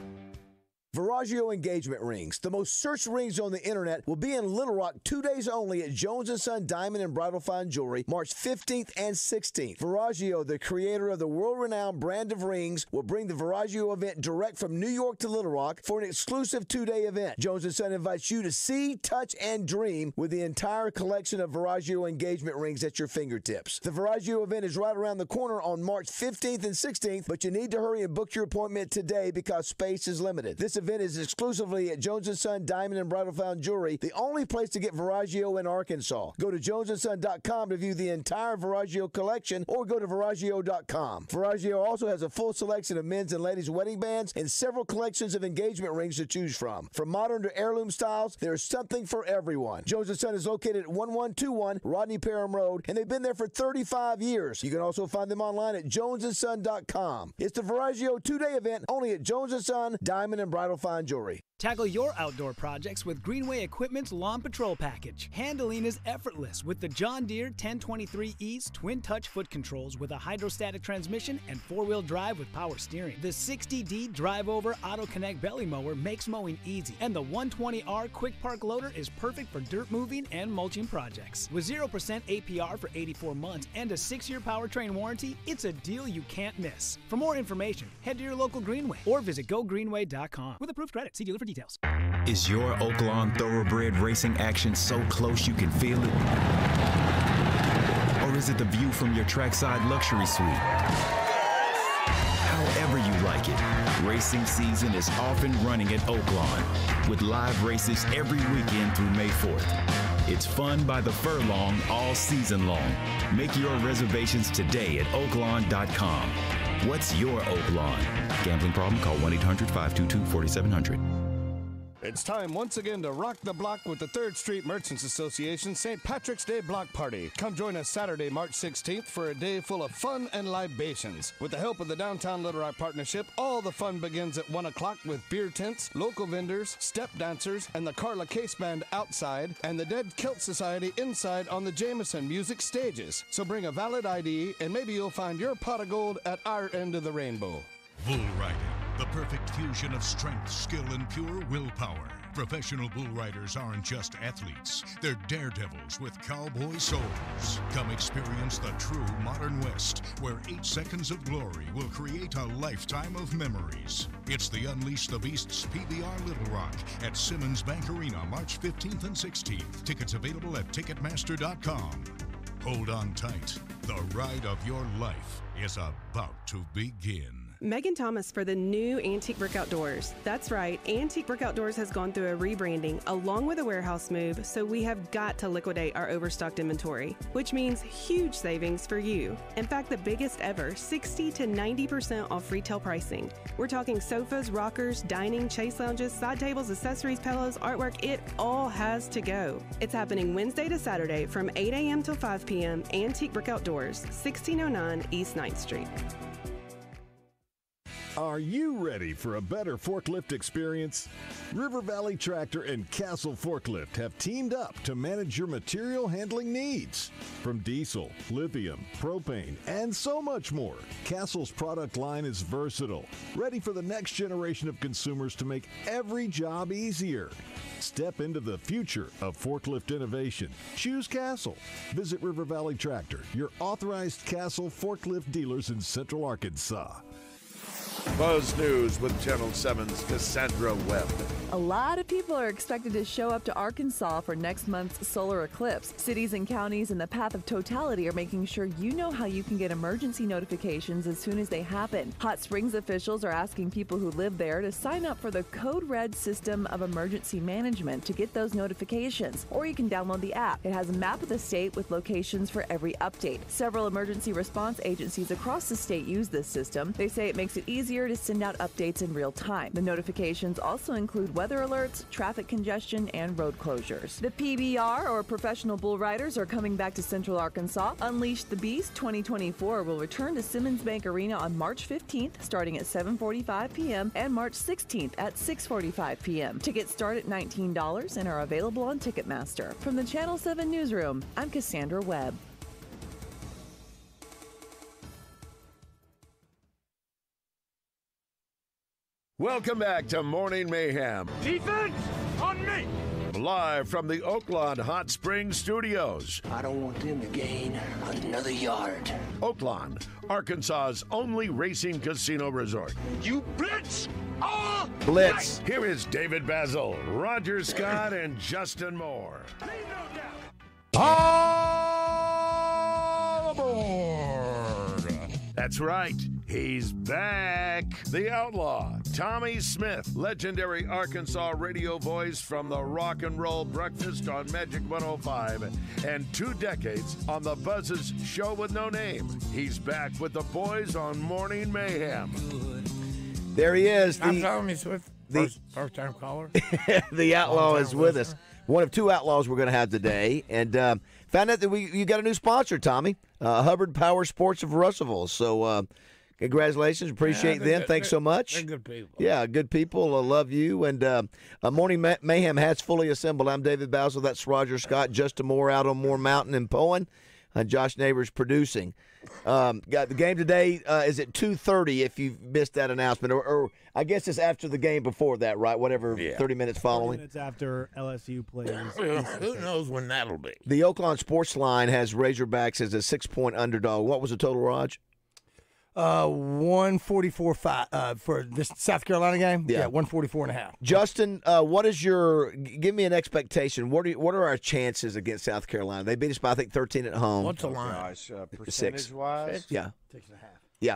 Viraggio engagement rings, the most searched rings on the internet, will be in Little Rock two days only at Jones and Son Diamond and Bridal Fine Jewelry, March fifteenth and sixteenth. Viraggio, the creator of the world-renowned brand of rings, will bring the Viraggio event direct from New York to Little Rock for an exclusive two-day event. Jones and Son invites you to see, touch, and dream with the entire collection of Viraggio engagement rings at your fingertips. The Viraggio event is right around the corner on March fifteenth and sixteenth, but you need to hurry and book your appointment today because space is limited. This event is exclusively at Jones and Son Diamond and Bridal Fine Jewelry, the only place to get Viraggio in Arkansas. Go to jones and son dot com to view the entire Viraggio collection, or go to viraggio dot com. Viraggio also has a full selection of men's and ladies' wedding bands and several collections of engagement rings to choose from. From modern to heirloom styles, there's something for everyone. Jones and Son is located at one one two one Rodney Parham Road, and they've been there for thirty-five years. You can also find them online at jones and son dot com. It's the Viraggio two-day event only at Jones and Son Diamond and Bridal Fine Jewelry. Tackle your outdoor projects with Greenway Equipment's Lawn Patrol Package. Handling is effortless with the John Deere ten twenty-three E's twin touch foot controls with a hydrostatic transmission and four-wheel drive with power steering. The sixty D Drive Over Auto Connect belly mower makes mowing easy, and the one twenty R Quick Park Loader is perfect for dirt moving and mulching projects. With zero percent A P R for eighty-four months and a six-year powertrain warranty, it's a deal you can't miss. For more information, head to your local Greenway or visit go greenway dot com. With approved credit, see dealer for details. Is your Oaklawn Thoroughbred racing action so close you can feel it? Or is it the view from your trackside luxury suite? However you like it, racing season is off and running at Oaklawn with live races every weekend through May fourth. It's fun by the furlong all season long. Make your reservations today at oaklawn dot com. What's your Oaklawn? Gambling problem? Call one eight hundred five two two four seven zero zero. It's time once again to rock the block with the third Street Merchants Association Saint Patrick's Day Block Party. Come join us Saturday, March sixteenth for a day full of fun and libations. With the help of the Downtown Little Rock Partnership, all the fun begins at one o'clock with beer tents, local vendors, step dancers, and the Carla Case Band outside, and the Dead Kilt Society inside on the Jameson Music stages. So bring a valid I D, and maybe you'll find your pot of gold at our end of the rainbow. Bull riding, the perfect fusion of strength, skill, and pure willpower. Professional bull riders aren't just athletes. They're daredevils with cowboy souls. Come experience the true modern West, where eight seconds of glory will create a lifetime of memories. It's the Unleash the Beasts P B R Little Rock at Simmons Bank Arena, March fifteenth and sixteenth. Tickets available at ticketmaster dot com. Hold on tight. The ride of your life is about to begin. Megan Thomas for the new Antique Brick Outdoors. That's right, Antique Brick Outdoors has gone through a rebranding along with a warehouse move, so we have got to liquidate our overstocked inventory, which means huge savings for you. In fact, the biggest ever, sixty to ninety percent off retail pricing. We're talking sofas, rockers, dining, chase lounges, side tables, accessories, pillows, artwork, it all has to go. It's happening Wednesday to Saturday from eight a.m. till five p.m. Antique Brick Outdoors, sixteen oh nine East ninth Street. Are you ready for a better forklift experience? River Valley Tractor and Castle Forklift have teamed up to manage your material handling needs. From diesel, lithium, propane, and so much more, Castle's product line is versatile, ready for the next generation of consumers to make every job easier. Step into the future of forklift innovation. Choose Castle. Visit River Valley Tractor, your authorized Castle forklift dealers in Central Arkansas. Buzz News with Channel seven's Cassandra Webb. A lot of people are expected to show up to Arkansas for next month's solar eclipse. Cities and counties in the path of totality are making sure you know how you can get emergency notifications as soon as they happen. Hot Springs officials are asking people who live there to sign up for the Code Red system of emergency management to get those notifications. Or you can download the app. It has a map of the state with locations for every update. Several emergency response agencies across the state use this system. They say it makes it easier to send out updates in real time. The notifications also include weather alerts, traffic congestion, and road closures. The P B R, or Professional Bull Riders, are coming back to Central Arkansas. Unleash the Beast twenty twenty-four will return to Simmons Bank Arena on March fifteenth, starting at seven forty-five p.m. and March sixteenth at six forty-five p.m. Tickets start at nineteen dollars and are available on Ticketmaster. From the Channel seven Newsroom, I'm Cassandra Webb. Welcome back to Morning Mayhem. Defense on me. Live from the Oaklawn Hot Springs Studios. I don't want them to gain another yard. Oaklawn, Arkansas's only racing casino resort. You blitz all Blitz. Night. Here is David Basil, Roger Scott, and Justin Moore. All aboard! That's right. He's back. The Outlaw, Tommy Smith, legendary Arkansas radio voice from the Rock and Roll Breakfast on Magic one oh five and two decades on the Buzz's show with no name. He's back with the boys on Morning Mayhem. There he is. I'm the, Tommy Smith, the, first, first time caller. The Outlaw is with listener. us. One of two Outlaws we're going to have today. And um, found out that we you got a new sponsor, Tommy. Uh, Hubbard Power Sports of Russellville. So uh, congratulations. Appreciate yeah, them. Thanks so much. They're good people. Yeah, good people. I love you. And uh, uh, Morning May- Mayhem hats fully assembled. I'm David Basil. That's Roger Scott. Justin Moore out on Moore Mountain in Poen. Uh, Josh Neighbors producing. Um, got the game today uh, is at two thirty if you missed that announcement. Or, or I guess it's after the game before that, right? Whatever, yeah. thirty minutes following. thirty minutes after L S U plays. Who knows when that'll be? The Oaklawn Sports Line has Razorbacks as a six-point underdog. What was the total, Raj? Uh, one forty-four five uh, for this South Carolina game. Yeah, yeah one forty-four and a half. Justin, uh, what is your? g- Give me an expectation. What are you, what are our chances against South Carolina? They beat us by I think thirteen at home. What's the line? Gosh, uh, Six. percentage-wise? Yeah, Six and a half. yeah,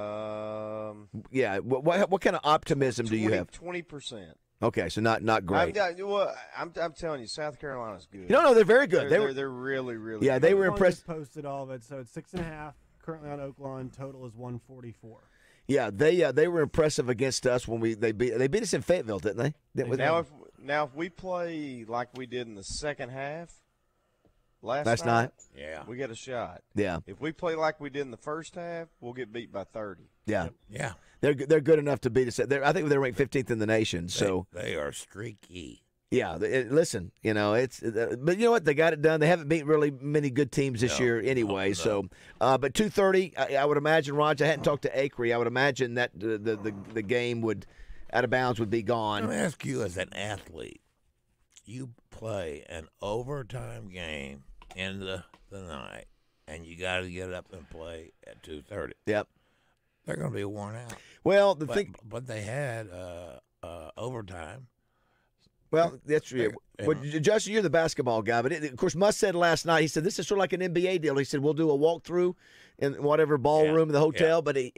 Um, yeah. What, what what kind of optimism do you have? twenty percent. Okay, so not not great. I'm, well, I'm, I'm telling you, South Carolina's good. No, no, they're very good. They're, They they're, were- they're really, really Yeah, good. they were Oaklawn impressed. just posted all of it, so it's six and a half. Currently on Oaklawn, total is one forty-four. Yeah, they uh, they were impressive against us when we they beat they beat us in Fayetteville, didn't they? Didn't we? Now if, now, if we play like we did in the second half last, Last night? Yeah. we get a shot. Yeah. If we play like we did in the first half, we'll get beat by thirty. Yeah, Yeah. they're they're good enough to beat us. They're, I think they're ranked fifteenth in the nation. So They, they are streaky. yeah, they- it- listen, you know it's, uh, but you know what? They got it done. They haven't beat really many good teams this No, year anyway. no. So, uh, but two thirty, I, I would imagine. Roger, I hadn't talked to Acree. I would imagine that the the, the the game would out of bounds would be gone. Let me ask you, as an athlete, you play an overtime game in the, the night, and you got to get up and play at two thirty. Yep. They're going to be worn out. Well, the but, thing. but they had uh, uh, overtime. Well, that's true. Yeah. Well, Justin, you're the basketball guy, but it, of course, Musk said last night. He said this is sort of like an N B A deal. He said we'll do a walkthrough in whatever ballroom Yeah. in the hotel, Yeah. but it, it,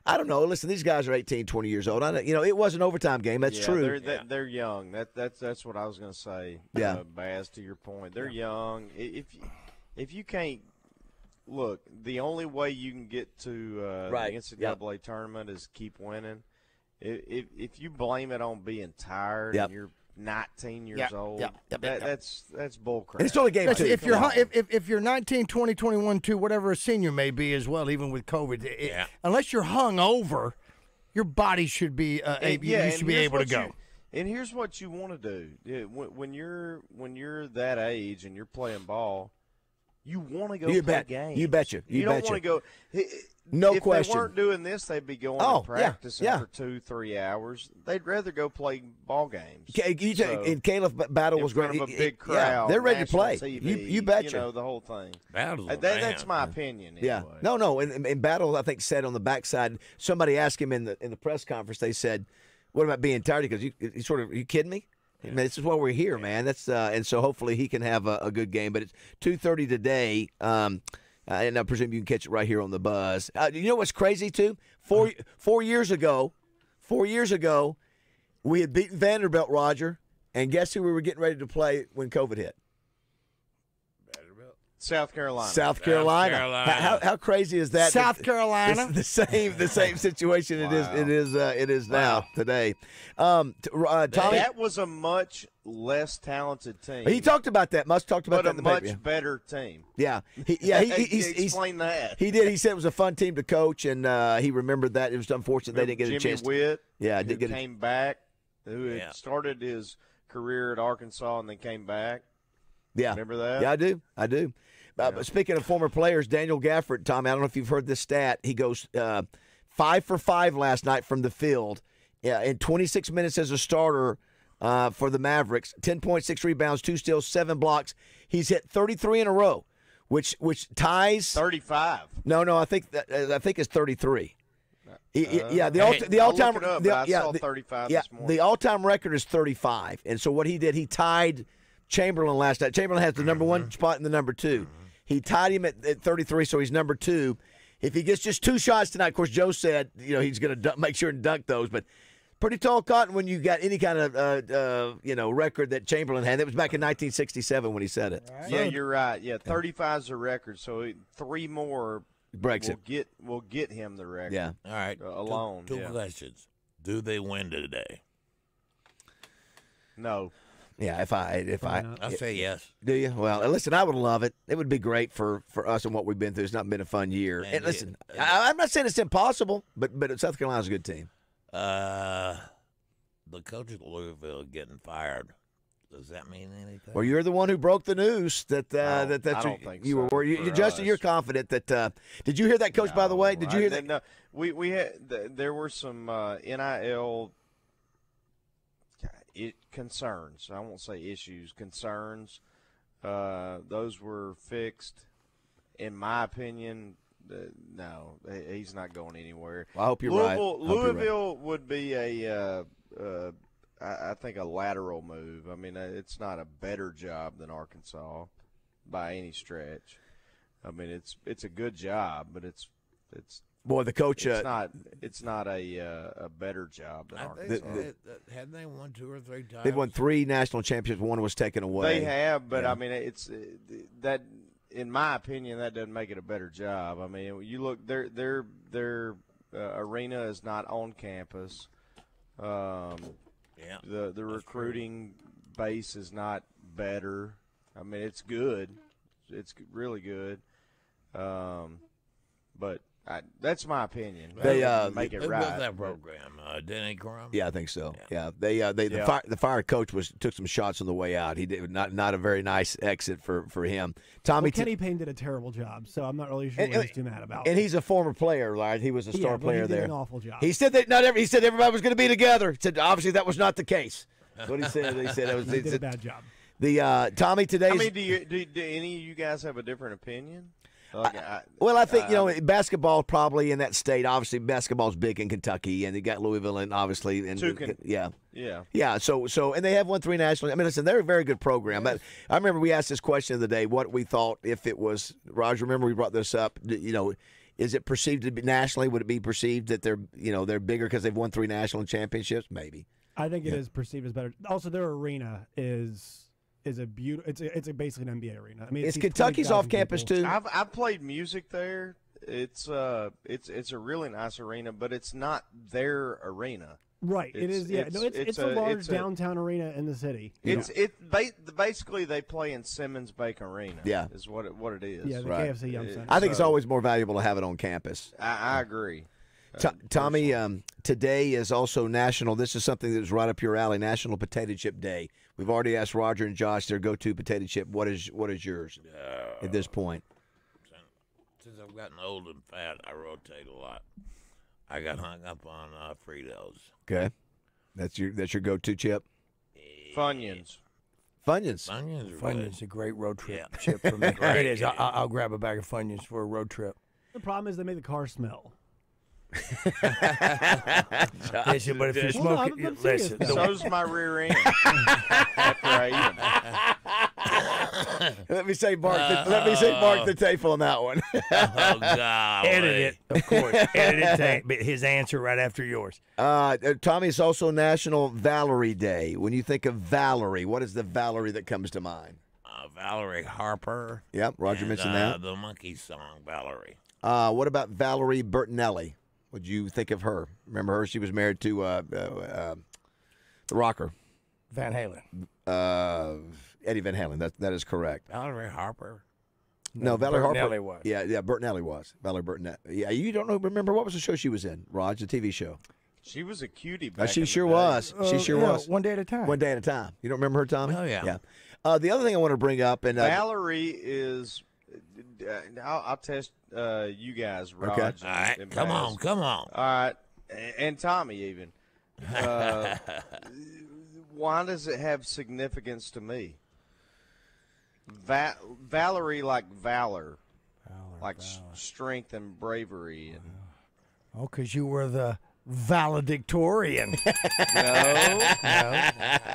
I don't know. Listen, these guys are eighteen, twenty years old. I, you know, it was an overtime game. That's yeah, true. They're, they're, they're young. That that's that's what I was going to say. Yeah. uh, Baz, to your point, they're young. I- If you, if you can't look, the only way you can get to uh, Right. the N C double A tournament is keep winning. If, if if you blame it on being tired Yep. and you're nineteen years Yep, old, yep, yep, that, yep. that's that's bullcrap. And it's only game Listen, two. if you're Come hu- on. if, if if you're nineteen, twenty, twenty-one, two, whatever a senior may be as well, even with COVID, it- Yeah. unless you're hung over, your body should be uh, And- able, yeah, you and should be here's able to what go. you- and here's what you want to do: Yeah, when, when you're when you're that age and you're playing ball, you want to go You play bet. games. You betcha. You don't betcha. want to go. No if question. they weren't doing this, they'd be going Oh, and yeah, practicing yeah. for two, three hours. They'd rather go play ball games. Ca- you So, take- and Caleb B- Battle in was front great. of a He- big he- crowd. yeah, they're ready to national play. T V, You, you betcha. You know the whole thing. Battle's Uh, a that, that's man. my opinion. Yeah. Anyway. No, no. And, and Battle, I think, said on the backside, somebody asked him in the in the press conference, they said, what about being tired? Because you, you sort of, are you kidding me? I mean, this is why we're here, man. That's uh, and so hopefully he can have a, a good game. But it's two thirty today, um, uh, and I presume you can catch it right here on the Buzz. Uh, you know what's crazy too? Four four years ago, four years ago, we had beaten Vanderbilt, Roger, and guess who we were getting ready to play when COVID hit? South Carolina. South Carolina. Carolina. How, how crazy is that? South That- Carolina? it's the same the same situation it is Wow. it is uh, it is now today. Um, t- uh, Tommy, That was a much less talented team. he talked about that. Must talked about but that a in the much paper. better team. Yeah, he, yeah. He, he, he's, he's, Explain that. he did. He said it was a fun team to coach, and uh, he remembered that. It was unfortunate they didn't get Jimmy a chance. to- Witt, yeah, who didn't get. A, came back, who had Yeah. started his career at Arkansas and then came back. yeah, Remember that? Yeah, I do. I do. Uh, but speaking of former players, Daniel Gafford, Tommy, I don't know if you've heard this stat. He goes uh, five for five last night from the field. Yeah, in twenty-six minutes as a starter uh, for the Mavericks, ten point six rebounds, two steals, seven blocks. He's hit thirty-three in a row, which which ties thirty-five. No, no, I think that, uh, I think it's thirty-three. He- he- Uh, yeah, the hey, all the I'll all time look it up, the, but I yeah, saw the- thirty-five yeah, this morning. the all time record is thirty-five, and so what he did, he tied Chamberlain last night. Chamberlain has the number one spot and the number two. He tied him at, at thirty-three, so he's number two. If he gets just two shots tonight, of course, Joe said you know he's going to make sure and dunk those, but. Pretty tall cotton when you got any kind of uh, uh, you know record that Chamberlain had. That was back in nineteen sixty-seven when he said it. Yeah, you're right. Yeah, thirty-five is a record, so it- three more Breaks will it. get will get him the record. Yeah. All right. uh, alone. Two, two yeah. questions. Do they win today? No. Yeah, if I if I I'll say yes. Do you? Well, listen, I would love it. It would be great for, for us and what we've been through. It's not been a fun year. And, And listen, it- I, I'm not saying it's impossible, but but South Carolina's a good team. Uh, the coach at Louisville getting fired. Does that mean anything? Well, you're the one who broke the news that uh, No, that that's I don't you, think you were so worried. You, for Justin, us. you're confident that. Uh, did you hear that, Coach? by the way, did you hear I- that? No, we we had th- there were some uh, N I L it, concerns. I won't say issues, concerns. Uh, those were fixed, in my opinion. Uh, no, he- he's not going anywhere. Well, I hope you're right. Louisville, I hope you're right. Louisville would be a, uh, uh, I, I think, a lateral move. I mean, uh, it's not a better job than Arkansas by any stretch. I mean, it's it's a good job, but it's it's Boy, the coach. It's uh, not it's not a uh, a better job than I Arkansas. think they, they, hadn't they won two or three times? They've won three national championships. One was taken away. They have, but Yeah. I mean, it's uh, that. In my opinion, that doesn't make it a better job. I mean, you look their their their uh, arena is not on campus. Um, yeah. The the recruiting base is not better. I mean, it's good. It's really good. Um, but I, that's my opinion. They, That uh, doesn't make it Who right. built that program? Uh, Denny Crum? Yeah, I think so. Yeah, they uh, they the Yeah. fire the fire coach was took some shots on the way out. He did not not a very nice exit for for him. Tommy Well, T- Kenny Payne did a terrible job, so I'm not really sure And- what he's too mad about. and he's a former player, right? He was a Yeah, star but he player did there. an awful job. He said that not every. He said everybody was going to be together. He said obviously that was not the case. That's what he said. He said it was. He he did a said- bad job. The uh, Tommy today's. I mean, do you do, do any of you guys have a different opinion? Like, I, Well, I think you know uh, basketball probably in that state. Obviously, basketball's big in Kentucky, and they got Louisville, and obviously, and Two can- yeah, yeah. yeah. So, so, and they have won three national. I mean, listen, they're a very good program. But I remember we asked this question of the day: what we thought if it was Roger. Remember we brought this up. You know, Is it perceived to be nationally? Would it be perceived that they're you know they're bigger because they've won three national championships? Maybe. I think it Yeah. is perceived as better. Also, their arena is is a beautiful. It's a, it's a basically an N B A arena. I mean, it Is seats Kentucky's twenty off thousand campus people. too? I've I've played music there. It's uh it's it's a really nice arena, but it's not their arena. Right. It It's- is. Yeah. no, it's it's, a, large it's a- downtown arena in the city. It's it ba- basically they play in Simmons Bank Arena. Yeah. is what it, what it is. Yeah, the Right. K F C Young It- Center. I think it's so- always more valuable to have it on campus. I, I agree. To- Tommy, um, today is also National. This is something that was right up your alley. National Potato Chip Day. We've already asked Roger and Josh their go-to potato chip. What is what is yours Uh, at this point? Since I've gotten old and fat, I rotate a lot. I got hung up on uh, Fritos. Okay, that's your that's your go-to chip. Funyuns. Funyuns. Funyuns are Funyuns good. a great road trip Yeah. chip for me. Great. It is. I, I- I'll grab a bag of Funyuns for a road trip. The problem is they make the car smell. Listen, but if you're Well, no, I'm- smoking, I'm serious, listen. though. the- So's my rear end. After I eat 'em. Let me say Mark. The, let me say Mark the tape on that one. Oh, God. Edit it, of course. Edit it. Take but his answer right after yours. Uh, uh, Tommy, it's also National Valerie Day. When you think of Valerie, what is the Valerie that comes to mind? Uh, Valerie Harper. Yep, Roger and, mentioned uh, that. The monkey song, Valerie. Uh, what about Valerie Bertinelli? Would you think of her? Remember her? She was married to uh, uh, uh, the rocker. Van Halen. Uh, Eddie Van Halen. That that is correct. Valerie Harper. No, Valerie Harper. Bertinelli was. Yeah, yeah. Bertinelli was Valerie Bertinelli. Yeah, you don't know. Remember what was the show she was in? Raj, the T V show. She was a cutie. Uh, Back she in the sure day. was. She Uh, sure yeah, was. One day at a time. One day at a time. You don't remember her, Tommy? Oh, yeah. Yeah. Uh, the other thing I want to bring up, and uh, Valerie is. Uh, I'll, I'll test uh, you guys, Raj. Okay. and- All right, and come Baz. on, come on. All right, and, and Tommy even. Uh, why does it have significance to me? Va- Valerie, like valor, like s- strength and bravery, and Oh, because you were the valedictorian. no, no.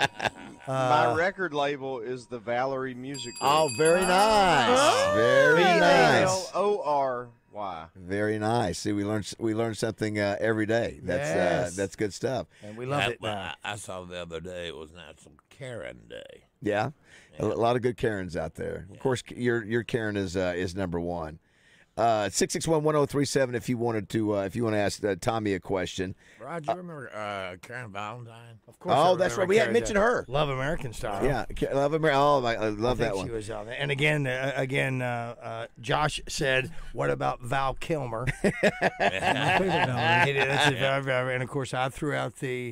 my record label is the Valerie Music Group. oh, very nice, very V A nice, L O R Y. very nice. See, we learned we learn something uh, every day. That's uh, Yes. that's good stuff. And we love That- it now. I, I saw the other day it was National Karen Day. Yeah, A, a lot of good Karens out there. Of course, your your Karen is uh, is number one. Uh, six six one one zero three seven. If you wanted to, uh, if you want to ask uh, Tommy a question. Rod, you remember uh, Karen Valentine? Of course. I Oh, that's remember right. We hadn't Karen mentioned Day. her. Love American Style. Yeah, Ka- Love America. Oh, I, I love I that think one. she was on there. And again, uh, again, uh, uh, Josh said, "What about Val Kilmer?" My favorite Valerie. It is, that's his very, very- and of course, I threw out the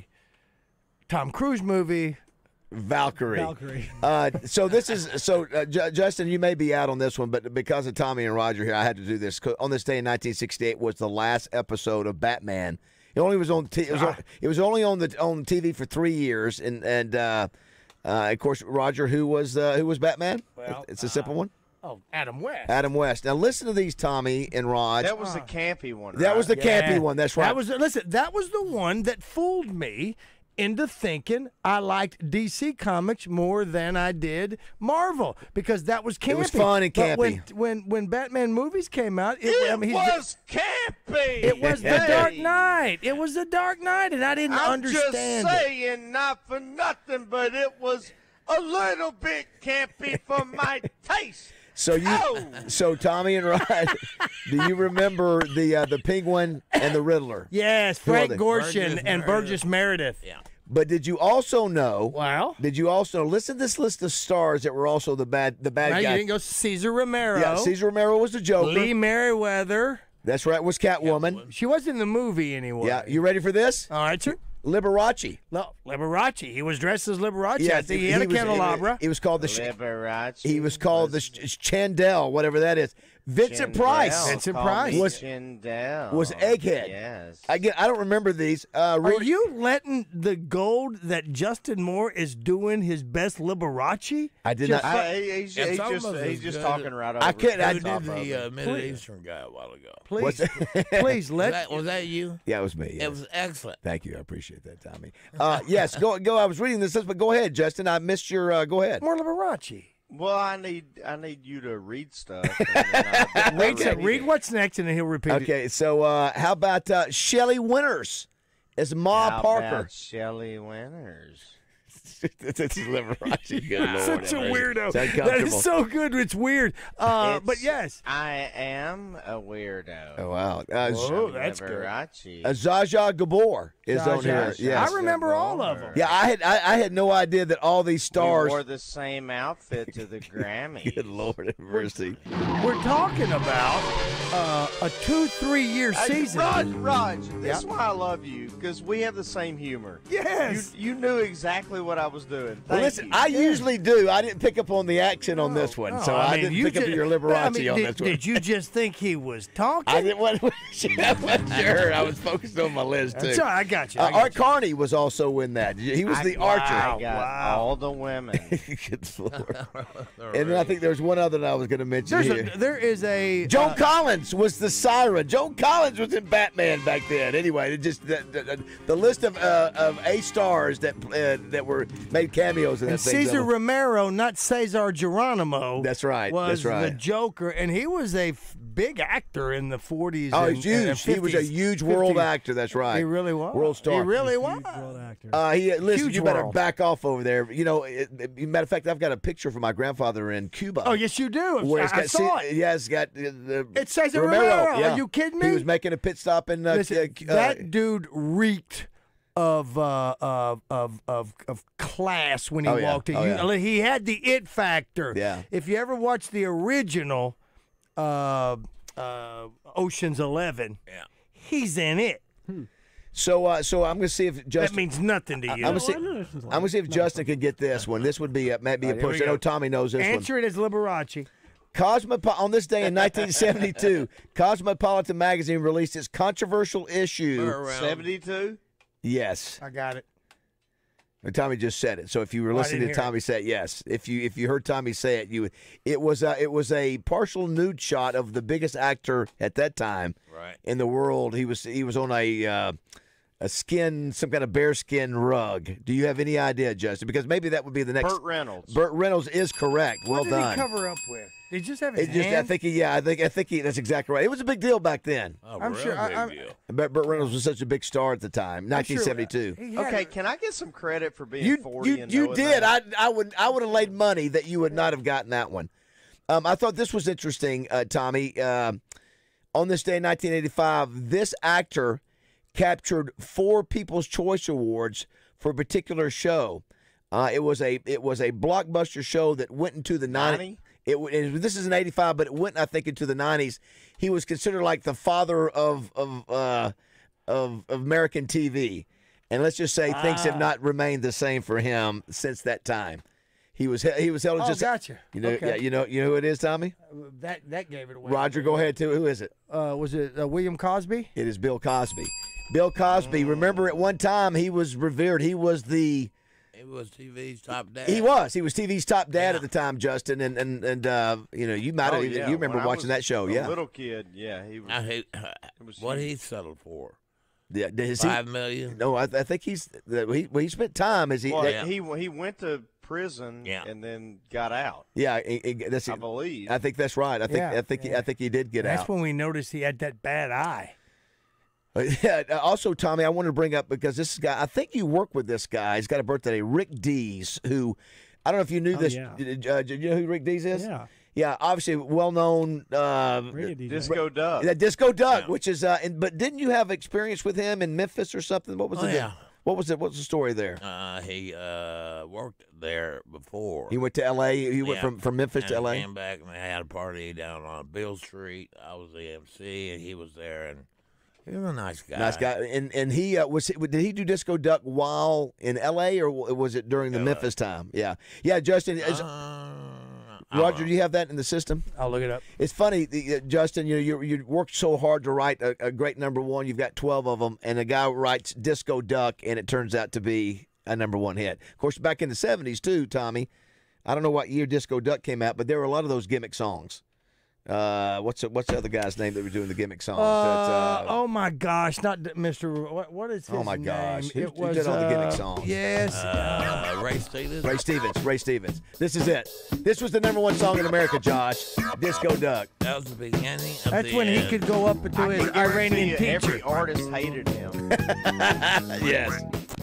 Tom Cruise movie. Valkyrie. Valkyrie. Uh, so this is so uh, J- Justin, you may be out on this one, but because of Tommy and Roger here, I had to do this. 'Cause on this day in nineteen sixty-eight was the last episode of Batman. It only was on. T- it was. On, it was only on the on T V for three years, and and uh, uh, of course Roger, who was uh, who was Batman? Well, it's a simple one. Oh, Adam West. Adam West. Now listen to these, Tommy and Raj. That was the campy one. That right? was the campy one. That's right. That was listen. That was the one that fooled me into thinking I liked D C Comics more than I did Marvel because that was campy. It was fun and But when, campy. when when Batman movies came out, it, It I mean, he's- was campy. It was the Hey. Dark Knight. It was the Dark Knight, and I didn't I'm understand just it. saying, not for nothing, but it was a little bit campy for my taste. So you, Oh. so Tommy and Raj, do you remember the uh, the Penguin and the Riddler? Yes, Who are Frank they? Gorshin Burgess and Meredith. Burgess Meredith. Yeah. But did you also know? Well, Did you also listen to this list of stars that were also the bad the bad now you guy? didn't go Caesar Romero. Yeah, Caesar Romero was the Joker. Lee Merriweather. That's right, was Catwoman. She was in the movie anyway. Yeah, you ready for this? All right, sir. Liberace. No, Liberace. He was dressed as Liberace. Yeah, I think he, had a was- candelabra. He was called the. sh- Liberace. He was called the sh- Chandel, whatever that is. Vincent Chandel. Price Vincent Call Price. me Was- Chandel. was Egghead. Yes. I get. I don't remember these. Uh, Are Rudy- you letting the gold that Justin Moore is doing his best Liberace? I did Just not. fu- I, he- he's, It's he's just almost he's as just good talking as- right over. I couldn't- I Who top did of the it. uh, Middle Please. Eastern guy a while ago? Please, What's- please Was let. that, was that you? Yeah, it was me. yes. It was excellent. Thank you. I appreciate that, Tommy. Uh, yes, go go. I was reading this list, but go ahead, Justin. I missed your. Uh, go ahead. More Liberace. Well, I need I need you to read stuff. and then I'll- I'll Read, read read it. what's next, and then he'll repeat it. Okay, so uh, how about uh, Shelley Winters as Ma How Parker? about Shelley Winters? This is Liberace. Good Lord. Such a have mercy. weirdo. It's That uncomfortable. is so good. It's weird. Uh, but It's- yes. I am a weirdo. Oh, wow. Uh, Whoa, that's good. Liberace. Uh, Zsa Zsa Gabor is Zsa on here. Zsa. Yes. I remember all of them. Yeah, I had I, I had no idea that all these We stars. wore the same outfit to the Grammys. Good Lord have mercy. We're talking about uh, a two, three year Hey, season. Raj, Raj, this Yeah. is why I love you, because we have the same humor. Yes. You, you knew exactly what I was doing. Well, Thank listen, you. I usually do. I didn't pick up on the accent on this one, No, so I, mean, didn't you pick up ju- your Liberace I mean, on did, this one. Did you just think he was talking? I didn't want. I wasn't sure. I was focused on my list too. That's all right, I got you. I Uh, got Art Carney was also in that. He was I- the wow, archer. I got all the women. Good Lord. And then I think there's one other that I was going to mention There's here. a, there is a Joan uh, Collins was the Siren. Joan Collins was in Batman back then. Anyway, it just the, the, the list of uh, of A stars that uh, that were made cameos in that and thing. Cesar Romero, not Cesar Geronimo. That's right. Was That's right. the Joker, and he was a f- big actor in the forties. Oh, and, he's and huge. He was a fifties, huge world fifties. actor. That's right. He really was. World star. He really was. Uh, he, listen, Huge you better world. back off over there. You know, it, it- matter of fact, I've got a picture from my grandfather in Cuba. Oh, yes, you do. Where it's I, I got, saw see, it. Yeah, it's got uh, the. It says it Romero. Romero. Yeah. Are you kidding He me? was making a pit stop in. Uh, Listen, uh, that dude reeked of uh, of of of of class when he Oh, yeah. walked in. Oh, You- yeah. He had the it factor. Yeah. If you ever watched the original uh, uh, Ocean's Eleven, yeah. he's in it. So, uh, so I'm going to see if Justin. That means nothing to I- you. I'm going to see. I'm going to see if Justin can get this one. This would be a, maybe All a right, here push. we I know go. Tommy knows this one. Answer it as Liberace. Cosmopo- on this day in nineteen seventy-two, Cosmopolitan magazine released its controversial issue. seventy-two? Yes. I got it. And Tommy just said it. So if you were Oh, I listening to didn't hear Tommy say it, yes. If you if you heard Tommy say it, you it was a, it was a partial nude shot of the biggest actor at that time Right. in the world. He was he was on a uh, a skin, some kind of bearskin rug. Do you have any idea, Justin? Because maybe that would be the next. Burt Reynolds. Burt Reynolds is correct. Well what did done. he cover up with? Did he just have his It just, I hand? think, he, yeah, I think, I think he, that's exactly right. It was a big deal back then. Oh, I'm real sure- I- big I'm- deal. But Burt Reynolds was such a big star at the time, nineteen seventy-two. He had Okay, a- can I get some credit for being You, forty you, and you knowing did. that? I, I would, I would have laid money that you would not have gotten that one. Um, I thought this was interesting, uh, Tommy. Uh, on this day in nineteen eighty-five, this actor captured four People's Choice Awards for a particular show. Uh, it was a, it was a blockbuster show that went into the nineties. ninety? It, w- it this is in eighty-five, but it went, I think, into the nineties. He was considered like the father of of uh, of, of American T V, and let's just say things have Ah. not remained the same for him since that time. He was he was held Oh, just gotcha. you know Okay. yeah, you know you know who it is, Tommy? that that gave it away. Roger, go ahead too. Who is it? Uh, was it uh, William Cosby? It is Bill Cosby. Bill Cosby. Remember, at one time he was revered. He was the It was T V's top dad. He was. He was T V's top dad Yeah. at the time, Justin, and and and uh, you know you might have Oh, yeah. you remember When I watching was that show, a yeah? little kid, yeah, he was. Now, he, was what huge. he settled for? Yeah, does he- Five million. No, I, I think he's that he well, he spent time as he. Well, that- he he went to prison Yeah. and then got out. yeah, he- he- that's. I believe. I think that's right. I think Yeah, I think he, I think he did get That's out. when we noticed he had that bad eye. Yeah. Also, Tommy, I wanted to bring up because this guy. I think you work with this guy. He's got a birthday. Rick Dees, who I don't know if you knew Oh, this. yeah. Uh, do you know who Rick Dees is? Yeah. Yeah, obviously well known. Uh, Radio D J. Disco Duck. That Disco Duck, which is. Uh, and, but didn't you have experience with him in Memphis or something? What was Oh, it? yeah. What was it? What's the story there? Uh, he uh, worked there before. He went to L A. He went Yeah. from, from Memphis and to L A. Came back and they had a party down on Bill Street. I was the M C and he was there, and he was a nice guy. Nice guy. And and he uh, was. Did he do Disco Duck while in L A or was it during the Memphis time? Yeah. Yeah, Justin. Is, Uh, Roger, do you have that in the system? I'll look it up. It's funny, the, uh, Justin. You know, you you worked so hard to write a, a great number one. You've got twelve of them, and a guy writes Disco Duck, and it turns out to be a number one hit. Of course, back in the seventies too, Tommy. I don't know what year Disco Duck came out, but there were a lot of those gimmick songs Uh, what's the, what's the other guy's name that was doing the gimmick songs? Uh, That's, uh, oh my gosh, not d- Mister What, what is his oh my name? gosh, who, It who was did all the gimmick uh, songs? Yes, Uh, Ray Stevens. Ray Stevens. Ray Stevens. This is it. This was the number one song in America, Josh. Disco Duck. That was the beginning of That's the when he end. could go up and do his I guarantee Iranian you, teacher. every artist hated him. Yes.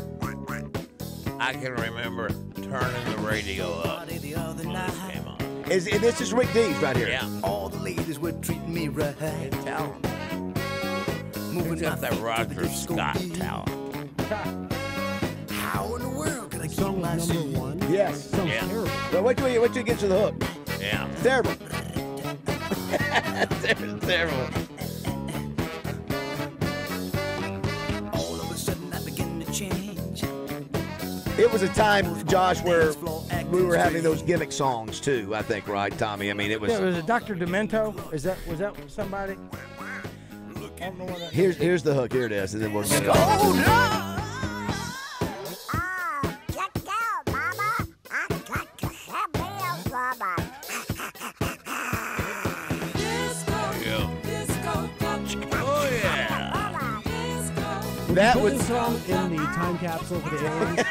I can remember turning the radio up when this came on. Is, and this is Rick Dees right here. Yeah. All the ladies were treating me right. Talent. Moving He's got my that feet to Roger the disco Scott beat. talent. How in the world can I keep Song my was number seat? one. Yes. Sounds Yeah. terrible. Well, wait till you wait till you get to the hook. Yeah. It's terrible. It's terrible. All of a sudden I begin to change. It was a time, Josh, where we were having those gimmick songs too. I think, right, Tommy? I mean, it was. Yeah, was it Doctor Demento? Is that was that somebody? I don't know what that Here's here's the hook. Here it is, and then we'll get it on. Oh, yeah. That Put was this song in the time capsule for the aliens.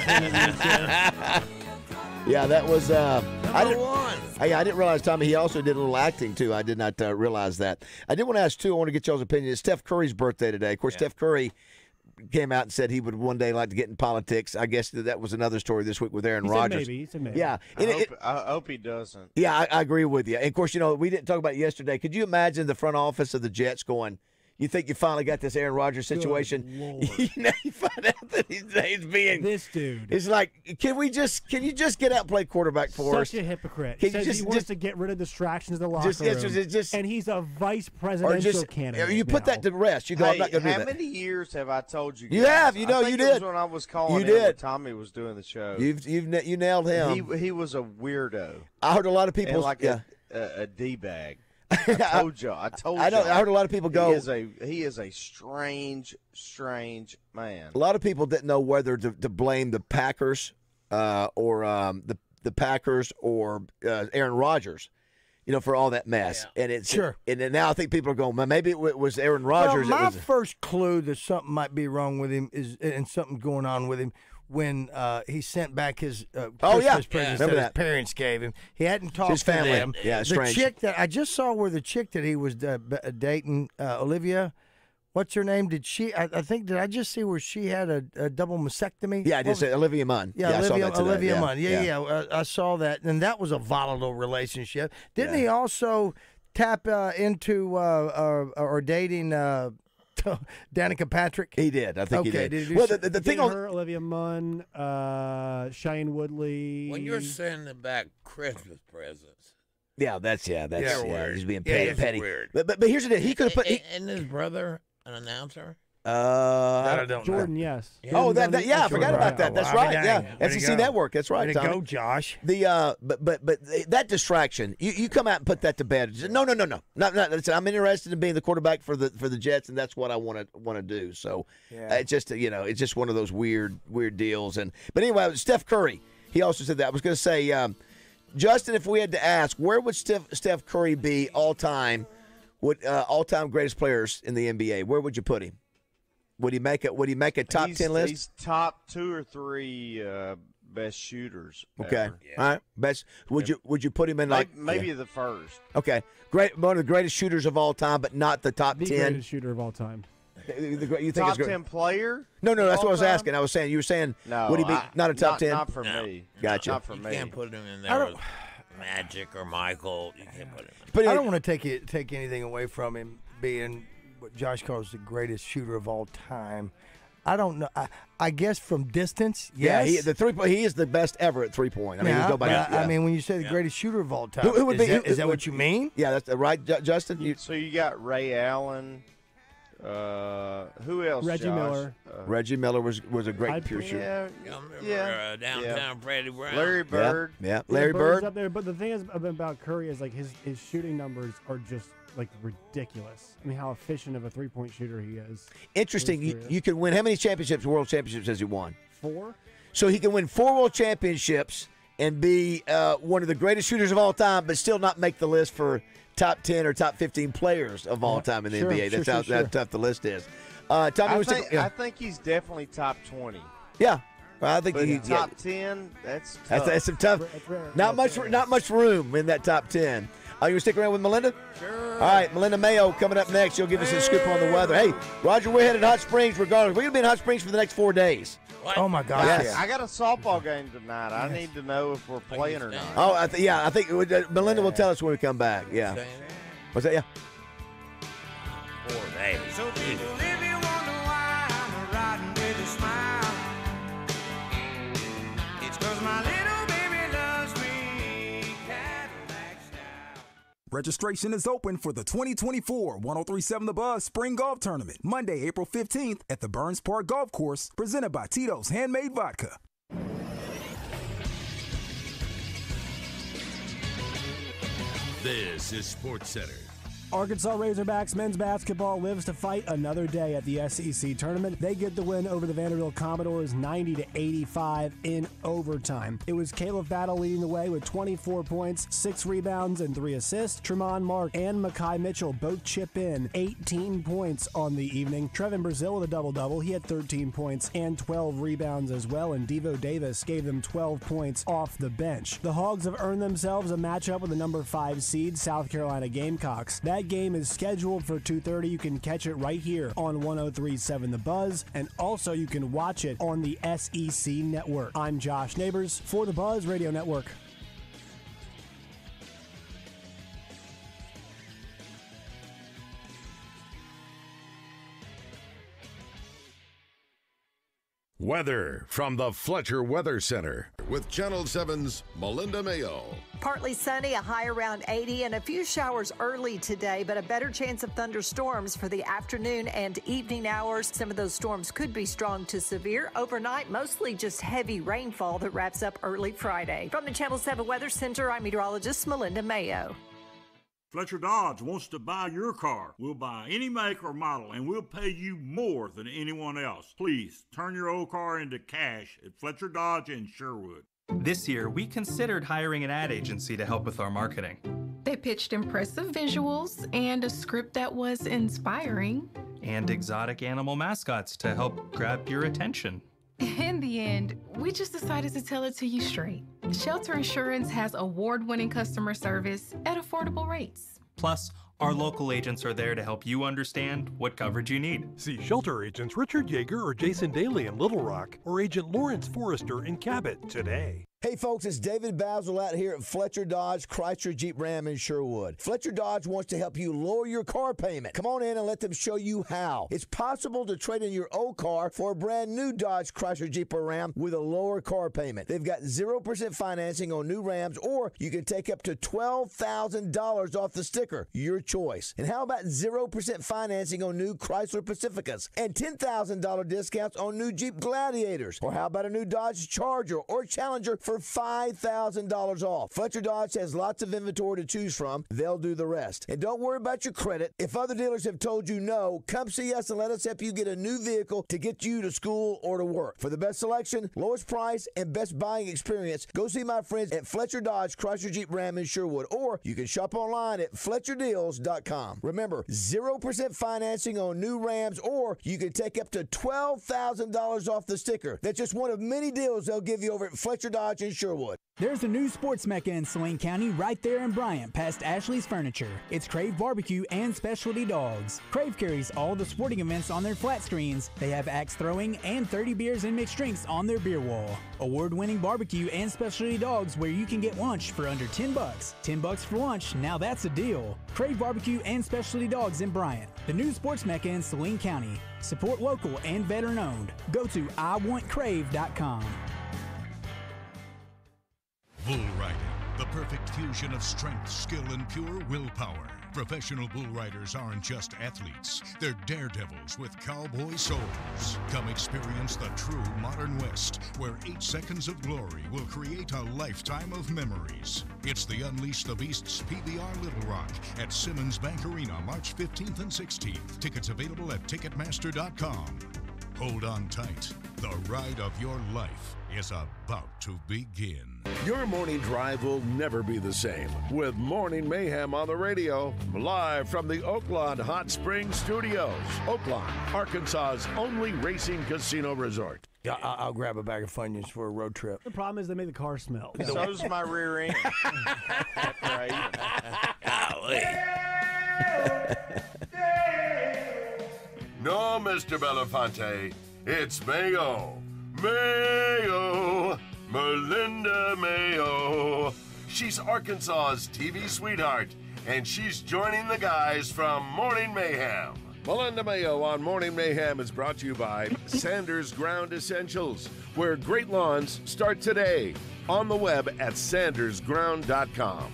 yeah, that was. Uh, I Number didn't. one. Hey, I didn't realize, Tommy, he also did a little acting too. I did not uh, realize that. I did want to ask too. I want to get y'all's opinion. It's Steph Curry's birthday today. Of course, Steph Curry came out and said he would one day like to get in politics. I guess that, that was another story this week with Aaron He said Rodgers. maybe. He said maybe. Yeah, I, and hope, it- I hope he doesn't. yeah, I, I agree with you. And of course, you know we didn't talk about it yesterday. Could you imagine the front office of the Jets going? You think you finally got this Aaron Rodgers situation? You know, you find out that he's, he's being This dude. It's like, can we just? Can you just get out and play quarterback for us? Such a hypocrite. Can Says you he just, wants just to get rid of distractions in the locker just- yes, room. just- just- and he's a vice or presidential just candidate. you put now. that to rest? You go, Hey, I'm not going to do how that. many years have I told you? You guys? have, you know, I think you it was did. when I was calling You in when did. Tommy was doing the show. You've you've na- you nailed him. He he was a weirdo. I heard a lot of people and like yeah. a, a, a d bag. I told you. I told you. I know. I heard a lot of people go. He is a he is a strange, strange man. A lot of people didn't know whether to, to blame the Packers uh, or um, the the Packers or uh, Aaron Rodgers, you know, for all that mess. And it's Sure. And then now I think people are going, "Man, maybe it w- was Aaron Rodgers. Well, my it was, first clue that something might be wrong with him is, and something's going on with him, when uh, he sent back his uh, Christmas Oh, yeah. presents Yeah. that Remember his that. parents gave him. He hadn't talked His family. to them. Yeah, it's the strange. chick that I just saw where the chick that he was uh, b- uh, dating, uh, Olivia. What's her name? Did she? I, I think did I just see where she had a, a double mastectomy? yeah, I What did was- say Olivia Munn. Yeah, I saw Olivia, that today. Olivia yeah. Munn. Yeah, yeah. uh, I saw that, and that was a volatile relationship. Didn't he also tap uh, into uh, uh, or dating uh, Danica Patrick? He did. I think okay, he did. he Well, do the, the, the Did thing on her, Olivia Munn, uh, Cheyenne Woodley. When you're sending back Christmas presents, yeah, that's yeah, that's Yeah, yeah, weird. he's being Yeah, petty. it's petty. weird. But, but but here's the deal. He could have put. He, and his brother an announcer. uh, That I don't Jordan, know. yes. Oh, that, Jordan that yeah, I Jordan. forgot about that. Oh, That's I mean, right. dang. Yeah, Way to S E C go. Network. That's right. Way to Tommy. go, Josh. The uh, but but but that distraction, you, you come out and put that to bed. No, no, no, no, not not. Listen, I'm interested in being the quarterback for the for the Jets, and that's what I want to want to do. So Yeah. uh, it's just you know it's just one of those weird weird deals. And but anyway, Steph Curry, he also said that. I was going to say, um, Justin, if we had to ask, where would Steph Steph Curry be all time? Would uh, all time greatest players in the N B A? Where would you put him? Would he make it? Would he make a top he's, ten list? He's top two or three uh, best shooters. Okay, ever. all right. Best. Would you Would you put him in like maybe, maybe yeah. the first. Okay, great. One of the greatest shooters of all time, but not the top The ten. greatest shooter of all time. The- the- the- you think Top it's great? ten player? No, no, that's all what I was time? asking. I was saying you were saying No, would he be I- not a top not, ten? Not for No. me. Gotcha. Not for You me. can't put him in I there don't- with Magic or Michael. You can't put him. in. But I it- don't want to take it, take anything away from him being what Josh calls the greatest shooter of all time. I don't know. I, I guess from distance, yeah, yes. he, the three point. He is the best ever at three point. I mean, yeah, there's nobody. but I- yeah. I mean, when you say the greatest shooter of all time, Who- who would is, be- that, who- is that would- what you mean? yeah, that's right, Ju- Justin. You, So you got Ray Allen. Uh, who else? Reggie Josh? Miller. Uh, Reggie Miller was was a great I'd pure put- shooter. yeah, You remember yeah, uh, downtown Freddie Brown? Larry Yeah, Bird. yeah. Yeah, Larry Bird's Bird. up there, but the thing is about Curry is like his his shooting numbers are just like ridiculous. I mean, how efficient of a three point shooter he is. Interesting. You, you can win how many championships? World championships has he won? Four. So he can win four world championships and be uh, one of the greatest shooters of all time, but still not make the list for top ten or top fifteen players of all time in the Sure, N B A. That's sure, how, sure, how sure. tough the list is. Uh, Tommy, I what's think, the, yeah. I think he's definitely top twenty. yeah. Well, I think But he, top yeah. ten, that's tough. That's, that's some tough. Not much. Not much room in that top ten. Are you gonna stick around with Melinda? Sure. All right, Melinda Mayo coming up next. She'll give us a scoop on the weather. Hey, Roger, we're headed to Hot Springs regardless. We're gonna be in Hot Springs for the next four days. Oh my gosh! Yes. I got a softball game tonight. I need to know if we're playing or not. Oh, I th- yeah. I think it would, uh, Melinda will tell us when we come back. Yeah. What's that? Yeah. Four days. So people, if you wonder why I'm riding with a smile, it's 'cause my little baby loves me Cadillac style. Registration is open for the twenty twenty-four one oh three point seven The Buzz Spring Golf Tournament, Monday, April fifteenth at the Burns Park Golf Course, presented by Tito's Handmade Vodka. This is Sports Center. Arkansas Razorbacks men's basketball lives to fight another day at the S E C tournament. They get the win over the Vanderbilt Commodores ninety to eighty-five in overtime. It was Caleb Battle leading the way with twenty-four points, six rebounds, and three assists. Tremont Mark and Makai Mitchell both chip in eighteen points on the evening. Trevin Brazil with a double-double. He had thirteen points and twelve rebounds as well, and Devo Davis gave them twelve points off the bench. The Hogs have earned themselves a matchup with the number five seed, South Carolina Gamecocks. That game is scheduled for two thirty. You can catch it right here on one oh three point seven The Buzz, and also you can watch it on the S E C Network. I'm Josh Neighbors for the Buzz Radio Network. Weather from the Fletcher Weather Center with Channel seven's Melinda Mayo. Partly sunny, a high around eighty, and a few showers early today, but a better chance of thunderstorms for the afternoon and evening hours. Some of those storms could be strong to severe. Overnight, mostly just heavy rainfall that wraps up early Friday. From the Channel seven Weather Center, I'm meteorologist Melinda Mayo. Fletcher Dodge wants to buy your car. We'll buy any make or model, and we'll pay you more than anyone else. Please turn your old car into cash at Fletcher Dodge in Sherwood. This year, we considered hiring an ad agency to help with our marketing. They pitched impressive visuals and a script that was inspiring. And exotic animal mascots to help grab your attention. In the end, we just decided to tell it to you straight. Shelter Insurance has award-winning customer service at affordable rates. Plus, our local agents are there to help you understand what coverage you need. See shelter agents Richard Yeager or Jason Daly in Little Rock or Agent Lawrence Forrester in Cabot today. Hey folks, it's David Basil out here at Fletcher Dodge Chrysler Jeep Ram in Sherwood. Fletcher Dodge wants to help you lower your car payment. Come on in and let them show you how. It's possible to trade in your old car for a brand new Dodge Chrysler Jeep or Ram with a lower car payment. They've got zero percent financing on new Rams, or you can take up to twelve thousand dollars off the sticker. Your choice. And how about zero percent financing on new Chrysler Pacificas and ten thousand dollars discounts on new Jeep Gladiators? Or how about a new Dodge Charger or Challenger for five thousand dollars off? Fletcher Dodge has lots of inventory to choose from. They'll do the rest. And don't worry about your credit. If other dealers have told you no, come see us and let us help you get a new vehicle to get you to school or to work. For the best selection, lowest price, and best buying experience, go see my friends at Fletcher Dodge Chrysler Jeep Ram in Sherwood, or you can shop online at fletcher deals dot com. Remember, zero percent financing on new Rams, or you can take up to twelve thousand dollars off the sticker. That's just one of many deals they'll give you over at Fletcher Dodge in Sherwood. There's a new sports mecca in Saline County right there in Bryant past Ashley's Furniture. It's Crave Barbecue and Specialty Dogs. Crave carries all the sporting events on their flat screens. They have axe throwing and thirty beers and mixed drinks on their beer wall. Award-winning barbecue and specialty dogs where you can get lunch for under ten bucks. ten bucks for lunch, now that's a deal. Crave Barbecue and Specialty Dogs in Bryant. The new sports mecca in Saline County. Support local and veteran-owned. Go to I want crave dot com. Bull riding, the perfect fusion of strength, skill, and pure willpower. Professional bull riders aren't just athletes, they're daredevils with cowboy souls. Come experience the true modern West, where eight seconds of glory will create a lifetime of memories. It's the Unleash the Beasts P B R Little Rock at Simmons Bank Arena, March fifteenth and sixteenth. Tickets available at ticketmaster dot com. Hold on tight. The ride of your life is about to begin. Your morning drive will never be the same with Morning Mayhem on the radio. Live from the Oaklawn Hot Springs Studios. Oaklawn, Arkansas's only racing casino resort. Yeah, I- I'll grab a bag of Funyuns for a road trip. The problem is they make the car smell. So's my rear end. Right. No, Mister Belafonte, it's Mayo. Mayo. Melinda Mayo. She's Arkansas's T V sweetheart, and she's joining the guys from Morning Mayhem. Melinda Mayo on Morning Mayhem is brought to you by Sanders Ground Essentials, where great lawns start today. On the web at sanders ground dot com.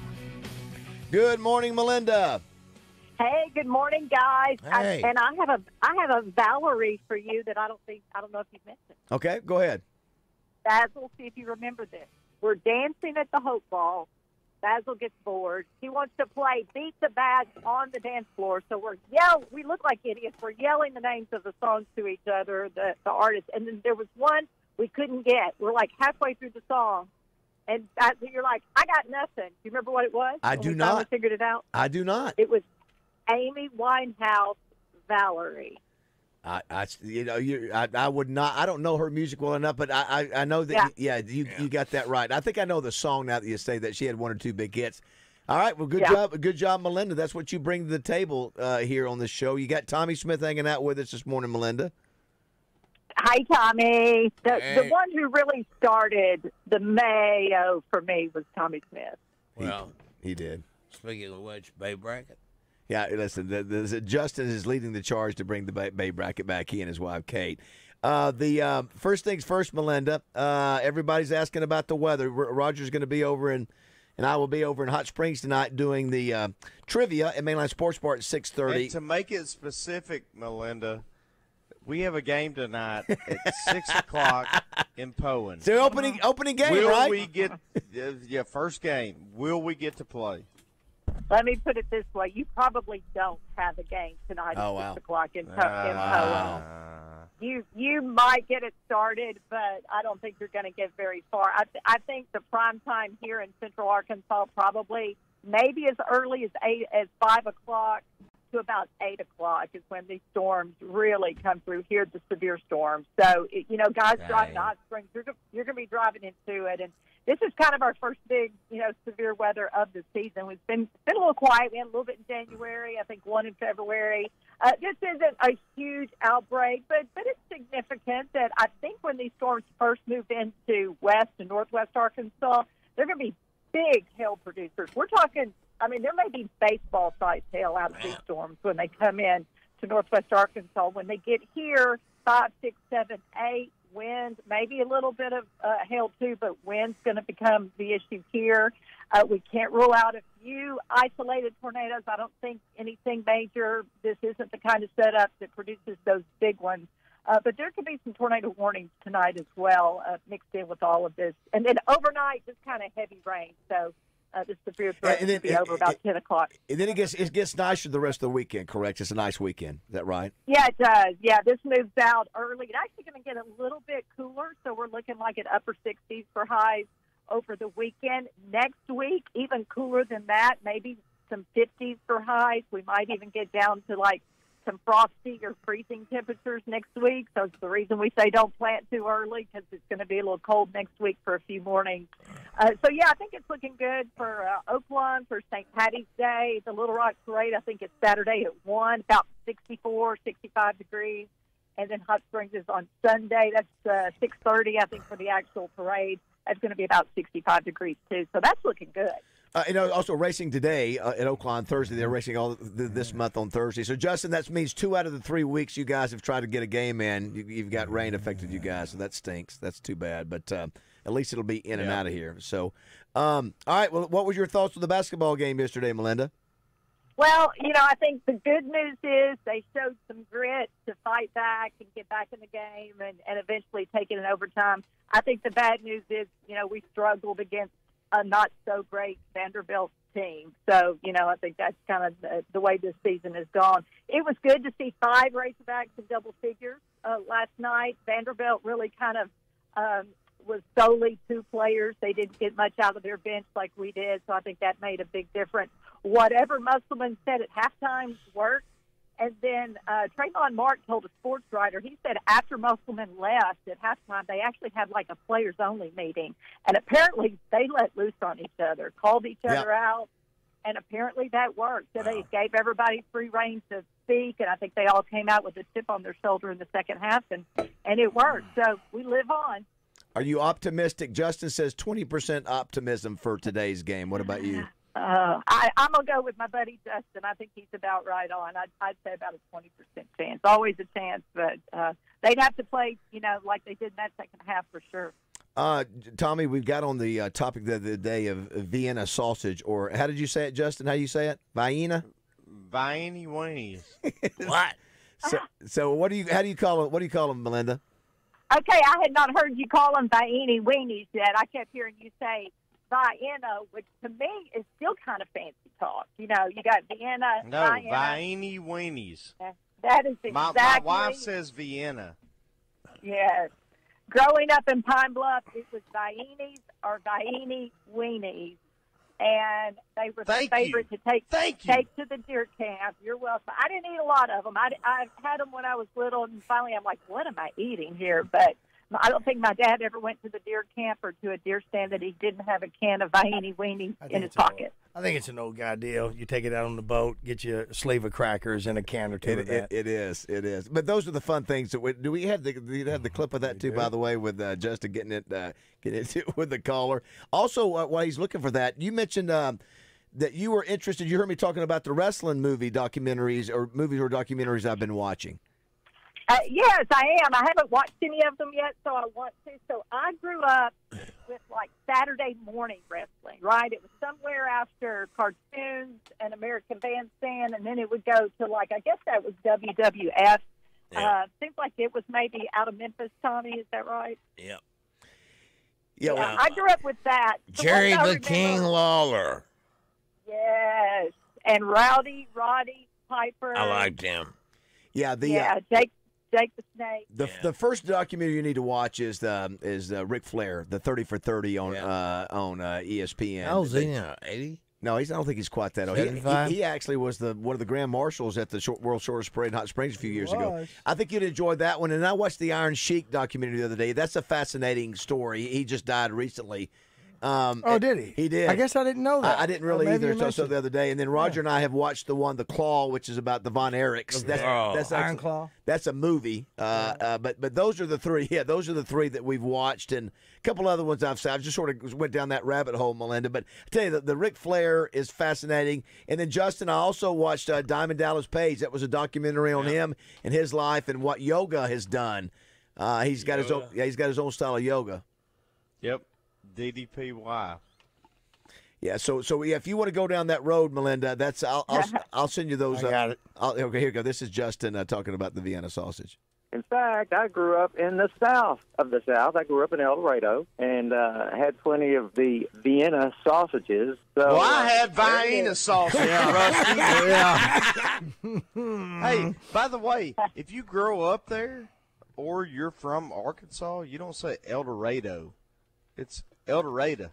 Good morning, Melinda. Hey, good morning, guys. Hey. I, and I have a I have a Valerie for you that I don't think I don't know if you've mentioned. Okay, go ahead. Basil, see if you remember this. We're dancing at the Hope Ball. Basil gets bored. He wants to play Beat the Bad on the dance floor. So we're yell. We look like idiots. We're yelling the names of the songs to each other, the the artists. And then there was one we couldn't get. We're like halfway through the song, and I, you're like, I got nothing. Do you remember what it was? I When do we finally not. Figured it out. I do not. It was Amy Winehouse, Valerie. I, I you know, you, I, I would not. I don't know her music well enough, but I, I, I know that. Yeah. Yeah, you, you got that right. I think I know the song now that you say that she had one or two big hits. All right, well, good Yeah. job, good job, Melinda. That's what you bring to the table uh, here on this show. You got Tommy Smith hanging out with us this morning, Melinda. Hi, Tommy. The, Hey. the one who really started the Mayo for me was Tommy Smith. Well, He did. speaking of which, Bay Bracket. Yeah, listen, the, the, Justin is leading the charge to bring the Bay, Bay Bracket back. He and his wife, Kate. Uh, the uh, first things first, Melinda. Uh, everybody's asking about the weather. R- Roger's going to be over in, and I will be over in Hot Springs tonight doing the uh, trivia at Mainline Sports Bar at six thirty. And to make it specific, Melinda, we have a game tonight at six o'clock in Poen. It's the opening opening game, Will right? we get uh, yeah first game? Will we get to play? Let me put it this way. You probably don't have a game tonight Oh, at wow. six o'clock in, po- in Ah. Poen. You, you might get it started, but I don't think you're going to get very far. I, th- I think the prime time here in Central Arkansas probably maybe as early as eight, as five o'clock to about eight o'clock is when these storms really come through here, the severe storms. So, it, you know, guys driving to Hot Springs, you're, go- you're going to be driving into it. And this is kind of our first big, you know, severe weather of the season. It's been, it's been a little quiet. We had a little bit in January, I think one in February. Uh, this isn't a huge outbreak, but, but it's significant that I think when these storms first moved into west and northwest Arkansas, they're going to be big hail producers. We're talking, I mean, there may be baseball-sized hail out of these storms when they come in to northwest Arkansas. When they get here, five, six, seven, eight, wind, maybe a little bit of uh, hail too, but wind's going to become the issue here. Uh, we can't rule out a few isolated tornadoes. I don't think anything major. This isn't the kind of setup that produces those big ones. Uh, but there could be some tornado warnings tonight as well, uh, mixed in with all of this. And then overnight, just kind of heavy rain. So uh, the severe threat and then- will be over about ten o'clock. And then it gets it gets nicer the rest of the weekend. Correct? It's a nice weekend. Is that right? Yeah, it does. Yeah, this moves out early. It's actually going to get a little bit cooler, so we're looking like at upper sixties for highs over the weekend. Next week, even cooler than that, maybe some fifties for highs. We might even get down to like some frosty or freezing temperatures next week. So it's the reason we say don't plant too early, because it's going to be a little cold next week for a few mornings. Uh, so, yeah, I think it's looking good for uh, Oaklawn for Saint Patty's Day. The Little Rock Parade, I think it's Saturday at one, about sixty-four, sixty-five degrees. And then Hot Springs is on Sunday. That's uh, six thirty, I think, for the actual parade. That's going to be about sixty-five degrees, too. So that's looking good. Uh, you know, also racing today uh, at Oaklawn Thursday. They're racing all th- this month on Thursday. So, Justin, that means two out of the three weeks you guys have tried to get a game in, you, you've got rain affected you guys. So that stinks. That's too bad. But uh, at least it'll be in and Yeah. out of here. So, um, all right. Well, what was your thoughts on the basketball game yesterday, Melinda? Well, you know, I think the good news is they showed some grit to fight back and get back in the game and, and eventually take it in overtime. I think the bad news is, you know, we struggled against a not-so-great Vanderbilt team. So, you know, I think that's kind of the, the way this season has gone. It was good to see five Razorbacks in double figures uh, last night. Vanderbilt really kind of um, was solely two players. They didn't get much out of their bench like we did, so I think that made a big difference. Whatever Musselman said at halftime worked. And then uh, Trayvon Mark told a sports writer, he said after Musselman left at halftime, they actually had like a players-only meeting. And apparently they let loose on each other, called each other Yep. out, and apparently that worked. So they gave everybody free reign to speak, and I think they all came out with a chip on their shoulder in the second half, and, and it worked. So we live on. Are you optimistic? Justin says twenty percent optimism for today's game. What about you? Uh, I, I'm going to go with my buddy Justin. I think he's about right on. I'd, I'd say about a twenty percent chance. Always a chance, but uh, they'd have to play, you know, like they did in that second half for sure. Uh, Tommy, we've got on the uh, topic the other day of Vienna sausage, or how did you say it, Justin? How you say it? Vienna? Vienna weenies. What? So, so what do you? How do you call it? What do you call them, Melinda? Okay, I had not heard you call them Vienna weenies yet. I kept hearing you say Vienna, which to me is still kind of fancy talk. You know, you got Vienna, No, Vienna. Vienna weenies. That is My, exactly. my wife says Vienna. Yes. Growing up in Pine Bluff, it was Viennies or Vienna weenies. And they were Thank the you. favorite to take Thank you. take to the deer camp. You're welcome. I didn't eat a lot of them. I, I had them when I was little, and finally I'm like, what am I eating here? But I don't think my dad ever went to the deer camp or to a deer stand that he didn't have a can of Vienna weenies in his pocket. I think it's an old guy deal. You take it out on the boat, get you a sleeve of crackers and a can or two It, of it, that. it is. It is. But those are the fun things. That we, do we have the do you have the clip of that too? By the way, with uh, Justin getting it uh, getting into it with the caller. Also, uh, while he's looking for that, you mentioned um, that you were interested. You heard me talking about the wrestling movie documentaries or movies or documentaries I've been watching. Uh, yes, I am. I haven't watched any of them yet, so I want to. So I grew up with like Saturday morning wrestling, right? It was somewhere after cartoons and American Bandstand, and then it would go to like, I guess that was W W F. Uh, seems like it was maybe out of Memphis, Tommy. Is that right? Yep. Yeah, well, I grew up with that. So Jerry what I the remember- King Lawler. Yes, and Rowdy, Roddy Piper. I liked him. Yeah, the yeah, uh, Jake, Jake the Snake. the the first documentary you need to watch is the is uh, Ric Flair, the thirty for thirty on uh, on uh, E S P N. How old is he now? eighty? No, he's. I don't think he's quite that old. He, he, seventy-five? he actually was the one of the grand marshals at the short, World Shortest Parade in Hot Springs a few years ago. was. I think you'd enjoy that one. And I watched the Iron Sheik documentary the other day. That's a fascinating story. He just died recently. Um, Oh, did he? He did. I guess I didn't know that. I, I didn't Well, really maybe either you until so mentioned the other day. And then Roger and I have watched the one, The Claw, which is about the Von Erichs. That's, Claw. that's Iron actually- Claw? That's a movie. Uh, uh, but but those are the three. Yeah, those are the three that we've watched, and a couple other ones I've seen. I've just sort of went down that rabbit hole, Melinda. But I tell you, the, the Ric Flair is fascinating. And then Justin, I also watched uh, Diamond Dallas Page. That was a documentary on him and his life and what yoga has done. Uh, he's got his own. Yeah, he's got his own style of yoga. Yep. D D P Y. Yeah, so so yeah, if you want to go down that road, Melinda, that's I'll I'll, I'll send you those. I got uh, it. I'll, okay, here you go. This is Justin uh, talking about the Vienna sausage. In fact, I grew up in the south of the South. I grew up in El Dorado and uh, had plenty of the Vienna sausages. So, Well, I uh, had Vienna sausage, Rusty. Yeah. Hey, by the way, if you grow up there or you're from Arkansas, you don't say El Dorado. It's El Dorado.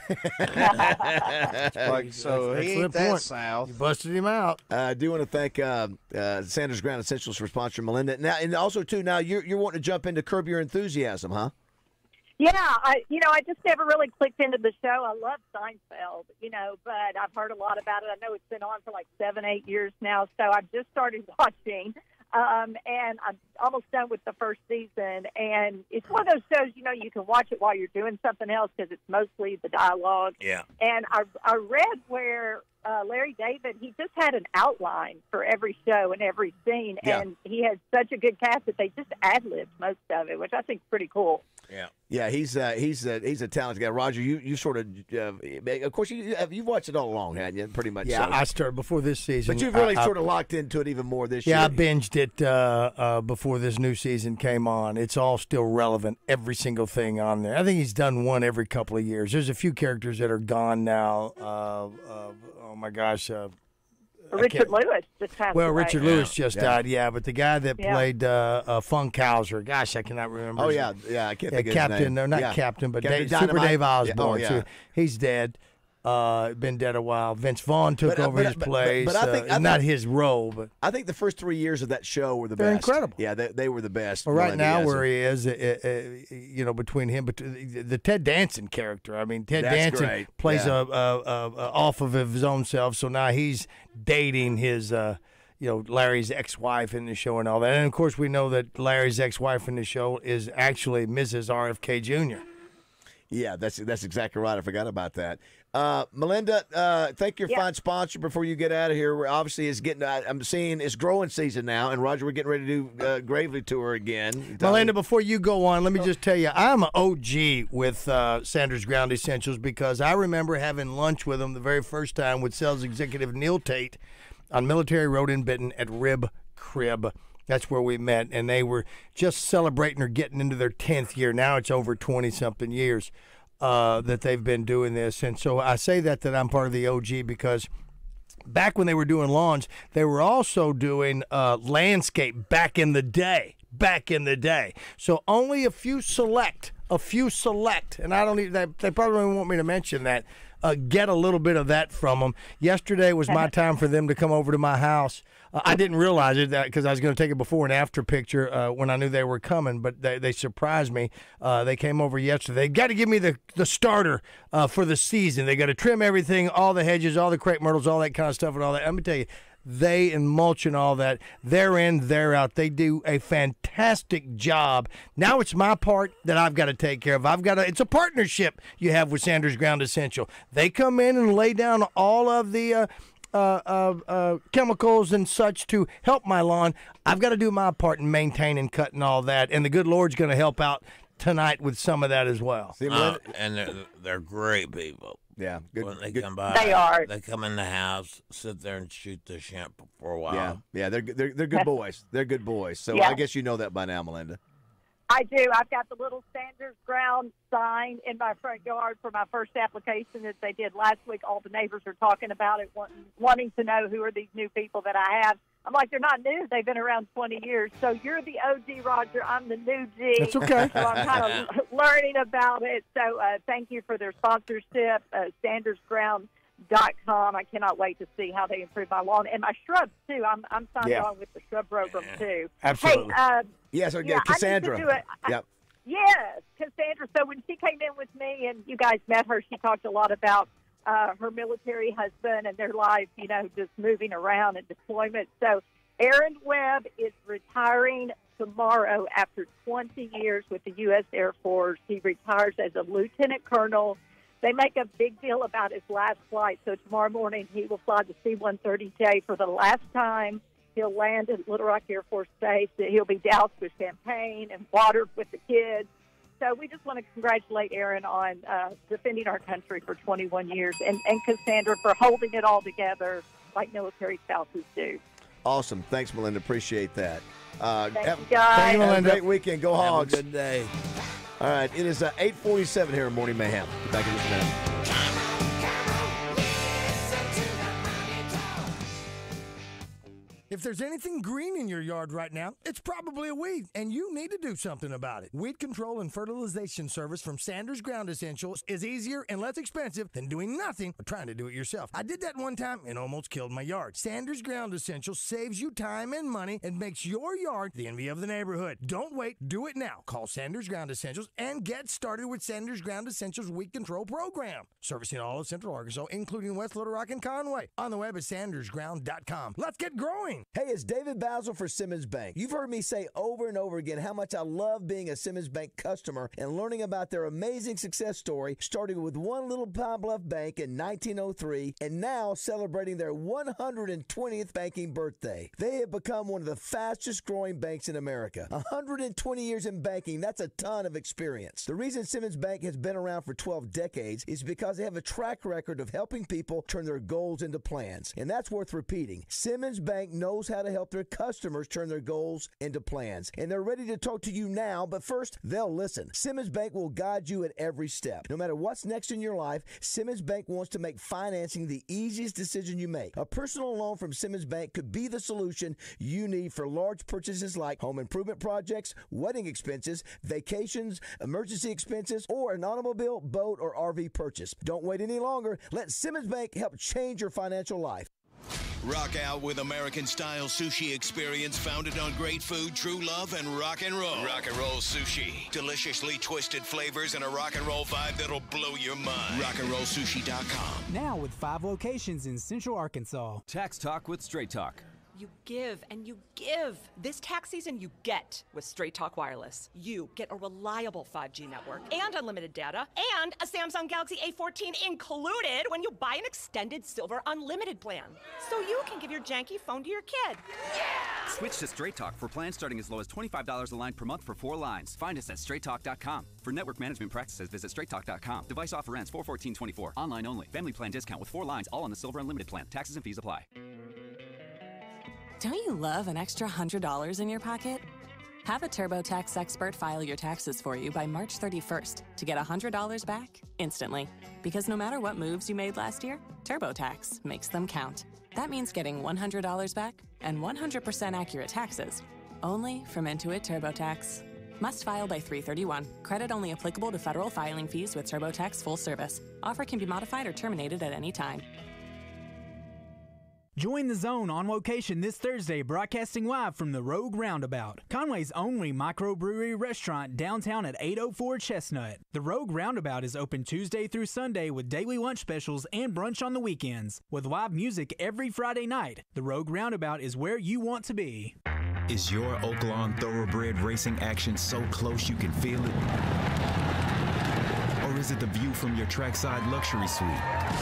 Like, so he ain't Excellent that point. south. You busted him out. Uh, I do want to thank uh, uh, Sanders Ground Essentials for sponsoring Melinda. Now, and also too, now you're you're wanting to jump into Curb Your Enthusiasm, huh? Yeah, I you know I just never really clicked into the show. I love Seinfeld, you know, but I've heard a lot about it. I know it's been on for like seven, eight years now, so I've just started watching, um, and I'm almost done with the first season. And it's one of those shows, you know, you can watch it while you're doing something else because it's mostly the dialogue. Yeah. And I I read where uh, Larry David, he just had an outline for every show and every scene, Yeah. and he had such a good cast that they just ad-libbed most of it, which I think is pretty cool. Yeah. Yeah, he's uh, he's uh, he's a talented guy. Roger, you you sort of, uh, of course, you you've watched it all along, haven't you? Pretty much. Yeah, so. I started before this season. But you've really I- I- sort of locked into it even more this Yeah, I year. binged it uh, uh, before this new season came on. It's all still relevant, every single thing on there. I think he's done one every couple of years. There's a few characters that are gone now uh, uh, Oh my gosh. Uh, I Richard can't- Lewis just passed Well, away. Richard Lewis just Yeah. died, yeah, but the guy that Yeah. played uh, uh, Funkhauser, gosh, I cannot remember. Oh his yeah, name. yeah. I can't Yeah, think of his Captain, name. no, not Yeah. Captain, but Captain Dave, Super Dynamite. Dave Yeah, Osborne. oh, yeah. too. He's dead. Uh, been dead a while. Vince Vaughn took But, uh, over but- his but- but- place. but I think- uh, I not think- his role, but I think the first three years of that show were the They're best. incredible. Yeah, they, they were the best. well, right Melinda, now yes. where he is, uh, uh, you know, between him, but the, the Ted Danson character. I mean, Ted That's Danson great. plays Yeah. a, a, a, a off of his own self, so now he's dating his. Uh, you know, Larry's ex-wife in the show and all that. And, of course, we know that Larry's ex-wife in the show is actually Missus R F K Junior Yeah, that's that's exactly right. I forgot about that. Uh, Melinda, uh, thank your fine sponsor before you get out of here. We're obviously, it's getting. I- I'm seeing it's growing season now, and Roger, we're getting ready to do uh, Gravely Tour again. Melinda, before you go on, let me just tell you, I'm an O G with uh, Sanders Ground Essentials because I remember having lunch with them the very first time with sales executive Neil Tate on Military Road in Benton at Rib Crib. That's where we met, and they were just celebrating or getting into their tenth year. Now it's over twenty-something years uh, that they've been doing this. And so I say that, that I'm part of the O G because back when they were doing lawns, they were also doing uh, landscape back in the day. Back in the day. So only a few select, a few select, and I don't even, they, they probably don't want me to mention that, uh, get a little bit of that from them. Yesterday was my time for them to come over to my house. Uh, I didn't realize it because I was going to take a before and after picture uh, when I knew they were coming, but they, they surprised me. Uh, they came over yesterday. They got to give me the, the starter uh, for the season. They got to trim everything, all the hedges, all the crepe myrtles, all that kind of stuff and all that. Let me tell you, they and mulch and all that, they're in, they're out. They do a fantastic job. Now it's my part that I've got to take care of. I've got to, it's a partnership you have with Sanders Ground Essential. They come in and lay down all of the uh, uh, uh, uh, chemicals and such to help my lawn. I've got to do my part in maintaining, cutting all that, and the good Lord's going to help out tonight with some of that as well. Uh, and they're, they're great people. Yeah, good, when they good- come by, They are. They come in the house, sit there, and shoot the shit for a while. Yeah, yeah, they're they're they're good boys. They're good boys. So Yeah. I guess you know that by now, Melinda. I do. I've got the little Sanders Ground sign in my front yard for my first application that they did last week. All the neighbors are talking about it, wanting, wanting to know who are these new people that I have. I'm like, they're not new. They've been around twenty years. So you're the O G, Roger. I'm the new G. That's okay. So I'm kind of learning about it. So uh, thank you for their sponsorship, uh, Sanders Ground dot com. I cannot wait to see how they improve my lawn and my shrubs, too. I'm, I'm signed Yeah. on with the shrub program, too. Absolutely. Hey, uh, Yeah, so yeah, yeah, I need to Cassandra. do it. I- Yep. Yes, Cassandra. So when she came in with me and you guys met her, she talked a lot about uh, her military husband and their life, you know, just moving around and deployment. So Aaron Webb is retiring tomorrow after twenty years with the U S Air Force. He retires as a lieutenant colonel. They make a big deal about his last flight. So tomorrow morning he will fly the C one thirty J for the last time. He'll land at Little Rock Air Force Base. He'll be doused with champagne and water with the kids. So we just want to congratulate Aaron on uh, defending our country for twenty-one years, and, and Cassandra for holding it all together like military spouses do. Awesome. Thanks, Melinda. Appreciate that. Uh, Thank have, you, guys. Thank you, have a Melinda. great weekend. Go Have a Hogs. good day. All right. It is uh, eight forty-seven here in Morning Mayhem. Back in just a minute. If there's anything green in your yard right now, it's probably a weed, and you need to do something about it. Weed control and fertilization service from Sanders Ground Essentials is easier and less expensive than doing nothing or trying to do it yourself. I did that one time and almost killed my yard. Sanders Ground Essentials saves you time and money and makes your yard the envy of the neighborhood. Don't wait. Do it now. Call Sanders Ground Essentials and get started with Sanders Ground Essentials Weed Control Program. Servicing all of Central Arkansas, including West Little Rock and Conway. On the web at sanders ground dot com. Let's get growing. Hey, it's David Basil for Simmons Bank. You've heard me say over and over again how much I love being a Simmons Bank customer and learning about their amazing success story, starting with one little Pine Bluff bank in nineteen oh three and now celebrating their one hundred twentieth banking birthday. They have become one of the fastest growing banks in America. one hundred twenty years in banking, that's a ton of experience. The reason Simmons Bank has been around for twelve decades is because they have a track record of helping people turn their goals into plans. And that's worth repeating. Simmons Bank knows knows how to help their customers turn their goals into plans. And they're ready to talk to you now, but first, they'll listen. Simmons Bank will guide you at every step. No matter what's next in your life, Simmons Bank wants to make financing the easiest decision you make. A personal loan from Simmons Bank could be the solution you need for large purchases like home improvement projects, wedding expenses, vacations, emergency expenses, or an automobile, boat, or R V purchase. Don't wait any longer. Let Simmons Bank help change your financial life. Rock out with American-style sushi experience founded on great food, true love, and rock and roll. Rock and roll sushi. Deliciously twisted flavors and a rock and roll vibe that'll blow your mind. rock and roll sushi dot com. Now with five locations in Central Arkansas. Tax Talk with Straight Talk. You give and you give. This tax season, you get with Straight Talk Wireless. You get a reliable five G network and unlimited data and a Samsung Galaxy A fourteen included when you buy an extended Silver Unlimited plan. So you can give your janky phone to your kid. Yeah! Switch to Straight Talk for plans starting as low as twenty-five dollars a line per month for four lines. Find us at straight talk dot com. For network management practices, visit straight talk dot com. Device offer ends four fourteen twenty-four. Online only. Family plan discount with four lines, all on the Silver Unlimited plan. Taxes and fees apply. Don't you love an extra one hundred dollars in your pocket? Have a TurboTax expert file your taxes for you by March thirty-first to get one hundred dollars back instantly. Because no matter what moves you made last year, TurboTax makes them count. That means getting one hundred dollars back and one hundred percent accurate taxes, only from Intuit TurboTax. Must file by three thirty-one. Credit only applicable to federal filing fees with TurboTax full service. Offer can be modified or terminated at any time. Join the Zone on location this Thursday, broadcasting live from the Rogue Roundabout, Conway's only microbrewery restaurant downtown at eight oh four Chestnut. The Rogue Roundabout is open Tuesday through Sunday with daily lunch specials and brunch on the weekends. With live music every Friday night, the Rogue Roundabout is where you want to be. Is your Oaklawn Thoroughbred racing action so close you can feel it? Or is it the view from your trackside luxury suite?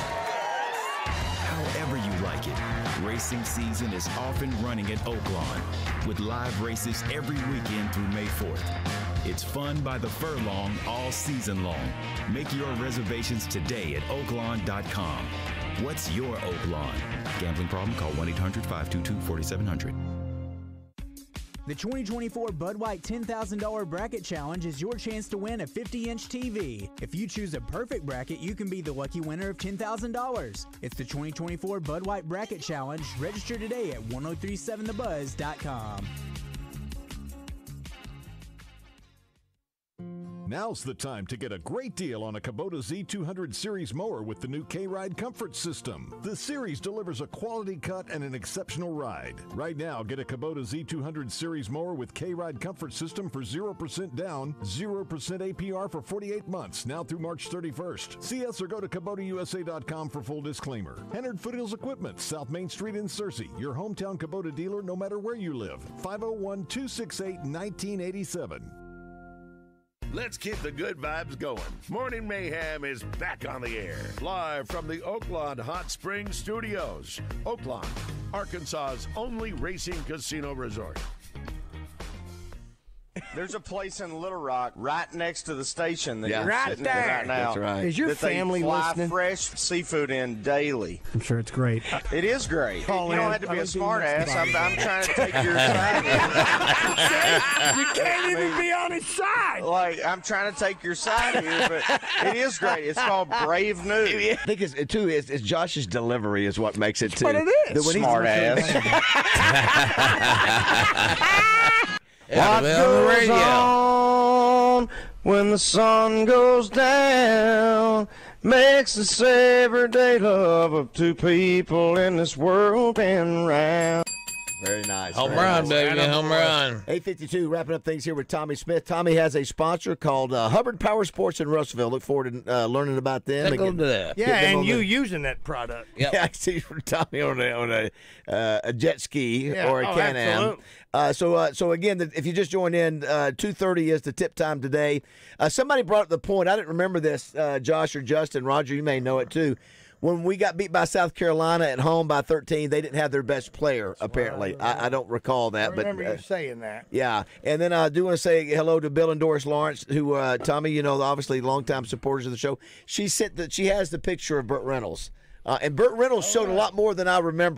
However you like it, racing season is off and running at Oaklawn with live races every weekend through May fourth. It's fun by the furlong all season long. Make your reservations today at oaklawn dot com. What's your Oaklawn? Gambling problem? Call one eight hundred five two two four seven zero zero. The twenty twenty-four Bud White ten thousand dollars Bracket Challenge is your chance to win a fifty inch T V. If you choose a perfect bracket, you can be the lucky winner of ten thousand dollars. It's the twenty twenty-four Bud White Bracket Challenge. Register today at one oh three seven the buzz dot com. Now's the time to get a great deal on a Kubota Z two hundred Series mower with the new K-Ride Comfort System. The Series delivers a quality cut and an exceptional ride. Right now, get a Kubota Z two hundred Series mower with K-Ride Comfort System for zero percent down, zero percent A P R for forty-eight months, now through March thirty-first. See us or go to Kubota U S A dot com for full disclaimer. Hennard Foothills Equipment, South Main Street in Searcy, your hometown Kubota dealer no matter where you live. five oh one, two six eight, one nine eight seven. Let's keep the good vibes going. Morning Mayhem is back on the air. Live from the Oaklawn Hot Springs Studios. Oaklawn, Arkansas's only racing casino resort. There's a place in Little Rock right next to the station that Yeah. you're Right sitting there. at right now. That's right. Is your that they family fly listening? fresh seafood in daily. I'm sure it's great. It is great. Call you don't in. have to I be a like being smart next ass. to I'm, Bobby. I'm trying to take your side. You can't even be on his side. Like, I'm trying to take your side here, but it is great. It's called Brave News. I think it's too. It's, it's Josh's delivery is what makes it too. But it is. That when he's- Smart ass. Yeah, What to be on the goes radio. on when the sun goes down makes this everyday love of two people in this world and round. Very nice. Home very run, nice. baby, home run. eight fifty-two, wrapping up things here with Tommy Smith. Tommy has a sponsor called uh, Hubbard Power Sports in Russellville. Look forward to uh, learning about them. Take a and look at that. get Yeah, them and on you the- using that product. Yeah, I see from Tommy on a, on a, uh, a jet ski Yeah. or a Oh, Can-Am. absolutely. Uh, so, uh, so again, the, if you just joined in, uh, two thirty is the tip time today. Uh, somebody brought up the point. I didn't remember this, uh, Josh or Justin. Roger, you may know it too. When we got beat by South Carolina at home by thirteen, they didn't have their best player, apparently. I, I don't recall that. I but remember uh, you saying that. yeah, and then I do want to say hello to Bill and Doris Lawrence, who uh, Tommy, you know, obviously longtime supporters of the show. She sent that she has the picture of Burt Reynolds, uh, and Burt Reynolds showed a lot more than I remember.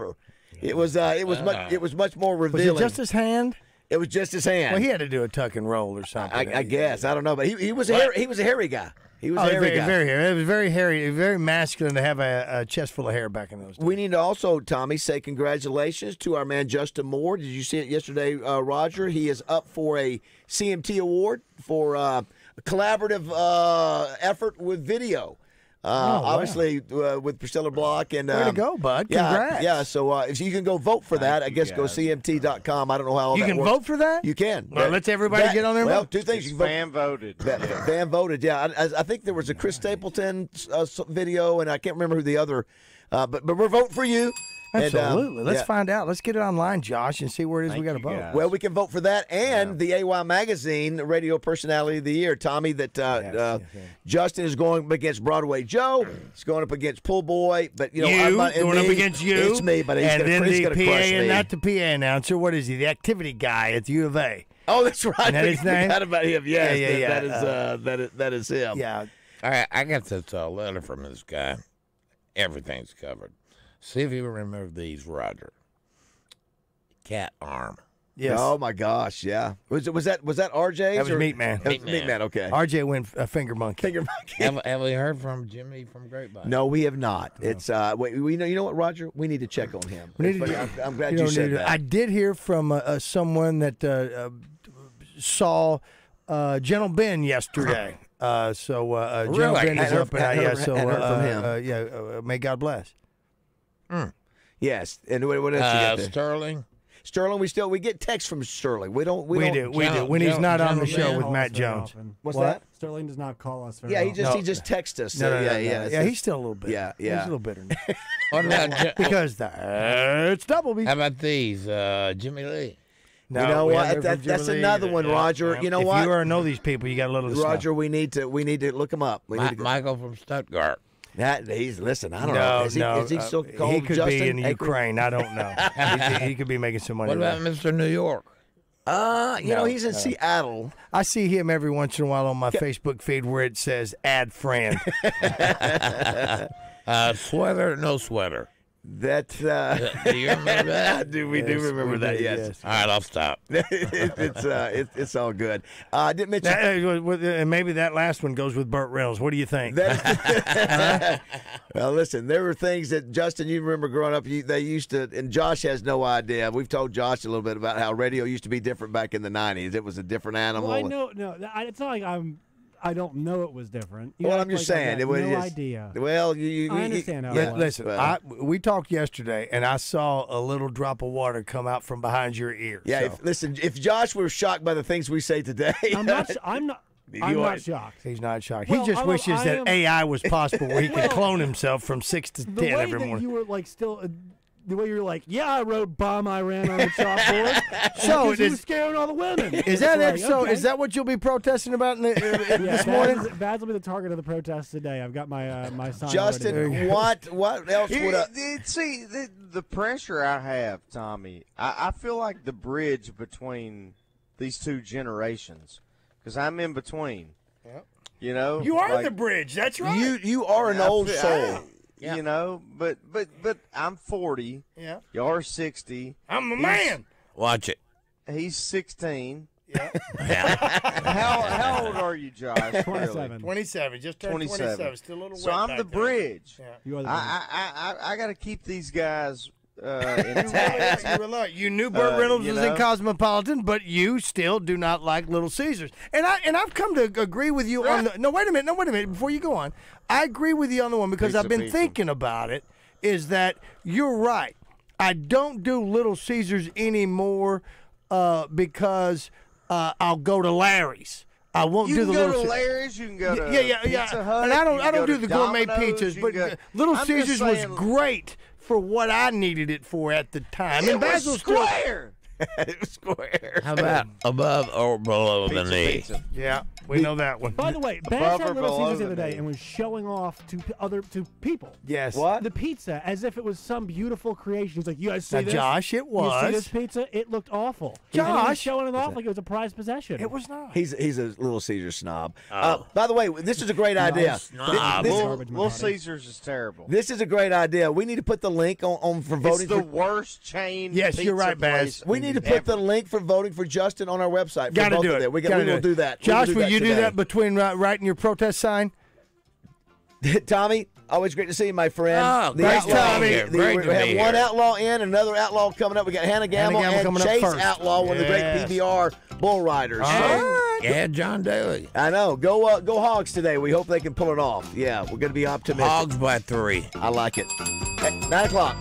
It was uh, it was much it was much more Was revealing. it just his hand? It was just his hand. Well, he had to do a tuck and roll or something. I, I guess I don't know, but he, he was a hairy, he was a hairy guy. He was Oh, a hairy very, guy. very hairy. It was very hairy, very masculine to have a, a chest full of hair back in those days. We need to also, Tommy, say congratulations to our man Justin Moore. Did you see it yesterday, uh, Roger? He is up for a C M T award for uh, a collaborative uh, effort with video. Uh, Oh, wow. obviously, uh, with Priscilla Block and Way to um, go, bud. Yeah, Congrats. yeah. So uh, if you can go vote for that, I guess go C M T dot com. I don't know how all You that can works. vote for that? You can. Well, That- let's everybody that- get on there and Well, vote. two things. It's you can vote. fan voted. That- Yeah. Fan voted, yeah. I, I think there was a Chris Stapleton uh, s- video, and I can't remember who the other. Uh, but but we're voting for you. And, um, Absolutely. Let's yeah. find out. Let's get it online, Josh, and see where it is we got to vote. Well, we can vote for that and the A Y Magazine Radio Personality of the Year, Tommy. That uh, uh, Justin is going up against Broadway Joe. He's going up against Pool Boy, but you know you I'm not, and going up me, against you. It's me, but he's and gonna, then he's the gonna P crush A, and me. not the P A announcer. What is he? The activity guy at the U of A. Oh, that's right. Isn't that his I name? forgot about him. Yes, yeah, yeah, that- yeah. that is uh, that is that is him. Yeah. All right, I got this uh, letter from this guy. Everything's covered. See if you remember these, Roger. Cat arm. Yes. Oh my gosh, yeah. Was it was that was that R J's? That was or? Meat Man. That was Meat Man. Okay. R J went uh, finger monkey. Finger monkey. Have, have we heard from Jimmy from Grapevine? No, we have not. It's uh, we, we know. You know what, Roger? We need to check on him. We need It's to- funny. I'm, I'm glad you you, don't said need to- that. I did hear from uh, uh, someone that uh, uh, saw uh, Gentle Ben yesterday. Uh, so uh, uh, Gentle Really? Ben is Hadn't heard- up and uh, hadn't yeah. heard- So hadn't heard from uh, him. uh, yeah. Uh, may God bless. Yes, and what, what else you Uh, got there? Sterling. Sterling, we still we get texts from Sterling. We don't. We, We, don't, do. We do. John- When he's John- not on the John show Ben with Call Matt us very Jones. often. What's What? that? Sterling does not call us very Yeah, he often. just No. he just texts us. No, So, no, no, yeah, no, yeah, no. it's yeah. just- He's still a little bit. Yeah, He's yeah. a little bitter now. What about Jo- because the, uh, it's Doubleby. How about these? Uh, Jimmy Lee. No, You know we what? haven't That- heard from that's Jubilee another either. one, Yeah, Roger. yeah. You know if what? you already know these people, you got a little to Roger, we need to we need to look him up. We need Mi- to go. Michael from Stuttgart. That he's listen. I don't no, know. Is he, no, is he uh, still called he could Justin be in Aker? Ukraine. I don't know. he, he could be making some money. What about there. Mister New York? Uh, you No, know he's in no. Seattle. I see him every once in a while on my Facebook feed where it says "add friend." Uh, sweater, no sweater. That uh, Do you remember that? do we do Yes, remember we that? do, Yes. yes. All right, I'll stop. it, it's uh, it, it's all good. Uh, I didn't mention. That, uh, with- and maybe that last one goes with Burt Reynolds. What do you think? That- well, listen, there were things that Justin, you remember growing up. You, they used to, and Josh has no idea. We've told Josh a little bit about how radio used to be different back in the nineties. It was a different animal. Well, I know. No, I- it's not like I'm. I don't know it was different. You Well, act I'm just like I saying got it was no just- idea. Well, you, you, I you- understand how yeah, it was. Listen, well, I, we talked yesterday, and I saw a little drop of water come out from behind your ear. yeah. so If, listen, if Josh were shocked by the things we say today, I'm not. sh- I'm not. You I'm are- not shocked. he's not shocked. Well, he just I'm- wishes I that am- A I was possible, where he could Well, clone himself from six to The ten way every that morning. you were like still. Uh, the way you're like, yeah, I wrote "bomb Iran" on the chalkboard. So because he is- was scaring all the women. Is It's that like, it? So okay. is that what you'll be protesting about in the, uh, Yeah, this Bads, morning? Bads will be the target of the protest today. I've got my uh, my sign. ready to Justin, go. what what else would Here, I? it- see the, the pressure I have, Tommy. I, I feel like the bridge between these two generations, because I'm in between. Yep. You know, You are like, the bridge. That's right. You you are an I old feel- soul. I- You know, but but but I'm forty. Yeah. Y'all are sixty. I'm a He's- man. Watch it. He's sixteen. Yeah. How how old are you, Josh? twenty-seven. twenty-seven. Just turned twenty-seven. twenty-seven. Still a little So wet I'm back the there. bridge. Yeah. You are the I I I, I got to keep these guys uh, intact. You realize- You knew Burt Uh, Reynolds you was in know? Cosmopolitan, but you still do not like Little Caesars. And I and I've come to agree with you on the. No, wait a minute. No, wait a minute. Before you go on, I agree with you on the one because Pizza, I've been pizza. thinking about it. Is that you're right? I don't do Little Caesars anymore uh, because uh, I'll go to Larry's. I won't You do can the go Little to Ce- Larry's. You can go to yeah, yeah, yeah. Pizza Hut. And I don't, you I can don't go do to the gourmet Domino's, pizzas, you but can go- Little I'm just Caesars was saying- great for what I needed it for at the time. It and was Basil's still, square. It was square. How about above or below the Pizza, knee? pizza. yeah, We know that one. By the way, Bass had Bumper Little below Caesars the the other day knee. and was showing off to p- other to people. Yes. What? The pizza, as if it was some beautiful creation. He's like, "You guys see Now, this? Josh, it You see was. this pizza? It looked awful." And he was Josh. showing it off like it was a prized possession. It was not. He's he's a Little Caesar snob. Oh. Uh, by the way, this is a great idea. snob. This, Little, Garbage Little money. Caesars is terrible. this is a great idea. We need to put the link on, on for It's voting the for. worst chain. Yes, you're pizza right, Baz. place We need to put the ever. link for voting for Justin on our website. For Got to both do of it. them. We, got, Gotta we will it. do that. We Josh, will will you do today. that between uh, writing your protest sign? Tommy, always great to see you, my friend. Oh, The great outlaw- to be here. the- Great we to have be one here. outlaw in, another outlaw coming up. We got Hannah Gamble Gamble and coming up Chase first. Outlaw, one of the great Yes. P B R bull riders. All So- right. Yeah, John Daly. I know. Go uh, go Hogs today. We hope they can pull it off. Yeah, we're going to be optimistic. Hogs by three. I like it. Hey, nine o'clock.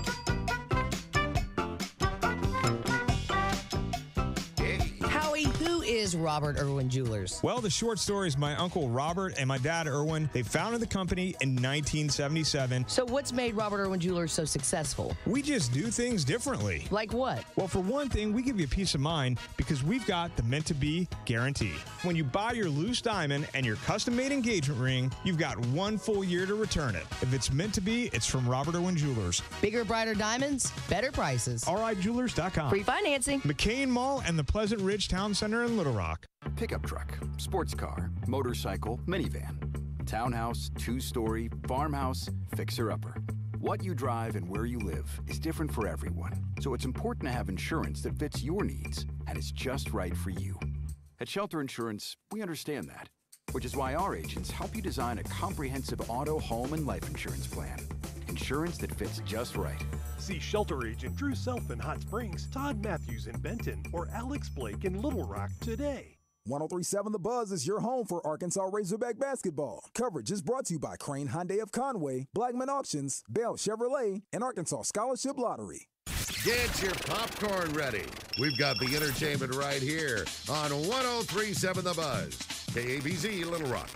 Howie, who is Robert Irwin Jewelers? Well, the short story is my uncle Robert and my dad Irwin. They founded the company in nineteen seventy-seven. So what's made Robert Irwin Jewelers so successful? We just do things differently. Like what? Well, for one thing, we give you peace of mind because we've got the meant to be guarantee. When you buy your loose diamond and your custom made engagement ring, you've got one full year to return it. If it's meant to be, it's from Robert Irwin Jewelers. Bigger, brighter diamonds, better prices. R I jewelers dot com. Free financing. McCain Mall and the Pleasant Ridge Town Center in Little Rock. Pickup truck, sports car, motorcycle, minivan, townhouse, two-story, farmhouse, fixer-upper. What you drive and where you live is different for everyone, so it's important to have insurance that fits your needs and is just right for you. At Shelter Insurance, we understand that, which is why our agents help you design a comprehensive auto, home, and life insurance plan. Insurance that fits just right. See Shelter Agent Drew Self in Hot Springs, Todd Matthews in Benton, or Alex Blake in Little Rock today. one oh three point seven The Buzz is your home for Arkansas Razorback basketball. Coverage is brought to you by Crane Hyundai of Conway, Blackman Auctions, Bell Chevrolet, and Arkansas Scholarship Lottery. Get your popcorn ready. We've got the entertainment right here on one oh three point seven The Buzz. K A B Z Little Rock.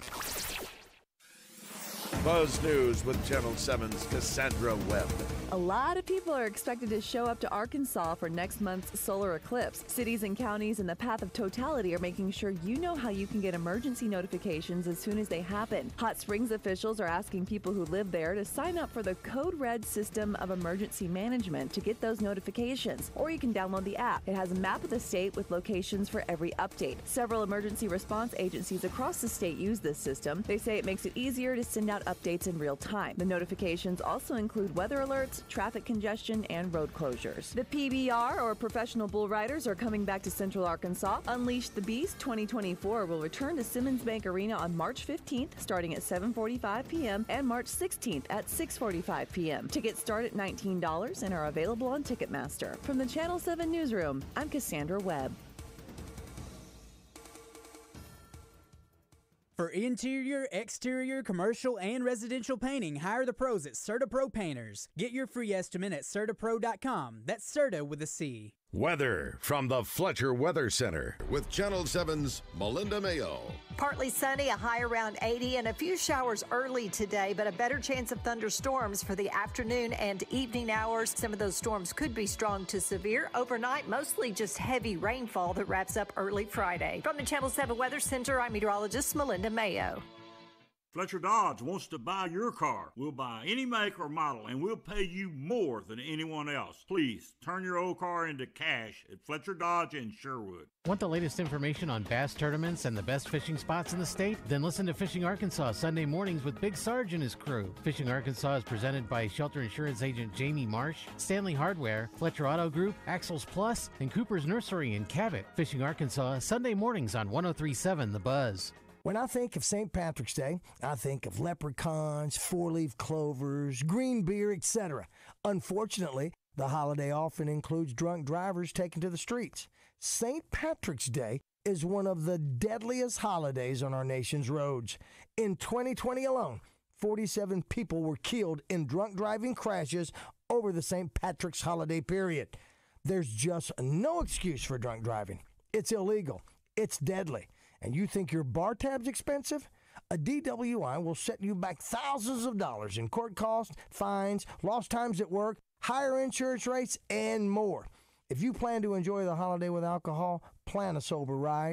Buzz News with Channel seven's Cassandra Webb. A lot of people are expected to show up to Arkansas for next month's solar eclipse. Cities and counties in the path of totality are making sure you know how you can get emergency notifications as soon as they happen. Hot Springs officials are asking people who live there to sign up for the Code Red system of emergency management to get those notifications. Or you can download the app. It has a map of the state with locations for every update. Several emergency response agencies across the state use this system. They say it makes it easier to send out updates in real time. The notifications also include weather alerts, traffic congestion, and road closures. The P B R, or Professional Bull Riders, are coming back to Central Arkansas. Unleash the Beast twenty twenty-four will return to Simmons Bank Arena on March fifteenth, starting at seven forty-five p.m. and March sixteenth at six forty-five p.m. Tickets start at nineteen dollars and are available on Ticketmaster. From the Channel seven Newsroom, I'm Cassandra Webb. For interior, exterior, commercial, and residential painting, hire the pros at CertaPro Painters. Get your free estimate at Certa Pro dot com. That's Certa with a C. Weather from the Fletcher Weather Center with Channel seven's Melinda Mayo. Partly sunny, a high around eighty, and a few showers early today, but a better chance of thunderstorms for the afternoon and evening hours. Some of those storms could be strong to severe. Overnight, mostly just heavy rainfall that wraps up early Friday. From the Channel seven Weather Center, I'm meteorologist Melinda Mayo. Fletcher Dodge wants to buy your car. We'll buy any make or model, and we'll pay you more than anyone else. Please turn your old car into cash at Fletcher Dodge in Sherwood. Want the latest information on bass tournaments and the best fishing spots in the state? Then listen to Fishing Arkansas Sunday mornings with Big Sarge and his crew. Fishing Arkansas is presented by Shelter Insurance agent Jamie Marsh, Stanley Hardware, Fletcher Auto Group, Axles Plus, and Cooper's Nursery in Cabot. Fishing Arkansas Sunday mornings on one oh three point seven The Buzz. When I think of Saint Patrick's Day, I think of leprechauns, four-leaf clovers, green beer, et cetera. Unfortunately, the holiday often includes drunk drivers taken to the streets. Saint Patrick's Day is one of the deadliest holidays on our nation's roads. In twenty twenty alone, forty-seven people were killed in drunk driving crashes over the Saint Patrick's holiday period. There's just no excuse for drunk driving. It's illegal. It's deadly. And you think your bar tab's expensive? A D W I will set you back thousands of dollars in court costs, fines, lost times at work, higher insurance rates, and more. If you plan to enjoy the holiday with alcohol, plan a sober ride.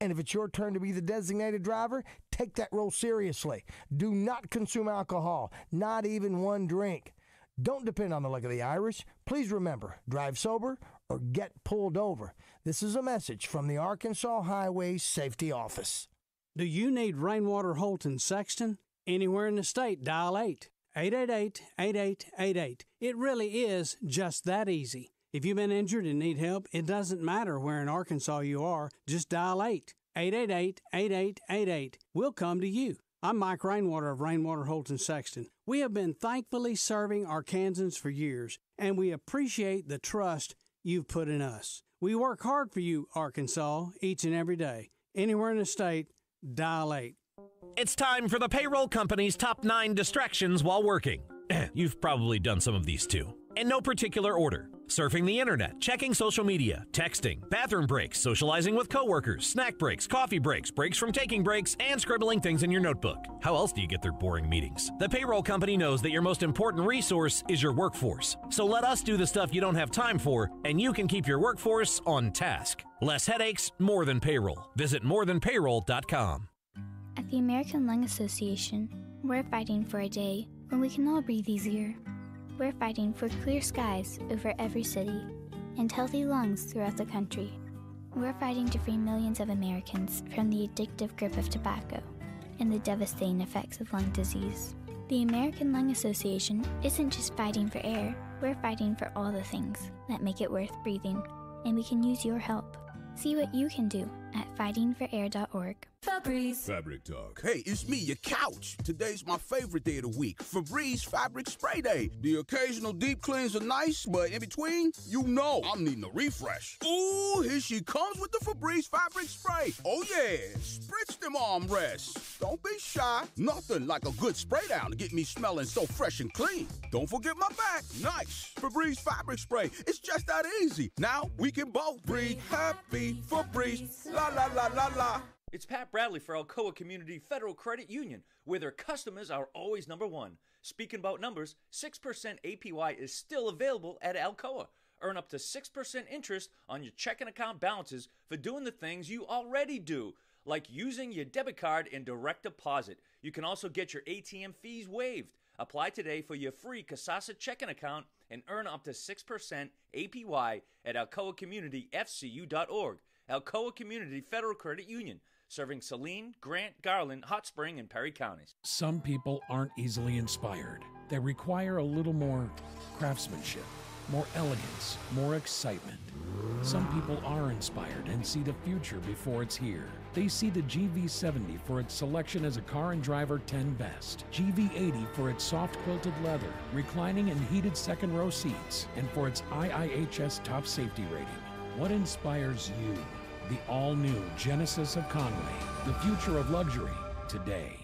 And if it's your turn to be the designated driver, take that role seriously. Do not consume alcohol, not even one drink. Don't depend on the luck of the Irish. Please remember, drive sober or get pulled over. This is a message from the Arkansas Highway Safety Office. Do you need Rainwater Holt in Sexton? Anywhere in the state, dial eight eight eight eight, eight eight eight eight. It really is just that easy. If you've been injured and need help, it doesn't matter where in Arkansas you are. Just dial eight eight eight eight, eight eight eight eight. We'll come to you. I'm Mike Rainwater of Rainwater Holt in Sexton. We have been thankfully serving Arkansans for years, and we appreciate the trust you've put in us. We work hard for you, Arkansas, each and every day. Anywhere in the state, dial eight. It's time for the payroll company's top nine distractions while working. You've probably done some of these too. In no particular order. Surfing the internet, checking social media, texting, bathroom breaks, socializing with coworkers, snack breaks, coffee breaks, breaks from taking breaks, and scribbling things in your notebook. How else do you get through boring meetings? The payroll company knows that your most important resource is your workforce. So let us do the stuff you don't have time for, and you can keep your workforce on task. Less headaches, more than payroll. Visit more than payroll dot com. At the American Lung Association, we're fighting for a day when we can all breathe easier. We're fighting for clear skies over every city and healthy lungs throughout the country. We're fighting to free millions of Americans from the addictive grip of tobacco and the devastating effects of lung disease. The American Lung Association isn't just fighting for air, we're fighting for all the things that make it worth breathing, and we can use your help. See what you can do at fighting for air dot org. Febreze. Fabric Talk. Hey, it's me, your couch. Today's my favorite day of the week. Febreze Fabric Spray Day. The occasional deep cleans are nice, but in between, you know I'm needing a refresh. Ooh, here she comes with the Febreze Fabric Spray. Oh yeah, spritz them armrests. Don't be shy. Nothing like a good spray down to get me smelling so fresh and clean. Don't forget my back. Nice. Febreze Fabric Spray. It's just that easy. Now we can both breathe happy. Febreze. La la la la la. It's Pat Bradley for Alcoa Community Federal Credit Union, where their customers are always number one. Speaking about numbers, six percent A P Y is still available at Alcoa. Earn up to six percent interest on your checking account balances for doing the things you already do, like using your debit card and direct deposit. You can also get your A T M fees waived. Apply today for your free Kasasa checking account and earn up to six percent A P Y at alcoa community f c u dot org. Alcoa Community Federal Credit Union, serving Saline, Grant, Garland, Hot Spring, and Perry counties. Some people aren't easily inspired. They require a little more craftsmanship, more elegance, more excitement. Some people are inspired and see the future before it's here. They see the G V seventy for its selection as a car and driver ten best, G V eighty for its soft quilted leather, reclining and heated second row seats, and for its I I H S top safety rating. What inspires you? The all-new Genesis of Conway, the future of luxury today.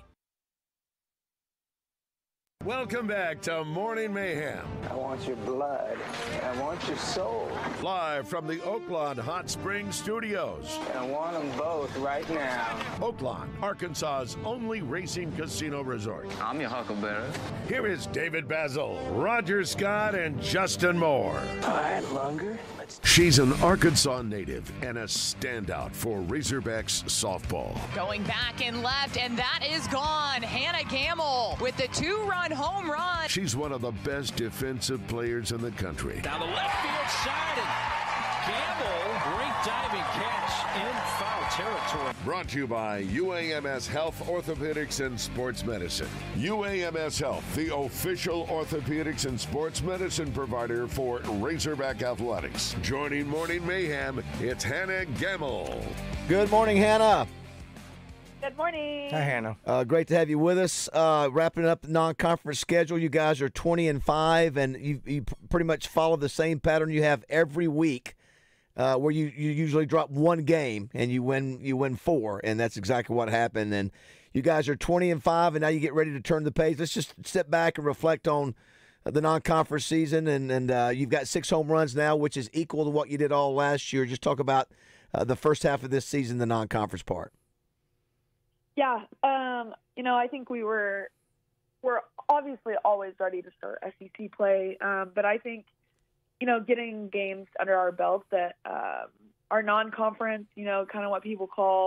Welcome back to Morning Mayhem. I want your blood. I want your soul. Live from the Oaklawn Hot Springs Studios. I want them both right now. Oaklawn, Arkansas's only racing casino resort. I'm your huckleberry. Here is David Basil, Roger Scott, and Justin Moore. All right, Lunger. She's an Arkansas native and a standout for Razorbacks softball. Going back and left, and that is gone. Hannah Gamble with the two-run home run. She's one of the best defensive players in the country. Down the left field side, and Gamble, great diving catch in foul territory. Brought to you by U A M S Health, Orthopedics, and Sports Medicine. U A M S Health, the official orthopedics and sports medicine provider for Razorback Athletics. Joining Morning Mayhem, it's Hannah Gamble. Good morning, Hannah. Good morning. Hi, Hannah. Uh, great to have you with us. Uh, wrapping up the non-conference schedule, you guys are twenty and five, and you, you pretty much follow the same pattern you have every week, uh, where you, you usually drop one game and you win you win four, and that's exactly what happened. And you guys are twenty and five, and now you get ready to turn the page. Let's just step back and reflect on the non-conference season, and and uh, you've got six home runs now, which is equal to what you did all last year. Just talk about uh, the first half of this season, the non-conference part. Yeah, um, you know, I think we were we're obviously always ready to start S E C play, um, but I think, you know, getting games under our belt that um, are non-conference, you know, kind of what people call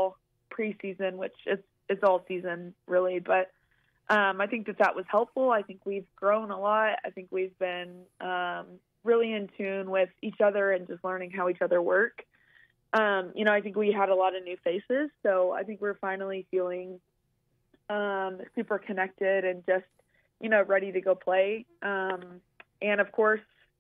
preseason, which is it's all season really, but um, I think that that was helpful. I think we've grown a lot. I think we've been um, really in tune with each other and just learning how each other work. Um, you know, I think we had a lot of new faces, so I think we're finally feeling um, super connected and just, you know, ready to go play. Um, and of course,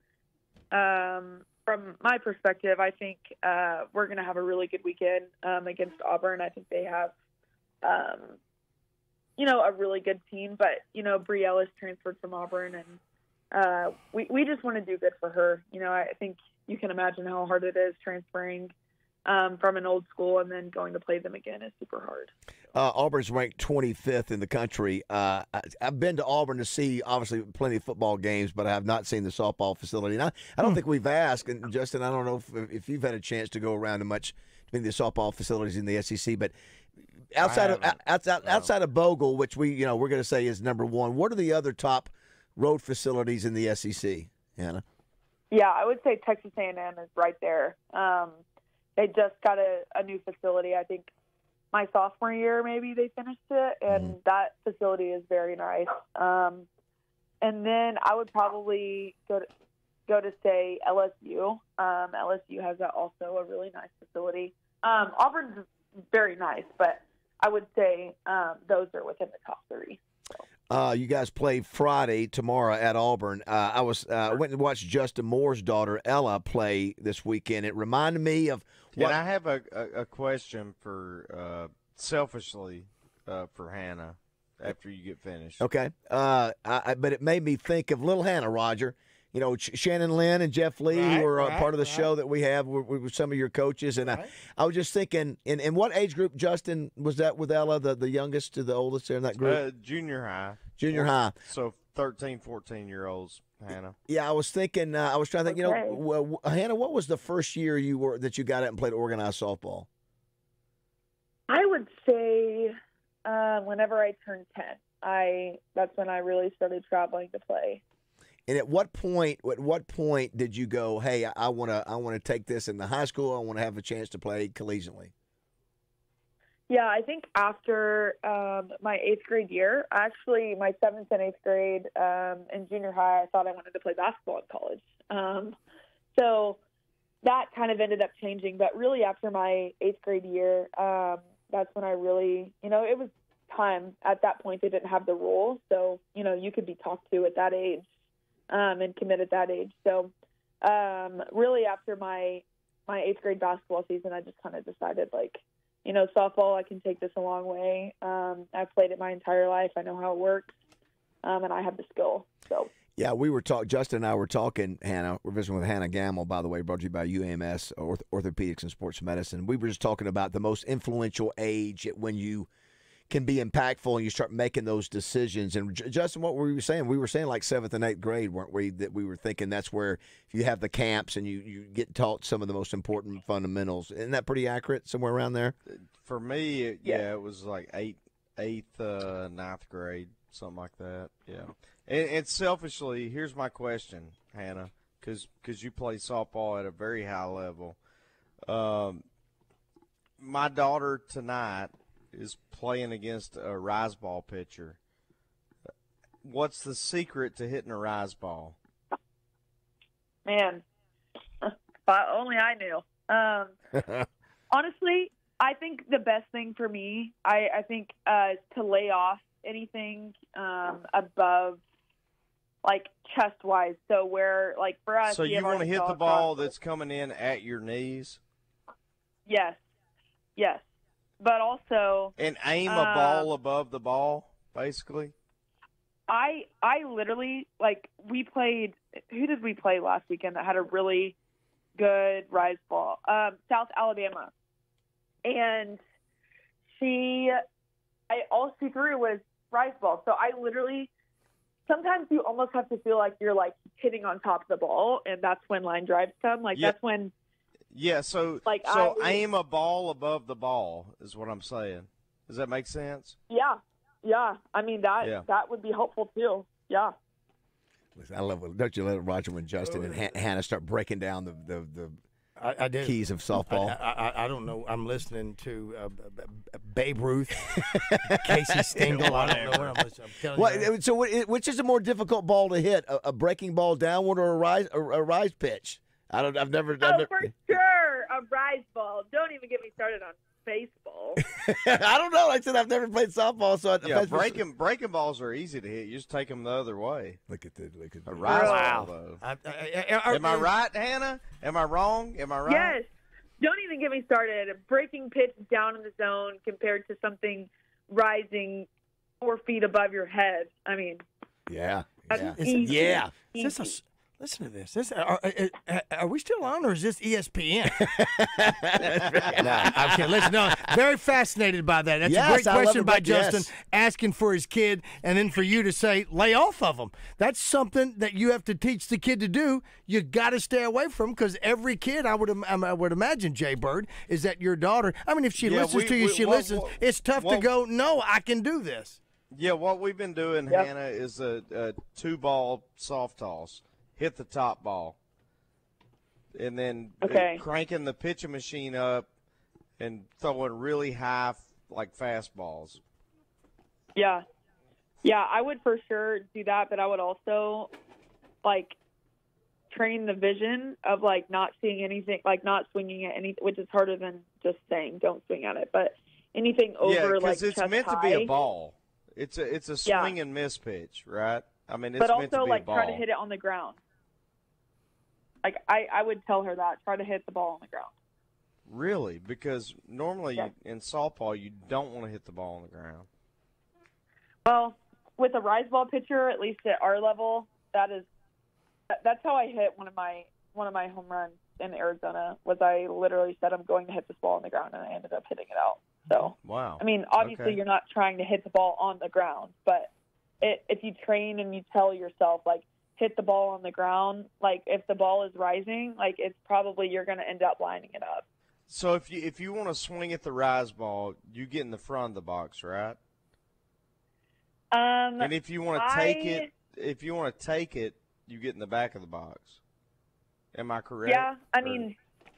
um, from my perspective, I think uh, we're going to have a really good weekend um, against Auburn. I think they have, um, you know, a really good team, but, you know, Bree Ellis transferred from Auburn, and uh, we, we just want to do good for her. You know, I think you can imagine how hard it is transferring Um, from an old school and then going to play them again is super hard. Uh, Auburn's ranked twenty-fifth in the country. Uh, I, I've been to Auburn to see, obviously, plenty of football games, but I have not seen the softball facility. And I, I don't think we've asked, and Justin, I don't know if, if you've had a chance to go around to much between the softball facilities in the S E C, but outside of outside, outside of Bogle, which we you know we're going to say is number one, what are the other top road facilities in the S E C, Hannah? Yeah, I would say Texas A and M is right there. Um, They just got a, a new facility. I think my sophomore year, maybe they finished it, and mm-hmm. that facility is very nice. Um, and then I would probably go to go to say L S U. Um, L S U has a, also a really nice facility. Um, Auburn's very nice, but I would say um, those are within the top three. Uh, you guys play Friday tomorrow at Auburn. Uh, I was uh, went and watched Justin Moore's daughter Ella play this weekend. It reminded me of. What, and I have a, a, a question for uh, selfishly uh, for Hannah after you get finished. Okay, uh, I, but it made me think of little Hannah, Roger. You know, Ch- Shannon Lynn and Jeff Lee, right, who are right, part of the right. show that we have with, with some of your coaches. And right. I, I was just thinking, in, in what age group, Justin, was that with Ella, the, the youngest to the oldest there in that group? Uh, junior high. Junior high. So thirteen, fourteen-year-olds, Hannah. Yeah, I was thinking, uh, I was trying to think, Okay. you know, w- w- Hannah, what was the first year you were that you got out and played organized softball? I would say uh, whenever I turned ten, I that's when I really started traveling to play. And at what point? At what point did you go, "Hey, I want to, I want to take this in the high school. I want to have a chance to play collegiately"? Yeah, I think after um, my eighth grade year, actually my seventh and eighth grade um, in junior high, I thought I wanted to play basketball in college. Um, so that kind of ended up changing. But really, after my eighth grade year, um, that's when I really, you know, it was time. At that point, they didn't have the rule, so you know, you could be talked to at that age. Um, and commit at that age. So um, really after my my eighth grade basketball season, I just kind of decided, like, you know, softball, I can take this a long way. Um, I've played it my entire life. I know how it works, um, and I have the skill. So yeah, we were talking, Justin and I were talking, Hannah, we're visiting with Hannah Gamble, by the way, brought to you by U A M S, Orth- Orthopedics and Sports Medicine. We were just talking about the most influential age when you can be impactful and you start making those decisions. And Justin, what were we saying? We were saying like seventh and eighth grade, weren't we? That we were thinking that's where you have the camps and you, you get taught some of the most important fundamentals. Isn't that pretty accurate? Somewhere around there? For me, it, yeah. yeah, it was like eighth, eighth, uh, ninth grade, something like that. Yeah. And, and selfishly, here's my question, Hannah, because because you play softball at a very high level. Um, my daughter tonight is playing against a rise ball pitcher. What's the secret to hitting a rise ball? Man, if only I knew. Um, honestly, I think the best thing for me, I, I think, uh, is to lay off anything um, above, like, chest-wise. So where, like, for us, so you want to hit the ball that's coming in at your knees? Yes, yes. But also, and aim a um, ball above the ball, basically. I I literally, like, we played. Who did we play last weekend that had a really good rise ball? Um, South Alabama, and she, I all she threw was rise ball. So I literally, sometimes you almost have to feel like you're like hitting on top of the ball, and that's when line drives come. Like yeah. that's when. Yeah, so like so I, aim a ball above the ball is what I'm saying. Does that make sense? Yeah, yeah. I mean that yeah. that would be helpful too. Yeah. Listen, I love it. Don't you let Roger and Justin and Han- Hannah start breaking down the the, the I, I do. keys of softball? I, I, I don't know. I'm listening to uh, Babe Ruth, Casey Stengel. I don't know what I'm, I'm telling What, you. so, what- which is a more difficult ball to hit, a, a breaking ball downward or a rise, a, a rise pitch? I don't. I've never. I've Oh, never for sure, a rise ball. Don't even get me started on baseball. I don't know. Like I said, I've never played softball, so I, Yeah, breaking breaking balls are easy to hit. You just take them the other way. Look at the look at a rise Wow. ball though. I, I, I, Am I right, Hannah? Am I wrong? Am I right? Yes. Don't even get me started. A breaking pitch down in the zone compared to something rising four feet above your head. I mean, Yeah. that's Yeah. easy. Yeah. Is this a s- listen to this. This are, are, are we still on, or is this E S P N? no, I'm kidding. Listen, no, very fascinated by that. That's Yes, a great I love question it, by but yes. Justin, asking for his kid, and then for you to say, lay off of them. That's something that you have to teach the kid to do. You got to stay away from, because every kid, I would im- I would imagine, Jay Bird, is that your daughter. I mean, if she Yeah, listens we- to you, we- she well, listens. well, it's tough well- to go, no, I can do this. Yeah, what we've been doing, Yep. Hannah, is a, a two ball soft toss. Hit the top ball. And then Okay. cranking the pitching machine up and throwing really high, like fastballs. Yeah. Yeah, I would for sure do that, but I would also, like, train the vision of, like, not seeing anything, like, not swinging at anything, which is harder than just saying don't swing at it. But anything over, yeah, like, because it's chest meant to high, be a ball. It's a it's a Yeah. swing and miss pitch, right? I mean, it's but meant to also, be like, a ball. try to hit it on the ground. Like, I, I would tell her that. Try to hit the ball on the ground. Really? Because normally Yeah. in softball, you don't want to hit the ball on the ground. Well, with a rise ball pitcher, at least at our level, that is that, that's how I hit one of my one of my home runs in Arizona. Was I literally said I'm going to hit this ball on the ground, and I ended up hitting it out. So, Wow. I mean, obviously Okay. you're not trying to hit the ball on the ground, but it, if you train and you tell yourself like hit the ball on the ground, like if the ball is rising, like it's probably you're going to end up lining it up. So if you if you want to swing at the rise ball, you get in the front of the box, right? Um, And if you want to take I- it, if you want to take it, you get in the back of the box. Am I correct? Yeah, I Or- mean,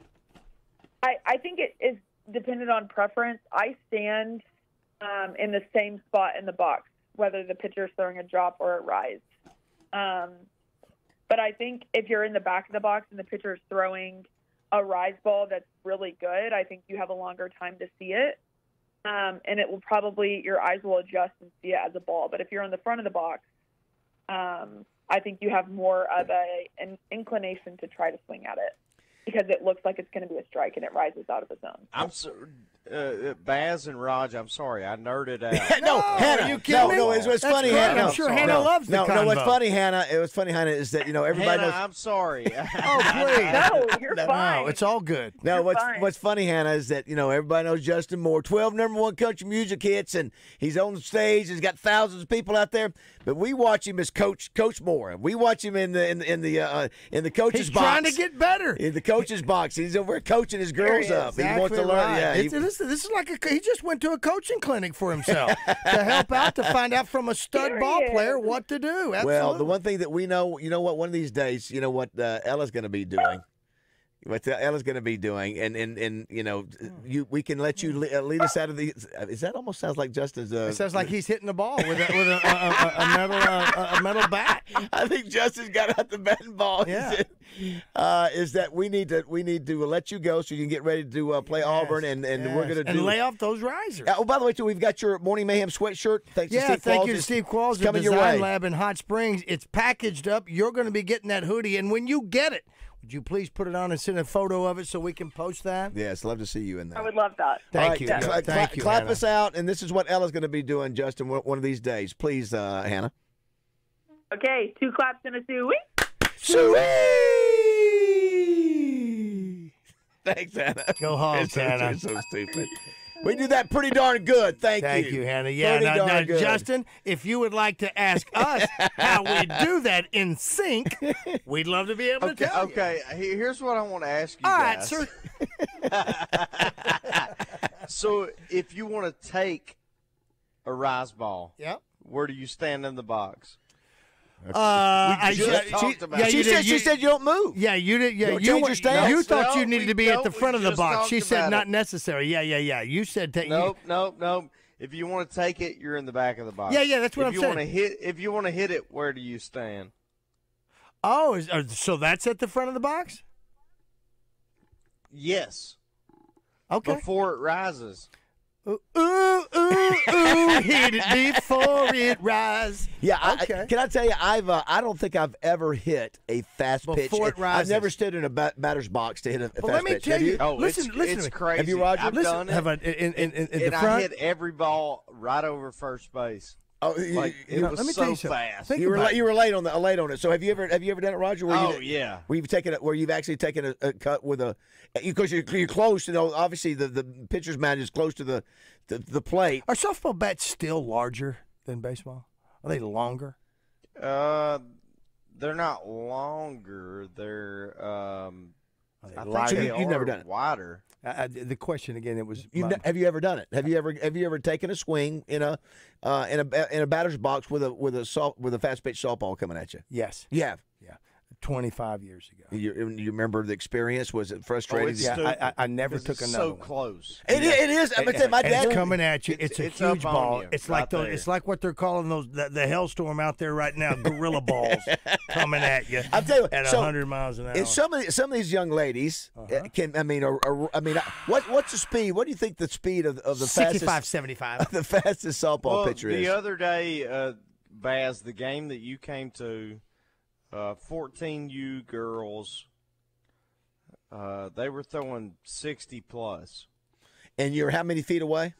I I think it is dependent on preference. I stand um, in the same spot in the box, whether the pitcher's throwing a drop or a rise. Um, but I think if you're in the back of the box and the pitcher's throwing a rise ball that's really good, I think you have a longer time to see it. Um, and it will probably, your eyes will adjust and see it as a ball. But if you're in the front of the box, um, I think you have more of a, an inclination to try to swing at it because it looks like it's going to be a strike and it rises out of the zone. I'm so, uh, Baz and Raj. I'm sorry, I nerded out. no, Hannah. are you kidding no, me? no, it's, what's That's funny, great. Hannah. I'm no, sure sorry. Hannah no, loves the no, no, what's convo. funny, Hannah, it was funny, Hannah, is that, you know, everybody Hannah, knows. I'm sorry. Oh, please. No, you're No, fine. No, it's all good. No, You're what's fine. what's funny, Hannah, is that you know everybody knows Justin Moore, twelve number one country music hits, and he's on the stage. He's got thousands of people out there, but we watch him as Coach Coach Moore. We watch him in the in the in the, uh, in the coach's He's box. trying to get better. In the coach's box, he's over there coaching his girls There he up. is. He wants to Exactly learn. right. Yeah, he- It's- listen, this is like a, he just went to a coaching clinic for himself to help out to find out from a stud There ball he is. player what to do. Absolutely. well, the one thing that we know, you know what, one of these days, you know what uh, Ella's going to be doing. What Ella's going to be doing, and, and, and you know, you we can let you le- uh, lead us out of the. Is that almost sounds like Justin's? Uh, it sounds like he's hitting the ball with a, with a, a, a, a metal uh, a metal bat. I think Justin's got out the batting ball. He Yeah. said, uh, is that we need to we need to let you go so you can get ready to uh, play Auburn, and, and we're Yes. going to and do lay off those risers. Uh, oh, by the way, too, we've got your Morning Mayhem sweatshirt. Thanks to Yeah, Steve thank Qualls. you to It's- Steve Qualls it's of coming your Design way. Lab in Hot Springs. It's packaged up. You're going to be getting that hoodie, and when you get it, would you please put it on and send a photo of it so we can post that? Yes, love to see you in there. I would love that. Thank All right, you. cla- Thank cla- you, Clap Hannah. us out, and this is what Ella's going to be doing, Justin, one one of these days. Please, uh, Hannah. Okay, two claps and a suey. Sweet! Thanks, Hannah. Go home, It's so- Hannah. it's so stupid. We do that pretty darn good. Thank, Thank you, Hannah. Yeah, Pretty now, darn now, good. Justin, if you would like to ask us how we do that in sync, we'd love to be able to Okay, tell you. okay. he- Here's what I want to ask you All right, guys. sir. So, if you want to take a rise ball, Yep. where do you stand in the box? That's, Uh, I, we just she, talked she, about yeah, it. you She did, said- you, she said you don't move. Yeah, you did. Yeah, You don't you, change were- your stance. you thought No, you needed we to be at the don't. front We of the just box. She talked said about not it. necessary. Yeah, yeah, yeah. You said take. Nope, nope, nope. If you want to take it, you're in the back of the box. Yeah, yeah, that's what if I'm you saying. Want to hit, if you want to hit it, where do you stand? Oh, is, uh, so that's at the front of the box? Yes. Okay. Before it rises. Ooh, ooh, ooh, ooh, hit it before it rises. Yeah, I, Okay. I, can I tell you, I've uh, I don't think I've ever hit a fast pitch. Before it I've rises. never stood in a bat, batter's box to hit a, a Well, fast let me pitch. tell Have you- Oh, Listen- it's, listen it's to me. crazy. Have you, Roger? I've Listen, done it. have a- in- in- in- in and the I front? hit every ball right over first base. Oh, you- like it you- was let me so tell you something. fast. you were la- you were late on the late on it. So have you ever have you ever done it, Roger? Where Oh, you, yeah. Where you've taken it where you've actually taken a, a cut with a because you're, you're close. You know, obviously the, the pitcher's mound is close to the, the the plate. Are softball bats still larger than baseball? Are they longer? Uh, they're not longer. They're um. I think lighter? they So you- you've are never done it? wider. Uh, uh, the question again, it was. You my- ne- have you ever done it? Have you ever have you ever taken a swing in a uh, in a in a batter's box with a with a soft, with a fast pitch softball coming at you? Yes. You have. Yeah. twenty-five years ago. You, you remember the experience? Was it frustrating? Oh, it's Yeah, stupid, I, I, I never 'cause took it's another so one. close. It, it is. I'm gonna say my And dad. it's coming at you. It's, It's- a it's up huge on ball. you, It's right like the, there. it's like what they're calling those the, the hellstorm out there right now, gorilla balls coming at you. I'll tell you what, at so, hundred miles an hour. And some of the, some of these young ladies uh, can. I mean, are, are, I mean, uh, what what's the speed? What do you think the speed of, of the sixty-five, fastest seventy-five. the fastest softball Well, pitcher the is? other day, uh, Baz, the game that you came to, uh, fourteen U girls, uh, they were throwing sixty plus. And you're how many feet away?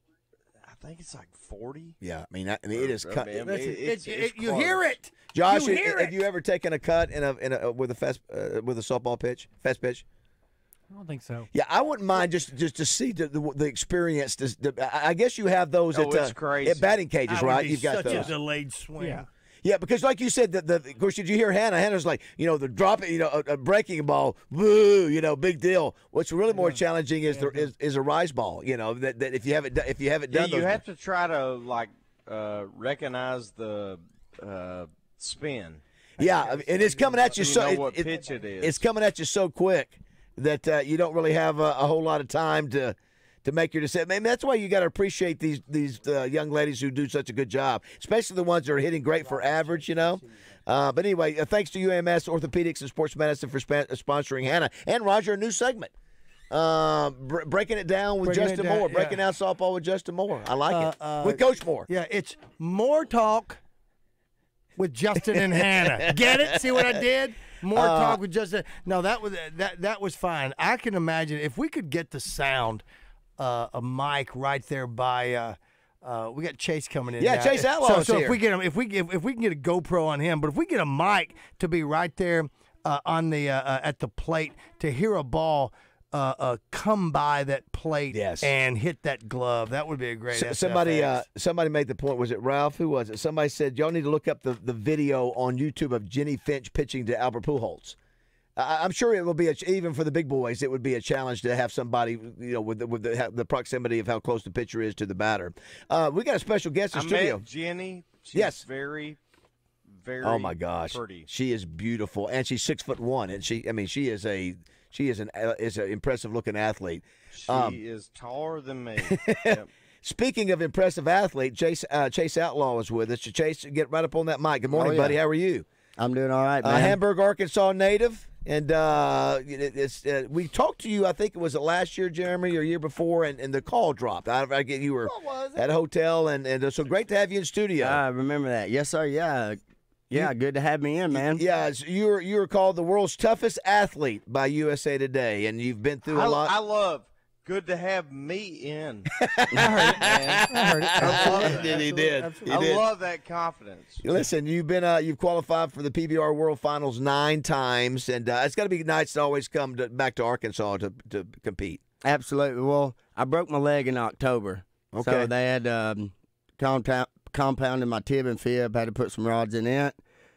I think it's like forty. Yeah, I mean, I, I mean, it is. I Cut, mean, it- it- it's- It- it's it- you hear close. it, Josh, You have- hear have it. you ever taken a cut in a, in a with a fast uh, with a softball pitch, fast pitch? I don't think so. Yeah, I wouldn't mind just just to see the the, the experience. To, the, I I guess you have those Oh, at, it's uh, crazy. at batting cages, That would right? be You've got such those. a delayed swing. Yeah. Yeah, because like you said, the, the, of course, did you hear Hannah? Hannah's like, you know, the drop, you know, a, a breaking ball, woo, you know, big deal. What's really more challenging is the is, is a rise ball. You know, that, that if you haven't do- if you haven't Yeah, done you those, have to try to like uh, recognize the uh, spin. yeah, I mean, and it's coming at you You so know it- what it- pitch it is. It's coming at you so quick that uh, you don't really have a, a whole lot of time to. To make your decision, maybe that's why you got to appreciate these these uh, young ladies who do such a good job, especially the ones that are hitting great for average, you know. Uh, but anyway, uh, thanks to U A M S Orthopedics and Sports Medicine for sp- sponsoring Hannah and Roger a new segment, uh, br- breaking it down with Breaking it Justin down, Moore, yeah. breaking down softball with Justin Moore. I like it Uh, uh, with Coach Moore. Yeah, it's more talk with Justin and Hannah. Get it? See what I did? More Uh, talk with Justin. No, that was that that was fine. I can imagine if we could get the sound, uh, a mic right there by. Uh, uh, we got Chase coming in. Yeah, now. Chase Outlaw So, is so here. if we get him, if we if, if we can get a GoPro on him, but if we get a mic to be right there uh, on the uh, uh, at the plate to hear a ball. Uh, uh, come by that plate Yes. and hit that glove. That would be a great. S- S F X. somebody uh, somebody made the point. Was it Ralph? Who was it? Somebody said y'all need to look up the, the video on YouTube of Jenny Finch pitching to Albert Pujols. I, I'm sure it will be a, even for the big boys. It would be a challenge to have somebody, you know, with the, with the, the proximity of how close the pitcher is to the batter. Uh, we got a special guest in I studio. met Jenny. She's Yes. very, very. Oh my gosh, pretty. she is beautiful, and she's six foot one, and she, I mean, she is a she is an uh, is an impressive looking athlete. She Um, is taller than me. Yep. Speaking of impressive athlete, Chase uh, Chase Outlaw is with us. Chase, get right up on that mic. Good morning, Oh, yeah. buddy. How are you? I'm doing all right, Uh, man. Hamburg, Arkansas native, and uh, it- it's uh, we talked to you. I think it was last year, Jeremy, or year before, and, and the call dropped. I, I get you were at a hotel, and and uh, so great to have you in studio. I remember that. Yes, sir. Yeah. Yeah, good to have me in, man. Yeah, so you were you were called the world's toughest athlete by U S A Today, and you've been through a I, lot. I love. Good to have me in. I heard it, man. I heard it. I love He did, he did. Absolutely. He I did. love that confidence. Listen, you've been uh, you've qualified for the P B R World Finals nine times, and uh, it's got to be nice to always come to, back to Arkansas to to compete. Absolutely. Well, I broke my leg in October. Okay. So they had um, compound, compounded my tib and fib, had to put some rods in it.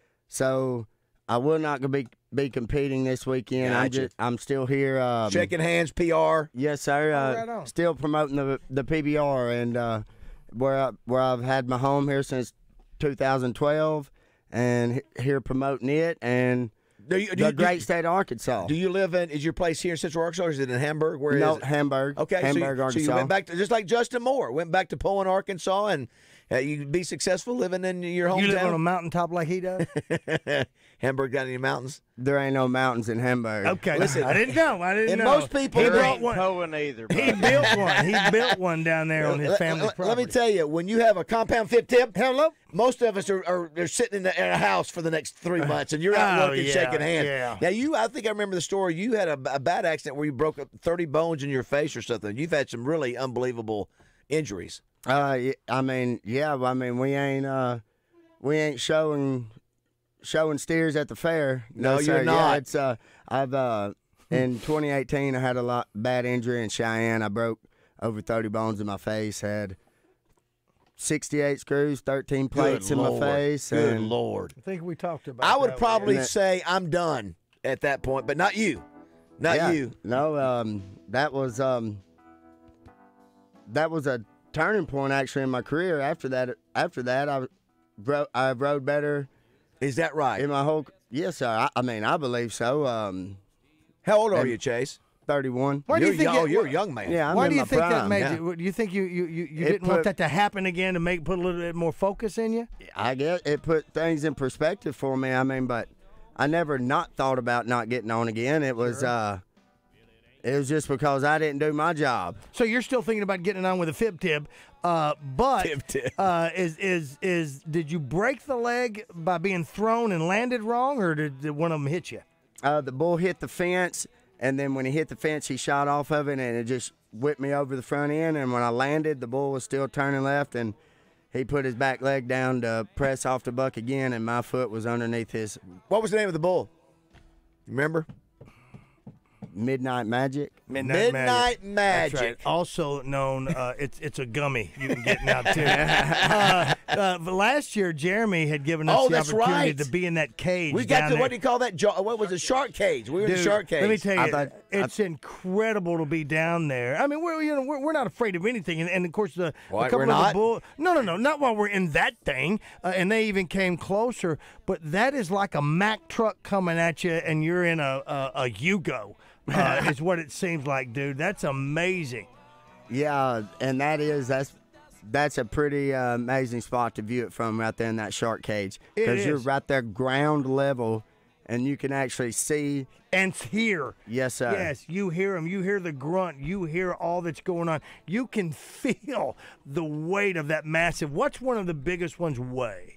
So I will not be be competing this weekend. I'm Gotcha. just I'm still here. Um, Shaking hands, P R. Yes, sir. Uh, right on. Still promoting the the P B R and uh, where I, where I've had my home here since two thousand twelve, and he- here promoting it and Do you, do the you, great do, state of Arkansas. do you live in? Is your place here in Central Arkansas, or is it in Hamburg? Where no, is it? Hamburg. Okay, Hamburg, so you, Arkansas. so you went back to just like Justin Moore went back to Poland, Arkansas, and uh, you could be successful living in your hometown. You live on a mountaintop like he does? Hamburg got any mountains? There ain't no mountains in Hamburg. Okay, Listen, I didn't know. I didn't and know. most people he there built ain't one. Poland either. He buddy. built one. He built one down there on his Let- family's let, property. let me tell you, when you have a compound fit tip, hello, most of us are, are they're sitting in, the, in a house for the next three months, and you're out Oh, working, yeah, shaking hands. yeah. Now, you, I think I remember the story. You had a, a bad accident where you broke up thirty bones in your face or something. You've had some really unbelievable injuries. Uh, y- I mean, yeah. I mean, we ain't uh, we ain't showing showing steers at the fair. No, sir. you're Yeah, not. it's uh, I've uh, in twenty eighteen, I had a lot bad injury in Cheyenne. I broke over thirty bones in my face. Had sixty-eight screws, thirteen plates Good in Lord. my face. Good and Lord. I think we talked about. I would that probably And it- say I'm done at that point, but not you. Not yeah, you. No, um, that was um, that was a turning point actually in my career. After that, after that, I rode, I rode better. Is that right? In my whole yes, sir. I, I mean, I believe so. Um, How old are and- you, Chase? thirty-one. Why do you You're think young- it- you're a young man. Yeah, I'm Why in do you my think that prime. made Yeah. you? Do you think you you, you, you It didn't want put- that to happen again to make put a little bit more focus in you? I guess it put things in perspective for me. I mean, but I never not thought about not getting on again. It was uh, it was just because I didn't do my job. So you're still thinking about getting on with a fib tib, uh, but Fib tib. Uh, is is is did you break the leg by being thrown and landed wrong, or did, did one of them hit you? Uh, the bull hit the fence, and then when he hit the fence, he shot off of it, and it just whipped me over the front end. And when I landed, the bull was still turning left, and he put his back leg down to press off the buck again, and my foot was underneath his. What was the name of the bull? Remember? Midnight Magic. Midnight That's Magic. right. Also known, uh, it's it's a gummy you can get now too. uh, uh, but last year, Jeremy had given us Oh, the that's opportunity right. to be in that cage. We got down to, there. what do you call that? Jo- What was it? Shark cage. We were in Dude, the shark cage. Let me tell you, I thought- it's incredible to be down there. I mean, we're you know we're, we're not afraid of anything, and, and of course the Why, a couple we're of not? the bull. No, no, no, not while we're in that thing, uh, and they even came closer. But that is like a Mack truck coming at you, and you're in a a, a Yugo. Uh, is what it seems like, dude. That's amazing. Yeah, and that is that's that's a pretty uh, amazing spot to view it from right there in that shark cage It because you're is. right there ground level, and you can actually see. And hear. Yes, sir. Yes, you hear them. You hear the grunt. You hear all that's going on. You can feel the weight of that massive. What's one of the biggest ones weigh?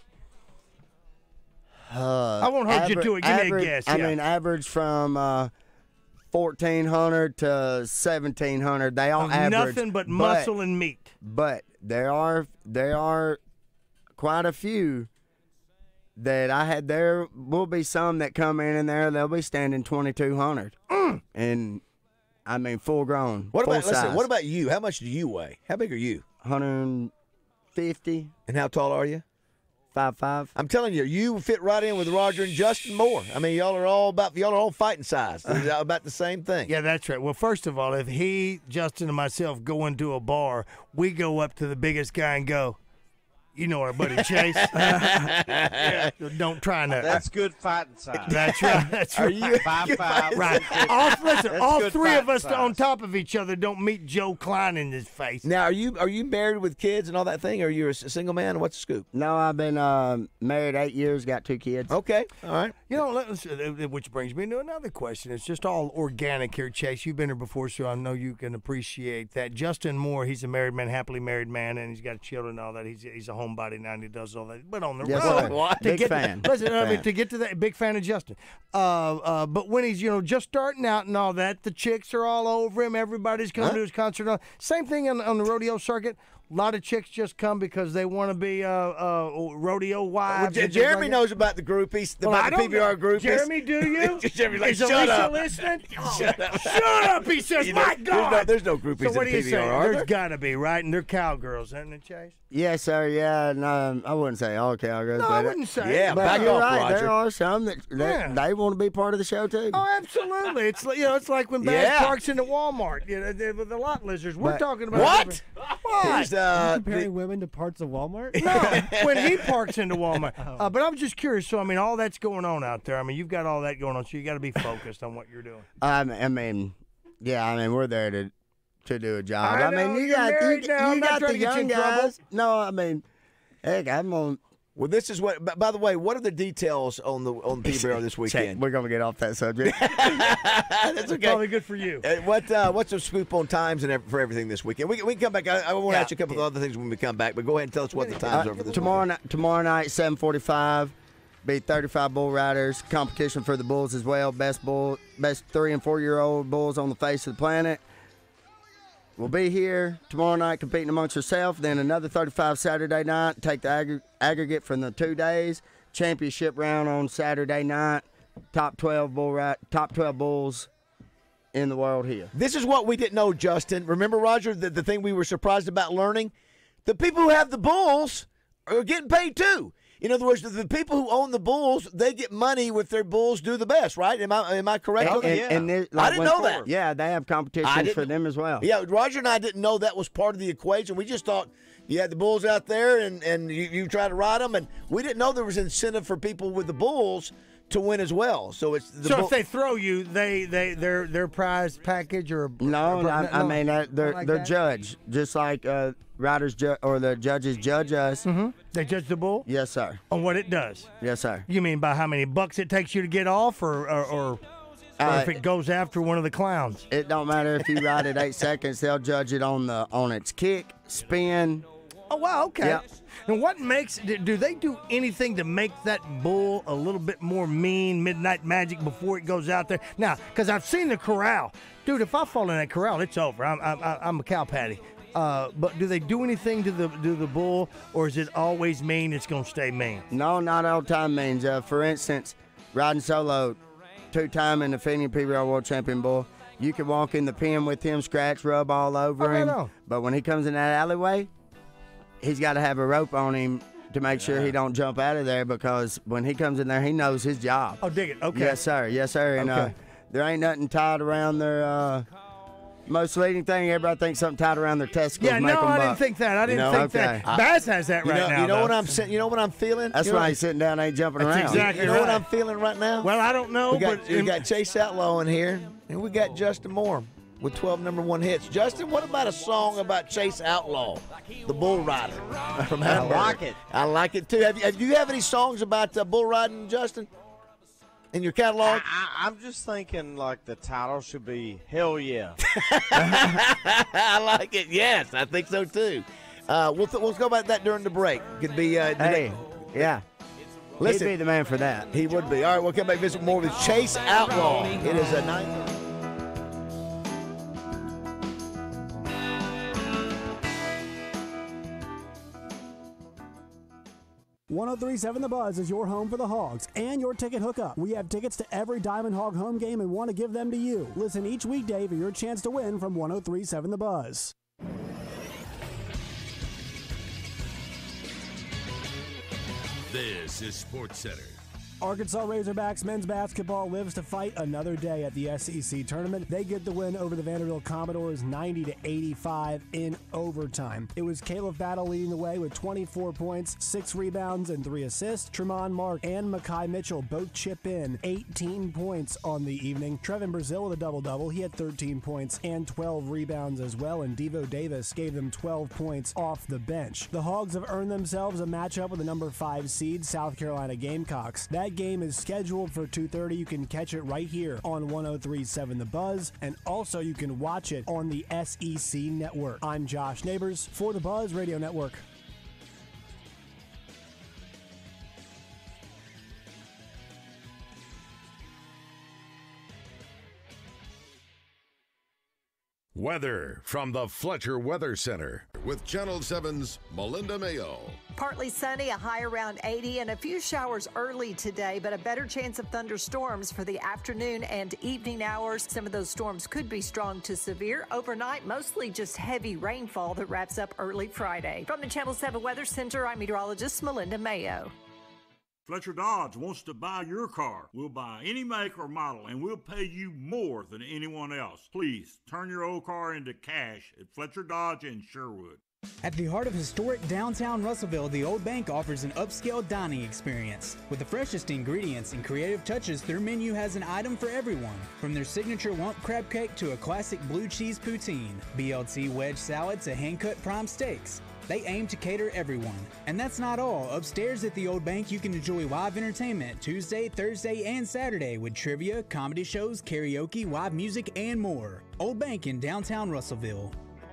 Uh, I won't hold you to it. Give me a average- guess, I yeah. mean, average from uh, fourteen hundred to seventeen hundred. They all Of average nothing but muscle and meat. But there are there are quite a few that I had. There will be some that come in and there they'll be standing twenty two hundred, Mm. and I mean full grown. What full about listen? size. What about you? How much do you weigh? How big are you? one hundred fifty. And how tall are you? Five five. I'm telling you, you fit right in with Roger and Justin Moore. I mean, y'all are all about y'all are all fighting size. They're about the same thing. Yeah, that's right. Well, first of all, if he, Justin, and myself go into a bar, we go up to the biggest guy and go, you know our buddy Chase. Yeah, don't try that. That's good fighting size. That's right. That's Are right. you- Five, five, Right. six, six. All, listen, That's all good three of fighting us size. on top of each other don't meet Joe Klein in his face. Now, are you are you married with kids and all that thing? Or are you a s- single man? What's the scoop? No, I've been uh, married eight years, got two kids. Okay, all right. You know, let's, uh, which brings me to another question. It's just all organic here, Chase. You've been here before, so I know you can appreciate that. Justin Moore, he's a married man, happily married man, and he's got children and all that. He's he's a homebody now, and he does all that. But on the Yes, road, sir. to Big get fan. To, listen, Big I mean, fan. to get to that, big fan of Justin. Uh, uh, but when he's you know just starting out and all that, the chicks are all over him. Everybody's coming Huh? to his concert. Same thing on, on the rodeo circuit. A lot of chicks just come because they want to be uh, uh, rodeo wives. Well, and J- things Jeremy like that. knows about the groupies, Well, about I the don't P B R know. groupies. Jeremy, do you? Jeremy's like, Is shut Alicia up. listening? Shut up. Shut up, he says, You know, my there's God. no- there's no groupies So what in do you P B say? R, are There's there? got to be, right? And they're cowgirls, isn't it, Chase? Yes, sir. Yeah, Yeah, no, I wouldn't say all cowgirls. No, but I wouldn't say. Yeah, but back you're off, right. Roger. There are some that, that Yeah. they want to be part of the show too. Oh, absolutely. It's like, you know, it's like when Bass Yeah. parks into Walmart. You know, they- with the lot lizards. We're But- talking about What? different- What? Here's, uh, comparing the- women to parts of Walmart? No, when he parks into Walmart. Uh, but I'm just curious. So, I mean, all that's going on out there. I mean, you've got all that going on, so you got to be focused on what you're doing. Um, I mean, yeah, I mean, we're there to to do a job. I I, know, mean, you you're got married you, now. you I'm not got trying the to get you young in trouble. guys. No, I mean, heck, I'm on. Well, this is what. By the way, what are the details on the on Peterborough this Check. weekend? We're gonna get off that subject. That's okay. Probably good for you. Uh, what uh, what's the scoop on times and ev- for everything this weekend? We, can- we can come back. I, I want to Yeah. ask you a couple of other things when we come back, but go ahead and tell us what the times Uh, are for this tomorrow weekend. night, tomorrow night, seven forty-five. Be thirty-five bull riders. Competition for the bulls as well. Best bull, best three and four year old bulls on the face of the planet. We'll be here tomorrow night competing amongst yourself. Then another thirty-five Saturday night. Take the aggr- aggregate from the two days. Championship round on Saturday night. Top twelve bull ri- top twelve bulls in the world here. This is what we didn't know, Justin. Remember, Roger, the, the thing we were surprised about learning? The people who have the bulls are getting paid too. In other words, the, the people who own the bulls, they get money with their bulls do the best, right? Am I am I correct? And, on that? and, and there- I like didn't when- know that. Yeah, they have I competitions didn't- for them as well. Yeah, Roger and I didn't know that was part of the equation. We just thought you had the bulls out there and, and you, you try to ride them, and we didn't know there was incentive for people with the bulls to win as well. So it's the So bull- if they throw you, they they their their prize package or No, or- I, I no, mean uh, they're like they're that? judged just like uh, riders ju- or the judges judge us. Mm-hmm. They judge the bull Yes, sir. on what it does. Yes, sir. You mean by how many bucks it takes you to get off, or or, or, or Uh, if it goes after one of the clowns? It don't matter if you ride it eight seconds; they'll judge it on the on its kick, spin. Oh wow, okay. Yep. And what makes do do they do anything to make that bull a little bit more mean, Midnight Magic, before it goes out there? Now, because I've seen the corral, dude. If I fall in that corral, it's over. I'm I'm, I'm a cow patty. Uh, but do they do anything to the to the bull, or is it always mean? It's gonna stay mean. No, not all time means. Uh, for instance, riding solo, two-time and defending P B R World Champion bull. You can walk in the pen with him, scratch, rub all over Oh, right him. on. But when he comes in that alleyway, he's got to have a rope on him to make sure he don't jump out of there, because when he comes in there, he knows his job. Oh, dig it. Okay. Yes, sir. Yes, sir. And uh, Okay. there ain't nothing tied around their. Uh, most leading thing, everybody thinks something tied around their testicles. Yeah, make no, them I buck. didn't think that. I didn't You know? think Okay. that. Bass has that you right know, now. You know though. what I'm saying? You know what I'm feeling? That's you know, why he's sitting down, ain't jumping That's around. exactly You know right. what I'm feeling right now? Well, I don't know, we got, but we it- got Chase Outlaw in here, and we got Justin Moore with twelve number one hits. Justin, what about a song about Chase Outlaw, the bull rider from I Hamburg? like it. I like it too. Have you, have, do you have any songs about uh, bull riding, Justin, in your catalog? I, I'm just thinking like the title should be "Hell Yeah." I like it. Yes, I think so too. Uh, we'll th- we'll go about that during the break. Could be. Uh, Hey, yeah. Listen, He'd be the man for that. he would be. All right, we'll come back and visit more with Chase Outlaw. It is a nine. one oh three point seven The Buzz is your home for the Hogs and your ticket hookup. We have tickets to every Diamond Hog home game and want to give them to you. Listen each weekday for your chance to win from one oh three point seven The Buzz. This is Sports Center. Arkansas Razorbacks men's basketball lives to fight another day at the S E C tournament. They get the win over the Vanderbilt Commodores ninety to eighty-five in overtime. It was Caleb Battle leading the way with twenty-four points, six rebounds, and three assists. Tremont Mark and Makai Mitchell both chip in eighteen points on the evening. Trevin Brazil with a double-double. He had thirteen points and twelve rebounds as well, and Devo Davis gave them twelve points off the bench. The Hogs have earned themselves a matchup with the number five seed, South Carolina Gamecocks. That game is scheduled for two thirty. You can catch it right here on one oh three point seven The Buzz, and also you can watch it on the S E C Network. I'm Josh Neighbors for the Buzz Radio Network. Weather from the Fletcher Weather Center with Channel seven's Melinda Mayo. Partly sunny, a high around eighty, and a few showers early today, but a better chance of thunderstorms for the afternoon and evening hours. Some of those storms could be strong to severe. Overnight, mostly just heavy rainfall that wraps up early Friday. From the Channel seven Weather Center, I'm meteorologist Melinda Mayo. Fletcher Dodge wants to buy your car. We'll buy any make or model, and we'll pay you more than anyone else. Please turn your old car into cash at Fletcher Dodge in Sherwood. At the heart of historic downtown Russellville, the Old Bank offers an upscale dining experience. With the freshest ingredients and creative touches, their menu has an item for everyone. From their signature lump crab cake to a classic blue cheese poutine, B L T wedge salad to hand-cut prime steaks. They aim to cater everyone. And that's not all. Upstairs at the Old Bank, you can enjoy live entertainment Tuesday, Thursday, and Saturday with trivia, comedy shows, karaoke, live music, and more. Old Bank in downtown Russellville.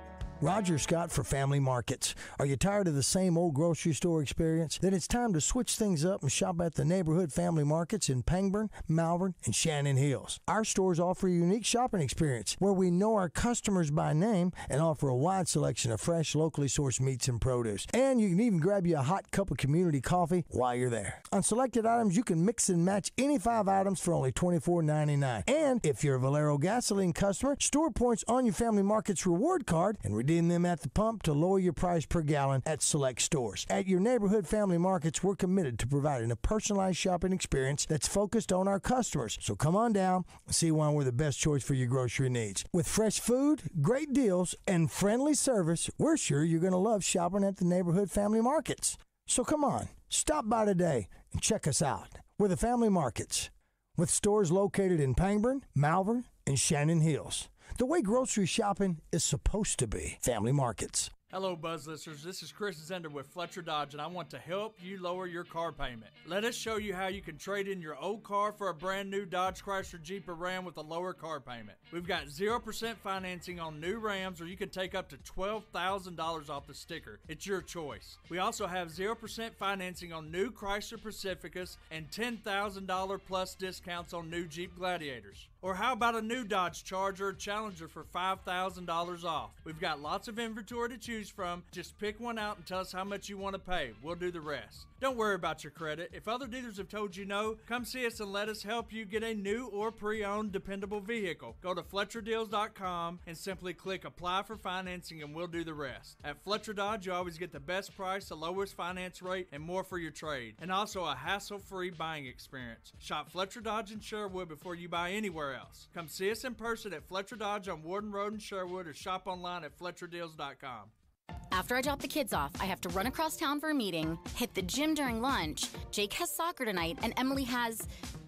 Roger Scott for Family Markets. Are you tired of the same old grocery store experience? Then it's time to switch things up and shop at the neighborhood family markets in Pangburn, Malvern, and Shannon Hills. Our stores offer a unique shopping experience where we know our customers by name and offer a wide selection of fresh, locally sourced meats and produce. And you can even grab you a hot cup of community coffee while you're there. On selected items, you can mix and match any five items for only twenty-four ninety-nine. And if you're a Valero gasoline customer, store points on your Family Markets reward card and redeem them at the pump to lower your price per gallon at select stores. At your neighborhood Family Markets, we're committed to providing a personalized shopping experience that's focused on our customers. So come on down and see why we're the best choice for your grocery needs. With fresh food, great deals, and friendly service, we're sure you're going to love shopping at the neighborhood Family Markets. So come on, stop by today and check us out. We're the Family Markets, with stores located in Pangburn, Malvern, and Shannon Hills. The way grocery shopping is supposed to be. Family Markets. Hello, Buzz listeners. This is Chris Zender with Fletcher Dodge, and I want to help you lower your car payment. Let us show you how you can trade in your old car for a brand new Dodge Chrysler Jeep or Ram with a lower car payment. We've got zero percent financing on new Rams, or you can take up to twelve thousand dollars off the sticker. It's your choice. We also have zero percent financing on new Chrysler Pacificas and ten thousand dollars plus discounts on new Jeep Gladiators. Or how about a new Dodge Charger or Challenger for five thousand dollars off? We've got lots of inventory to choose from. Just pick one out and tell us how much you want to pay. We'll do the rest. Don't worry about your credit. If other dealers have told you no, come see us and let us help you get a new or pre-owned dependable vehicle. Go to Fletcher Deals dot com and simply click Apply for Financing and we'll do the rest. At Fletcher Dodge, you always get the best price, the lowest finance rate, and more for your trade. And also a hassle-free buying experience. Shop Fletcher Dodge in Sherwood before you buy anywhere else. Come see us in person at Fletcher Dodge on Warden Road in Sherwood or shop online at Fletcher Deals dot com. After I drop the kids off, I have to run across town for a meeting, hit the gym during lunch. Jake has soccer tonight, and Emily has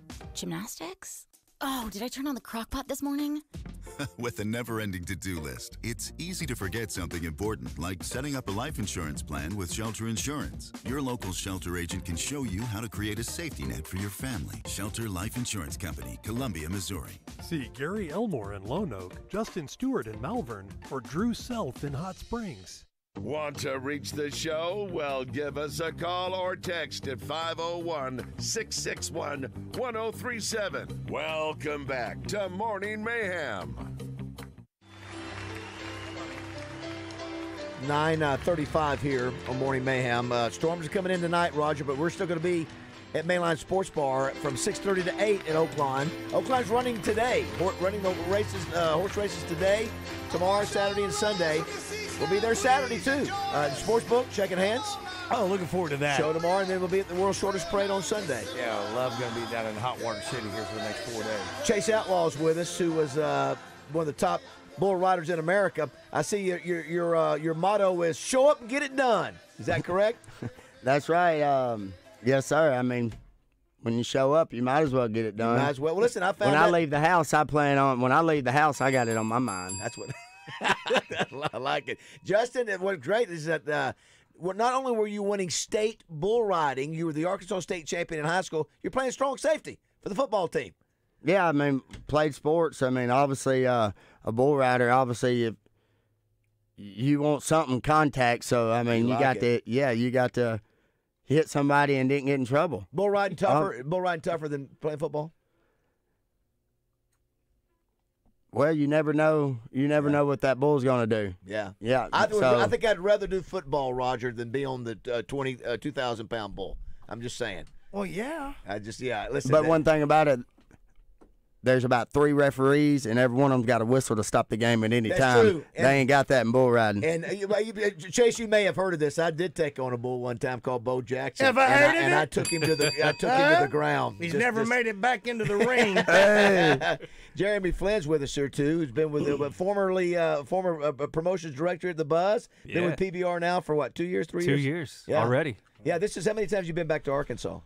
gymnastics? Oh, did I turn on the crock pot this morning? With a never-ending to-do list, it's easy to forget something important, like setting up a life insurance plan with Shelter Insurance. Your local Shelter agent can show you how to create a safety net for your family. Shelter Life Insurance Company, Columbia, Missouri. See Gary Elmore in Lone Oak, Justin Stewart in Malvern, or Drew Self in Hot Springs. Want to reach the show? Well, give us a call or text at five oh one, six six one, one oh three seven. Welcome back to Morning Mayhem. nine thirty-five here on Morning Mayhem. Uh, storms are coming in tonight, Roger, but we're still going to be at Mainline Sports Bar from six thirty to eight at Oaklawn. Oaklawn's running today, running the races, uh, horse races today, tomorrow, Saturday, and Sunday. We'll be there Saturday, too. Uh, the sports book, checking hands. Oh, looking forward to that. Show tomorrow, and then we'll be at the World's Shortest Parade on Sunday. Yeah, Love's going to be down in Hot Water City here for the next four days. Chase Outlaw's with us, who was uh, one of the top bull riders in America. I see your your your, uh, your motto is show up and get it done. Is that correct? That's right. Um, yes, sir. I mean, when you show up, you might as well get it done. You might as well. Well, listen, I found when that- I leave the house, I plan on. When I leave the house, I got it on my mind. That's what. I like it, Justin. What's great is that uh, well, not only were you winning state bull riding, you were the Arkansas State champion in high school. You're playing strong safety for the football team. Yeah, I mean, played sports. I mean, obviously, uh, a bull rider. Obviously, if you want something contact, so I mean, You you, like got it. to. Yeah, you got to hit somebody and didn't get in trouble. Bull riding tougher. Um, bull riding tougher than playing football. Well, you never know. You never know what that bull's going to do. Yeah. Yeah. I, th- so, I think I'd rather do football, Roger, than be on the uh, twenty, uh, two thousand pound bull. I'm just saying. Well, yeah. I just, yeah, listen. But that, one thing about it, there's about three referees, and every one of them's got a whistle to stop the game at any That's time. true. And, they ain't got that in bull riding. And, uh, you, you, Chase, you may have heard of this. I did take on a bull one time called Bo Jackson. Have I and heard I, of and it? I took him to the, I took him to the ground. He's Just- never just- made it back into the ring. Hey. Jeremy Flynn's with us here too. Who's been with uh, formerly uh, former uh, promotions director at the Buzz. Been Yeah. with P B R now for what? Two years, three Two years. years Yeah. already. Yeah. This is how many times you've been back to Arkansas?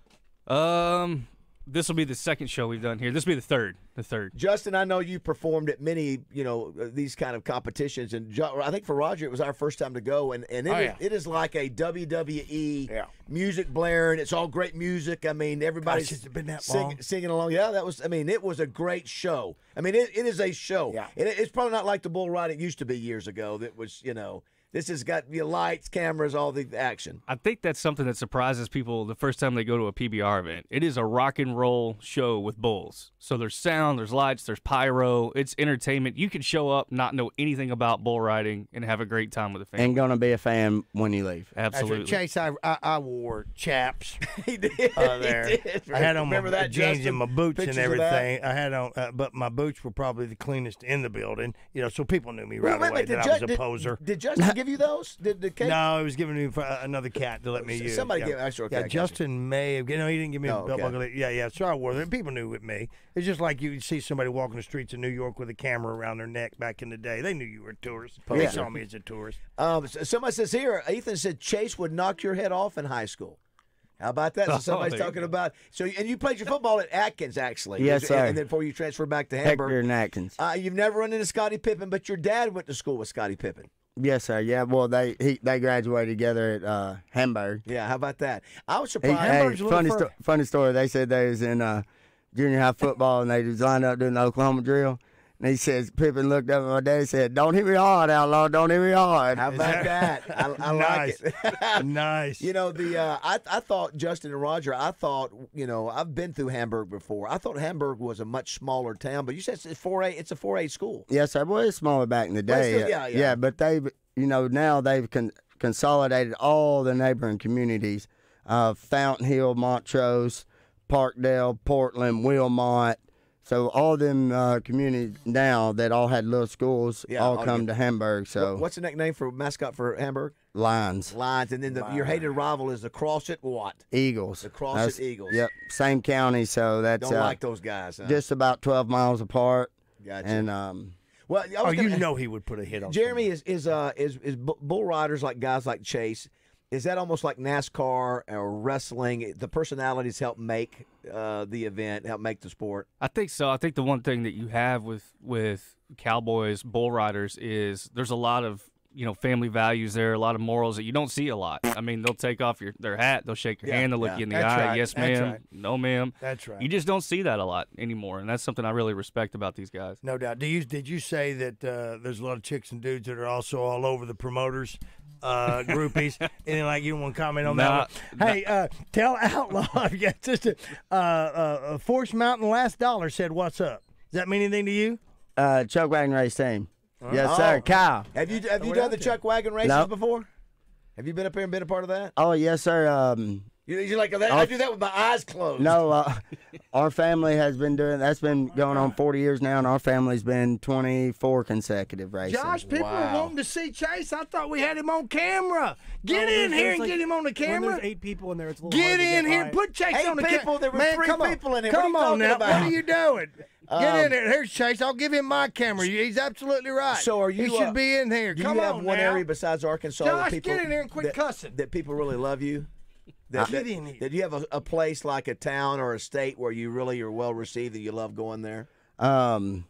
Um, this will be the second show we've done here. This will be the third. The third. Justin, I know you performed at many, you know, uh, these kind of competitions, and jo- I think for Roger it was our first time to go, and, and it, Oh, is, yeah. it is like a W W E Yeah. music blaring. It's all great music. I mean, everybody's Gosh, has it been that sing- long? singing along. Yeah, that was. I mean, it was a great show. I mean, it, it is a show. Yeah. And it, it's probably not like the bull ride it used to be years ago. That was, you know, this has got the lights, cameras, all the action. I think that's something that surprises people the first time they go to a P B R event. It is a rock and roll show with bulls. So there's sound, there's lights, there's pyro. It's entertainment. You can show up, not know anything about bull riding, and have a great time with the family. And going to be a fan when you leave. That's right. Absolutely. Chase, I, I, I wore chaps he did. uh, there. He did. I had on Remember my that, jeans Justin? and my boots Pictures and of that? everything. I had on, uh, but my boots were probably the cleanest in the building. You know, so people knew me Wait, right wait, away wait, did that Ju- I was a did- poser. Did Justin give you those? Did the cake? No, he was giving me for, uh, another cat to let me use. Somebody yeah. gave- actually, okay, I yeah, got you. Justin may have. No, he didn't give me Oh, a belt okay. buckle. Yeah, yeah. So I wore them. People knew with me. It's just like you see somebody walking the streets of New York with a camera around their neck back in the day. They knew you were a tourist. They Yeah. saw me as a tourist. Um, s- somebody says here, Ethan said Chase would knock your head off in high school. How about that? So Oh, somebody's there you talking go. about so, and you played your football at Atkins, actually. Yes, and, sir. And then before you transferred back to Hector Hamburg, and Atkins. uh, you've never run into Scottie Pippen, but your dad went to school with Scottie Pippen. Yes, sir. Yeah, well, they he, they graduated together at uh, Hamburg. Yeah, how about that? I was He, surprised. hey, Hamburg's a little funny, fur- sto- funny story. They said they was in uh, junior high football and they was lined up doing the Oklahoma drill. And he says, Pippen looked up at my dad and said, "Don't hit me hard, outlaw. Don't hit me hard." How about that? I, I Nice. like it. Nice. You know, the uh, I I thought Justin and Roger. I thought you know I've been through Hamburg before. I thought Hamburg was a much smaller town, but you said it's four A. It's a four A school. Yes, sir. Well, it's smaller back in the Well, it's day. still- yeah, yeah. but they've, you know, now they've con- consolidated all the neighboring communities: uh, Fountain Hill, Montrose, Parkdale, Portland, Wilmot. So all them uh, communities now that all had little schools Yeah, all all come get- to Hamburg. So What- what's the nickname for mascot for Hamburg? Lions, Lions, and then the, your hated rival is the Crosset what? Eagles, The Crosset That's- Eagles. Yep, same county. So that's Don't uh, like those guys. Huh? just about twelve miles apart. Gotcha. And um, well, I Oh, was you gonna- know he would put a hit on Jeremy is is uh is is bu- bull riders like guys like Chase. Is that almost like NASCAR or wrestling? The personalities help make uh, the event, help make the sport. I think so. I think the one thing that you have with with cowboys, bull riders, is there's a lot of you know family values there, a lot of morals that you don't see a lot. I mean, they'll take off your their hat, they'll shake your Yeah, hand, they'll look yeah. you in the That's eye, right, yes that's ma'am, right. no ma'am. That's right. You just don't see that a lot anymore, and that's something I really respect about these guys. No doubt. Do you did you say that uh, there's a lot of chicks and dudes that are also all over the promoters, uh, groupies? Anything like you want to comment on Nah, that? One? Hey, uh, tell Outlaw. Yeah, just a, uh, uh, Force Mountain Last Dollar said, "What's up?" Does that mean anything to you? uh, Chuck Wagon Race team. Oh. Yes, sir. Kyle. Have you have you we're done out the there. Chuck Wagon races No. before? Have you been up here and been a part of that? Oh, yes, sir. Um, You, you're like I do that with my eyes closed. No, uh, our family has been doing. That's been going on forty years now, and our family's been twenty-four consecutive races. Josh, people are wanting to see Chase. I thought we had him on camera. Get Well, in there's- here there's and like- get him on the When camera. there's eight people in there, it's a little Get hard to in get here. by. Put Chase Eight on the people? camera. There were Man, three come on. people in here. What are Come you on talking now. about? What are you doing? Get Um, in there. Here's Chase. I'll give him my camera. He's absolutely right. So are you? He should uh, be in here. Do Come you have on one now. area besides Arkansas Josh, that people get in here and quit that, cussing. that people really love you? That, Get that, in here. that you have a, a place like a town or a state where you really are well received and you love going there? Um,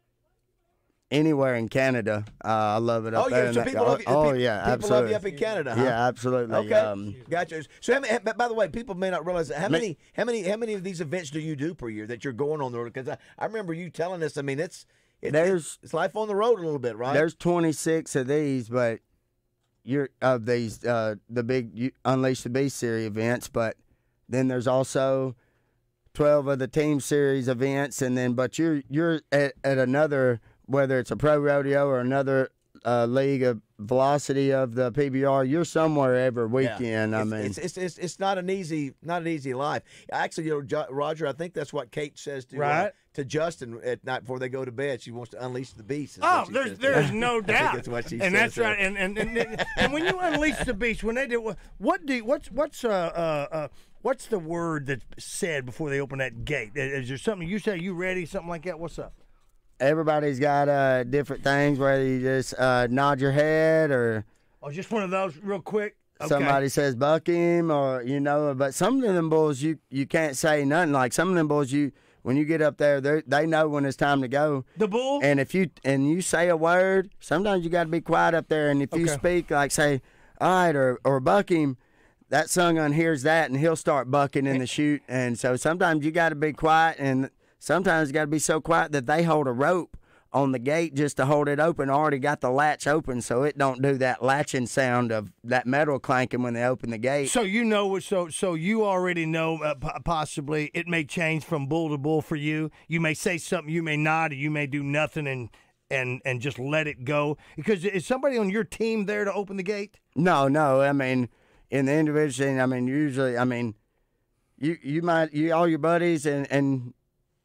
anywhere in Canada, uh, I love it up Oh, there. yeah, in so that- people oh, love you. oh, people, yeah, people absolutely. love you up in Canada, huh? Yeah, absolutely. Okay, Um, gotcha. So, how many, but by the way, people may not realize that. How Ma- many, how many, how many of these events do you do per year that you're going on the road? Because I, I remember you telling us. I mean, it's it, There's- it's life on the road a little bit, right? There's twenty-six of these, but you're of these uh, the big U- Unleash the Beast series events, but then there's also twelve of the team series events, and then but you're you're at, at another whether it's a pro rodeo or another uh, league of velocity of the P B R, you're somewhere every weekend. Yeah. I it's, mean, it's, it's it's it's not an easy not an easy life. Actually, you know, jo- Roger, I think that's what Kate says to Right. uh, to Justin at night before they go to bed. She wants to unleash the beast. is Oh, what she there's says to there's him. no I think doubt, that's what she and says that's there. right. And and, and, and, and when you unleash the beast, when they do, what do what's what's uh, uh uh what's the word that's said before they open that gate? Is there something you say? You ready? Something like that? What's up? everybody's got uh, different things, whether you just uh, nod your head or Oh, just one of those real quick. Okay. somebody says buck him, or you know. But some of them bulls you you can't say nothing. Like some of them bulls you when you get up there, they they know when it's time to go. The bull. And if you and you say a word, sometimes you got to be quiet up there. And if you Okay. speak, like say, all right, or or buck him, that son unhears that, and he'll start bucking in the chute. And so sometimes you got to be quiet, and sometimes you got to be so quiet that they hold a rope on the gate just to hold it open. Already got the latch open, so it don't do that latching sound of that metal clanking when they open the gate. So you know, so so you already know uh, p- possibly it may change from bull to bull for you. You may say something, you may nod, or you may do nothing and and and just let it go. Because is somebody on your team there to open the gate? No, no. I mean, in the individual scene, I mean, usually, I mean, you you might you all your buddies and and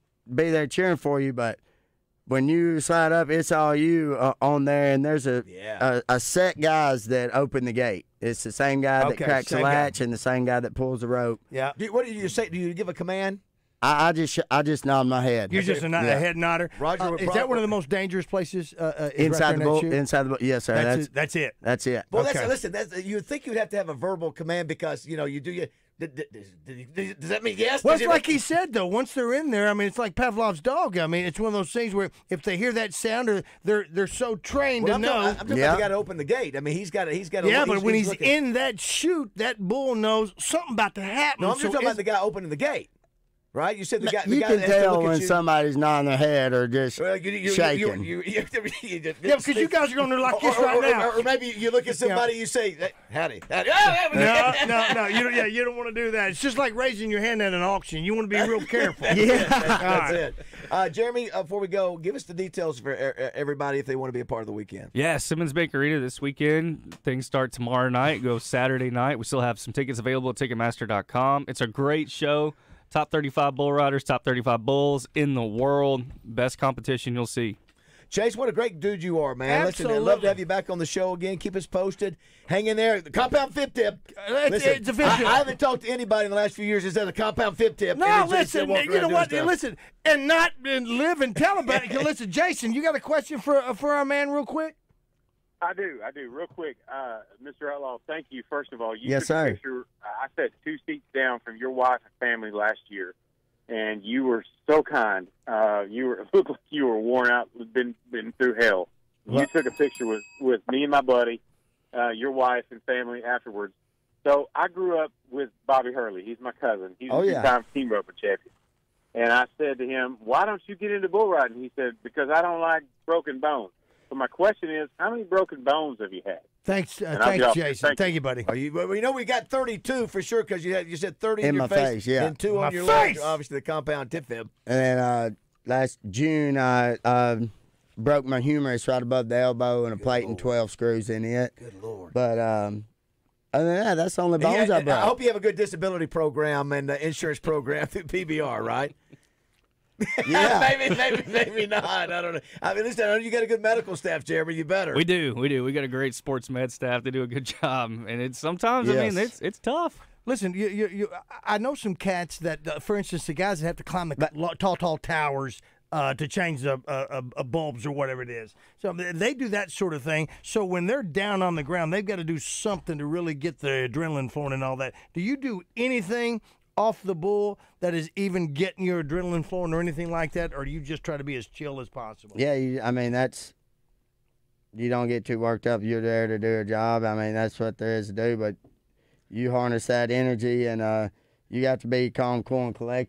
be there cheering for you, but when you slide up, it's all you uh, on there, and there's a, Yeah. a a set guys that open the gate. It's the same guy Okay, that cracks the same guy. latch and the same guy that pulls the rope. Yeah. Do, what do you say? Do you give a command? I, I just sh- I just nod my head. You're just a, nod, a Yeah. head nodder. Roger, Uh, would is that one of the most dangerous places? Uh, uh, is Inside right the there in bull, that chute? inside the bull. Yes, sir. That's That's it. That's it. That's it. Well, Okay. that's listen. That's, you would think you'd have to have a verbal command because you know you do you. Did, did, did, did, does that mean yes? Well, Does it's it- like he said, though. Once they're in there, I mean, it's like Pavlov's dog. I mean, it's one of those things where if they hear that sound, or they're they're so trained Well, to I'm know. talking, I'm talking about the guy to open the gate. I mean, he's got to. He's got to. yeah, but when he's, looking- in that chute, that bull knows something about to happen. No, I'm so just talking about it's- the guy opening the gate. Right? You said the guy. The You guy can that has to tell look at when you. somebody's nodding their head or just Well, you, you, you, shaking. You, you, you, you, you, Yeah, because you guys are going to like or, this or, right or, now. Or, or maybe you look at somebody, you say, "Howdy, howdy." Oh, No, no, no. You don't, yeah, you don't want to do that. It's just like raising your hand at an auction. You want to be real careful. Yeah. That's All right. it. Uh, Jeremy, uh, before we go, give us the details for uh, everybody if they want to be a part of the weekend. Yeah, Simmons Bank Arena this weekend. Things start tomorrow night, go Saturday night. We still have some tickets available at Ticketmaster dot com. It's a great show. Top thirty-five bull riders, top thirty-five bulls in the world. Best competition you'll see. Chase, what a great dude you are, man. Listen, I'd love Absolutely. to have you back on the show again. Keep us posted. Hang in there. The compound fib tip. It's- Listen, it's a fib I, tip. I haven't talked to anybody in the last few years that said a compound fib tip. No, and it's just listen, walking you around know doing what? stuff. Listen, and not and live and tell about it. 'Cause listen, Jason, you got a question for uh, for our man, real quick? I do, I do. Real quick, uh, Mister Outlaw, thank you, first of all. You Yes, took sir. A picture, I sat two seats down from your wife and family last year, and you were so kind. Uh, you were looked like you were worn out, been been through hell. You took a picture with, with me and my buddy, uh, your wife and family afterwards. So I grew up with Bobby Hurley. He's my cousin. He's Oh, a yeah. two-time team roper champion. And I said to him, why don't you get into bull riding? He said, because I don't like broken bones. So my question is, how many broken bones have you had? Thanks, uh, And I'll thanks, get off. Jason. Thank Thank, you. you, buddy. Are you, well, you know we got thirty-two for sure because you had you said thirty in, In your my face, yeah. and two My on your face! leg. Obviously, the compound tip fib. And then uh, last June, I uh, broke my humerus right above the elbow and a plate and twelve screws in it. Good Lord. But um, other than that, that's the only bones Yeah, I broke. I hope you have a good disability program and uh, insurance program through P B R, right? Yeah. maybe, maybe, maybe not. I don't know. I mean, listen, I know you got a good medical staff, Jeremy. You better. We do, we do. We got a great sports med staff. They do a good job, and it's sometimes I mean Yes. it's it's tough. Listen, you, you, you, I know some cats that, uh, for instance, the guys that have to climb the lo- tall, tall towers uh, to change the uh, uh, uh, bulbs or whatever it is. So they they do that sort of thing. So when they're down on the ground, they've got to do something to really get the adrenaline flowing and all that. Do you do anything off the bull that is even getting your adrenaline flowing or anything like that, or do you just try to be as chill as possible? Yeah, you, I mean, that's, you don't get too worked up. You're there to do a job. I mean, that's what there is to do. But you harness that energy, and uh, you got to be calm, cool, and collected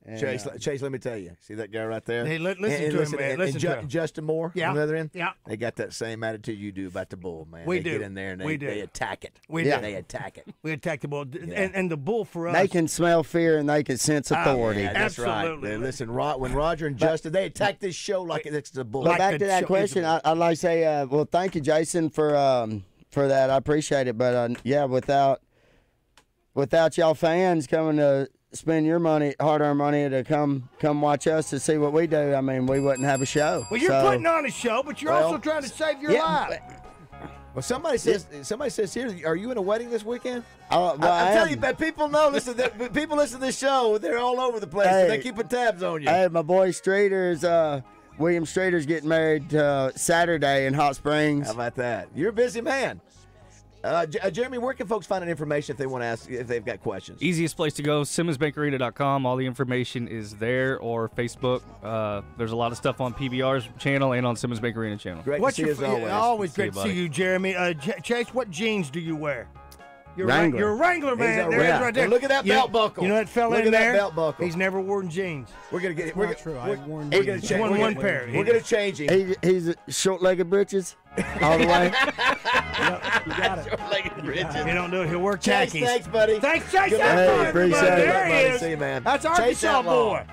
And, Chase, uh, Chase, let me tell you. See that guy right there? Hey, li- listen And- and to him, man. and- Listen and to Ju- him. Justin Moore Yeah. on the other end. Yeah. They got that same attitude you do about the bull, man. We they do. get in there and they, We do. they attack it. We yeah. do. They attack it. We attack the bull, and, and the bull for us. They can smell fear and they can sense authority. Oh, yeah, that's Absolutely. right. They- Listen, Ro- when Roger and Justin, they attack this show like it's the bull. But back to that question, I, I'd like to say, uh, well, thank you, Jason, for um, for that. I appreciate it. But uh, yeah, without without y'all fans coming to spend your money, hard-earned money, to come come watch us to see what we do, I mean, we wouldn't have a show. Well, you're So- putting on a show, but you're Well, also trying to save your yeah, life. Well, somebody says somebody says here, are you in a wedding this weekend? Uh, well, I, I I'm telling am. you, but people know. Listen, that, people listen to this show. They're all over the place. Hey. They keeping tabs on you. Hey, my boy Streeter's, uh, William Streeter's getting married uh, Saturday in Hot Springs. How about that? You're a busy man. Uh, J- uh, Jeremy, where can folks find out information if they want to ask, if they've got questions? Easiest place to go, Simmons Bank Arena dot com. All the information is there, or Facebook. Uh, there's a lot of stuff on P B R's channel and on Simmons Bank Arena channel. Great What's to see your, you as always. yeah, always See you, great to see buddy. you, Jeremy. Uh, J- Chase, what jeans do you wear? You're a- Wrangler. you're a Wrangler, man. He's a There it is Wrangler. right there. And look at that You- belt buckle. You know that fella Look in at that there? belt buckle. He's never worn jeans. We're gonna get. It's We're not gonna, true. We're, I've worn we're gonna jeans. change. One- we're one gonna, pair. We're gonna change him. He, he's short-legged britches all the way. You got it. Short-legged britches. If you don't do it, he'll wear Chase, khakis. thanks, buddy. Thanks, Chase. Good That's luck. fine, Hey, appreciate everybody. it. There he Buddy, is. see you, man. That's Chase Arkansas Outlaw. boy.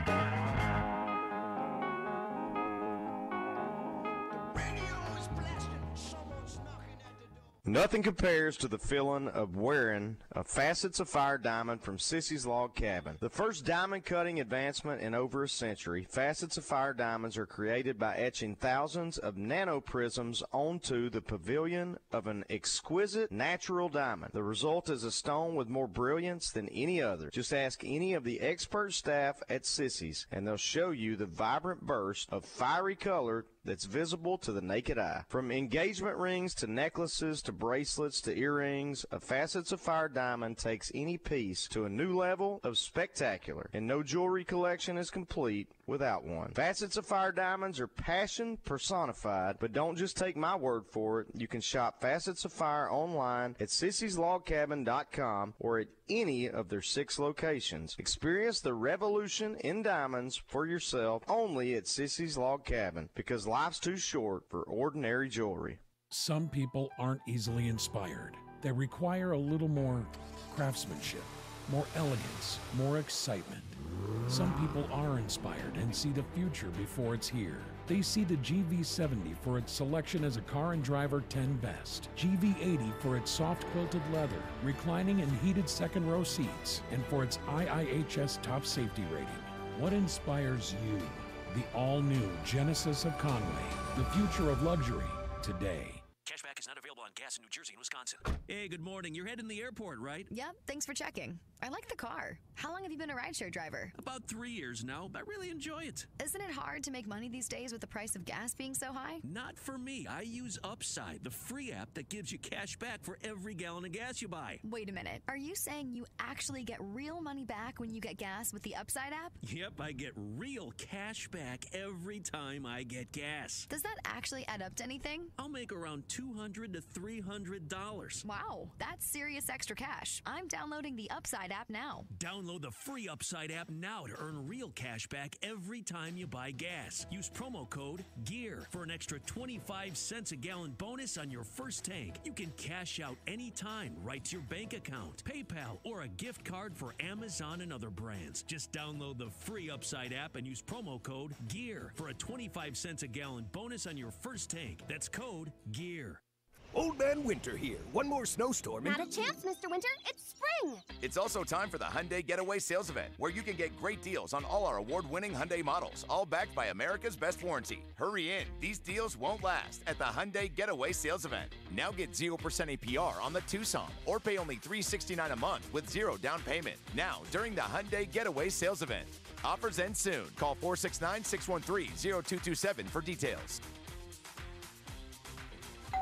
Nothing compares to the feeling of wearing a Facets of Fire diamond from Sissy's Log Cabin. The first diamond cutting advancement in over a century, Facets of Fire diamonds are created by etching thousands of nanoprisms onto the pavilion of an exquisite natural diamond. The result is a stone with more brilliance than any other. Just ask any of the expert staff at Sissy's, and they'll show you the vibrant burst of fiery color that's visible to the naked eye. From engagement rings to necklaces to bracelets to earrings, a Facets of Fire diamond takes any piece to a new level of spectacular, and no jewelry collection is complete without one. Facets of Fire diamonds are passion personified, but don't just take my word for it. You can shop Facets of Fire online at sissys log cabin dot com or at any of their six locations. Experience the revolution in diamonds for yourself only at Sissy's Log Cabin, because life's too short for ordinary jewelry. Some people aren't easily inspired. They require a little more craftsmanship, more elegance, more excitement. Some people are inspired and see the future before it's here. They see the G V seventy for its selection as a car and driver ten best, G V eighty for its soft quilted leather, reclining and heated second row seats, and for its I I H S top safety rating. What inspires you? The all-new Genesis of Conway, the future of luxury today. Cashback is not available on gas in New Jersey and Wisconsin. Hey, good morning. You're heading to the airport, right? Yep, thanks for checking. I like the car. How long have you been a rideshare driver? About three years now, but I really enjoy it. Isn't it hard to make money these days with the price of gas being so high? Not for me. I use Upside, the free app that gives you cash back for every gallon of gas you buy. Wait a minute. Are you saying you actually get real money back when you get gas with the Upside app? Yep, I get real cash back every time I get gas. Does that actually add up to anything? I'll make around two hundred to three hundred dollars. Wow, that's serious extra cash. I'm downloading the Upside app now. Download the free Upside app now to earn real cash back every time you buy gas. Use promo code GEAR for an extra twenty-five cents a gallon bonus on your first tank. You can cash out anytime right to your bank account, PayPal, or a gift card for Amazon and other brands. Just download the free Upside app and use promo code GEAR for a twenty-five cents a gallon bonus on your first tank. That's code GEAR. Old Man Winter here. One more snowstorm. Not a chance, Mister Winter. It's spring. It's also time for the Hyundai Getaway Sales Event, where you can get great deals on all our award-winning Hyundai models, all backed by America's best warranty. Hurry in. These deals won't last at the Hyundai Getaway Sales Event. Now get zero percent A P R on the Tucson, or pay only three hundred sixty-nine dollars a month with zero down payment. Now, during the Hyundai Getaway Sales Event. Offers end soon. Call four six nine, six one three, zero two two seven for details.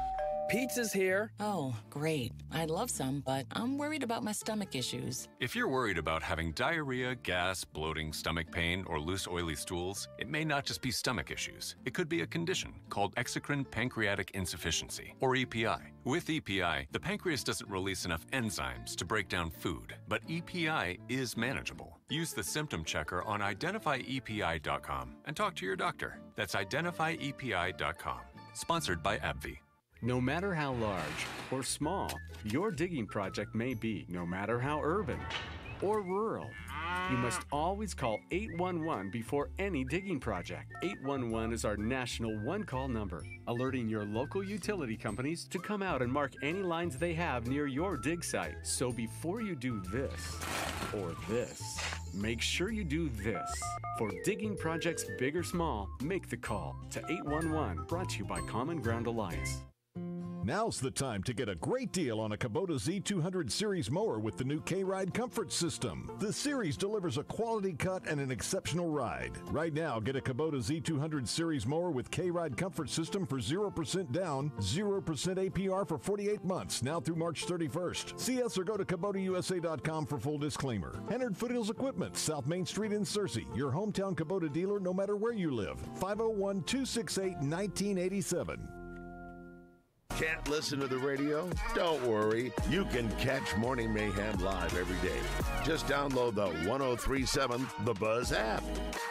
Pizza's here. Oh, great. I'd love some, but I'm worried about my stomach issues. If you're worried about having diarrhea, gas, bloating, stomach pain, or loose, oily stools, it may not just be stomach issues. It could be a condition called exocrine pancreatic insufficiency, or E P I. With E P I, the pancreas doesn't release enough enzymes to break down food, but E P I is manageable. Use the symptom checker on identify E P I dot com and talk to your doctor. That's identify E P I dot com. Sponsored by AbbVie. No matter how large or small your digging project may be, no matter how urban or rural, you must always call eight one one before any digging project. eight one one is our national one-call number, alerting your local utility companies to come out and mark any lines they have near your dig site. So before you do this or this, make sure you do this. For digging projects big or small, make the call to eight one one, brought to you by Common Ground Alliance. Now's the time to get a great deal on a Kubota Z two hundred Series mower with the new K-Ride Comfort System. The Series delivers a quality cut and an exceptional ride. Right now, get a Kubota Z two hundred Series mower with K-Ride Comfort System for zero percent down, zero percent A P R for forty-eight months, now through March thirty-first. See us or go to Kubota U S A dot com for full disclaimer. Hennard Foothills Equipment, South Main Street in Searcy, your hometown Kubota dealer no matter where you live. five oh one, two six eight, nineteen eighty-seven. Can't listen to the radio? Don't worry. You can catch Morning Mayhem live every day. Just download the one oh three point seven The Buzz app.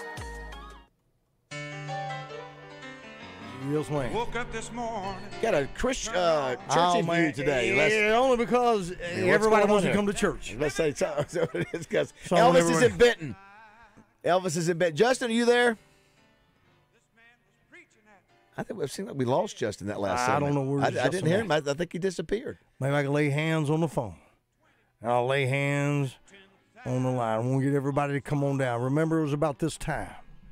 Real swing. Woke up this morning. Got a Chris uh, church Oh, interview man. today. Yeah, Let's- only because Hey, what's everybody going wants on to come here? to church. Let's say so. so it's because Someone Elvis is everybody- in Benton. Elvis is in Benton. Justin, are you there? I think it seemed like we lost Justin that last. I don't segment. know where I, I Justin didn't hear went. him. I, I think he disappeared. Maybe I can lay hands on the phone. And I'll lay hands on the line. I want to get everybody to come on down. Remember, it was about this time.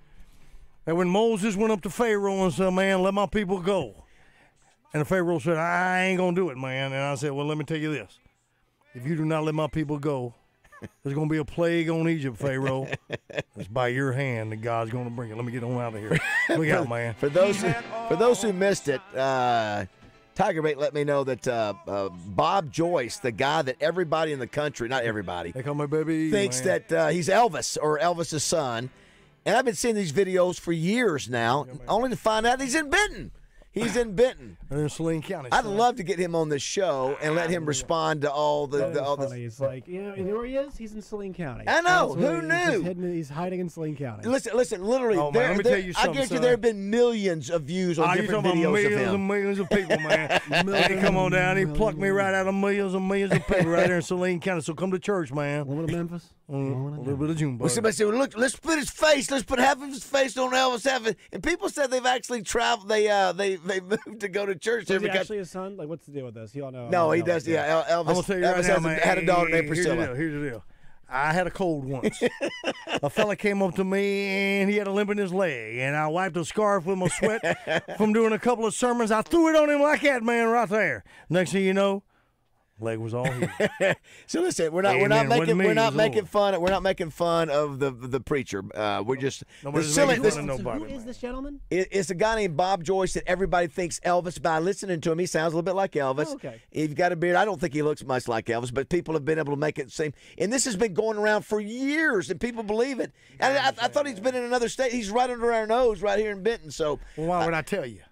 And when Moses went up to Pharaoh and said, man, let my people go. And the Pharaoh said, I ain't going to do it, man. And I said, well, let me tell you this. If you do not let my people go, there's going to be a plague on Egypt, Pharaoh. It's by your hand that God's going to bring it. Let me get on out of here. Look out, man. For those who, for those who missed it, uh, Tiger Bait let me know that uh, uh, Bob Joyce, the guy that everybody in the country, not everybody, they call my baby, thinks man. that uh, he's Elvis or Elvis's son. And I've been seeing these videos for years now, only to find out he's in Benton. He's in Benton. In Saline County. I'd love to get him on the show and let him respond to all the, That the is all funny. the. He's like, you know, you know where he is? He's in Saline County. I know. That's where Who he- knew? He's, hidden, he's hiding in Saline County. Listen, listen. Literally, Oh, man, there, let me there- tell you I something, guarantee son. there have been millions of views on Oh, you different talking about videos of millions him. and millions of people, man. He come on down. He plucked me right out of millions and millions of people right there in Saline County. So come to church, man. A little bit of Memphis. Mm, a little bit of June Well, somebody said, well, "Look, let's put his face. Let's put half of his face on Elvis." Half of, and people said they've actually traveled. They uh, they they moved to go to church. Is there he because- actually his son? Like, what's the deal with this? You all know. No, he Elvis, does. Yeah, El- Elvis. I'm gonna tell you Elvis right has now, a, man. had a daughter named Here's the Priscilla. deal. Here's the deal. I had a cold once. A fella came up to me and he had a limp in his leg, and I wiped a scarf with my sweat from doing a couple of sermons. I threw it on him like that, man, right there. Next thing you know, leg was all healed. So listen, we're not we're not Amen. making Wasn't me, we're it not was the making Lord. fun we're not making fun of the the preacher. Uh, we're just the Nobody's silly. making This, fun of nobody. Who is this gentleman? it- it's a guy named Bob Joyce that everybody thinks Elvis. By listening to him, he sounds a little bit like Elvis. Oh, okay. He's got a beard. I don't think he looks much like Elvis, but people have been able to make it seem. And this has been going around for years, and people believe it. And I, I thought he's been in another state. He's right under our nose, right here in Benton. So Well, why would I tell you?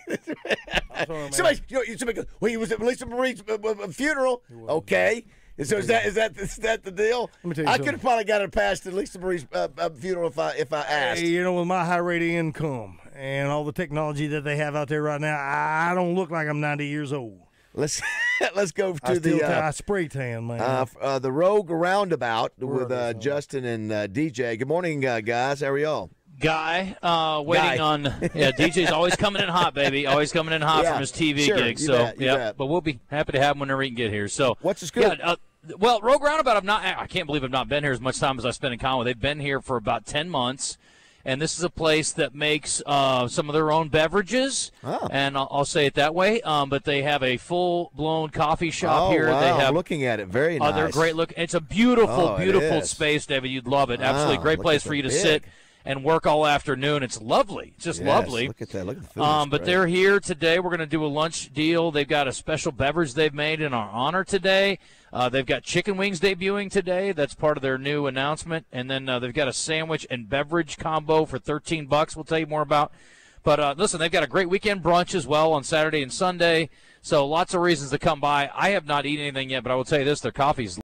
somebody, you know, somebody goes, well, he was at Lisa Marie's uh, uh, funeral. Okay. And so is that is that is that the deal? Let me tell you I something. could have probably got it past at Lisa Marie's uh, uh, funeral if I if I asked. Hey, you know, with my high rate of income and all the technology that they have out there right now, I don't look like I'm ninety years old. Let's let's go to I the still ta- uh, I spray tan, man. uh, f- uh, the Rogue Roundabout Where with are they, uh, Justin and uh, D J. Good morning, uh, guys. How are y'all? Guy, uh, waiting Guy. on yeah. D J's always coming in hot, baby. Always coming in hot Yeah, from his T V sure, gig. you So bet, you yeah, bet. but we'll be happy to have him whenever he can get here. So what's the scoop? Yeah, uh, well, Rogue Roundabout. I've not. I can't believe I've not been here as much time as I spent in Conway. They've been here for about ten months. And this is a place that makes uh, some of their own beverages, Oh. and I'll, I'll say it that way. Um, but they have a full-blown coffee shop oh, here. wow. They have I'm looking at it. Very nice. Uh, they're great look. It's a beautiful, Oh, it beautiful is. space, David. You'd love it. Absolutely Wow, great look place at for you the to big. sit and work all afternoon. It's lovely. It's just Yes, lovely. Look at that. Look at the food. Um, It's but great. they're here today. We're going to do a lunch deal. They've got a special beverage they've made in our honor today. Uh, they've got chicken wings debuting today. That's part of their new announcement. And then uh, they've got a sandwich and beverage combo for thirteen bucks. We'll tell you more about. But uh, listen, they've got a great weekend brunch as well on Saturday and Sunday. So lots of reasons to come by. I have not eaten anything yet, but I will tell you this: their coffee's